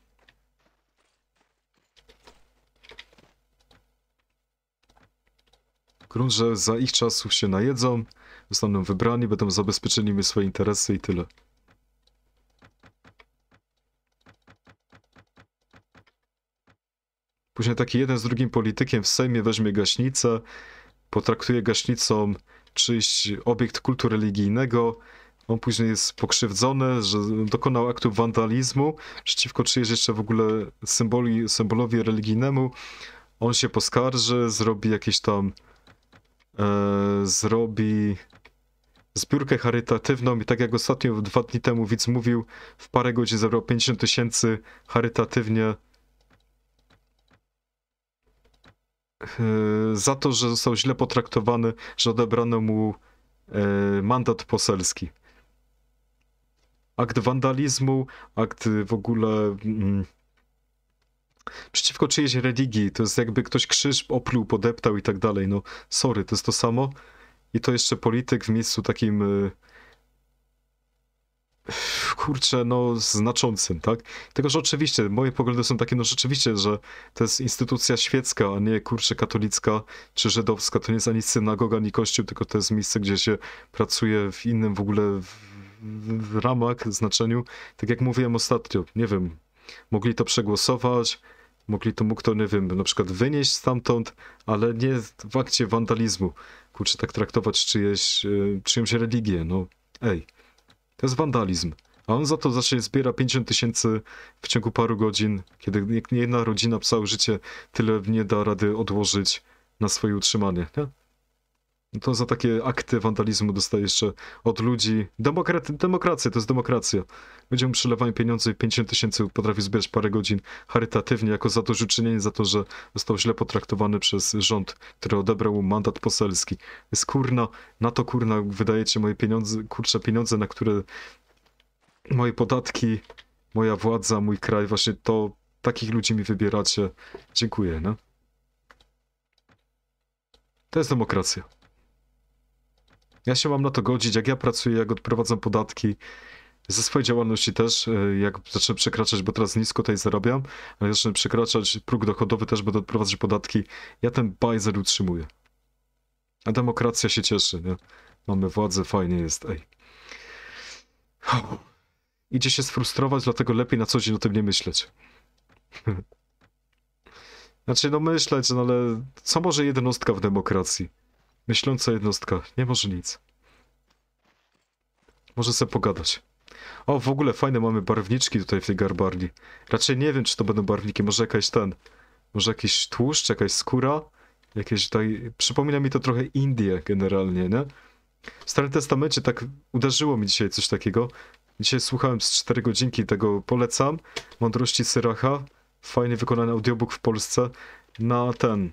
Grunt, że za ich czasów się najedzą, zostaną wybrani, będą zabezpieczeni swoje interesy i tyle. Później taki jeden z drugim politykiem w Sejmie weźmie gaśnicę, potraktuje gaśnicą czyjś obiekt kultu religijnego, on później jest pokrzywdzony, że dokonał aktu wandalizmu przeciwko czyjeś jeszcze w ogóle symboli, symbolowi religijnemu. On się poskarży, zrobi jakieś tam e, zrobi zbiórkę charytatywną i tak jak ostatnio dwa dni temu widz mówił, w parę godzin zebrał pięćdziesiąt tysięcy charytatywnie za to, że został źle potraktowany, że odebrano mu e, mandat poselski. Akt wandalizmu, akt w ogóle mm, przeciwko czyjejś religii, to jest jakby ktoś krzyż opluł, podeptał i tak dalej, no sorry, to jest to samo. I to jeszcze polityk w miejscu takim e, kurczę, no znaczącym, tak? Tylko, że oczywiście, moje poglądy są takie, no rzeczywiście, że to jest instytucja świecka, a nie, kurczę, katolicka czy żydowska. To nie jest ani synagoga, ani kościół, tylko to jest miejsce, gdzie się pracuje w innym w ogóle w, w, w ramach, znaczeniu. Tak jak mówiłem ostatnio, nie wiem, mogli to przegłosować, mogli to, mógł to, nie wiem, na przykład wynieść stamtąd, ale nie w akcie wandalizmu. Kurczę, tak traktować czyjeś, czyjąś religię, no ej. To jest wandalizm. A on za to zacznie zbiera pięćdziesiąt tysięcy w ciągu paru godzin, kiedy nie jedna rodzina całe życie tyle nie da rady odłożyć na swoje utrzymanie, nie? No to za takie akty wandalizmu dostaje jeszcze od ludzi. Demokraty, demokracja, to jest demokracja. Ludziom przelewają pieniądze i pięćdziesiąt tysięcy potrafi zbierać parę godzin charytatywnie, jako zadośćuczynienie za to, że został źle potraktowany przez rząd, który odebrał mu mandat poselski. Jest kurna, na to kurna wydajecie moje pieniądze, kurcze pieniądze, na które moje podatki, moja władza, mój kraj, właśnie to takich ludzi mi wybieracie. Dziękuję, no. To jest demokracja. Ja się mam na to godzić, jak ja pracuję, jak odprowadzam podatki, ze swojej działalności też, jak zacznę przekraczać, bo teraz nisko tutaj zarabiam, ale jak zacznę przekraczać próg dochodowy, też będę odprowadzać podatki, ja ten bajzel utrzymuję. A demokracja się cieszy, nie? Mamy władzę, fajnie jest, ej. Idzie się sfrustrować, dlatego lepiej na co dzień o tym nie myśleć. Znaczy, no myśleć, no ale co może jednostka w demokracji? Myśląca jednostka, nie może nic. Może sobie pogadać. O, w ogóle fajne mamy barwniczki tutaj w tej garbarni. Raczej nie wiem, czy to będą barwniki, może jakaś ten... Może jakiś tłuszcz, jakaś skóra? Jakieś tutaj... Przypomina mi to trochę Indię generalnie, nie? W Starym Testamencie tak uderzyło mi dzisiaj coś takiego. Dzisiaj słuchałem z cztery godzinki tego, polecam. Mądrości Syracha. Fajnie wykonany audiobook w Polsce. Na ten...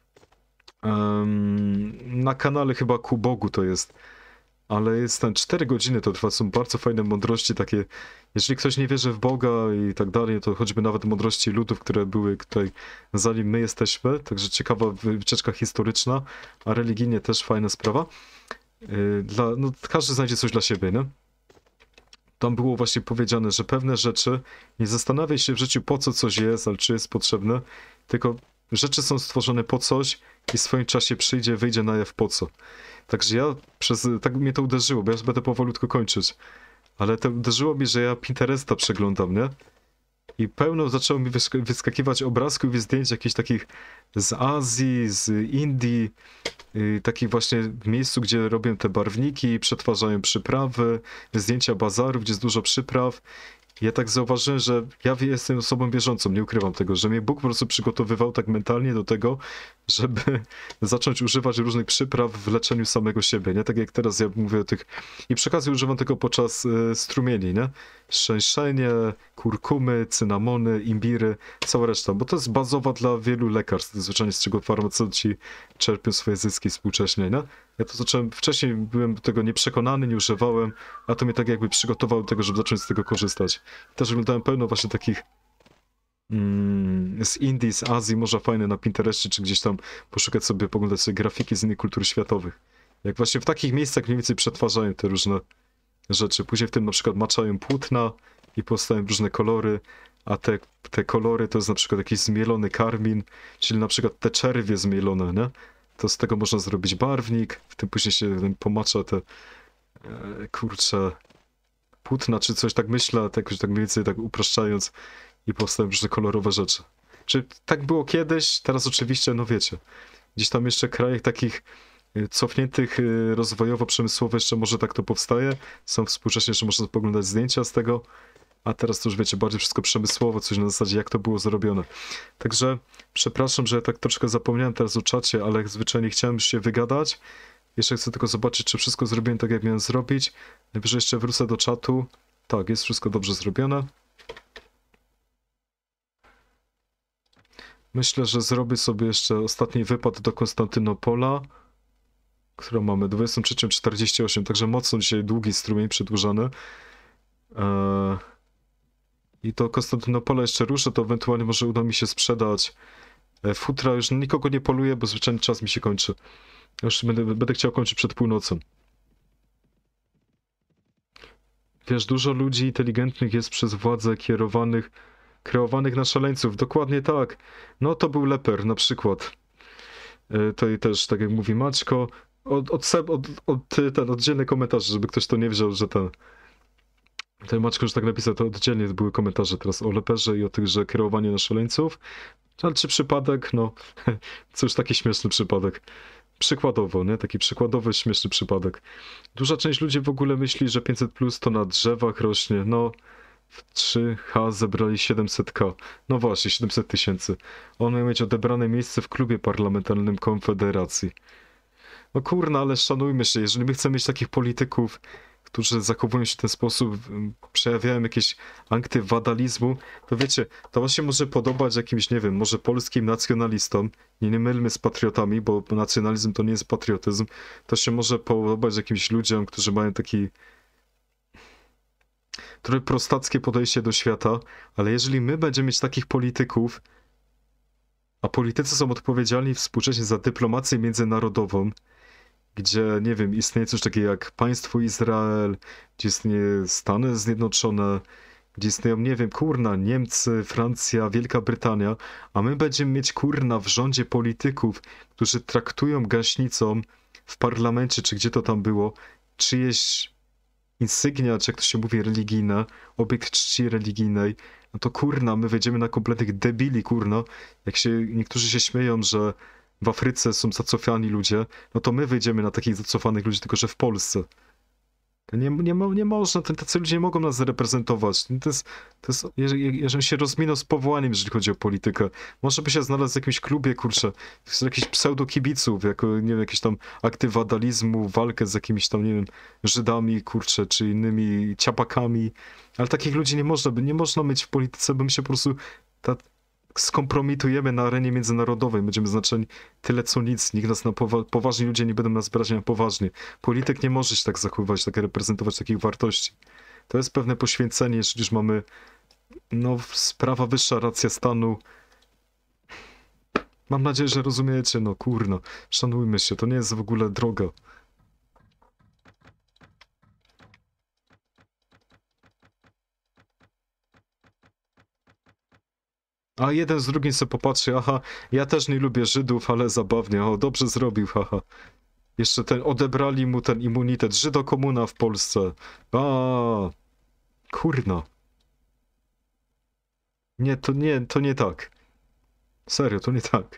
Um, na kanale chyba Ku Bogu to jest. Ale jest ten cztery godziny to trwa, są bardzo fajne mądrości takie. Jeżeli ktoś nie wierzy w Boga i tak dalej, to choćby nawet mądrości ludów, które były tutaj zanim my jesteśmy. Także ciekawa wycieczka historyczna, a religijnie też fajna sprawa. Yy, dla, no, każdy znajdzie coś dla siebie, nie? Tam było właśnie powiedziane, że pewne rzeczy, nie zastanawiaj się w życiu po co coś jest, ale czy jest potrzebne, tylko rzeczy są stworzone po coś i w swoim czasie przyjdzie, wyjdzie na jaw po co. Także ja przez, tak mnie to uderzyło, bo ja będę powolutku kończyć. Ale to uderzyło mi, że ja Pinteresta przeglądam, nie? I pełno zaczęło mi wyskakiwać obrazków i zdjęć jakichś takich z Azji, z Indii, yy, takich właśnie w miejscu, gdzie robią te barwniki, przetwarzają przyprawy, zdjęcia bazarów, gdzie jest dużo przypraw. Ja tak zauważyłem, że ja jestem osobą wierzącą, nie ukrywam tego, że mnie Bóg po prostu przygotowywał tak mentalnie do tego, żeby zacząć używać różnych przypraw w leczeniu samego siebie, nie? Tak jak teraz ja mówię o tych... I przy okazji używam tego podczas y, strumieni, nie? Szczęszenie, kurkumy, cynamony, imbiry, cała reszta, bo to jest bazowa dla wielu lekarstw, zwyczajnie z czego farmaceuci czerpią swoje zyski współcześnie, nie? Ja to zacząłem, wcześniej byłem do tego nieprzekonany, nie używałem, a to mnie tak jakby przygotowało do tego, żeby zacząć z tego korzystać. Też oglądałem pełno właśnie takich mm, z Indii, z Azji, może fajne na Pinterestie, czy gdzieś tam poszukać sobie, poglądać sobie grafiki z innych kultur światowych. Jak właśnie w takich miejscach mniej więcej przetwarzają te różne rzeczy. Później w tym na przykład maczają płótna i powstają różne kolory, a te, te kolory to jest na przykład jakiś zmielony karmin, czyli na przykład te czerwie zmielone, nie? To z tego można zrobić barwnik, w tym później się pomacza te, e, kurcze, płótna czy coś, tak myślę, tak, tak mniej więcej tak upraszczając, i powstają różne kolorowe rzeczy. Czy tak było kiedyś, teraz oczywiście, no wiecie, gdzieś tam jeszcze w krajach takich cofniętych rozwojowo, przemysłowo jeszcze może tak to powstaje, są współcześnie, jeszcze można poglądać zdjęcia z tego, a teraz to już wiecie, bardziej wszystko przemysłowo, coś na zasadzie jak to było zrobione. Także przepraszam, że ja tak troszkę zapomniałem teraz o czacie, ale jak zwyczajnie chciałem się wygadać. Jeszcze chcę tylko zobaczyć, czy wszystko zrobiłem tak, jak miałem zrobić. Najwyżej jeszcze wrócę do czatu. Tak, jest wszystko dobrze zrobione. Myślę, że zrobię sobie jeszcze ostatni wypad do Konstantynopola, którą mamy dwudziestą trzecią czterdzieści osiem, także mocno dzisiaj długi strumień przedłużany. Eee... I do Konstantynopola jeszcze ruszę, to ewentualnie może uda mi się sprzedać futra. Już nikogo nie poluję, bo zwyczajnie czas mi się kończy. Już będę, będę chciał kończyć przed północą. Wiesz, dużo ludzi inteligentnych jest przez władze kierowanych, kreowanych na szaleńców. Dokładnie tak. No to był Leper na przykład. To i też, tak jak mówi Maćko, od, od, od, od ten oddzielny komentarz, żeby ktoś to nie wziął, że ten... Ten Maćko już tak napisał, to oddzielnie były komentarze teraz o Leperze i o tych, że kierowanie na szaleńców. Ale czy przypadek? No, cóż, taki śmieszny przypadek. Przykładowo, nie? Taki przykładowy, śmieszny przypadek. Duża część ludzi w ogóle myśli, że pięćset plus to na drzewach rośnie. No, w trzy H zebrali siedemset K. No właśnie, siedemset tysięcy. On miał mieć odebrane miejsce w klubie parlamentarnym Konfederacji. No kurna, ale szanujmy się, jeżeli my chcemy mieć takich polityków, którzy zachowują się w ten sposób, przejawiają jakieś akty wadalizmu, to wiecie, to właśnie może podobać jakimś, nie wiem, może polskim nacjonalistom, nie, nie mylmy z patriotami, bo nacjonalizm to nie jest patriotyzm, to się może podobać jakimś ludziom, którzy mają taki trochę prostackie podejście do świata, ale jeżeli my będziemy mieć takich polityków, a politycy są odpowiedzialni współcześnie za dyplomację międzynarodową, gdzie, nie wiem, istnieje coś takiego jak państwo Izrael, gdzie istnieje Stany Zjednoczone, gdzie istnieją, nie wiem, kurna, Niemcy, Francja, Wielka Brytania, a my będziemy mieć, kurna, w rządzie polityków, którzy traktują gaśnicą w parlamencie, czy gdzie to tam było, czyjeś insygnia, czy jak to się mówi, religijne, obiekt czci religijnej, no to kurna, my wejdziemy na kompletnych debili, kurna, jak się, niektórzy się śmieją, że w Afryce są zacofani ludzie, no to my wyjdziemy na takich zacofanych ludzi, tylko że w Polsce. Nie, nie, nie można, tacy ludzie nie mogą nas reprezentować. To jest, to jest, jeżeli, jeżeli się rozminął z powołaniem, jeżeli chodzi o politykę. Może by się znalazł w jakimś klubie, kurczę, z jakichś pseudo-kibiców, jako, nie wiem, jakieś tam akty wadalizmu, walkę z jakimiś tam, nie wiem, Żydami, kurczę, czy innymi ciapakami. Ale takich ludzi nie można, nie można mieć w polityce, bo my się po prostu ta, skompromitujemy na arenie międzynarodowej, będziemy znaczeni tyle co nic, nikt nas na powa poważni ludzie nie będą nas brać na poważnie. Polityk nie może się tak zachowywać, tak reprezentować takich wartości. To jest pewne poświęcenie, jeżeli już mamy, no, sprawa wyższa, racja stanu. Mam nadzieję, że rozumiecie, no kurno, szanujmy się, to nie jest w ogóle droga. A jeden z drugim sobie popatrzy, aha, ja też nie lubię Żydów, ale zabawnie, o, dobrze zrobił, haha. Jeszcze ten, odebrali mu ten immunitet, Żydokomuna w Polsce. A, kurna. Nie, to nie, to nie tak. Serio, to nie tak.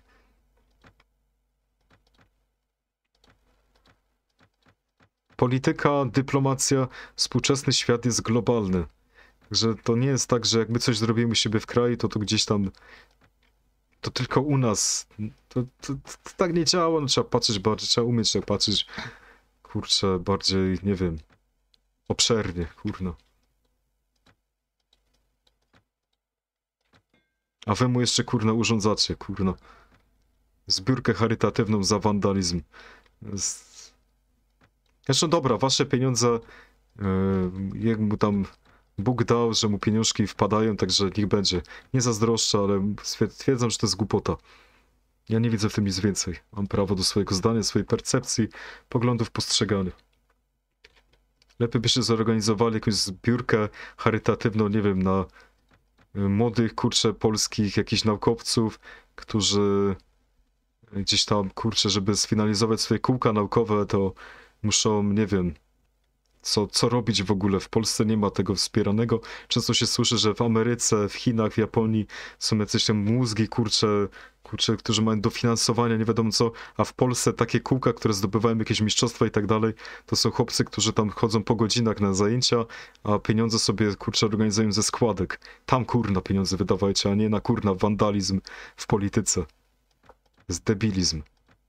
Polityka, dyplomacja, współczesny świat jest globalny. Że to nie jest tak, że jak my coś zrobimy u siebie w kraju, to to gdzieś tam, to tylko u nas. To, to, to tak nie działa, no trzeba patrzeć bardziej, trzeba umieć tak patrzeć, kurczę, bardziej, nie wiem, obszernie, kurno. A wy mu jeszcze, kurno, urządzacie, kurno. Zbiórkę charytatywną za wandalizm. Z... Zresztą dobra, wasze pieniądze, yy, jak mu tam Bóg dał, że mu pieniążki wpadają, także niech będzie. Nie zazdroszczę, ale stwierdzam, że to jest głupota. Ja nie widzę w tym nic więcej. Mam prawo do swojego zdania, swojej percepcji, poglądów, postrzegania. Lepiej byście zorganizowali jakąś zbiórkę charytatywną, nie wiem, na młodych, kurczę, polskich jakichś naukowców, którzy gdzieś tam, kurczę, żeby sfinalizować swoje kółka naukowe, to muszą, nie wiem, Co, co robić w ogóle? W Polsce nie ma tego wspieranego. Często się słyszy, że w Ameryce, w Chinach, w Japonii są jacyś tam mózgi, kurcze, kurcze, którzy mają dofinansowania, nie wiadomo co, a w Polsce takie kółka, które zdobywają jakieś mistrzostwa i tak dalej, to są chłopcy, którzy tam chodzą po godzinach na zajęcia, a pieniądze sobie, kurcze, organizują ze składek. Tam, kurna, pieniądze wydawajcie, a nie na, kurna, wandalizm w polityce. Z debilizm.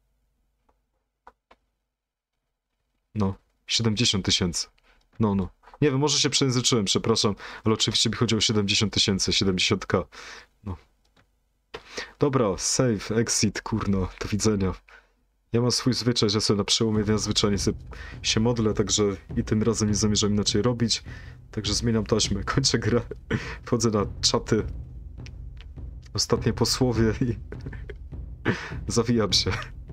No. siedemdziesiąt tysięcy. No, no. Nie wiem, może się przejęzyczyłem, przepraszam, ale oczywiście mi chodzi o siedemdziesiąt tysięcy, siedemdziesiąt ka. No. Dobra, save, exit, kurno, do widzenia. Ja mam swój zwyczaj, że sobie na przełomie dnia zwyczajnie sobie się modlę, także i tym razem nie zamierzam inaczej robić. Także zmieniam taśmę, kończę grę, wchodzę na czaty, ostatnie posłowie i zawijam się.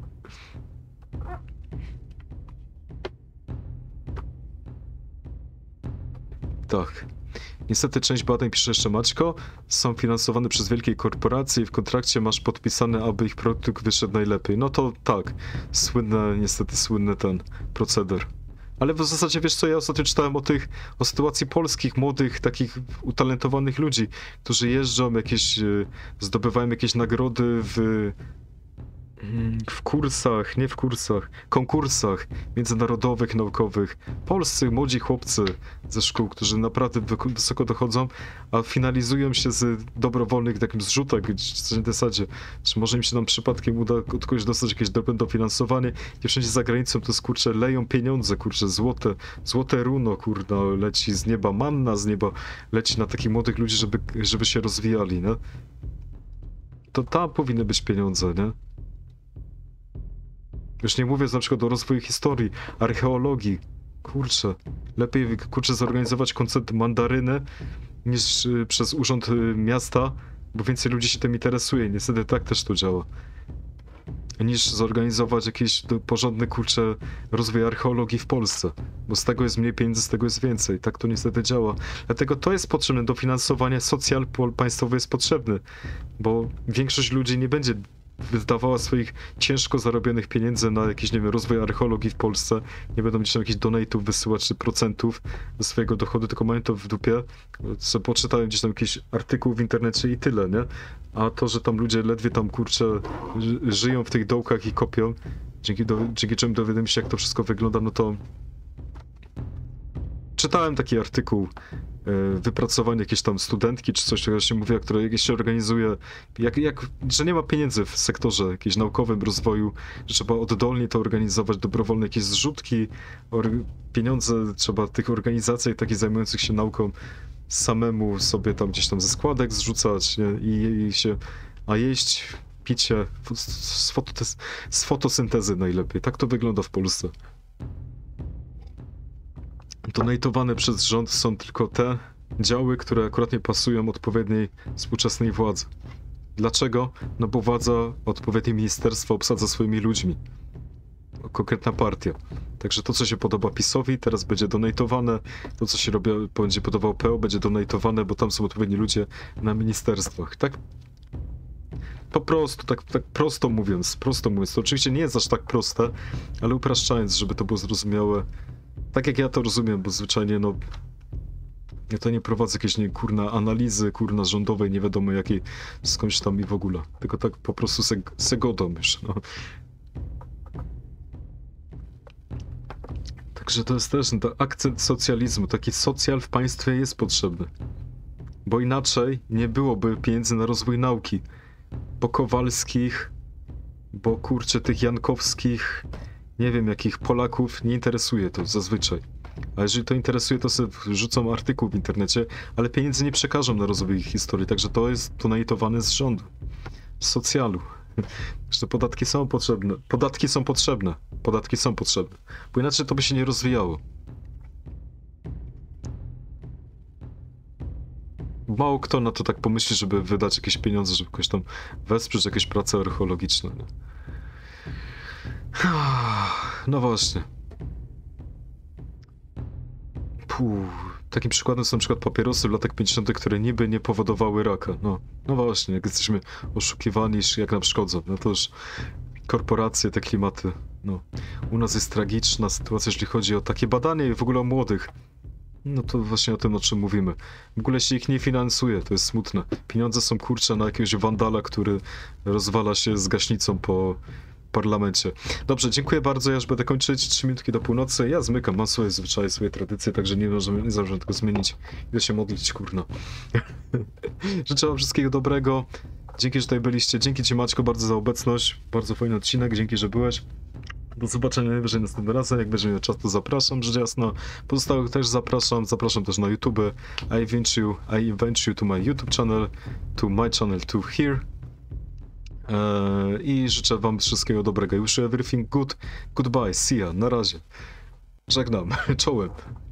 Tak. Niestety część badań, pisze jeszcze Maćko, są finansowane przez wielkie korporacje i w kontrakcie masz podpisane, aby ich produkt wyszedł najlepiej. No to tak, słynny, niestety słynny ten proceder. Ale w zasadzie, wiesz co, ja ostatnio czytałem o tych, o sytuacji polskich, młodych, takich utalentowanych ludzi, którzy jeżdżą, jakieś, zdobywają jakieś nagrody w w kursach, nie w kursach, konkursach międzynarodowych, naukowych. Polscy młodzi chłopcy ze szkół, którzy naprawdę wyko- wysoko dochodzą, a finalizują się z dobrowolnych takim zrzutek, czy w zasadzie, czy może im się tam przypadkiem uda od kogoś dostać jakieś drobne dofinansowanie, gdzie wszędzie za granicą to kurczę leją pieniądze, kurczę, złote, złote runo, kurna, leci z nieba, manna z nieba, leci na takich młodych ludzi, żeby, żeby się rozwijali, nie? To tam powinny być pieniądze, nie? Już nie mówię na przykład o rozwoju historii, archeologii. Kurczę, lepiej kurczę zorganizować koncert mandaryny niż y, przez urząd y, miasta, bo więcej ludzi się tym interesuje. Niestety tak też to działa. Niż zorganizować jakiś y, porządny kurczę rozwój archeologii w Polsce. Bo z tego jest mniej pieniędzy, z tego jest więcej. Tak to niestety działa. Dlatego to jest potrzebne, dofinansowanie socjal państwowe jest potrzebne. Bo większość ludzi nie będzie wydawała swoich ciężko zarobionych pieniędzy na jakiś, nie wiem, rozwój archeologii w Polsce, nie będą gdzieś tam jakichś donate'ów wysyłać czy procentów do swojego dochodu, tylko mają to w dupie, co poczytałem gdzieś tam jakiś artykuł w internecie i tyle, nie? A to, że tam ludzie ledwie tam, kurczę, ży- żyją w tych dołkach i kopią, dzięki, do, dzięki czemu dowiadują się, jak to wszystko wygląda, no to czytałem taki artykuł, wypracowanie jakieś tam studentki, czy coś, które się mówi, które jakieś się organizuje, jak, jak, że nie ma pieniędzy w sektorze jakimś naukowym rozwoju, że trzeba oddolnie to organizować, dobrowolne jakieś zrzutki, or, pieniądze trzeba tych organizacji takich zajmujących się nauką samemu sobie tam gdzieś tam ze składek zrzucać, nie? I, i się, a jeść, picie z, fototez, z fotosyntezy najlepiej. Tak to wygląda w Polsce. Donatowane przez rząd są tylko te działy, które akurat nie pasują odpowiedniej współczesnej władzy. Dlaczego? No bo władza, odpowiednie ministerstwo obsadza swoimi ludźmi. Konkretna partia. Także to, co się podoba PiS-owi, teraz będzie donatowane. To, co się robi, będzie podobało P O, będzie donatowane, bo tam są odpowiedni ludzie na ministerstwach. Tak? Po prostu, tak, tak prosto mówiąc, prosto mówiąc. To oczywiście nie jest aż tak proste, ale upraszczając, żeby to było zrozumiałe. Tak jak ja to rozumiem, bo zwyczajnie, no... Ja to nie prowadzę jakiejś, nie, kurna, analizy, kurna, rządowej, nie wiadomo jakiej, skądś tam i w ogóle. Tylko tak po prostu se, se godą już, no. Także to jest też ten akcent socjalizmu. Taki socjal w państwie jest potrzebny. Bo inaczej nie byłoby pieniędzy na rozwój nauki. Bo Kowalskich, bo kurczę tych Jankowskich, nie wiem jakich Polaków nie interesuje to zazwyczaj. A jeżeli to interesuje, to sobie wrzucą artykuł w internecie, ale pieniędzy nie przekażą na rozwój ich historii, także to jest donatowane z rządu, z socjalu. Że podatki są potrzebne. Podatki są potrzebne. Podatki są potrzebne. Bo inaczej to by się nie rozwijało. Mało kto na to tak pomyśli, żeby wydać jakieś pieniądze, żeby kogoś tam wesprzeć jakieś prace archeologiczne. Nie? No właśnie. Puh. Takim przykładem są na przykład papierosy w latach pięćdziesiątych, które niby nie powodowały raka. No, no właśnie, jak jesteśmy oszukiwani, jak nam szkodzą. No to już korporacje, te klimaty. No. U nas jest tragiczna sytuacja, jeśli chodzi o takie badanie i w ogóle o młodych. No to właśnie o tym, o czym mówimy. W ogóle się ich nie finansuje, to jest smutne. Pieniądze są kurcze na jakiegoś wandala, który rozwala się z gaśnicą po parlamencie. Dobrze, dziękuję bardzo, ja już będę kończyć. Trzy minutki do północy. Ja zmykam, mam swoje zwyczaje, swoje tradycje, także nie możemy, nie możemy tego zmienić. Idę się modlić, kurno. Życzę wam wszystkiego dobrego. Dzięki, że tutaj byliście. Dzięki ci, Maćko, bardzo za obecność. Bardzo fajny odcinek, dzięki, że byłeś. Do zobaczenia najwyżej następnym razem. Jak będziemy miał czas, to zapraszam, rzecz jasna. Pozostałych też zapraszam. Zapraszam też na YouTube. I invite you, I invite you to my YouTube channel, to my channel, to here. Eee, I życzę wam wszystkiego dobrego. Wish you everything good. Goodbye. See ya. Na razie. Żegnam. Czołem.